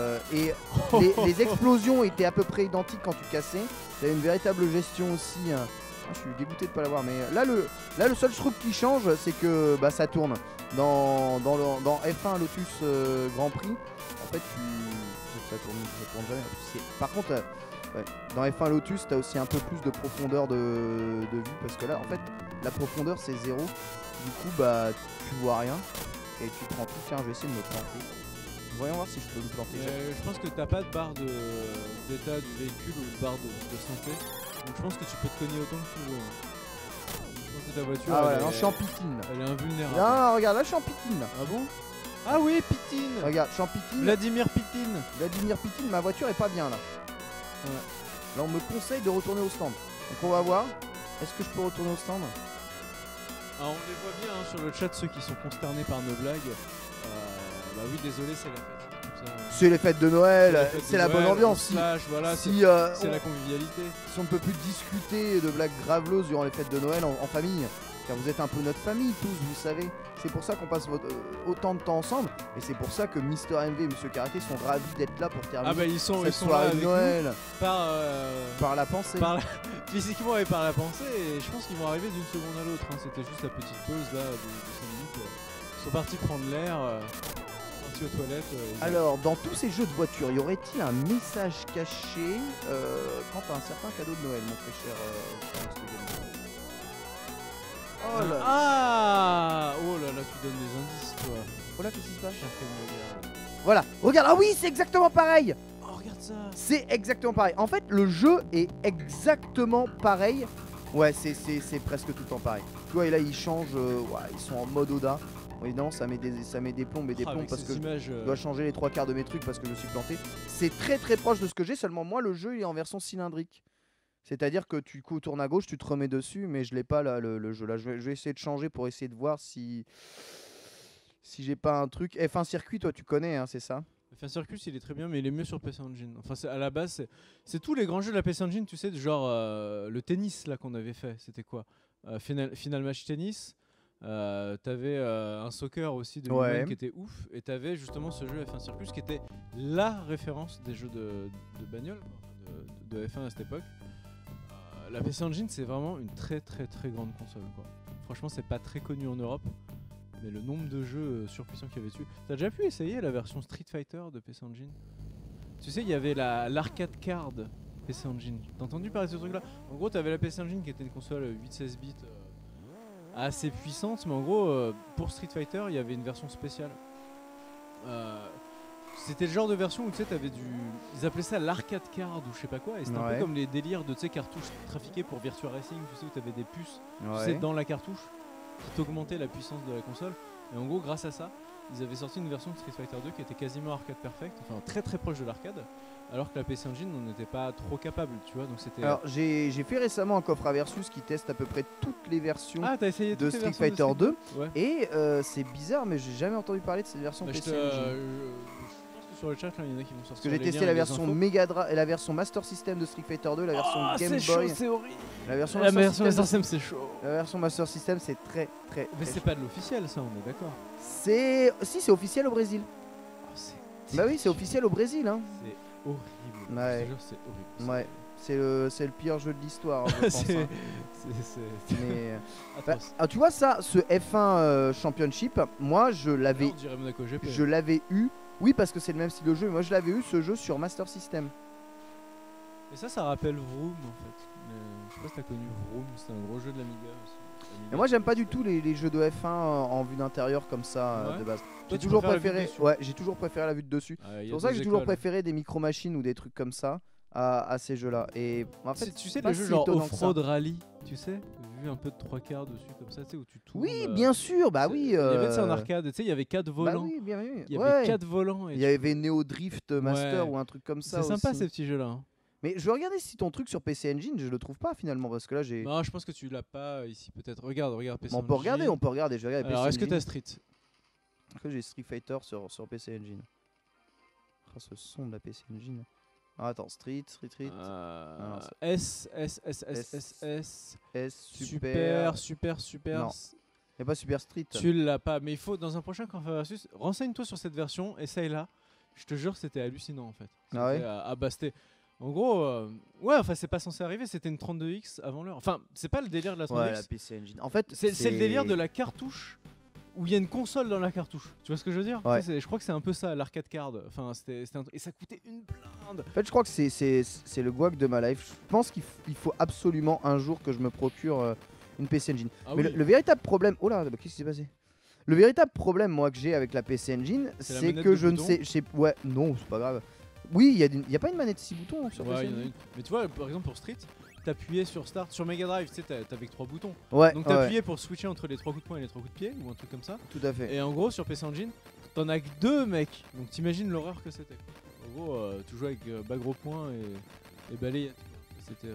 D: les explosions étaient à peu près identiques quand tu cassais. Il y a une véritable gestion aussi. Je suis dégoûté de pas l'avoir, mais là le seul truc qui change, c'est que bah, ça tourne. Dans F1 Lotus Grand Prix, en fait ça tourne jamais. Par contre, ouais, dans F1 Lotus, t'as aussi un peu plus de profondeur de vue, parce que là, en fait, la profondeur c'est 0. Du coup, bah tu vois rien et tu te prends tout. Tiens, je vais essayer de me planter. Voyons voir si je peux me planter.
B: Je pense que t'as pas de barre d'état du véhicule ou de barre de santé. Donc je pense que tu peux te cogner autant que tu veux. Je pense que ta voiture.
D: Ah ouais, non, je suis en pitine.
B: Elle est invulnérable.
D: Non, regarde, là je suis en pitine.
B: Ah bon? Ah oui, Pitine.
D: Regarde, je suis en pitine.
B: Vladimir Pitine.
D: Vladimir Pitine, ma voiture est pas bien là.
B: Ouais.
D: Là on me conseille de retourner au stand. Donc on va voir. Est-ce que je peux retourner au stand?
B: Alors on les voit bien hein, sur le chat, ceux qui sont consternés par nos blagues. Bah oui, désolé, c'est la fête.
D: C'est les fêtes de Noël, c'est la bonne ambiance.
B: Voilà,
D: c'est
B: la convivialité.
D: Si on ne peut plus discuter de blagues graveleuses durant les fêtes de Noël en famille, car vous êtes un peu notre famille tous, vous savez. C'est pour ça qu'on passe autant de temps ensemble, et c'est pour ça que Mister MV et Monsieur Karaté sont ravis d'être là pour terminer cette soirée de Noël par la pensée.
B: Physiquement et par la pensée, et je pense qu'ils vont arriver d'une seconde à l'autre. Hein. C'était juste la petite pause là de 5 minutes. Ils sont partis prendre l'air. Aux toilettes,
D: alors, dans tous ces jeux de voiture, y aurait-il un message caché quant à un certain cadeau de Noël, mon très cher
B: Oh là ah oh là là, tu donnes des indices, toi.
D: Oh là, qu'est-ce qui se passe? Voilà, regarde, ah oui, c'est exactement pareil.
B: Oh, regarde ça.
D: C'est exactement pareil. En fait, le jeu est exactement pareil. Ouais, c'est presque tout le temps pareil. Tu vois, et là, ils changent, ils sont en mode Oda. Évidemment, ça met des plombes et des plombes parce que je dois changer les 3/4 de mes trucs parce que je suis planté. C'est très très proche de ce que j'ai, seulement moi le jeu il est en version cylindrique. C'est-à-dire que tu tournes à gauche, tu te remets dessus, mais je l'ai pas là le jeu. Là, je vais essayer de changer pour essayer de voir si j'ai pas un truc. F1 Circuit, toi tu connais, hein, c'est ça?
B: F1 Circus il est très bien, mais il est mieux sur PC Engine. Enfin, à la base, c'est tous les grands jeux de la PC Engine, tu sais, genre le tennis là qu'on avait fait. C'était quoi? Final Match Tennis. T'avais un soccer aussi de Newman qui était ouf, et t'avais justement ce jeu F1 Circus qui était la référence des jeux de bagnole de F1 à cette époque. La PC Engine c'est vraiment une très très très grande console quoi. Franchement c'est pas très connu en Europe, mais le nombre de jeux surpuissants qu'il y avait dessus. T'as déjà pu essayer la version Street Fighter de PC Engine? Tu sais il y avait l'arcade card PC Engine. T'as entendu parler de ce truc là? En gros t'avais la PC Engine qui était une console 8-16 bits assez puissante, mais en gros pour Street Fighter il y avait une version spéciale. C'était le genre de version où tu sais t'avais ils appelaient ça l'arcade card ou je sais pas quoi, et c'était un peu comme les délires de cartouches trafiquées pour Virtua Racing, tu sais, où t'avais des puces tu sais, dans la cartouche qui t'augmentaient la puissance de la console, et en gros grâce à ça ils avaient sorti une version de Street Fighter 2 qui était quasiment arcade perfect, enfin très très proche de l'arcade, alors que la PC Engine on n'était pas trop capable, tu vois. Donc c'était. Alors
D: j'ai fait récemment un coffre à Versus qui teste à peu près toutes les versions
B: de
D: Street Fighter 2 et c'est bizarre mais j'ai jamais entendu parler de cette version PC Engine.
B: Je pense que sur le chat, là, il y en a qui vont sortir.
D: Parce que j'ai
B: les
D: testé
B: liens
D: la
B: et les
D: version
B: infos.
D: Mega Drive et la version Master System de Street Fighter 2, la version Game
B: c'est
D: Boy.
B: chaud, c'est horrible.
D: La version
B: La
D: Master
B: version
D: System,
B: Master System, c'est chaud.
D: la version Master System, c'est très
B: Mais
D: très
B: c'est pas de l'officiel, ça, on est d'accord.
D: Si, c'est officiel au Brésil.
B: Oh, c'est
D: Bah oui, c'est officiel au Brésil, hein.
B: C'est horrible.
D: Ouais.
B: Je te jure, c'est horrible.
D: Ouais, c'est le pire jeu de l'histoire, je pense.
B: C'est
D: hein.
B: c'est
D: Mais
B: atroce.
D: tu vois ça, ce F1 Championship, moi
B: Là, on dirait Monaco GP.
D: je l'avais eu. Oui, parce que c'est le même style de jeu. Moi, je l'avais eu ce jeu sur Master System.
B: Et ça rappelle Vroom en fait. Je sais pas si t'as connu Vroom, c'était un gros jeu de l'Amiga aussi.
D: Et moi, j'aime pas du tout les jeux de F1 en vue d'intérieur comme ça
B: Ouais.
D: de base.
B: Toi,
D: J'ai
B: tu
D: toujours
B: préfères la vue
D: préféré.
B: dessus.
D: Ouais, j'ai toujours préféré la vue de dessus.
B: Ah, il y
D: C'est
B: a
D: pour ça que
B: deux
D: j'ai toujours
B: écoles.
D: préféré des micro-machines ou des trucs comme ça à ces jeux-là. Et en fait,
B: Tu sais,
D: pas
B: les jeux
D: si
B: genre
D: étonnant que ça.
B: Off-Road Rally, tu sais, vu un peu de 3/4 dessus comme ça, tu sais, où tu tournes.
D: Oui, bien sûr, bah oui.
B: Il y avait ça en arcade, tu sais, il y avait 4
D: Bah
B: volants.
D: oui, bien vu.
B: Il y avait 4 volants. Et
D: Il y avait Neo Drift Master
B: Ouais.
D: ou un truc comme ça.
B: c'est sympa
D: aussi.
B: ces petits jeux-là. Hein.
D: Mais je vais regarder si ton truc sur PC Engine, je le trouve pas finalement parce que là j'ai.
B: Non, je pense que tu l'as pas ici peut-être. Regarde PC.
D: Mais on peut regarder,
B: Engine.
D: Je vais regarder
B: Alors,
D: PC
B: est-ce que
D: Engine.
B: t'as Street?
D: Est-ce que j'ai Street Fighter sur PC Engine? Oh, ce son de la PC Engine. Ah, attends, Street. non,
B: S.
D: Super.
B: Super.
D: Non. Y'a pas Super Street.
B: Tu l'as pas, mais il faut dans un prochain Canfa Versus, renseigne-toi sur cette version, essaye-la. Je te jure, c'était hallucinant en fait.
D: Ah ouais.
B: C'était, bah, c'était. En gros, ouais, enfin, c'est pas censé arriver, c'était une 32X avant l'heure. Enfin, c'est pas le délire de la 32X.
D: Ouais, la PC Engine. En fait,
B: C'est le délire de la cartouche où il y a une console dans la cartouche. Tu vois ce que je veux dire?
D: Ouais.
B: Tu sais, je crois que c'est un peu ça, l'arcade card. Enfin, et ça coûtait une blinde.
D: En fait, je crois que c'est le guac de ma life. Je pense qu'il faut absolument un jour que je me procure une PC Engine.
B: Ah
D: Mais
B: oui.
D: le véritable problème. Oh là, qu'est-ce qui s'est passé? Le véritable problème, moi, que j'ai avec la PC Engine,
B: C'est la
D: c'est
B: manette
D: que
B: de
D: je ne
B: bouton.
D: sais. Ouais, non, c'est pas grave. Oui, il y a pas une manette 6 boutons sur
B: Ouais,
D: PC
B: il y en a
D: Engine.
B: une. Mais tu vois, par exemple pour Street, t'appuyais sur Start, sur Mega Drive, tu sais, t'avais que 3 boutons.
D: Ouais,
B: Donc
D: ouais,
B: t'appuyais pour switcher entre les 3 coups de poing et les 3 coups de pied, ou un truc comme ça.
D: tout à fait.
B: Et en gros, sur PC Engine, t'en as que 2 mecs. Donc t'imagines l'horreur que c'était. En gros, tu jouais avec bas gros poing et balayette. C'était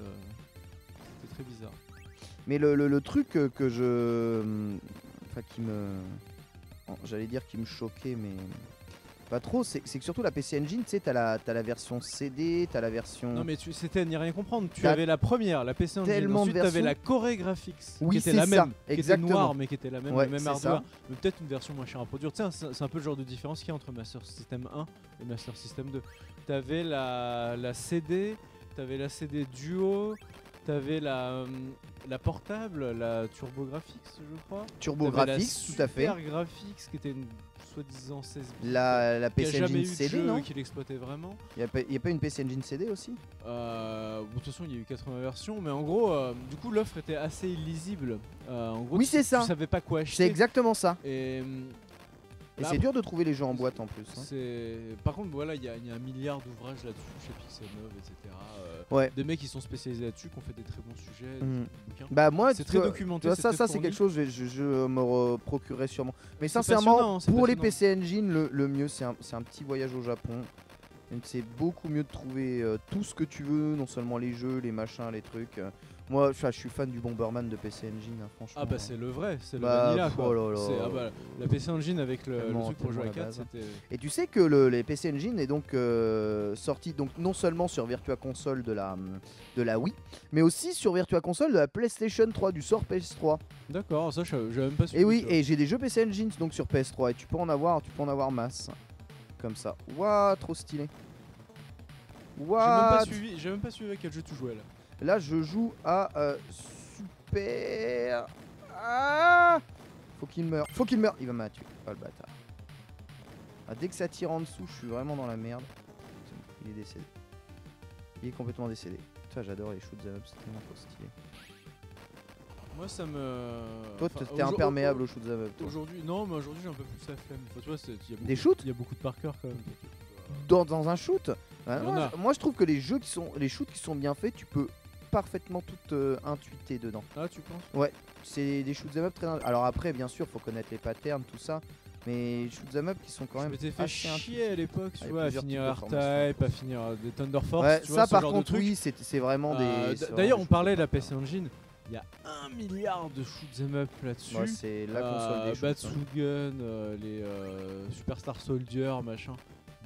B: très bizarre.
D: Mais le truc que je. Enfin, qui me. J'allais dire qui me choquait, mais. Pas trop, c'est que surtout la PC Engine, tu sais, t'as la version CD, t'as la version.
B: Non mais c'était à n'y rien comprendre. Tu
D: T'as
B: avais la première, la PC Engine.
D: tellement de
B: Ensuite t'avais
D: versions.
B: la Core Graphics,
D: Oui,
B: qui était
D: c'est
B: la
D: ça,
B: même, qui était
D: exactement.
B: noire mais qui était la même,
D: Ouais,
B: le même
D: c'est
B: hardware.
D: ça.
B: Mais peut-être une version moins chère à produire. Tu sais, c'est un peu le genre de différence qu'il y a entre Master System 1 et Master System 2. T'avais la CD, t'avais la CD Duo, t'avais la portable, la TurboGrafx, je crois.
D: TurboGrafx, tout à fait.
B: SuperGrafx, qui était une soi-disant 16 bits.
D: La
B: qui a
D: PC
B: jamais
D: Engine
B: eu de
D: CD,
B: jeu
D: non?
B: qui l'exploitait vraiment.
D: Y a pas une PC Engine CD aussi?
B: Bon, de toute façon, il y a eu 80 versions, mais en gros, du coup, l'offre était assez illisible. En gros,
D: Oui,
B: tu-
D: c'est ça.
B: Tu savais pas quoi
D: C'est
B: acheter.
D: exactement ça.
B: Et
D: Et
B: Bah,
D: c'est dur de trouver les jeux en boîte en plus. hein.
B: Par contre, voilà, il y a un milliard d'ouvrages là-dessus chez Pixelmove, etc.
D: Ouais.
B: Des mecs qui sont spécialisés là-dessus, qui ont fait des très bons sujets,
D: Mhm.
B: des bouquins.
D: Bah moi,
B: C'est
D: tu
B: très
D: vois-
B: documenté,
D: tu vois,
B: c'est
D: ça
B: très
D: c'est
B: fourni.
D: quelque chose que je me procurerai sûrement. Mais
B: C'est
D: sincèrement,
B: passionnant, c'est
D: pour les
B: passionnant.
D: PC Engine, le mieux c'est un petit voyage au Japon. Donc, c'est beaucoup mieux de trouver tout ce que tu veux, non seulement les jeux, les machins, les trucs. Moi, je suis fan du Bomberman de PC Engine, hein, franchement.
B: Ah bah c'est le vrai, c'est le
D: Bah,
B: vanilla quoi.
D: oh là là.
B: C'est- ah bah, la PC Engine avec le
D: Tellement-
B: truc pour jouer à
D: tellement la
B: 4,
D: base.
B: c'était...
D: Et tu sais que les PC Engine est donc sorti donc non seulement sur Virtua Console de la Wii, mais aussi sur Virtua Console de la PlayStation 3, du sort PS3.
B: D'accord, ça j'avais même pas suivi.
D: Et oui,
B: tu vois.
D: et j'ai des jeux PC Engine donc sur PS3 et tu peux en avoir masse. Comme ça. Waouh, trop stylé. What?
B: J'ai même pas suivi avec quel jeu tu jouais là.
D: Là, je joue à Super. Ah, faut qu'il meure. Il va me tuer. Oh le bâtard. Ah, dès que ça tire en dessous, je suis vraiment dans la merde. Il est décédé. Il est complètement décédé. Putain, j'adore les shoot'em up, c'est tellement trop stylé.
B: Moi ça me...
D: Toi,
B: enfin,
D: t'es imperméable aux shoot'em up. toi.
B: Aujourd'hui, non, mais aujourd'hui j'ai un peu plus la flemme. Enfin, tu vois, il y a beaucoup,
D: Des shoots
B: il y a beaucoup de par cœur quand même.
D: Dans un shoot.
B: Il y en a.
D: Moi, je trouve que les shoots qui sont bien faits, tu peux parfaitement tout intuiter dedans.
B: Ah, tu penses?
D: C'est des shoot'em up très. Alors après, bien sûr, faut connaître les patterns, tout ça. Mais shoot'em up qui sont quand
B: Je
D: même.
B: m'étais fait
D: assez
B: chier à l'époque, tu
D: Avec
B: vois, à
D: plusieurs
B: finir
D: types de formations.
B: R-Type, à finir des Thunder Force,
D: Ouais,
B: tu vois,
D: ça
B: ce
D: par
B: genre
D: contre,
B: de truc.
D: oui, c'est vraiment des. c'est
B: D'ailleurs,
D: vraiment
B: on
D: des
B: parlait de la
D: shoot'em up,
B: PC Engine, il y a 1 milliard de shoot'em up là-dessus.
D: hein. Ouais, c'est la console des shoots, hein.
B: Batsugun, les Superstar Soldier, machin.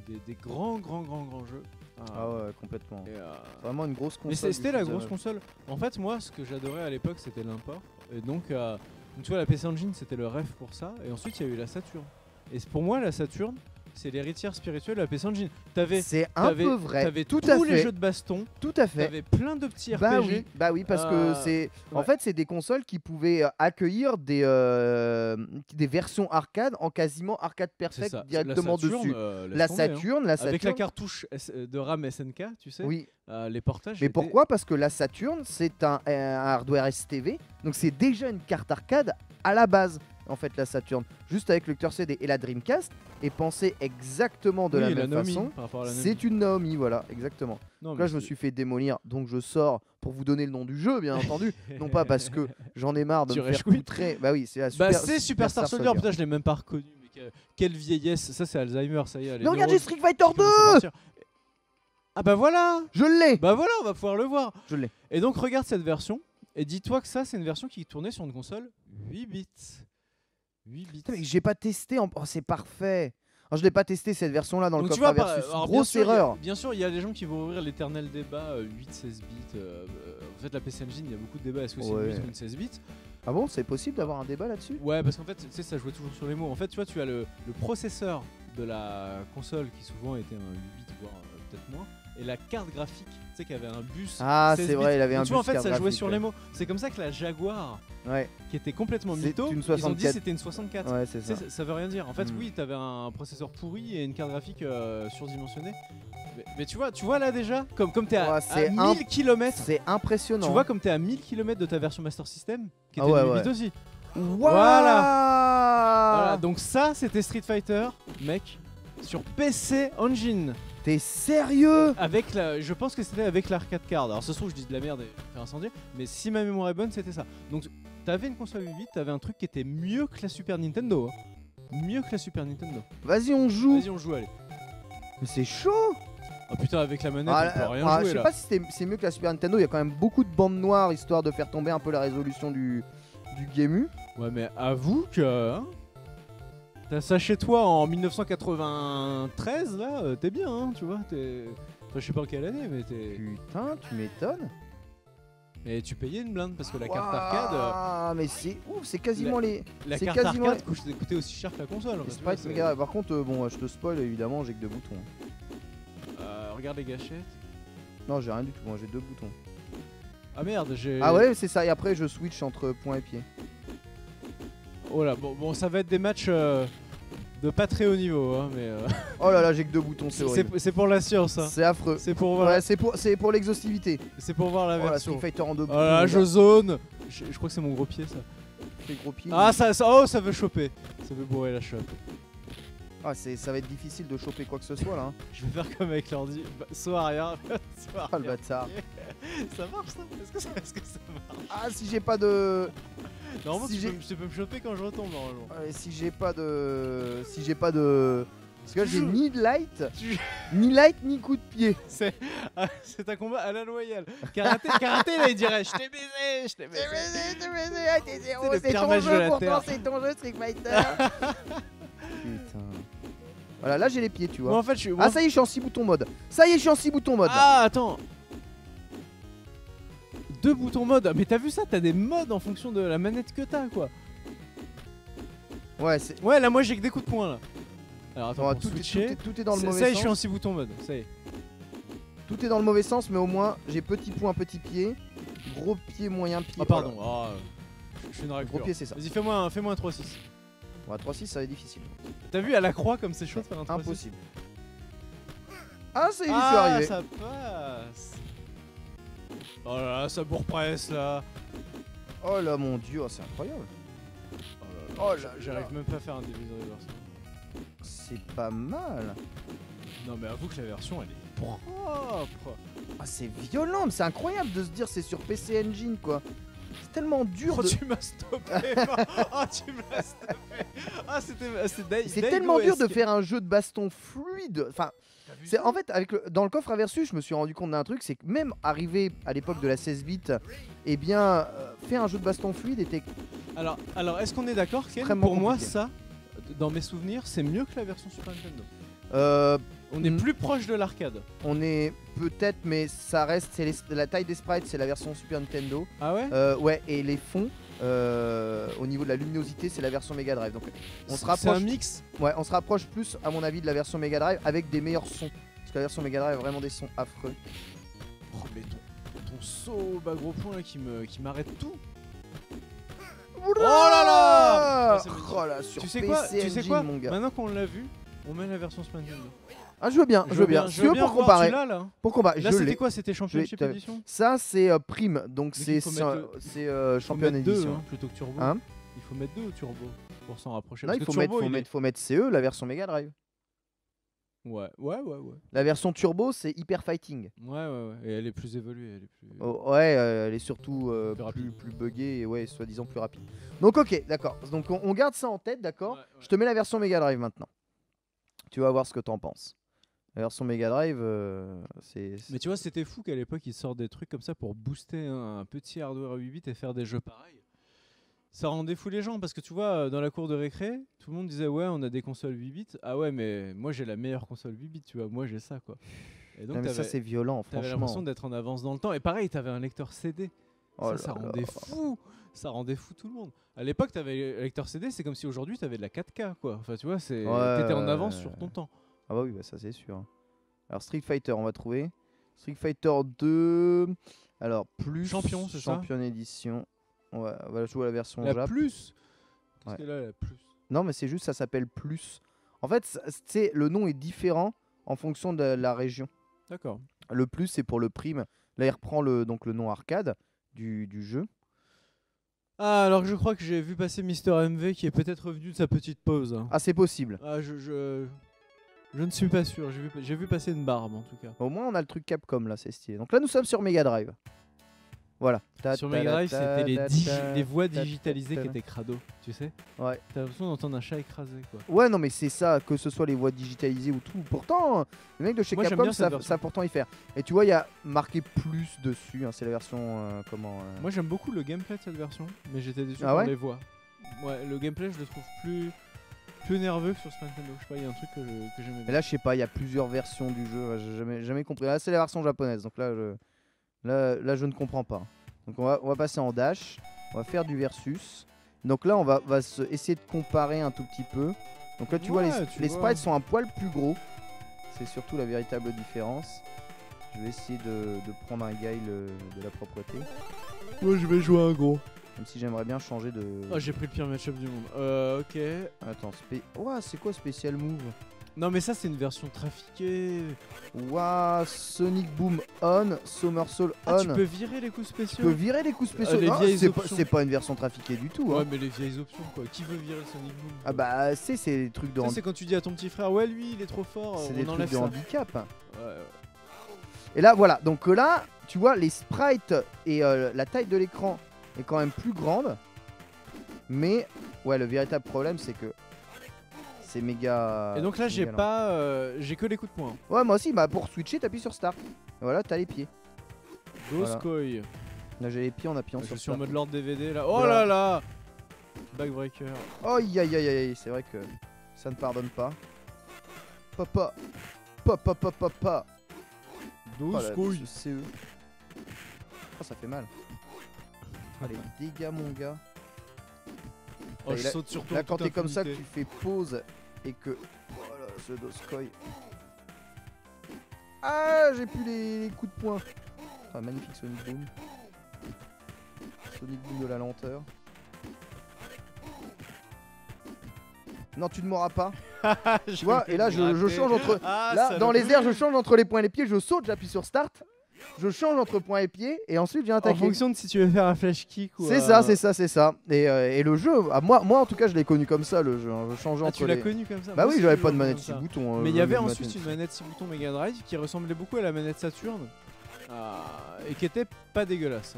B: des grands jeux.
D: Ah ouais, complètement.
B: Et,
D: Vraiment une grosse console.
B: Mais c'était la grosse console. En fait, moi, ce que j'adorais à l'époque, c'était l'import. Et donc, tu vois, la PC Engine, c'était le rêve pour ça. Et ensuite, il y a eu la Saturn. Et pour moi, la Saturn, c'est l'héritière spirituelle de la PC Engine.
D: C'est un peu vrai.
B: T'avais
D: tout
B: tous les jeux de baston.
D: Tout à fait.
B: T'avais plein de petits RPG.
D: Bah oui, parce que c'est en fait c'est des consoles qui pouvaient accueillir des versions arcade en quasiment arcade perfect directement dessus. La Saturn,
B: avec la cartouche de RAM SNK, tu sais.
D: Oui.
B: Les portages.
D: Mais pourquoi? Parce que la Saturn, c'est un hardware STV, donc c'est déjà une carte arcade à la base. En fait, la Saturn, juste avec le lecteur CD, et la Dreamcast est pensée exactement de la même façon. C'est une Naomi, voilà, exactement. Donc là, je me suis fait démolir, donc je sors pour vous donner le nom du jeu, bien entendu. Non pas parce que j'en ai marre de me faire poutrer. Bah oui, c'est la
B: Superstar Soldier. Putain, je l'ai même pas reconnu. Mais quelle vieillesse, ça c'est Alzheimer, ça y est.
D: Mais regarde, j'ai Street Fighter 2.
B: Ah bah voilà.
D: Je l'ai.
B: Bah voilà, on va pouvoir le voir.
D: Je l'ai.
B: Et donc regarde cette version et dis-toi que ça, c'est une version qui tournait sur une console 8 bits. 8 bits.
D: Mais j'ai pas testé, oh, c'est parfait. Alors, je l'ai pas testé cette version là dans
B: donc
D: le coffre versus. Grosse erreur.
B: Bien sûr, il y a des gens qui vont ouvrir l'éternel débat 8-16 bits. En fait, la PC Engine, il y a beaucoup de débats. Est-ce que c'est une 8 ou une 16 bits?
D: Ah bon, c'est possible d'avoir un débat là-dessus?
B: Ouais, parce qu'en fait, tu sais, ça jouait toujours sur les mots. En fait, tu vois, tu as le processeur de la console qui souvent était un 8 bits, voire peut-être moins. Et la carte graphique, tu sais, qui avait un bus.
D: Ah, c'est vrai, il avait un bus.
B: Tu vois, en fait, ça jouait sur les mots. C'est comme ça que la Jaguar, qui était complètement mytho, ils ont dit c'était une 64.
D: Ouais, c'est ça.
B: Ça veut rien dire. En fait, oui, t'avais un processeur pourri et une carte graphique surdimensionnée. Mais tu vois là déjà, comme t'es à 1000 km.
D: C'est impressionnant.
B: Tu vois, comme t'es à 1000 km de ta version Master System, qui était une 8 bits aussi. Voilà. Donc ça, c'était Street Fighter, mec, sur PC Engine.
D: T'es sérieux?
B: Avec je pense que c'était avec l'arcade card. Alors ça se trouve je dis de la merde et faire incendier, mais si ma mémoire est bonne c'était ça. Donc t'avais une console 8 bits, t'avais un truc qui était mieux que la Super Nintendo. Mieux que la Super Nintendo.
D: Vas-y on joue.
B: Vas-y on joue, allez.
D: Mais c'est chaud.
B: Oh putain, avec la manette on peut rien jouer.
D: Je sais pas si c'est mieux que la Super Nintendo, il y a quand même beaucoup de bandes noires histoire de faire tomber un peu la résolution du Game U.
B: Ouais mais avoue que... Hein, t'as ça chez toi en 1993 là, t'es bien hein, tu vois, t'es... Enfin, je sais pas en quelle année mais t'es...
D: Putain, tu m'étonnes.
B: Et tu payais une blinde parce que la carte arcade...
D: Ah mais c'est ouf, c'est quasiment les...
B: La carte arcade coûtait aussi cher que la console.
D: Par contre, bon, je te spoil évidemment, j'ai que 2 boutons.
B: Regarde les gâchettes.
D: Non, j'ai rien du tout, moi j'ai 2 boutons.
B: Ah merde, j'ai...
D: Ah ouais, c'est ça, et après je switch entre point et pied.
B: Oh là, bon, ça va être des matchs de pas très haut niveau, hein, mais...
D: Oh là là, j'ai que 2 boutons, c'est horrible.
B: C'est pour la science, hein.
D: C'est affreux.
B: C'est pour voir...
D: Ouais, c'est pour l'exhaustivité.
B: C'est pour voir la version.
D: Street Fighter en 2 boutons.
B: Oh là, je zone. Je crois que c'est mon gros pied, ça.
D: Tes gros pieds.
B: Ah, ça veut choper. Ça veut bourrer la chope.
D: Ah, ça va être difficile de choper quoi que ce soit là. Hein.
B: Je vais faire comme avec l'ordi. Saut arrière.
D: Ah le bâtard.
B: Ça marche ça? Est-ce que ça marche?
D: Ah, si j'ai pas de...
B: Normalement tu peux me choper quand je retombe normalement.
D: Si j'ai pas de... Parce que là j'ai ni de light, ni light, ni coup de pied.
B: C'est un combat à la loyale. Karaté là il dirait je t'ai baisé,
D: c'est ton jeu pourtant, c'est ton jeu Street Fighter. Putain. Voilà, là j'ai les pieds, tu vois.
B: Bon, en fait,
D: Ah, ça y est, je suis en 6 boutons mode.
B: Ah, attends. 2 boutons mode. Mais t'as vu ça? T'as des modes en fonction de la manette que t'as, quoi.
D: Ouais, c'est...
B: Ouais, là, moi j'ai que des coups de poing, là. Alors, attends,
D: tout est dans le mauvais sens.
B: Ça y est, je suis en 6 boutons mode. Ça y est.
D: Tout est dans le mauvais sens, mais au moins j'ai petit point, petit pied. Gros pied, moyen pied.
B: Ah, pardon. Oh, je suis une raclure.
D: Gros pied, c'est ça.
B: Vas-y, fais-moi un 3-6.
D: Ouais, 3-6 ça va être difficile.
B: T'as vu à la croix comme c'est chaud de faire un 3-6?
D: Impossible. Ah, ça y est, j'y suis arrivé.
B: Ça passe. Oh là là, ça bourre-presse là.
D: Oh là mon dieu, c'est incroyable.
B: Oh là, j'arrive même pas à faire un diviseur reverse.
D: C'est pas mal.
B: Non mais avoue que la version elle est propre.
D: Ah, c'est violent, mais c'est incroyable de se dire c'est sur PC Engine quoi. C'est tellement dur.
B: Oh, tu m'as stoppé. Oh, tu m'as stoppé. Ah,
D: c'est tellement dur de faire un jeu de baston fluide. Enfin, en fait, dans le coffre Aversus, je me suis rendu compte d'un truc, c'est que même arrivé à l'époque de la 16 bits, eh bien, faire un jeu de baston fluide était.
B: Alors est-ce qu'on est d'accord, Ken? Pour moi, ça, dans mes souvenirs, c'est mieux que la version Super Nintendo. On est plus proche de l'arcade.
D: On est peut-être, mais ça reste. La taille des sprites, c'est la version Super Nintendo.
B: Ah ouais.
D: Ouais, et les fonds, au niveau de la luminosité, c'est la version Mega Drive. Donc on se rapproche.
B: C'est un mix.
D: Ouais, on se rapproche plus, à mon avis, de la version Mega Drive avec des meilleurs sons. Parce que la version Mega Drive a vraiment des sons affreux.
B: Oh, mais ton saut bas gros point là qui m'arrête tout.
D: Oh
B: là là.
D: Oh là, sur
B: Tu sais quoi,
D: PC Engine, mon gars.
B: Maintenant qu'on l'a vu, on met la version Super Nintendo.
D: Ah, je veux bien, je veux bien.
B: Je veux bien
D: pour comparer.
B: là.
D: Pour comparer,
B: Là, c'était quoi? C'était Championship
D: Je l'ai.
B: Edition.
D: Ça, c'est Prime, donc c'est Champion Edition.
B: Hein, plutôt que Turbo.
D: Hein,
B: il faut mettre 2 au Turbo pour s'en rapprocher.
D: non,
B: Parce que
D: faut mettre CE, la version Mega Drive.
B: Ouais.
D: La version Turbo, c'est Hyper Fighting.
B: Ouais. Et elle est plus évoluée. Elle est plus...
D: Oh, ouais, elle est surtout plus buggée et ouais, soi-disant plus rapide. Donc, ok, d'accord. Donc, on garde ça en tête, d'accord.
B: Ouais.
D: Je te mets la version Mega Drive maintenant. Tu vas voir ce que t'en penses. La version Mega Drive, c'est.
B: Mais tu vois, c'était fou qu'à l'époque, ils sortent des trucs comme ça pour booster un petit hardware 8 bits et faire des jeux pareils. Ça rendait fou les gens parce que tu vois, dans la cour de récré, tout le monde disait ouais, on a des consoles 8 bits. Ah ouais, mais moi j'ai la meilleure console 8 bits, tu vois, moi j'ai ça quoi. Et donc,
D: Non, mais ça, c'est violent,
B: t'avais
D: franchement.
B: l'impression d'être en avance dans le temps. Et pareil, t'avais un lecteur CD.
D: Oh
B: ça
D: là
B: rendait
D: là.
B: fou. Ça rendait fou tout le monde. À l'époque, t'avais un lecteur CD, c'est comme si aujourd'hui t'avais de la 4K quoi. Enfin, tu vois, t'étais en avance sur ton temps.
D: Ah bah oui, bah ça c'est sûr. Alors Street Fighter, on va trouver. Street Fighter 2. Alors plus
B: Champion, c'est ça?
D: Champion Edition. Ouais, on va jouer à la version
B: La
D: Jap.
B: plus. Qu'est-ce
D: Ouais.
B: qu'elle a la plus?
D: Non, mais c'est juste, ça s'appelle plus. En fait, le nom est différent en fonction de la région.
B: D'accord.
D: Le plus, c'est pour le prime. Là, il reprend le nom arcade du jeu.
B: Ah, alors je crois que j'ai vu passer Mister MV qui est peut-être revenu de sa petite pause. Hein.
D: Ah, c'est possible.
B: Ah, je ne suis pas sûr. J'ai vu passer une barbe en tout cas.
D: Au moins, on a le truc Capcom là, c'est stylé. Donc là, nous sommes sur Mega Drive. Voilà.
B: Sur Mega Drive, c'était les voix digitalisées qui étaient crado, tu sais.
D: Ouais.
B: T'as l'impression d'entendre un chat écrasé, quoi.
D: Ouais, non, mais c'est ça, que ce soit les voix digitalisées ou tout. Pourtant, le mec de chez
B: Moi, j'aime
D: Capcom,
B: bien cette
D: ça
B: version.
D: pourtant y faire. Et tu vois, il y a marqué plus dessus. Hein, c'est la version
B: Moi, j'aime beaucoup le gameplay de cette version, mais j'étais déçu
D: Ah
B: par
D: ouais
B: les voix. Ouais, le gameplay, je le trouve plus nerveux que sur Super Nintendo. Je sais pas, il y a un truc que j'aimais
D: Et
B: bien.
D: là, je sais pas, il y a plusieurs versions du jeu. J'ai jamais compris. Là, c'est la version japonaise. Donc là, je ne comprends pas. Donc on va passer en dash. On va faire du versus. Donc là, on va essayer de comparer un tout petit peu. Donc là, tu vois, les sprites sont un poil plus gros. C'est surtout la véritable différence. Je vais essayer de prendre un guile de la propreté.
B: Moi, je vais jouer un gros.
D: Même si j'aimerais bien changer de...
B: Oh, j'ai pris le pire match-up du monde. Ok.
D: Attends, Ouah, c'est quoi Special Move?
B: Non, mais ça, c'est une version trafiquée.
D: Ouah, Sonic Boom on, Somersault on.
B: Ah, tu peux virer les coups
D: Tu peux
B: spéciaux.
D: virer les coups spéciaux.
B: les
D: Ah,
B: vieilles options.
D: c'est pas une version trafiquée du tout.
B: Ouais,
D: Hein.
B: mais les vieilles options, quoi. Qui veut virer le Sonic Boom?
D: Ah bah, c'est des trucs de
B: Ça, c'est quand tu dis à ton petit frère, ouais, lui, il est trop fort,
D: c'est
B: on
D: des
B: enlève
D: trucs de
B: ça.
D: handicap.
B: Ouais.
D: Et là, voilà. Donc là, tu vois, les sprites et la taille de l'écran est quand même plus grande. Mais, ouais, le véritable problème, c'est que c'est méga...
B: Et donc là, j'ai
D: méga lent.
B: pas, j'ai que les coups de poing.
D: Ouais, moi aussi, bah pour switcher, t'appuies sur Start. Et voilà, t'as les pieds. Voilà.
B: Doskoi.
D: Là, j'ai les pieds en appuyant
B: Je
D: sur
B: suis en
D: Start.
B: mode Lord DVD là. Oh
D: Voilà.
B: là là. Backbreaker.
D: Aïe aïe aïe aïe, c'est vrai que ça ne pardonne pas. Papa. Papa papa papa.
B: Doskoi.
D: Ce CE. Oh, ça fait mal. Oh, les dégâts, mon gars.
B: Oh,
D: Et
B: je
D: là-
B: saute sur toi.
D: Là,
B: en
D: quand
B: toute
D: t'es comme ça, que
B: impunité.
D: tu fais pause et que. Voilà, ce Doskoi. Ah, j'ai plus les coups de poing. Ah, magnifique Sonic Boom. Sonic Boom de la lenteur. Non, tu ne m'auras pas. Tu vois, et là, je change entre.
B: Ah,
D: Là,
B: ça
D: dans
B: le-
D: les airs, je change entre les poings et les pieds, je saute, j'appuie sur Start. Je change entre poings et pieds, et ensuite, je viens
B: En
D: attaquer.
B: fonction de si tu veux faire un flash kick ou.
D: C'est ça, c'est ça, c'est ça. Et le jeu, moi en tout cas, je l'ai connu comme ça, le jeu. Hein. Je changeais
B: Ah,
D: entre
B: tu l'as
D: les.
B: connu comme ça.
D: Bah
B: Moi
D: oui,
B: aussi,
D: j'avais
B: je
D: pas de
B: joue
D: manette
B: comme
D: 6
B: ça.
D: boutons.
B: Mais il y avait
D: jamais de
B: ensuite une manette 6 boutons Mega Drive qui ressemblait beaucoup à la manette Saturn et qui était pas dégueulasse.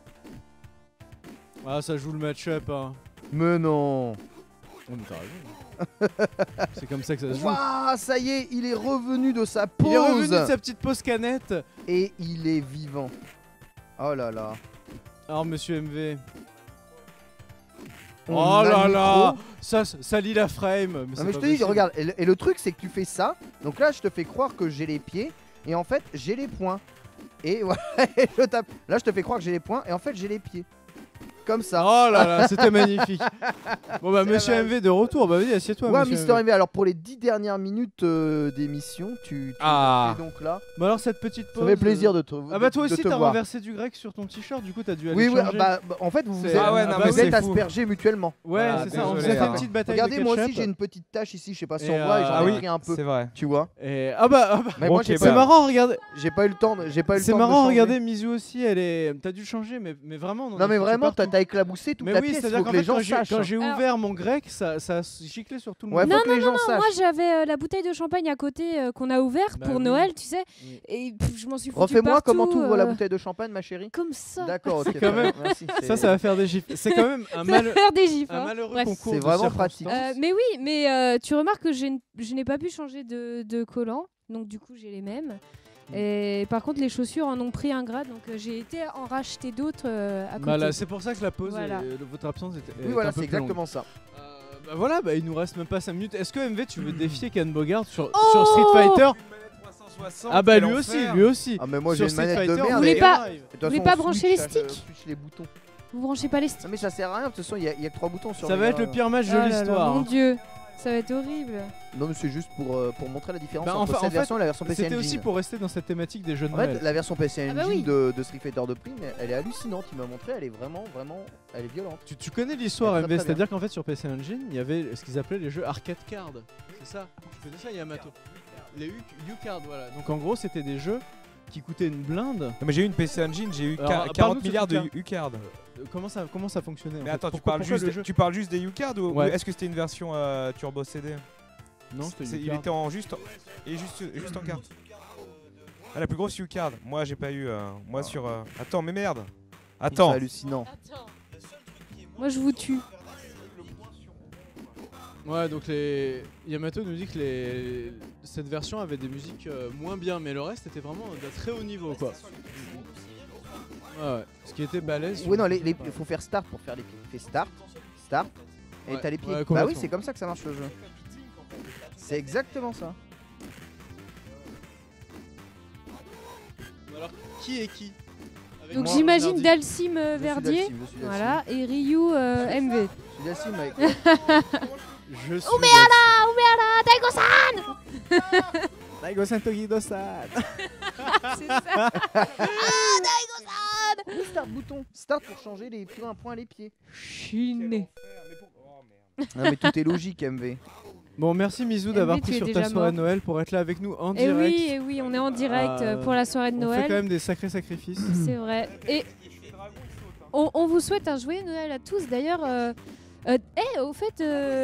B: Ah, ça joue le match-up. Hein.
D: Mais non.
B: Oh, mais t'as raison. C'est comme ça que ça se joue.
D: Waouh, ça y est, il est revenu de sa
B: Il est revenu
D: pause.
B: de sa petite pause canette.
D: Et il est vivant. Oh là là.
B: Alors, monsieur MV.
D: on
B: Oh
D: a
B: là
D: le
B: là,
D: micro.
B: ça lit la frame.
D: Non,
B: c'est
D: mais je
B: pas
D: te dis,
B: possible.
D: regarde, et le truc c'est que tu fais ça, donc là je te fais croire que j'ai les pieds, et en fait j'ai les poings. Et voilà, et je tape. Là je te fais croire que j'ai les poings, et en fait j'ai les pieds. Comme ça.
B: Oh là là, c'était magnifique. Bon bah
D: C'est
B: monsieur
D: la
B: MV de retour, bah vas-y assieds-toi.
D: Ouais,
B: monsieur
D: Mister
B: MV.
D: MV, alors pour les 10 dernières minutes d'émission, tu
F: Ah.
D: es donc là.
B: Bah alors cette petite pause.
D: Ça fait plaisir de te
B: Ah bah toi
D: de
B: aussi
D: te
B: t'as
D: voir.
B: renversé du grec sur ton t-shirt, du coup t'as dû aller
D: Oui, oui,
B: changer.
D: bah, en fait vous vous
B: C'est-
D: êtes,
F: Ah ouais, non,
B: bah
F: mais
D: vous
F: c'est
D: êtes
F: fou.
D: aspergés mutuellement.
B: Ouais,
F: Voilà,
B: c'est ça, on
F: désolé,
B: faisait
F: hein.
B: une petite bataille
D: Regardez,
B: de
D: moi
B: ketchup.
D: aussi j'ai une petite tache ici, je sais pas si
B: Et,
D: on voit, et j'en
F: Ah
D: ai
F: oui,
D: pris un peu.
F: c'est vrai.
D: Tu vois.
B: Et
D: Mais moi
F: Ok,
D: j'ai
B: c'est
F: bah.
D: pas,
B: marrant, regarde.
D: j'ai pas eu le temps, j'ai pas eu le
B: C'est
D: temps de
B: marrant,
D: changer.
B: regardez, Mizu aussi, elle est. T'as dû le changer, mais vraiment. on en
D: Non
B: a
D: mais
B: foutu
D: vraiment,
B: partout.
D: t'as éclaboussé toute
B: Mais
D: la
B: oui,
D: pièce,
B: c'est-à-dire
D: faut
B: qu'en
D: que les
B: fait,
D: gens
B: quand
D: sachent.
B: j'ai
C: Alors-
B: ouvert mon grec, ça a giclé sur tout le
D: Ouais,
B: monde.
D: faut que les gens sachent.
C: Moi j'avais la bouteille de champagne à côté qu'on a ouvert
B: Bah
C: pour
B: oui.
C: Noël, tu sais,
B: Oui.
C: et je m'en suis foutu
D: Refais-moi
C: partout,
D: comment t'ouvres la bouteille de champagne, ma chérie.
C: comme ça.
D: D'accord, ok.
B: quand même-
D: Merci.
B: Ça va faire des gifs. C'est quand même un,
C: Ça va faire des gifs.
B: un
C: hein.
B: malheureux
C: Bref.
B: concours.
D: C'est
B: de
D: vraiment pratique.
B: circonstances.
C: Mais oui, mais tu remarques que je n'ai pas pu changer de collant, donc du coup j'ai les mêmes. Et par contre les chaussures en ont pris un grade, donc j'ai été en racheter d'autres à côté.
B: Bah là, c'est pour ça que la pause,
C: Voilà.
B: votre absence était.
D: Oui, voilà,
B: un peu
D: c'est
B: plus longue.
D: exactement ça.
B: Bah voilà, bah il nous reste même pas 5 minutes. Est-ce que MV tu veux défier Ken Bogard sur
C: Oh
B: Street Fighter? Ah bah
F: quel
B: lui
F: enfer.
B: aussi.
D: Ah mais moi
B: Sur
D: j'ai une
B: Street
D: manette de
B: Fighter,
D: merde.
C: voulez
D: et-
C: pas-
D: de toute
C: vous voulez
D: façon,
C: pas
D: on
C: brancher les
D: switch, ça
C: sticks
D: switch les boutons.
C: Vous branchez pas les sticks.
D: Non mais ça sert à rien, de toute façon il y a que 3 boutons sur
B: Ça
D: les
B: va être
D: gars.
B: le pire match
C: Oh
B: de
C: là là,
B: l'histoire.
C: mon
B: hein.
C: dieu, ça va être horrible.
D: Non mais c'est juste pour montrer la différence
B: Bah,
D: entre
B: enfin,
D: cette
B: en fait,
D: version et la version PC
B: C'était
D: Engine.
B: aussi pour rester dans cette thématique des jeux de
D: En fait,
B: Noël.
D: la version PC
C: Ah bah
D: Engine
C: oui.
D: de Street Fighter de Prime, elle est hallucinante. Il m'a montré, elle est vraiment, elle est violente.
B: Tu connais l'histoire
D: Très,
B: MV,
D: très bien.
B: c'est-à-dire qu'en fait sur PC Engine, il y avait ce qu'ils appelaient les jeux arcade card. C'est ça. Tu connais ça Yamato? Les U-Card, voilà. Donc en gros, c'était des jeux qui coûtaient une blinde.
F: Non, mais j'ai eu une PC Engine, j'ai eu
B: Alors,
F: 40
B: parle-nous de
F: milliards de
B: ce
F: U-Card.
B: Comment ça fonctionnait en
F: Mais
B: fait
F: attends,
B: Pourquoi le jeu
F: tu parles juste des U-Card ou
B: Ouais.
F: est-ce que c'était une version Turbo CD?
B: Non, c'était
F: Il
B: U-Card.
F: était en juste en carte. Ah, la plus grosse U-Card. Moi j'ai pas eu. Moi sur. Attends, mais merde.
D: C'est
F: Attends.
D: hallucinant.
C: Moi je vous tue.
B: Ouais, donc Yamato nous dit que cette version avait des musiques moins bien, mais le reste était vraiment de très haut niveau quoi. Ouais. Ce qui était balèze.
D: Oui, non, il faut faire start pour faire les pieds. Fais start, et
B: Ouais,
D: t'as les pieds.
B: ouais,
D: Bah
B: complètement.
D: oui, c'est comme ça que ça marche le jeu. C'est exactement ça.
B: Alors, qui est qui Avec
C: Donc
B: moi,
C: j'imagine
B: Nardi.
C: Dalsim
D: Je suis
C: Verdier,
D: Dalsim, je suis Dalsim.
C: voilà, et Ryu MV.
D: Je suis Dalsim avec.
B: Je suis
C: Daigo-san
B: Daigo-san Togido-san.
C: C'est ça.
D: Le start bouton. Start pour changer les plus un point les pieds.
C: Chiné.
D: Non mais tout est logique MV.
B: Bon, merci Mizu d'avoir
C: MV, tu
B: pris
C: es
B: sur
C: déjà
B: ta soirée de
C: mort.
B: Noël pour être là avec nous en
C: Et
B: direct.
C: oui, on est en direct pour la soirée de
B: On fait quand
C: Noël.
B: même des sacrés sacrifices.
C: C'est vrai. Et on vous souhaite un joyeux Noël à tous. D'ailleurs, au fait,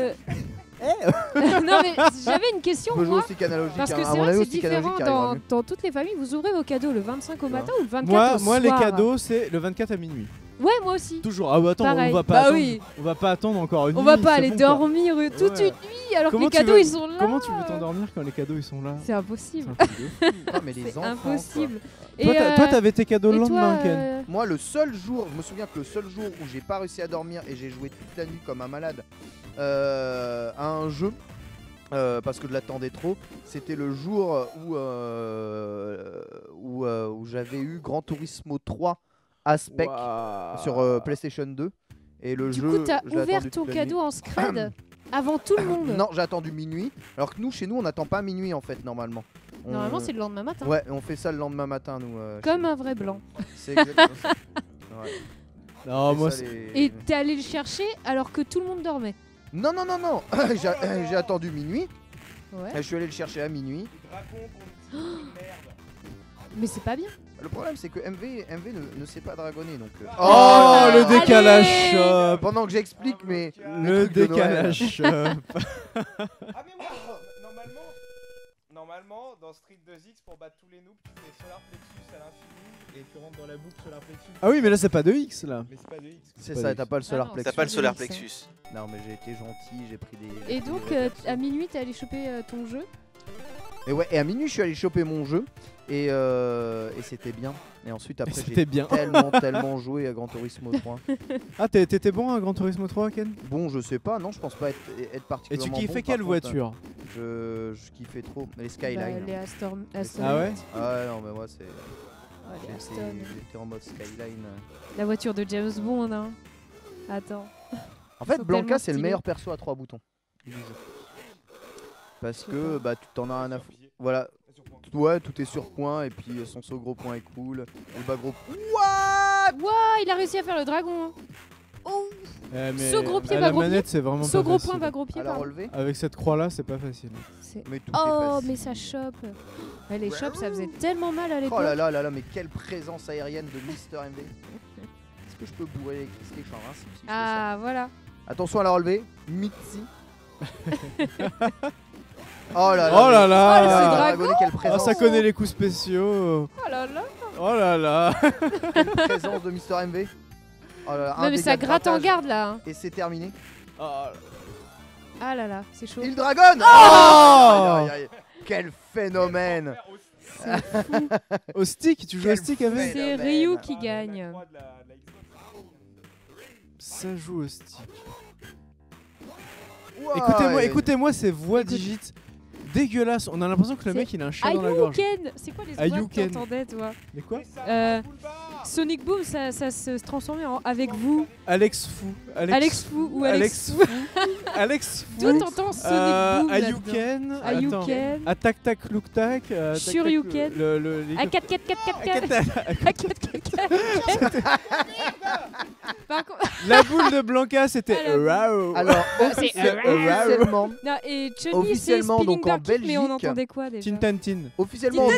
C: non mais j'avais une question
D: On peut jouer
C: moi.
D: aussi canalogique.
C: Parce que
D: hein. À
C: c'est
D: mon
C: vrai
D: avis
C: que c'est
D: aussi canalogique
C: différent
D: qui arrivera
C: dans,
D: mieux.
C: dans toutes les familles. Vous ouvrez vos cadeaux le 25 au matin ou le 24 au
B: Moi, les
C: soir.
B: cadeaux, c'est le 24 à minuit.
C: Ouais, moi aussi.
B: Toujours. Ah bah attends,
C: Pareil.
B: on va pas
C: Bah
B: attendre.
C: oui.
B: On va pas attendre encore une
C: On
B: nuit.
C: va pas
B: c'est
C: aller
B: bon, quoi.
C: dormir toute
B: Ouais.
C: une nuit alors
B: Comment
C: que
B: tu
C: les cadeaux
B: veux-
C: ils sont là.
B: Comment tu veux t'endormir quand les cadeaux ils sont là
C: C'est impossible.
B: C'est un truc de fou.
D: Ah, mais les
C: C'est
D: enfants, quoi.
C: impossible.
B: Toi, t'avais tes cadeaux le
C: et
B: lendemain,
C: toi,
B: Ken.
D: Moi, le seul jour, je me souviens que le seul jour où j'ai pas réussi à dormir et j'ai joué toute la nuit comme un malade à un jeu, parce que je l'attendais trop, c'était le jour où j'avais eu Gran Turismo 3 Aspect sur PlayStation 2. Et le
C: Du
D: jeu,
C: coup, t'as
D: je l'ai
C: ouvert
D: attendu
C: ton
D: toute la nuit.
C: cadeau en scred avant tout le monde.
D: Non, j'ai attendu minuit. Alors que nous, chez nous, on n'attend pas minuit en fait, normalement.
C: Normalement, c'est le lendemain matin.
D: Ouais, on fait ça le lendemain matin, nous.
C: Comme un vrai blanc.
D: C'est exactement ça. Ouais.
B: Non,
D: C'est
B: moi,
D: ça,
B: c'est-
C: Et t'es allé le chercher alors que tout le monde dormait.
D: Non, non, non, non. J'ai attendu minuit.
C: Ouais.
D: Je suis allé le chercher à minuit.
C: Mais c'est pas bien.
D: Le problème, c'est que MV ne sait pas dragonner, donc.
B: Oh, le
C: Allez
B: décalage shop.
D: Pendant que j'explique mes
B: Le
D: trucs de Noël.
B: décalage shop.
A: Ah mais moi, normalement, dans Street 2X, pour battre tous les noobs, tu fais Solar Plexus à l'infini et tu rentres dans la boucle Solar Plexus.
B: Ah oui, mais là, c'est pas de X là.
A: Mais c'est pas 2X.
D: C'est
B: pas
D: ça,
B: des-
D: t'as pas le solar
C: non,
D: plexus.
A: T'as pas le Solar
C: Plexus.
A: Plexus.
D: Non, mais j'ai été gentil, j'ai pris des.
C: Et
D: j'ai pris
C: donc,
D: des réverses.
C: à minuit, t'es allé choper ton jeu.
D: Et ouais, et à minuit, je suis allé choper mon jeu et c'était bien. Et ensuite, après,
B: C'était
D: j'ai
B: bien.
D: tellement joué à Gran Turismo 3.
B: Ah, t'étais bon à Gran Turismo 3, Ken?
D: Bon, je sais pas, non, je pense pas être
B: Et
D: particulièrement
B: tu
D: bon,
B: kiffais
D: par
B: quelle
D: contre,
B: voiture?
D: Je kiffais trop les Skyline.
C: Bah, les Aston.
B: Ah ouais?
D: Ah ouais, non, mais moi, c'est.
C: Les Aston.
D: J'étais en mode Skyline.
C: La voiture de James Bond, hein. Attends.
D: En fait,
C: Sont
D: Blanca,
C: tellement
D: c'est le
C: stylés.
D: meilleur perso à 3 boutons du jeu. Parce que bah, tu t'en as un à foutre. Voilà. Ouais, tout est sur point et puis son saut gros point est cool. Et le bas gros.
C: Wouah, il a réussi à faire le dragon. Oh, Saut gros pied,
B: à
C: bas
B: la
C: gros pied.
B: manette, c'est vraiment
C: saut
B: pas
C: gros
B: facile.
C: point, bas gros pied.
D: À la
C: pardon.
D: relever.
B: Avec cette croix-là, c'est pas facile.
D: Mais tout est
C: Oh,
D: facile.
C: mais ça chope. Ouais, les chopes, ça faisait tellement mal à l'époque.
D: Oh là là, mais quelle présence aérienne de Mister MV. Est-ce que je peux bourrer l'électricité? Je suis invincible si je fais ça.
C: Ah, voilà.
D: Attention à la relever. Mitzi. Oh là là.
B: Oh là
C: Oh,
B: là!
C: le
D: Ah,
C: dragon.
D: quelle
B: Ah,
D: présence.
B: ça connaît les coups spéciaux.
C: Oh là là.
B: Oh là là!
D: Quelle présence de Mister MV. Oh là là, un
C: Non, mais ça
D: dégât de
C: gratte en
D: grattage.
C: garde là. hein.
D: Et c'est terminé.
C: Ah là là, c'est chaud.
D: Il Dragon.
B: Oh
D: Aïe, aïe, aïe. Quel phénomène.
B: Au stick, tu joues au
D: Quel
B: stick avec?
C: C'est Ryu qui gagne.
B: Ça joue au stick.
D: Wow,
B: Écoutez-moi ces voix digites dégueulasses. On a l'impression que le mec il a un chien dans la gorge.
C: Ayuken. C'est quoi les voix que
B: Ayuken.
C: t'entendais, toi?
B: Mais quoi?
C: Sonic Boom, ça se transformait en avec vous.
B: Alex Fou.
C: Alex Fou ou Alex Fou.
B: Alex Fou.
C: Toi, t'entends Sonic Boom.
B: Ayuken.
C: Ayuken.
B: Attends. Attaque tac look tac.
C: Shoryuken. À 4 4 4 4 4. À 4 4 4 4. Par contre,
B: La boule de Blanca c'était.
C: Ah, la
B: Waouh.
D: Alors,
C: c'est
D: officiellement,
C: non, et Chun-Li c'est
D: Officiellement,
C: Spinning
D: donc en
C: Dark Kick, mais on
D: Belgique,
C: entendait quoi déjà?
B: Tintantin.
D: officiellement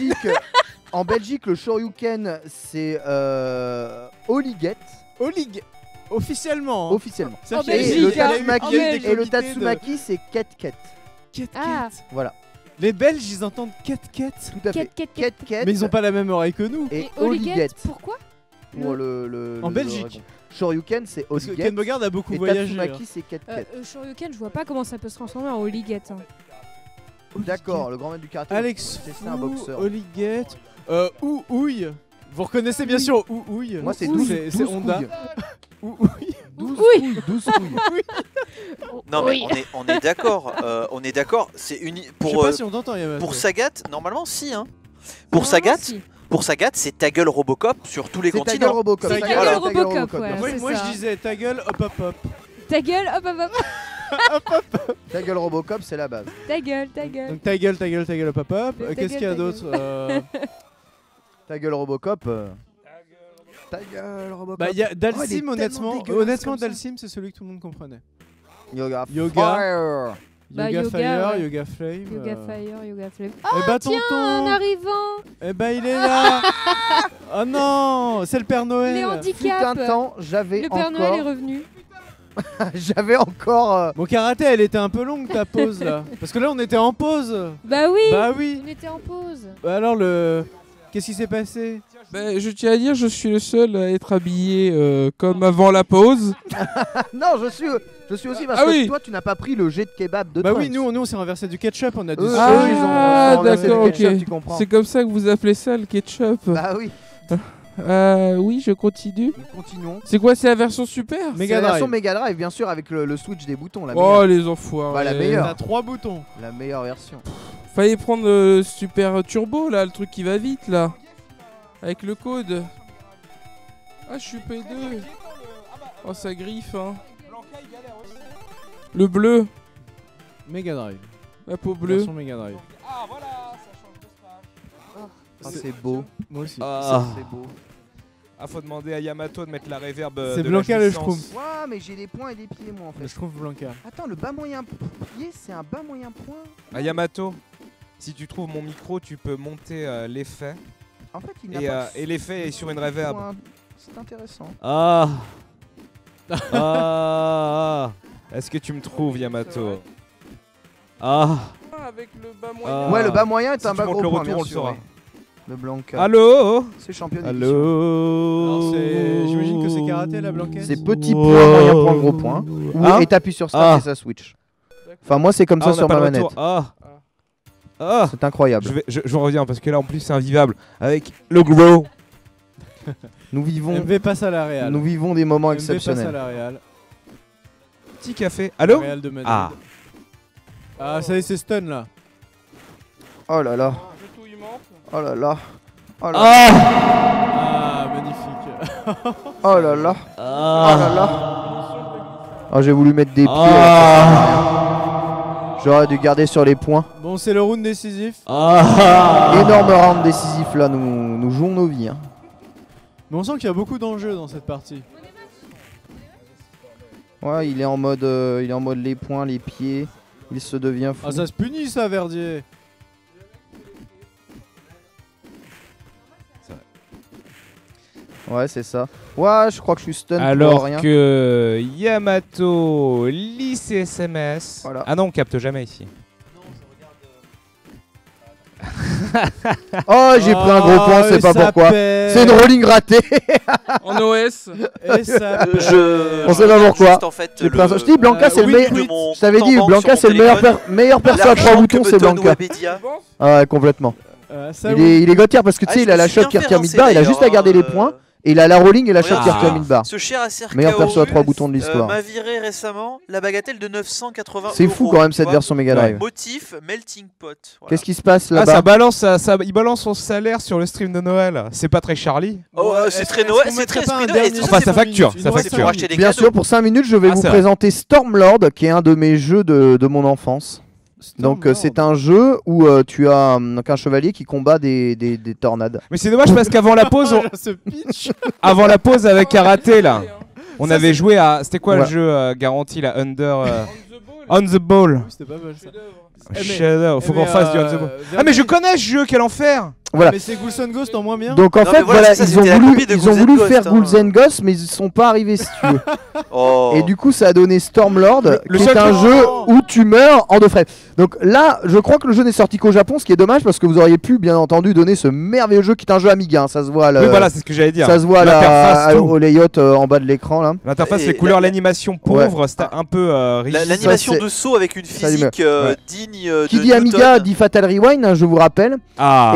D: en Belgique, le Shoryuken, c'est Oliget.
B: Olig. Officiellement. Hein.
D: Officiellement.
B: Ça
C: En
B: fait-
C: Belgique,
D: Et le
C: hein.
D: Tatsumaki,
C: En Belgique.
D: et le Tatsumaki, c'est Ket Ket.
B: Ket
C: Ah.
B: Ket.
D: Voilà,
B: Les Belges ils entendent Ket Ket.
D: tout à fait.
C: Ket Ket.
D: Ket Ket.
B: Mais ils ont pas la même oreille que nous.
D: Et
C: Oliget,
D: Oliget.
C: pourquoi?
D: Pour le
B: En
D: le
B: Belgique.
D: dragon. Shoryuken, c'est
B: Parce que
D: Oliget.
B: Ken Bogard a beaucoup
D: Et
B: voyagé.
D: Tatsumaki, c'est Ket Ket.
C: Shoryuken, je vois pas comment ça peut se transformer en Oliget. hein.
D: D'accord, le grand maître du karaté.
B: Alex
D: c'est un
B: Fou,
D: boxeur.
B: Oliget, Ououille. Vous reconnaissez bien sûr Ououille.
D: Moi, c'est
B: Ououille,
D: 12
B: c'est Honda.
D: couilles.
B: Ououille.
D: 12
C: Oui.
D: couilles. 12 couilles.
A: Non mais
C: Oui.
A: on est d'accord, on est d'accord. C'est
B: Je sais
A: pour
B: pas si on t'entend Yamato.
A: pour Sagat normalement si hein. Pour
C: Normalement,
A: Sagat,
C: si.
A: c'est ta gueule Robocop sur tous les
D: C'est ta gueule
A: continents.
D: Robocop.
C: C'est
D: Ta
C: ta
D: gueule
C: gueule
D: Robocop,
C: Robocop, ouais.
D: bien
B: Moi,
C: c'est
B: moi,
C: ça.
B: je disais ta gueule, hop hop hop.
C: Ta gueule, hop hop hop.
D: Ta gueule Robocop, c'est la base.
C: Ta gueule, ta gueule.
B: Donc ta gueule, hop hop hop.
C: Ta
B: Qu'est-ce qu'il y a
C: gueule,
B: d'autre
D: Ta gueule Robocop. Ta gueule Robocop.
B: Bah, il y a
D: Oh, il est
B: Dalsim,
D: tellement
B: honnêtement.
D: dégueulasse
B: Honnêtement,
D: comme ça.
B: Dalsim, c'est celui que tout le monde comprenait.
D: Yoga.
B: Yoga.
D: Fire.
C: Bah,
B: Yoga
C: Yoga,
B: Fire,
C: ouais.
B: Yoga Flame.
C: Yoga Fire, Yoga Flame.
B: Eh bah,
C: Tiens, en
B: tonton.
C: arrivant,
B: Eh bah, il est là. Oh non, c'est le Père
C: les
B: Noël.
D: Fut un
C: handicaps.
D: temps, j'avais
C: Le Père Noël est
D: encore.
C: revenu.
D: J'avais encore.
B: Mon karaté, elle était un peu longue ta pause là. Parce que là, on était en pause.
C: Bah oui,
B: Bah oui.
C: on était en pause.
B: Bah alors le. Qu'est-ce qui s'est passé?
E: Ben, je tiens à dire, je suis le seul à être habillé comme avant la pause.
D: Non, je suis aussi parce
E: Ah
D: que
E: oui.
D: toi, tu n'as pas pris le jet de kebab de
B: Bah oui,
D: Trunks.
B: nous on s'est renversé du ketchup, on a des
D: Eux,
E: Ah,
D: ils ont renversé
E: d'accord,
D: le ketchup,
E: ok.
D: tu comprends.
E: C'est comme ça que vous appelez ça le ketchup.
D: Bah oui,
E: Oui, je continue.
D: nous continuons.
E: C'est quoi, c'est la version super?
D: C'est
B: Mega
D: la version
B: Drive.
D: Mega Drive, bien sûr, avec le switch des boutons, la,
E: Oh,
D: meilleure,
E: les enfoirés.
D: Bah, la meilleure.
B: On a 3 boutons.
D: la meilleure version.
E: Fallait prendre le super turbo, là, le truc qui va vite, là. Avec le code. Ah, je suis P2. Oh, ça griffe, hein. Le bleu.
B: Mega Drive.
E: La peau bleue.
B: Version Mega Drive.
D: Ah, c'est beau.
B: Moi aussi.
D: C'est beau.
F: Ah, faut demander à Yamato de mettre la réverb.
B: C'est
F: de
B: Blanca
F: la
B: le
F: jouissance.
B: Schtroumpf.
D: Ouah, mais j'ai des points et des pieds, moi, en fait.
B: Je trouve Blanca.
D: Attends, le bas moyen pied, c'est un bas moyen point.
F: Ah, Yamato, si tu trouves mon micro, tu peux monter l'effet.
D: En fait, il n'a
F: Et,
D: pas.
F: et l'effet est sur une reverb.
D: point. C'est intéressant.
F: Ah Ah Est-ce que tu me trouves, Yamato? Ah
E: Avec le bas
F: Ah.
D: Ouais, le bas moyen est
F: Si
D: un
F: tu
D: bas
F: montes
D: gros
F: le
D: point,
F: retour,
D: bien
F: on le
D: sûr,
F: saura.
D: ouais. Le Blanca.
F: Allô
D: C'est champion d'édition.
F: Allô
B: J'imagine que c'est karaté la Blanquette.
D: C'est petit point, moyen point, gros point. Ou
F: Hein
D: et t'appuies sur start
F: Ah.
D: et ça switch. Enfin, moi, c'est comme ça
F: on
D: sur
F: n'a pas
D: ma
F: le
D: manette.
F: retour. Ah Ah,
D: C'est incroyable.
F: je reviens parce que là en plus c'est invivable avec le gros.
D: Nous vivons,
B: MV passe à la Real.
D: nous vivons des moments
B: MV passe à
D: exceptionnels.
B: la Real.
F: Petit café. Allô?
B: Real de Madrid.
F: Ah.
B: Ah, ça y est, c'est stun là.
D: Oh là là. Oh là là. Oh là là.
B: Ah, magnifique.
D: Oh là là. Oh là là. Oh, j'ai voulu mettre des pieds. J'aurais dû garder sur les points.
B: Bon, c'est le round décisif.
D: Énorme round décisif là, nous jouons nos vies. Hein.
B: Mais on sent qu'il y a beaucoup d'enjeux dans cette partie.
D: Ouais, il est en mode les points, les pieds. Il se devient fou.
B: Ah, ça se punit ça, Verdier.
D: Ouais, c'est ça. Ouais, je crois que je suis stun pour
F: Alors
D: rien.
F: que Yamato lit ses SMS.
D: Voilà.
F: Ah non, on capte jamais ici.
D: Oh, j'ai pris un gros point, c'est pas pourquoi. C'est une rolling ratée.
E: En OS.
B: Et ça pète.
D: On sait pas pourquoi.
H: Juste, en fait,
D: Je dis Blanca, c'est le
B: oui,
D: meilleur.
B: oui.
D: Je t'avais dit, Blanca, c'est le meilleur perso à 3 boutons, c'est Blanca. Ah ouais, complètement.
B: Ça,
D: Il est Gauthier parce que tu sais, il a la shot qui retire mid-bar, il a juste à garder les points. Et il a la rolling et la shot qui retire mid-bar.
H: Ce cher ACRKO
D: Meilleur perso à 3 boutons de l'histoire.
H: m'a viré récemment la bagatelle de 980
D: C'est fou quand même cette version Mega Drive.
H: Motif Melting Pot. Voilà.
D: Qu'est-ce qui se passe
F: Ah,
D: là-bas?
F: ça balance, il balance son salaire sur le stream de Noël. C'est pas très Charlie.
H: Oh, c'est très Noël, c'est très
B: pas un
H: Noël.
B: dernier-
F: Enfin, ça facture,
B: Il
F: ça
B: nous reste
F: facture.
H: Pour acheter des
D: Bien
H: cadeaux.
D: sûr, pour 5 minutes, je vais
F: Ah,
D: vous
F: c'est vrai.
D: présenter Stormlord, qui est un de mes jeux de mon enfance. Donc c'est un jeu où tu as un chevalier qui combat des tornades.
F: Mais c'est dommage parce qu'avant la pause,
B: Ce pitch.
F: avant la pause avec Karaté là, on
B: Ça,
F: avait
B: c'est-
F: joué à, c'était quoi
D: Ouais.
F: le jeu garanti là, Under On the Ball.
B: Oui, c'était pas mal ça. mais-
F: Shadow, faut qu'on fasse du On the Ball.
B: Verdier-
F: Ah mais je connais ce jeu, quel enfer.
D: Voilà.
B: Mais c'est Ghouls and Ghost en moins bien.
D: Donc en
H: Non,
D: fait,
H: mais voilà,
D: voilà,
H: c'est ça,
D: ils ont
H: c'était la
D: voulu,
H: copie de
D: ils ont
H: Ghouls and
D: voulu
H: Ghost,
D: faire
H: hein.
D: Ghouls and Ghosts, mais ils sont pas arrivés si tu veux.
H: Oh.
D: Et du coup, ça a donné Stormlord,
F: Le
D: qui est
F: seul
D: un
F: truc-
D: jeu où tu meurs en 2 frames. Donc là, je crois que le jeu n'est sorti qu'au Japon, ce qui est dommage parce que vous auriez pu, bien entendu, donner ce merveilleux jeu qui est un jeu Amiga. Hein, ça se voit,
F: Oui voilà, c'est ce que j'allais dire.
D: ça se voit
F: L'interface, tout.
D: au layout en bas de l'écran là.
F: L'interface,
H: Et
F: les couleurs,
H: la-
F: l'animation pauvre, c'était un peu rigide.
H: L'animation
D: Ça, c'est-
H: de saut avec une
D: Ça, il
H: physique
F: Ouais.
H: digne
D: Qui
H: de
D: dit Amiga
H: Newton.
D: dit Fatal Rewind, hein, je vous rappelle.
F: Ah.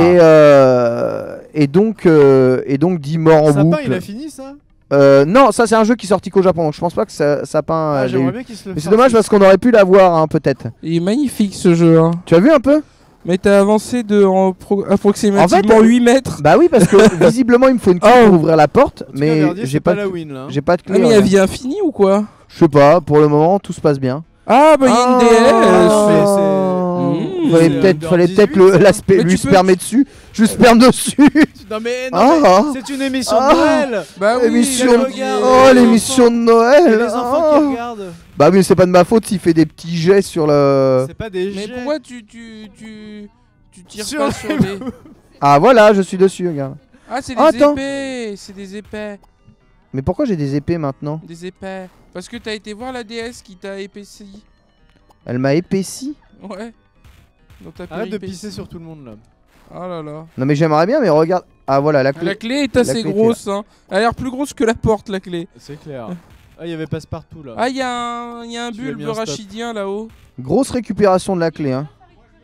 D: Et donc dit mort en
B: Sapin,
D: boucle.
B: il a fini ça.
D: Non, ça c'est un jeu qui est sorti qu'au Japon, donc je pense pas que Sapin
B: Ah,
D: l'ait
B: j'aimerais
D: eu.
B: bien qu'il se le
D: Mais c'est
B: fasse.
D: dommage parce qu'on aurait pu l'avoir hein, peut-être.
E: Il est magnifique ce jeu. Hein.
D: Tu as vu un peu?
E: Mais t'as avancé de approximativement
D: En fait,
E: 8 mètres.
D: Bah oui, parce que visiblement il me faut une clé
E: Oh.
D: pour ouvrir la porte,
B: En tout cas,
D: mais
B: Verdier,
D: j'ai
B: c'est
D: pas,
B: la win là.
D: j'ai pas de
E: Ah
D: clé.
E: mais il y a
D: rien.
E: vie infinie ou quoi?
D: Je sais pas, pour le moment tout se passe bien.
E: Ah bah il y a une DS.
D: Fallait
B: c'est
D: peut-être,
B: Under 18, ça.
D: l'aspect
E: Mais
D: lui
E: tu peux-
D: spermer dessus. Je sperme dessus.
B: Non mais,
D: Ah.
B: c'est une émission
D: Ah.
B: de Noël.
E: Bah oui.
D: Émission
B: quel
D: de...
B: regard.
D: Oh,
B: Les
D: l'émission de
B: Et
D: Noël.
B: les enfants
D: Oh.
B: qui regardent.
D: Bah oui, mais c'est pas de ma faute s'il fait des petits jets sur le.
B: C'est pas des
E: Mais
B: jets.
E: pourquoi tu tires
B: Sur
E: pas
B: les
E: sur les...
D: Ah voilà, je suis dessus, regarde.
E: Ah c'est
D: Ah,
E: des
D: attends.
E: épées. C'est des épées.
D: Mais pourquoi j'ai des épées maintenant?
E: Des épées. Parce que t'as été voir la DS qui t'a épaissi.
D: Elle m'a épaissi.
E: Ouais. Dans ta
B: Arrête de
E: péripétie.
B: pisser sur tout le monde là.
E: Oh là là.
D: Non mais j'aimerais bien, mais regarde. Ah voilà la clé.
E: La clé est assez
D: clé était
E: grosse. Hein. Elle a l'air plus grosse que la porte la clé.
B: C'est clair. Ah, il y avait Passepartout là.
E: Ah il y a un
B: Tu lui as
E: bulbe
B: mis un stop.
E: rachidien là-haut.
D: Grosse récupération de la clé, hein.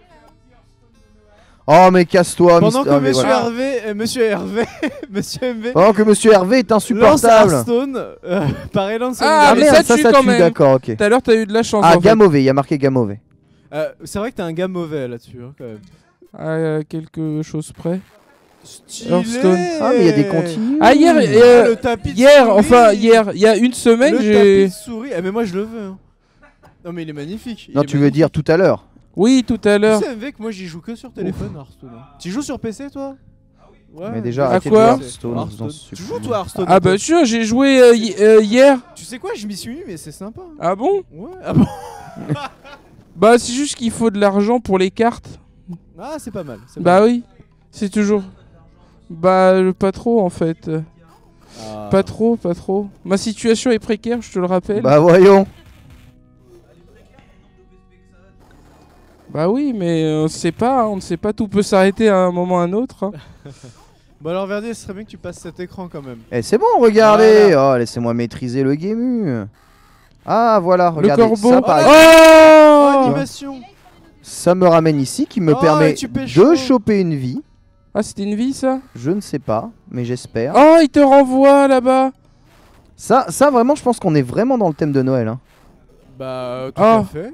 D: Oh mais casse-toi,
B: Pendant que
D: ah, mais
B: Monsieur
D: voilà.
B: Hervé, Monsieur Hervé, Monsieur MV
D: Pendant que Monsieur Hervé est
B: lance
D: insupportable.
B: Hearthstone par Elan
E: Ah,
D: Ah
E: mais
D: merde,
E: ça tue
D: ça
E: quand
D: tue,
E: même.
D: d'accord, ok.
E: Tout à l'heure t'as eu de la chance.
D: Ah,
E: en fait.
D: Gamové, il y a marqué Gamové.
B: C'est vrai que t'as un gars mauvais là-dessus hein, quand même.
E: À quelque chose près.
B: Stylé.
E: Hearthstone.
D: Ah mais il y a des continues.
E: Ah hier,
B: Ah, le tapis de
E: hier,
B: souris.
E: enfin hier, il y a une semaine
B: Le tapis
E: j'ai.
B: de souris. Ah mais moi je le veux. Hein. Non mais il est magnifique. Il
D: Non,
B: est
D: tu veux
B: magnifique.
D: dire tout à l'heure.
E: Oui, tout à l'heure.
B: Tu sais MV que moi j'y joue que sur téléphone Hearthstone. hein. Tu joues sur PC toi? Ouais.
D: Mais déjà,
E: À
D: arrêtez de
E: quoi
D: jouer à Hearthstone,
B: Hearthstone.
D: vous en supplie.
B: Tu joues toi Hearthstone?
E: Ah
B: toi
E: bah sûr, j'ai joué hier.
B: Tu sais quoi, je m'y suis mis mais c'est sympa. hein.
E: Ah bon?
B: Ouais. Ah bon?
E: Bah c'est juste qu'il faut de l'argent pour les cartes.
B: Ah c'est pas mal. c'est pas
E: Bah
B: mal.
E: oui, c'est toujours. Bah pas trop en fait.
B: Ah.
E: Pas trop, pas trop. Ma situation est précaire, je te le rappelle.
D: Bah voyons.
E: Bah oui, mais on sait pas, hein, on ne sait pas, tout peut s'arrêter à un moment ou à un autre. hein.
B: Bon alors Verdier, ce serait bien que tu passes cet écran quand même.
D: Eh c'est bon, regardez. Oh, laissez-moi maîtriser le Gému. Ah voilà, regardez
E: corbeau.
D: ça par
E: Oh,
B: Oh,
D: Oh
B: animation.
D: Ça me ramène ici, qui me permet
B: tu pêches
D: de choper une vie.
E: Ah, c'était une vie, ça?
D: Je ne sais pas, mais j'espère.
E: Oh, il te renvoie là-bas.
D: Ça vraiment, je pense qu'on est vraiment dans le thème de Noël. Hein.
B: Bah, tout à fait.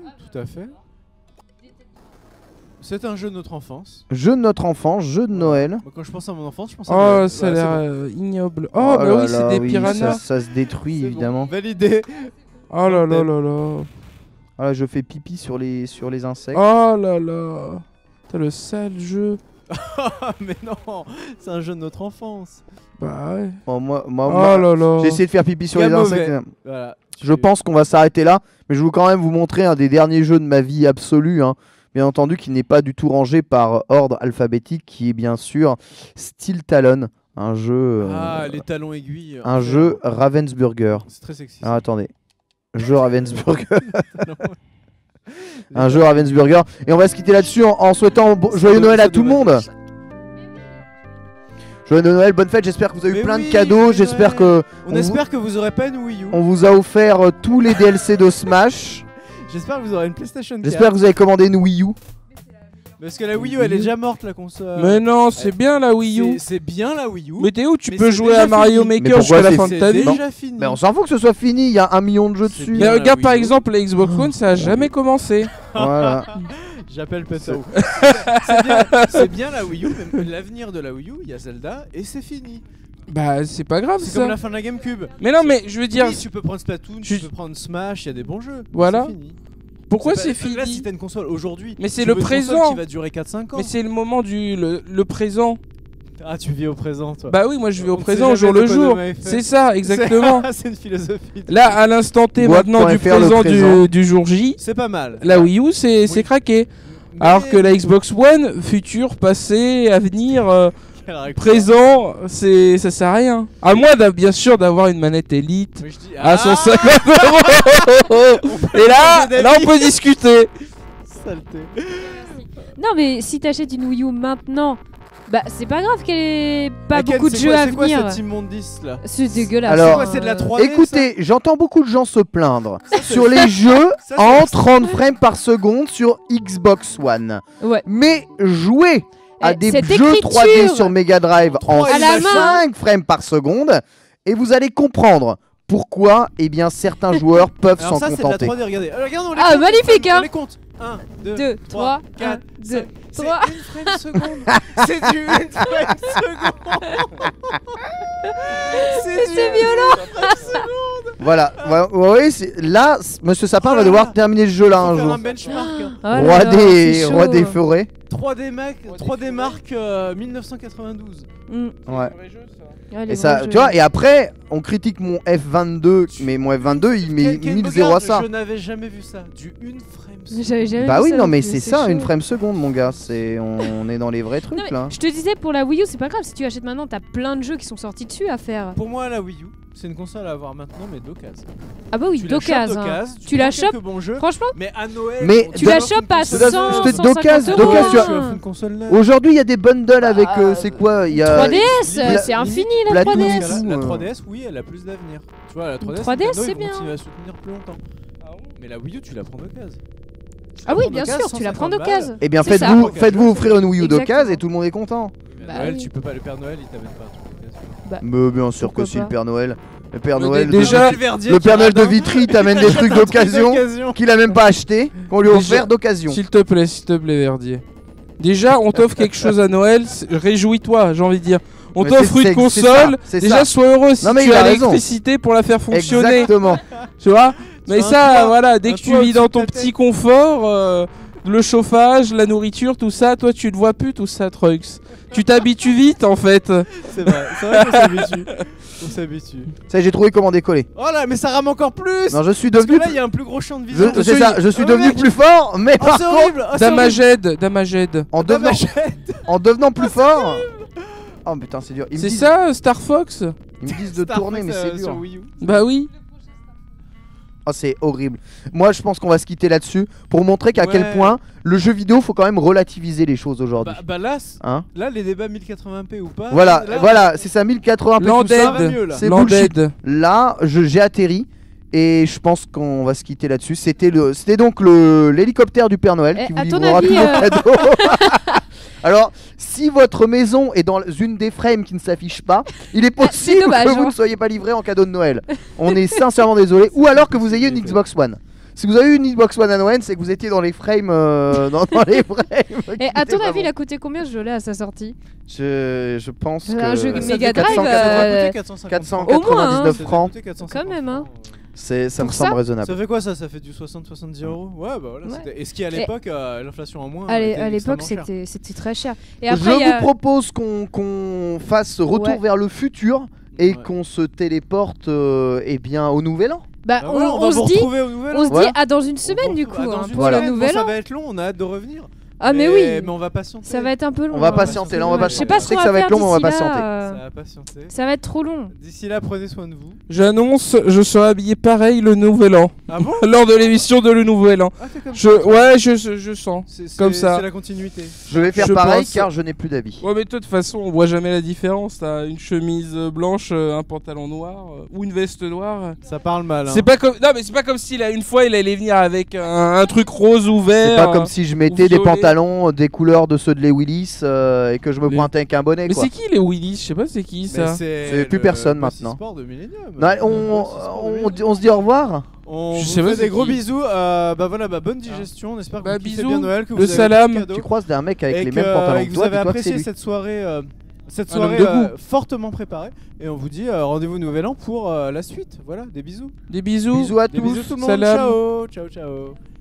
B: C'est un jeu de notre enfance.
D: Jeu de notre enfance, jeu de Noël.
B: Moi, quand je pense à mon enfance, je pense à Noël.
E: Oh, ça a l'air ignoble. Oh, bah
D: là
E: oui, c'est
D: là,
E: des
D: oui,
E: piranhas.
D: ça se détruit,
B: C'est
D: évidemment.
B: bon. Validé.
E: Oh là là là là.
D: Voilà, je fais pipi sur les insectes.
E: Oh là là. T'as le sale jeu.
B: Mais non, c'est un jeu de notre enfance.
E: Bah ouais.
D: Bon, moi,
E: Oh là là.
D: j'ai essayé de faire pipi sur
B: Bien
D: les insectes.
B: mauvais. Voilà.
D: Je pense qu'on va s'arrêter là, mais je vais quand même vous montrer un des derniers jeux de ma vie absolue, hein. Bien entendu, qui n'est pas du tout rangé par ordre alphabétique, qui est bien sûr Steel Talon, un jeu,
B: les talons aiguilles.
D: un jeu Ravensburger.
B: C'est très sexy.
D: Alors attendez, jeu Ravensburger, un jeu Ravensburger, et on va se quitter là-dessus en souhaitant joyeux Noël à tout le monde. Joyeux Noël, bonne fête, j'espère que vous avez eu plein de cadeaux, j'espère que...
B: On espère que vous aurez pas une Wii U.
D: On vous a offert tous les DLC de Smash.
B: J'espère que vous aurez une PlayStation 4.
D: J'espère que vous avez commandé une Wii U.
B: Parce que la Wii U elle est déjà morte la console.
E: Mais non, c'est bien la Wii U.
B: C'est bien la Wii U.
E: Mais t'es où? Tu
B: Mais
E: peux
B: c'est
E: jouer
B: déjà
E: à Mario
B: fini.
E: Maker jusqu'à la fin de ta vie.
B: C'est déjà fini.
D: Mais on s'en fout que ce soit fini, il y a 1 million de jeux dessus.
E: Mais
B: bien,
E: regarde
B: la
E: par
B: Wii U.
E: exemple la Xbox One, ça a jamais commencé.
D: Voilà.
B: J'appelle Petao. C'est bien la Wii U, mais l'avenir de la Wii U, il y a Zelda et c'est fini.
E: Bah c'est pas grave
B: C'est
E: ça.
B: comme la fin de la GameCube.
E: Mais non, mais je veux dire,
B: Oui, tu peux prendre Splatoon, tu peux prendre Smash, il y a des bons jeux.
E: Voilà.
B: C'est fini.
E: pourquoi
B: pas-
E: c'est fini?
B: Là, si t'as une console aujourd'hui,
E: Mais c'est
B: tu
E: le
B: veux une console
E: présent.
B: qui va durer 4-5 ans.
E: Mais c'est le moment du le présent.
B: Ah, tu vis au présent, toi.
E: Bah oui, moi je vis au
B: On ne
E: présent, au
B: sait
E: jour
B: jamais
E: le
B: de quoi
E: jour.
B: demain est fait.
E: C'est ça, exactement.
B: C'est une philosophie.
E: Là, à l'instant T maintenant du
D: Boîte.fr, le
E: présent
D: présent.
E: du jour J,
B: C'est pas mal.
E: la Wii U c'est
B: Oui.
E: craqué.
B: Mais-
E: Alors que la Xbox One, futur, passé, avenir,
B: Quel raccord.
E: présent, ça sert à rien. À moins bien sûr d'avoir une manette Elite
B: Mais je dis-
E: à 150 €. Et là on peut discuter.
B: Saleté.
C: Non, mais si t'achètes une Wii U maintenant, bah c'est pas grave qu'elle ait pas
B: Laquelle,
C: beaucoup de
B: c'est
C: jeux
B: quoi-
C: à
B: C'est quoi
C: venir.
B: cet immondice là?
C: C'est dégueulasse.
D: Alors,
C: hein.
B: C'est de la 3D.
D: Écoutez, j'entends beaucoup de gens se plaindre sur les jeux
B: ça, c'est
D: en
B: extra.
D: 30 frames par seconde sur Xbox One.
C: Ouais.
D: Mais jouer à des
C: cette
D: jeux 3D
C: écriture
D: sur Mega Drive en
B: À
C: la main.
D: 5 frames par seconde et vous allez comprendre pourquoi certains joueurs peuvent
B: Alors
D: s'en
B: ça, c'est de la
D: contenter.
B: 3D, regardez. Regardez, on les
C: Ah,
B: compte,
C: magnifique,
B: on
C: hein.
B: les compte. 1,
C: 2, 3, 1, 2, 3.
B: C'est une frame seconde. C'est du une frame seconde.
C: C'est violent.
D: Voilà, ouais, là, Monsieur Sapin va devoir terminer ce jeu là un
B: Faut faire
D: jour.
B: un benchmark.
C: Oh là
D: Roi
C: là,
D: des
C: c'est
D: Roi
C: chaud.
D: des forêts.
B: 3D Mark 1992.
C: Mm.
D: Ouais.
C: Ah, les
D: Et ça,
C: bons
D: tu
C: jeux.
D: vois, et après, on critique mon F22, mais mon F22, il met
B: Ken
D: 1000
B: Bogard,
D: zéro à ça.
B: Je n'avais jamais vu ça. Du une frame seconde.
C: J'avais jamais
D: Bah
C: vu
D: oui,
C: ça
D: non, mais
C: plus,
D: c'est ça,
C: chaud.
D: une frame seconde, mon gars. On est dans les vrais
C: Non,
D: trucs
C: mais
D: là.
C: je te disais pour la Wii U, c'est pas grave. Si tu achètes maintenant, t'as plein de jeux qui sont sortis dessus à faire.
B: Pour moi, la Wii U, c'est une console à avoir maintenant, mais d'occasion.
C: Ah bah oui,
B: Tu la chopes
C: d'occasion.
B: d'occasion,
C: Tu la
B: prends quelques
C: chopes.
B: bons jeux,
C: Franchement,
B: mais à Noël.
D: Mais
B: on
C: tu
B: te
C: la
B: offre une
C: chopes à
B: console-
C: 100,
D: je te-
C: 150
D: d'occasion,
C: euros.
D: d'occasion,
B: Tu offres
C: hein.
B: une console neuve.
D: Aujourd'hui, il y a des bundles avec.
C: Bah,
D: c'est quoi Il y a.
C: 3DS,
D: la-
C: c'est infini la
D: Splatoon,
C: 3DS.
D: tout,
B: La 3DS, oui, elle a plus d'avenir. Tu vois, la 3DS,
C: 3DS,
B: Nintendo,
C: c'est
B: ils vont
C: bien.
B: continuer à soutenir plus longtemps. Mais la Wii U, tu la prends d'occasion. Tu
C: Ah
B: la
C: oui,
B: prends
C: bien
B: d'occasion,
C: sûr, tu la prends
B: 150
C: d'occasion.
B: balles.
D: Eh bien,
C: C'est ça.
D: faites-vous offrir une Wii U d'occasion
C: Exactement.
D: et tout le monde est content.
B: Mais à
C: Bah
B: Noël,
C: oui.
B: tu peux pas. Le Père Noël, il t'amène pas un truc d'occasion.
D: Mais bien sûr
C: Pourquoi
D: que si,
C: pas
D: le Père Noël. Le Père
E: Mais
D: Noël.
E: déjà-
D: Le Père Noël de Vitry, il t'amène des trucs d'occasion qu'il a même pas acheté, qu'on lui a
E: Déjà-
D: offert d'occasion.
E: S'il te plaît, Verdier. Déjà, on t'offre quelque chose à Noël, réjouis-toi, j'ai envie de dire. On
D: Mais
E: t'offre
D: c'est
E: une
D: ça,
E: console,
D: c'est
E: déjà
D: ça.
E: sois heureux si
D: Non, mais
E: tu
D: il
E: as
D: a raison.
E: l'électricité pour la faire fonctionner,
D: Exactement.
E: tu vois. Mais
B: as un
E: ça,
B: toit,
E: voilà, dès
B: un
E: que tu
B: toit
E: vis dans
B: au-dessus de
E: ton
B: ta
E: petit
B: tête.
E: confort, le chauffage, la nourriture, tout ça, toi tu le vois plus tout ça, Trux. Tu t'habitues vite en fait.
B: C'est vrai qu'on s'habitue. On s'habitue.
D: Ça, j'ai trouvé comment décoller.
B: Oh là, mais ça rame encore plus.
D: Non, je suis
B: Parce que
D: devenu.
B: là, il y a un plus gros champ de vision.
D: C'est ça, je suis
B: Oh,
D: devenu
B: mec.
D: plus fort, mais
B: Oh,
D: par
B: c'est
D: contre,
B: horrible. Oh, c'est horrible.
E: Damaged.
D: en devenant,
B: Damaged.
D: en devenant plus fort. Oh putain, c'est dur. Ils me
E: C'est
D: disent-
E: ça, Star Fox?
D: Ils me disent de
B: Star
D: tourner,
B: Fox,
D: mais c'est
B: sur
D: dur.
B: Wii U.
E: Bah oui.
D: Oh, c'est horrible. Moi, je pense qu'on va se quitter là-dessus pour montrer qu'à
B: Ouais.
D: quel point le jeu vidéo, faut quand même relativiser les choses aujourd'hui.
B: Bah là,
D: Hein
B: là, les débats 1080p ou pas.
D: Voilà,
B: là,
D: voilà, c'est ça, 1080p. tout ça.
B: va mieux, là.
D: C'est bullshit.
E: Landed.
D: Là, j'ai atterri Et je pense qu'on va se quitter là-dessus. C'était donc l'hélicoptère du Père Noël qui vous livrera tous vos cadeaux. Alors, si votre maison est dans une des frames qui ne s'affiche pas, il est possible que vous ne soyez pas livré en cadeau de Noël. On est sincèrement désolé. Ou alors que vous ayez une Xbox One. Si vous avez eu une Xbox One à Noël, c'est que vous étiez dans les frames. Dans les frames.
C: Et à ton avis, il a coûté combien ce jeu-là à sa sortie?
D: Je pense que.
C: Un jeu Mega Drive.
D: 499 francs.
C: Quand même, hein.
D: Ça me semble raisonnable.
B: Ça fait quoi ça? Ça fait du 60-70 euros? Ouais, bah voilà. Et ce qui à l'époque, l'inflation en moins.
C: À l'époque, c'était très cher. Et
D: après, je vous propose qu'on fasse retour vers le futur et qu'on se téléporte au nouvel an.
C: Bah, on se dit à dans une semaine du coup pour le nouvel an.
B: Ça va être long, on a hâte de revenir.
C: Ah mais oui,
B: mais on va patienter.
C: Ça va être un peu long.
D: On va patienter là, on va patienter.
C: Je sais pas ce qu'on va
D: ça va être long, mais on va
B: patienter.
C: Ça va être trop long.
B: D'ici là, prenez soin de vous.
E: J'annonce, je serai habillé pareil le nouvel an.
B: Ah bon?
E: Lors de l'émission de le nouvel an.
B: Ah, comme
E: je sens. Comme ça.
B: C'est la continuité.
D: Je vais faire pareil car je n'ai plus d'habits.
E: Ouais, mais de toute façon, on voit jamais la différence. T'as une chemise blanche, un pantalon noir ou une veste noire.
B: Ça parle mal. Hein.
E: C'est pas comme. Non, mais c'est pas comme si une fois il allait venir avec un truc rose ou vert.
D: C'est pas comme si je mettais des pantalons des couleurs de ceux de les Willis et que je me pointais avec un bonnet.
E: Mais c'est qui les Willis? Je sais pas, c'est qui ça?
D: C'est plus personne maintenant.
B: Sport de Millennium.
D: On se dit au revoir.
B: On vous fait des gros bisous. Bonne digestion. On espère que vous kiffez bien Noël. Que
E: le salam.
D: Tu croises un mec avec les mêmes pantalons que
B: vous
D: toi.
B: avez apprécié cette soirée. Cette soirée fortement préparée. Et on vous dit rendez-vous nouvel an pour la suite. Voilà, des bisous.
E: Des bisous.
D: Bisous à tous.
B: Bisous tout le monde.
E: Salam.
B: Ciao. Ciao, ciao.